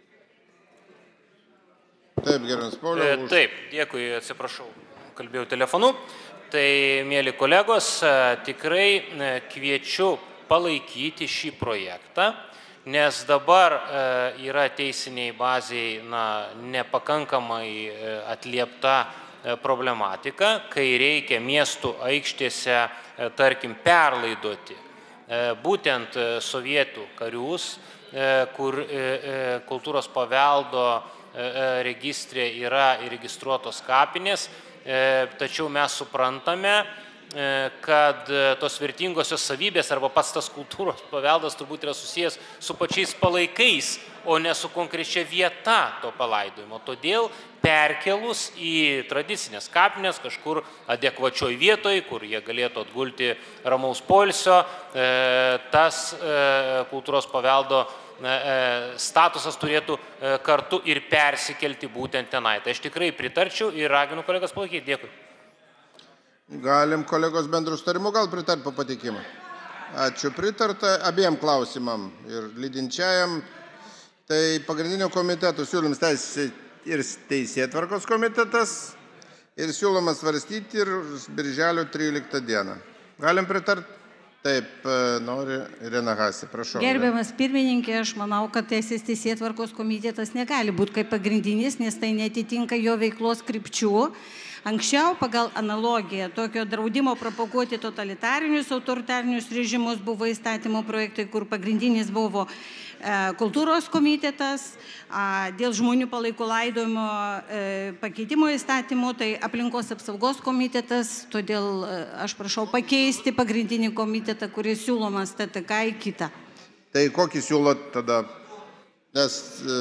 Taip, gerbiamas Paulius. Už... Taip, dėkui, atsiprašau, kalbėjau telefonu. Tai, mėly kolegos, tikrai kviečiu palaikyti šį projektą, nes dabar e, yra teisiniai baziai na, nepakankamai e, atliepta e, problematika, kai reikia miestų aikštėse, e, tarkim, perlaidoti e, būtent e, sovietų karius, e, kur e, e, kultūros paveldo e, registrė yra įregistruotos kapinės, e, tačiau mes suprantame, kad tos vertingosios savybės arba pats tas kultūros paveldas turbūt yra susijęs su pačiais palaikais, o ne su konkrečia vieta to palaidojimo. Todėl perkelus į tradicinės kapinės kažkur adekvačioj vietoj, kur jie galėtų atgulti ramaus poilsio, tas kultūros paveldo statusas turėtų kartu ir persikelti būtent tenai. Tai aš tikrai pritarčiau ir raginu kolegas palaikyti. Dėkui. Galim kolegos bendrų sutarimų gal pritarti po pateikimą. Ačiū, pritarta abiem klausimam ir lydinčiajam. Tai pagrindinio komiteto siūlymas teisės ir teisėtvarkos komitetas ir siūlomas svarstyti ir birželio tryliktą dieną. Galim pritarti? Taip, nori Irena Hasi, prašau. Gerbiamas pirmininkė, aš manau, kad Teisės teisėtvarkos komitetas negali būti kaip pagrindinis, nes tai netitinka jo veiklos krypčių. Anksčiau pagal analogiją tokio draudimo propaguoti totalitarinius, autoritarinius režimus buvo įstatymo projektai, kur pagrindinis buvo kultūros komitetas, dėl žmonių palaikų laidojimo pakeitimo įstatymų, tai aplinkos apsaugos komitetas, todėl aš prašau pakeisti pagrindinį komitetą, kuris siūlomas T T K į kitą. Tai kokį siūlot tada? Nes...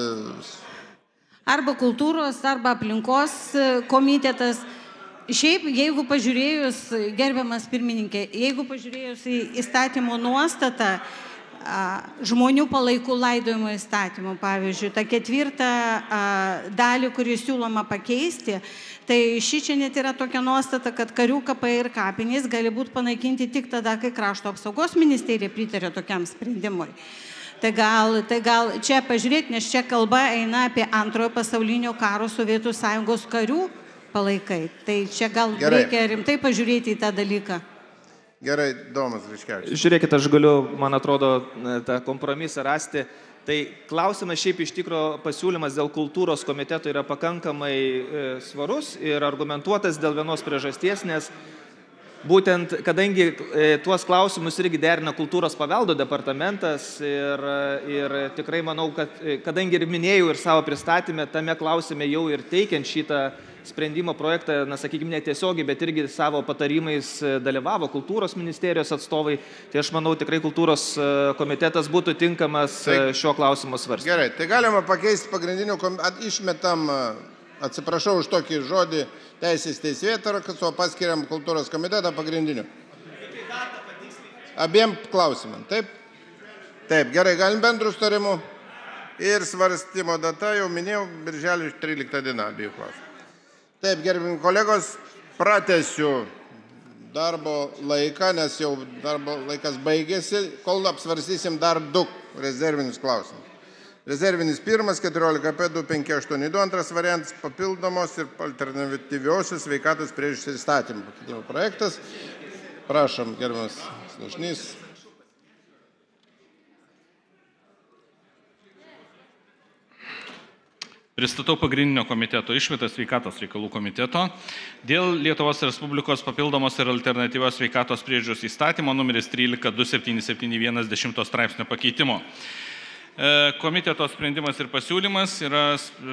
Arba kultūros, arba aplinkos komitetas. Šiaip, jeigu pažiūrėjus, gerbiamas pirmininkė, jeigu pažiūrėjus į įstatymo nuostatą, žmonių palaikų laidojimo įstatymų, pavyzdžiui, tą ketvirtą dalį, kurį siūloma pakeisti, tai ši čia net yra tokia nuostata, kad karių kapai ir kapinės gali būti panaikinti tik tada, kai krašto apsaugos ministerija pritarė tokiam sprendimui. Tai gal, tai gal čia pažiūrėti, nes čia kalba eina apie antrojo pasaulinio karo Sovietų Sąjungos karių palaikai. Tai čia gal Gerai. Reikia rimtai pažiūrėti į tą dalyką. Gerai, Domas Griškevičius. Žiūrėkit, aš galiu, man atrodo, tą kompromisą rasti. Tai klausimas šiaip iš tikro pasiūlymas dėl kultūros komiteto yra pakankamai svarus ir argumentuotas dėl vienos priežasties, nes būtent kadangi tuos klausimus irgi derina kultūros paveldo departamentas ir, ir tikrai manau, kad kadangi ir minėjau ir savo pristatymę, tame klausime jau ir teikiant šitą sprendimo projektą, na, sakykime, netiesiogiai, bet irgi savo patarimais dalyvavo kultūros ministerijos atstovai, tai aš manau, tikrai kultūros komitetas būtų tinkamas šio klausimo svarstyti. Gerai, tai galima pakeisti pagrindinių, išmetam, atsiprašau už tokį žodį, teisės teisėtvarką, kad o paskiriam kultūros komitetą pagrindinių. Abiem klausimam, taip? Taip, gerai, galim bendrų sutarimų. Ir svarstymo data, jau minėjau, birželio trylikta diena abiejų klausimų. Taip, gerbimi kolegos, pratęsiu darbo laiką, nes jau darbo laikas baigėsi, kol apsvarstysim dar du rezervinius klausimus. Rezervinis pirmas, keturiolika P du penki aštuoni du, antras variantas, papildomos ir alternatyviosios sveikatos priežiūros įstatymų pakeitimo projektas. Prašom, gerbiamas Slušnys. Pristatau pagrindinio komiteto išvadą sveikatos reikalų komiteto dėl Lietuvos Respublikos papildomos ir alternatyvios sveikatos priežiūros įstatymo numeris trylika du septyni septyni vienas dešimto straipsnio pakeitimo. Komiteto sprendimas ir pasiūlymas yra,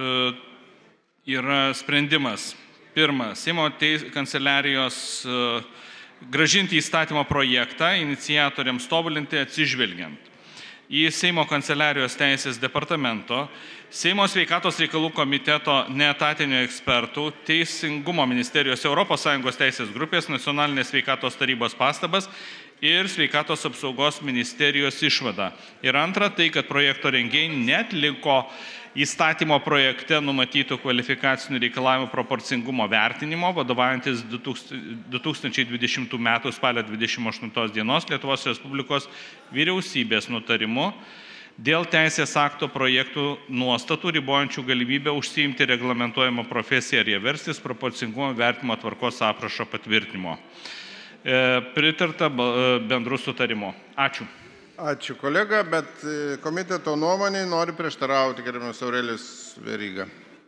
yra sprendimas. Pirma, Seimo kanceliarijos grąžinti įstatymo projektą iniciatoriams tobulinti atsižvelgiant į Seimo kanceliarijos teisės departamento, Seimo sveikatos reikalų komiteto neetatinių ekspertų, Teisingumo ministerijos Europos Sąjungos teisės grupės, nacionalinės sveikatos tarybos pastabas ir sveikatos apsaugos ministerijos išvada. Ir antra, tai, kad projekto rengėjai neatliko įstatymo projekte numatytų kvalifikacinių reikalavimų proporcingumo vertinimo, vadovaujantis du tūkstančiai dvidešimtų metų spalio dvidešimt aštuntos dienos Lietuvos Respublikos vyriausybės nutarimu dėl teisės akto projektų nuostatų ribojančių galimybę užsiimti reglamentuojamą profesiją ar ją verstis proporcingumo vertinimo tvarkos aprašo patvirtinimo. Pritarta bendrų sutarimu. Ačiū. Ačiū kolega, bet komiteto nuomonė nori prieštarauti gerbiamas Aurelijus Veryga.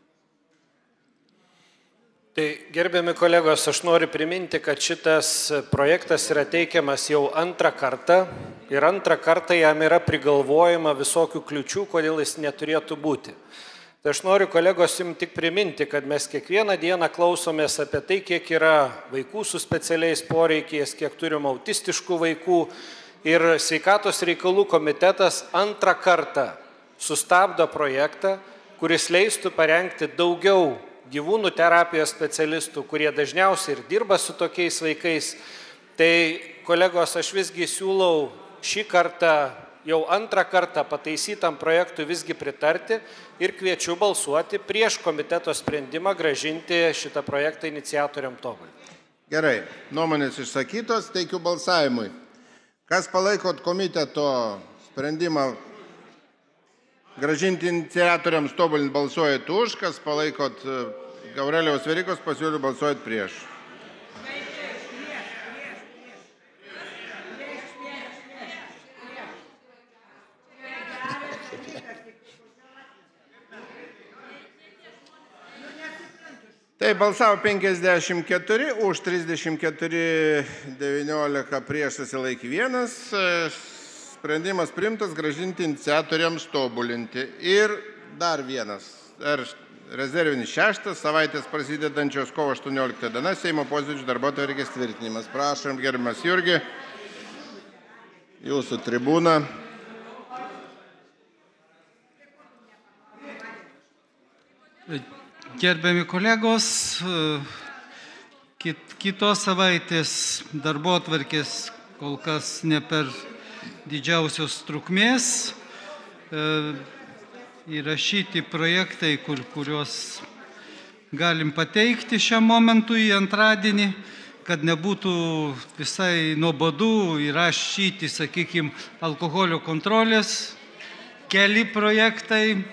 Tai gerbiami kolegos, aš noriu priminti, kad šitas projektas yra teikiamas jau antrą kartą ir antrą kartą jam yra prigalvojama visokių kliučių, kodėl jis neturėtų būti. Tai aš noriu kolegos jums tik priminti, kad mes kiekvieną dieną klausomės apie tai, kiek yra vaikų su specialiais poreikiais, kiek turim autistiškų vaikų. Ir sveikatos reikalų komitetas antrą kartą sustabdo projektą, kuris leistų parengti daugiau gyvūnų terapijos specialistų, kurie dažniausiai ir dirba su tokiais vaikais. Tai, kolegos, aš visgi siūlau šį kartą, jau antrą kartą pataisytam projektui visgi pritarti ir kviečiu balsuoti prieš komiteto sprendimą grąžinti šitą projektą iniciatoriam tobulinti. Gerai, nuomonės išsakytos, teikiu balsavimui. Kas palaikot komiteto sprendimą grąžinti iniciatoriams tobulinti, balsuojat už, kas palaikot Aurelijaus Verygos pasiūlymą, balsuojat prieš. Tai balsavo penkiasdešimt keturi, už trisdešimt keturi, devyniolika prieš susilaikė vienas. Sprendimas priimtas grąžinti iniciatoriams tobulinti. Ir dar vienas. Rezervinis šeštas, savaitės prasidedančios kovo aštuoniolikta diena, Seimo posėdžių darbotvarkės tvirtinimas. Prašom, gerbiamas Jurgi, jūsų tribūna. Gerbiami kolegos, kitos savaitės darbotvarkės kol kas ne per didžiausios trukmės. Įrašyti projektai, kur, kuriuos galim pateikti šiam momentui antradienį, kad nebūtų visai nuobodu įrašyti, sakykime, alkoholio kontrolės keli projektai.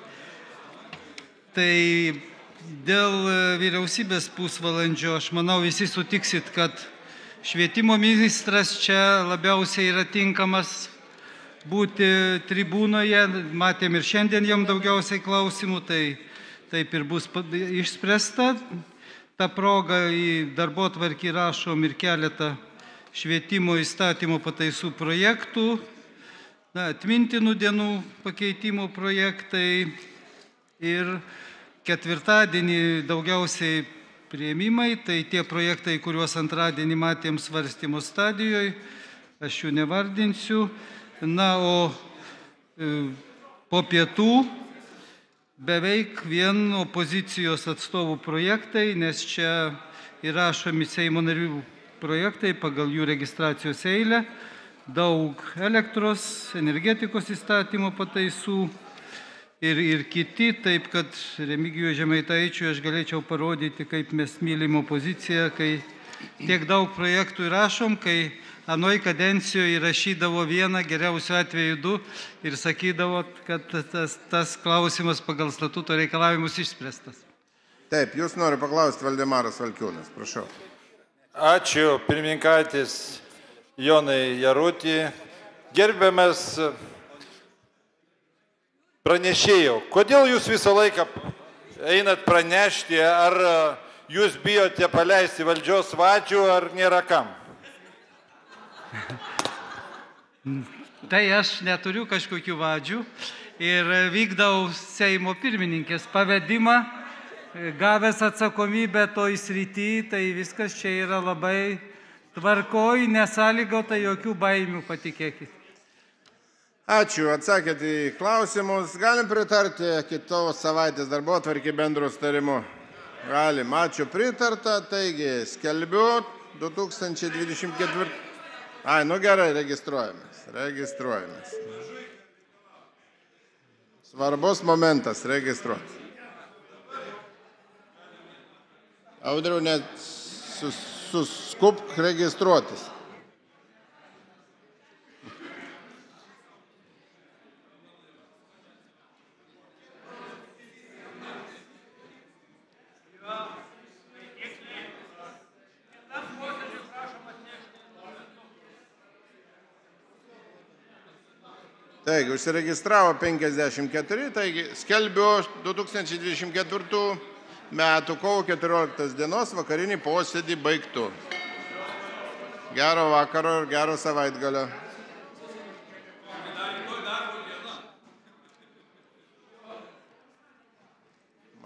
Tai dėl vyriausybės pusvalandžio, aš manau, visi sutiksit, kad švietimo ministras čia labiausiai yra tinkamas būti tribūnoje. Matėm ir šiandien jam daugiausiai klausimų, tai taip ir bus išspręsta. tą progą į darbotvarkį rašom ir keletą švietimo įstatymo pataisų projektų, na, atmintinų dienų pakeitimų projektai ir ketvirtadienį daugiausiai priėmimai, tai tie projektai, kuriuos antradienį matėm svarstymo stadijoje, aš jų nevardinsiu. Na, o e, po pietų beveik vien opozicijos atstovų projektai, nes čia įrašomi Seimo narių projektai pagal jų registracijos eilę, daug elektros, energetikos įstatymo pataisų ir, ir kiti, taip kad Remigijui Žemaitaičiui aš galėčiau parodyti, kaip mes mylim opoziciją, kai tiek daug projektų įrašom, kai anoj kadencijoje įrašydavo vieną, geriausiu atveju du ir sakydavo, kad tas, tas klausimas pagal statuto reikalavimus išspręstas. Taip, jūs noriu paklausti Valdemaras Valkiūnas, prašau. Ačiū, pirmininkaitis Jonai Jarutį. Gerbiamas pranešėjau, kodėl jūs visą laiką einat pranešti, ar jūs bijote paleisti valdžios vadžių, ar nėra kam? Tai aš neturiu kažkokių vadžių ir vykdau Seimo pirmininkės pavedimą, gavęs atsakomybę toj srity, tai viskas čia yra labai tvarkoj, nesąlygota, jokių baimių, patikėkit. Ačiū, atsakėte į klausimus. Galim pritarti kitos savaitės darbotvarkei bendru sutarimu? Galim, ačiū, pritarta. Taigi, skelbiu du tūkstančiai dvidešimt ketvirtų. Ai, nu gerai, registruojamės. Registruojamės. Svarbus momentas, registruoti. Audriau, net sus, suskupk registruotis. Taigi, užsiregistravo penkiasdešimt keturi, taigi skelbiu du tūkstančiai dvidešimt ketvirtų metų kovo keturioliktos dienos vakarinį posėdį baigtų. Gero vakaro ir gero savaitgalio.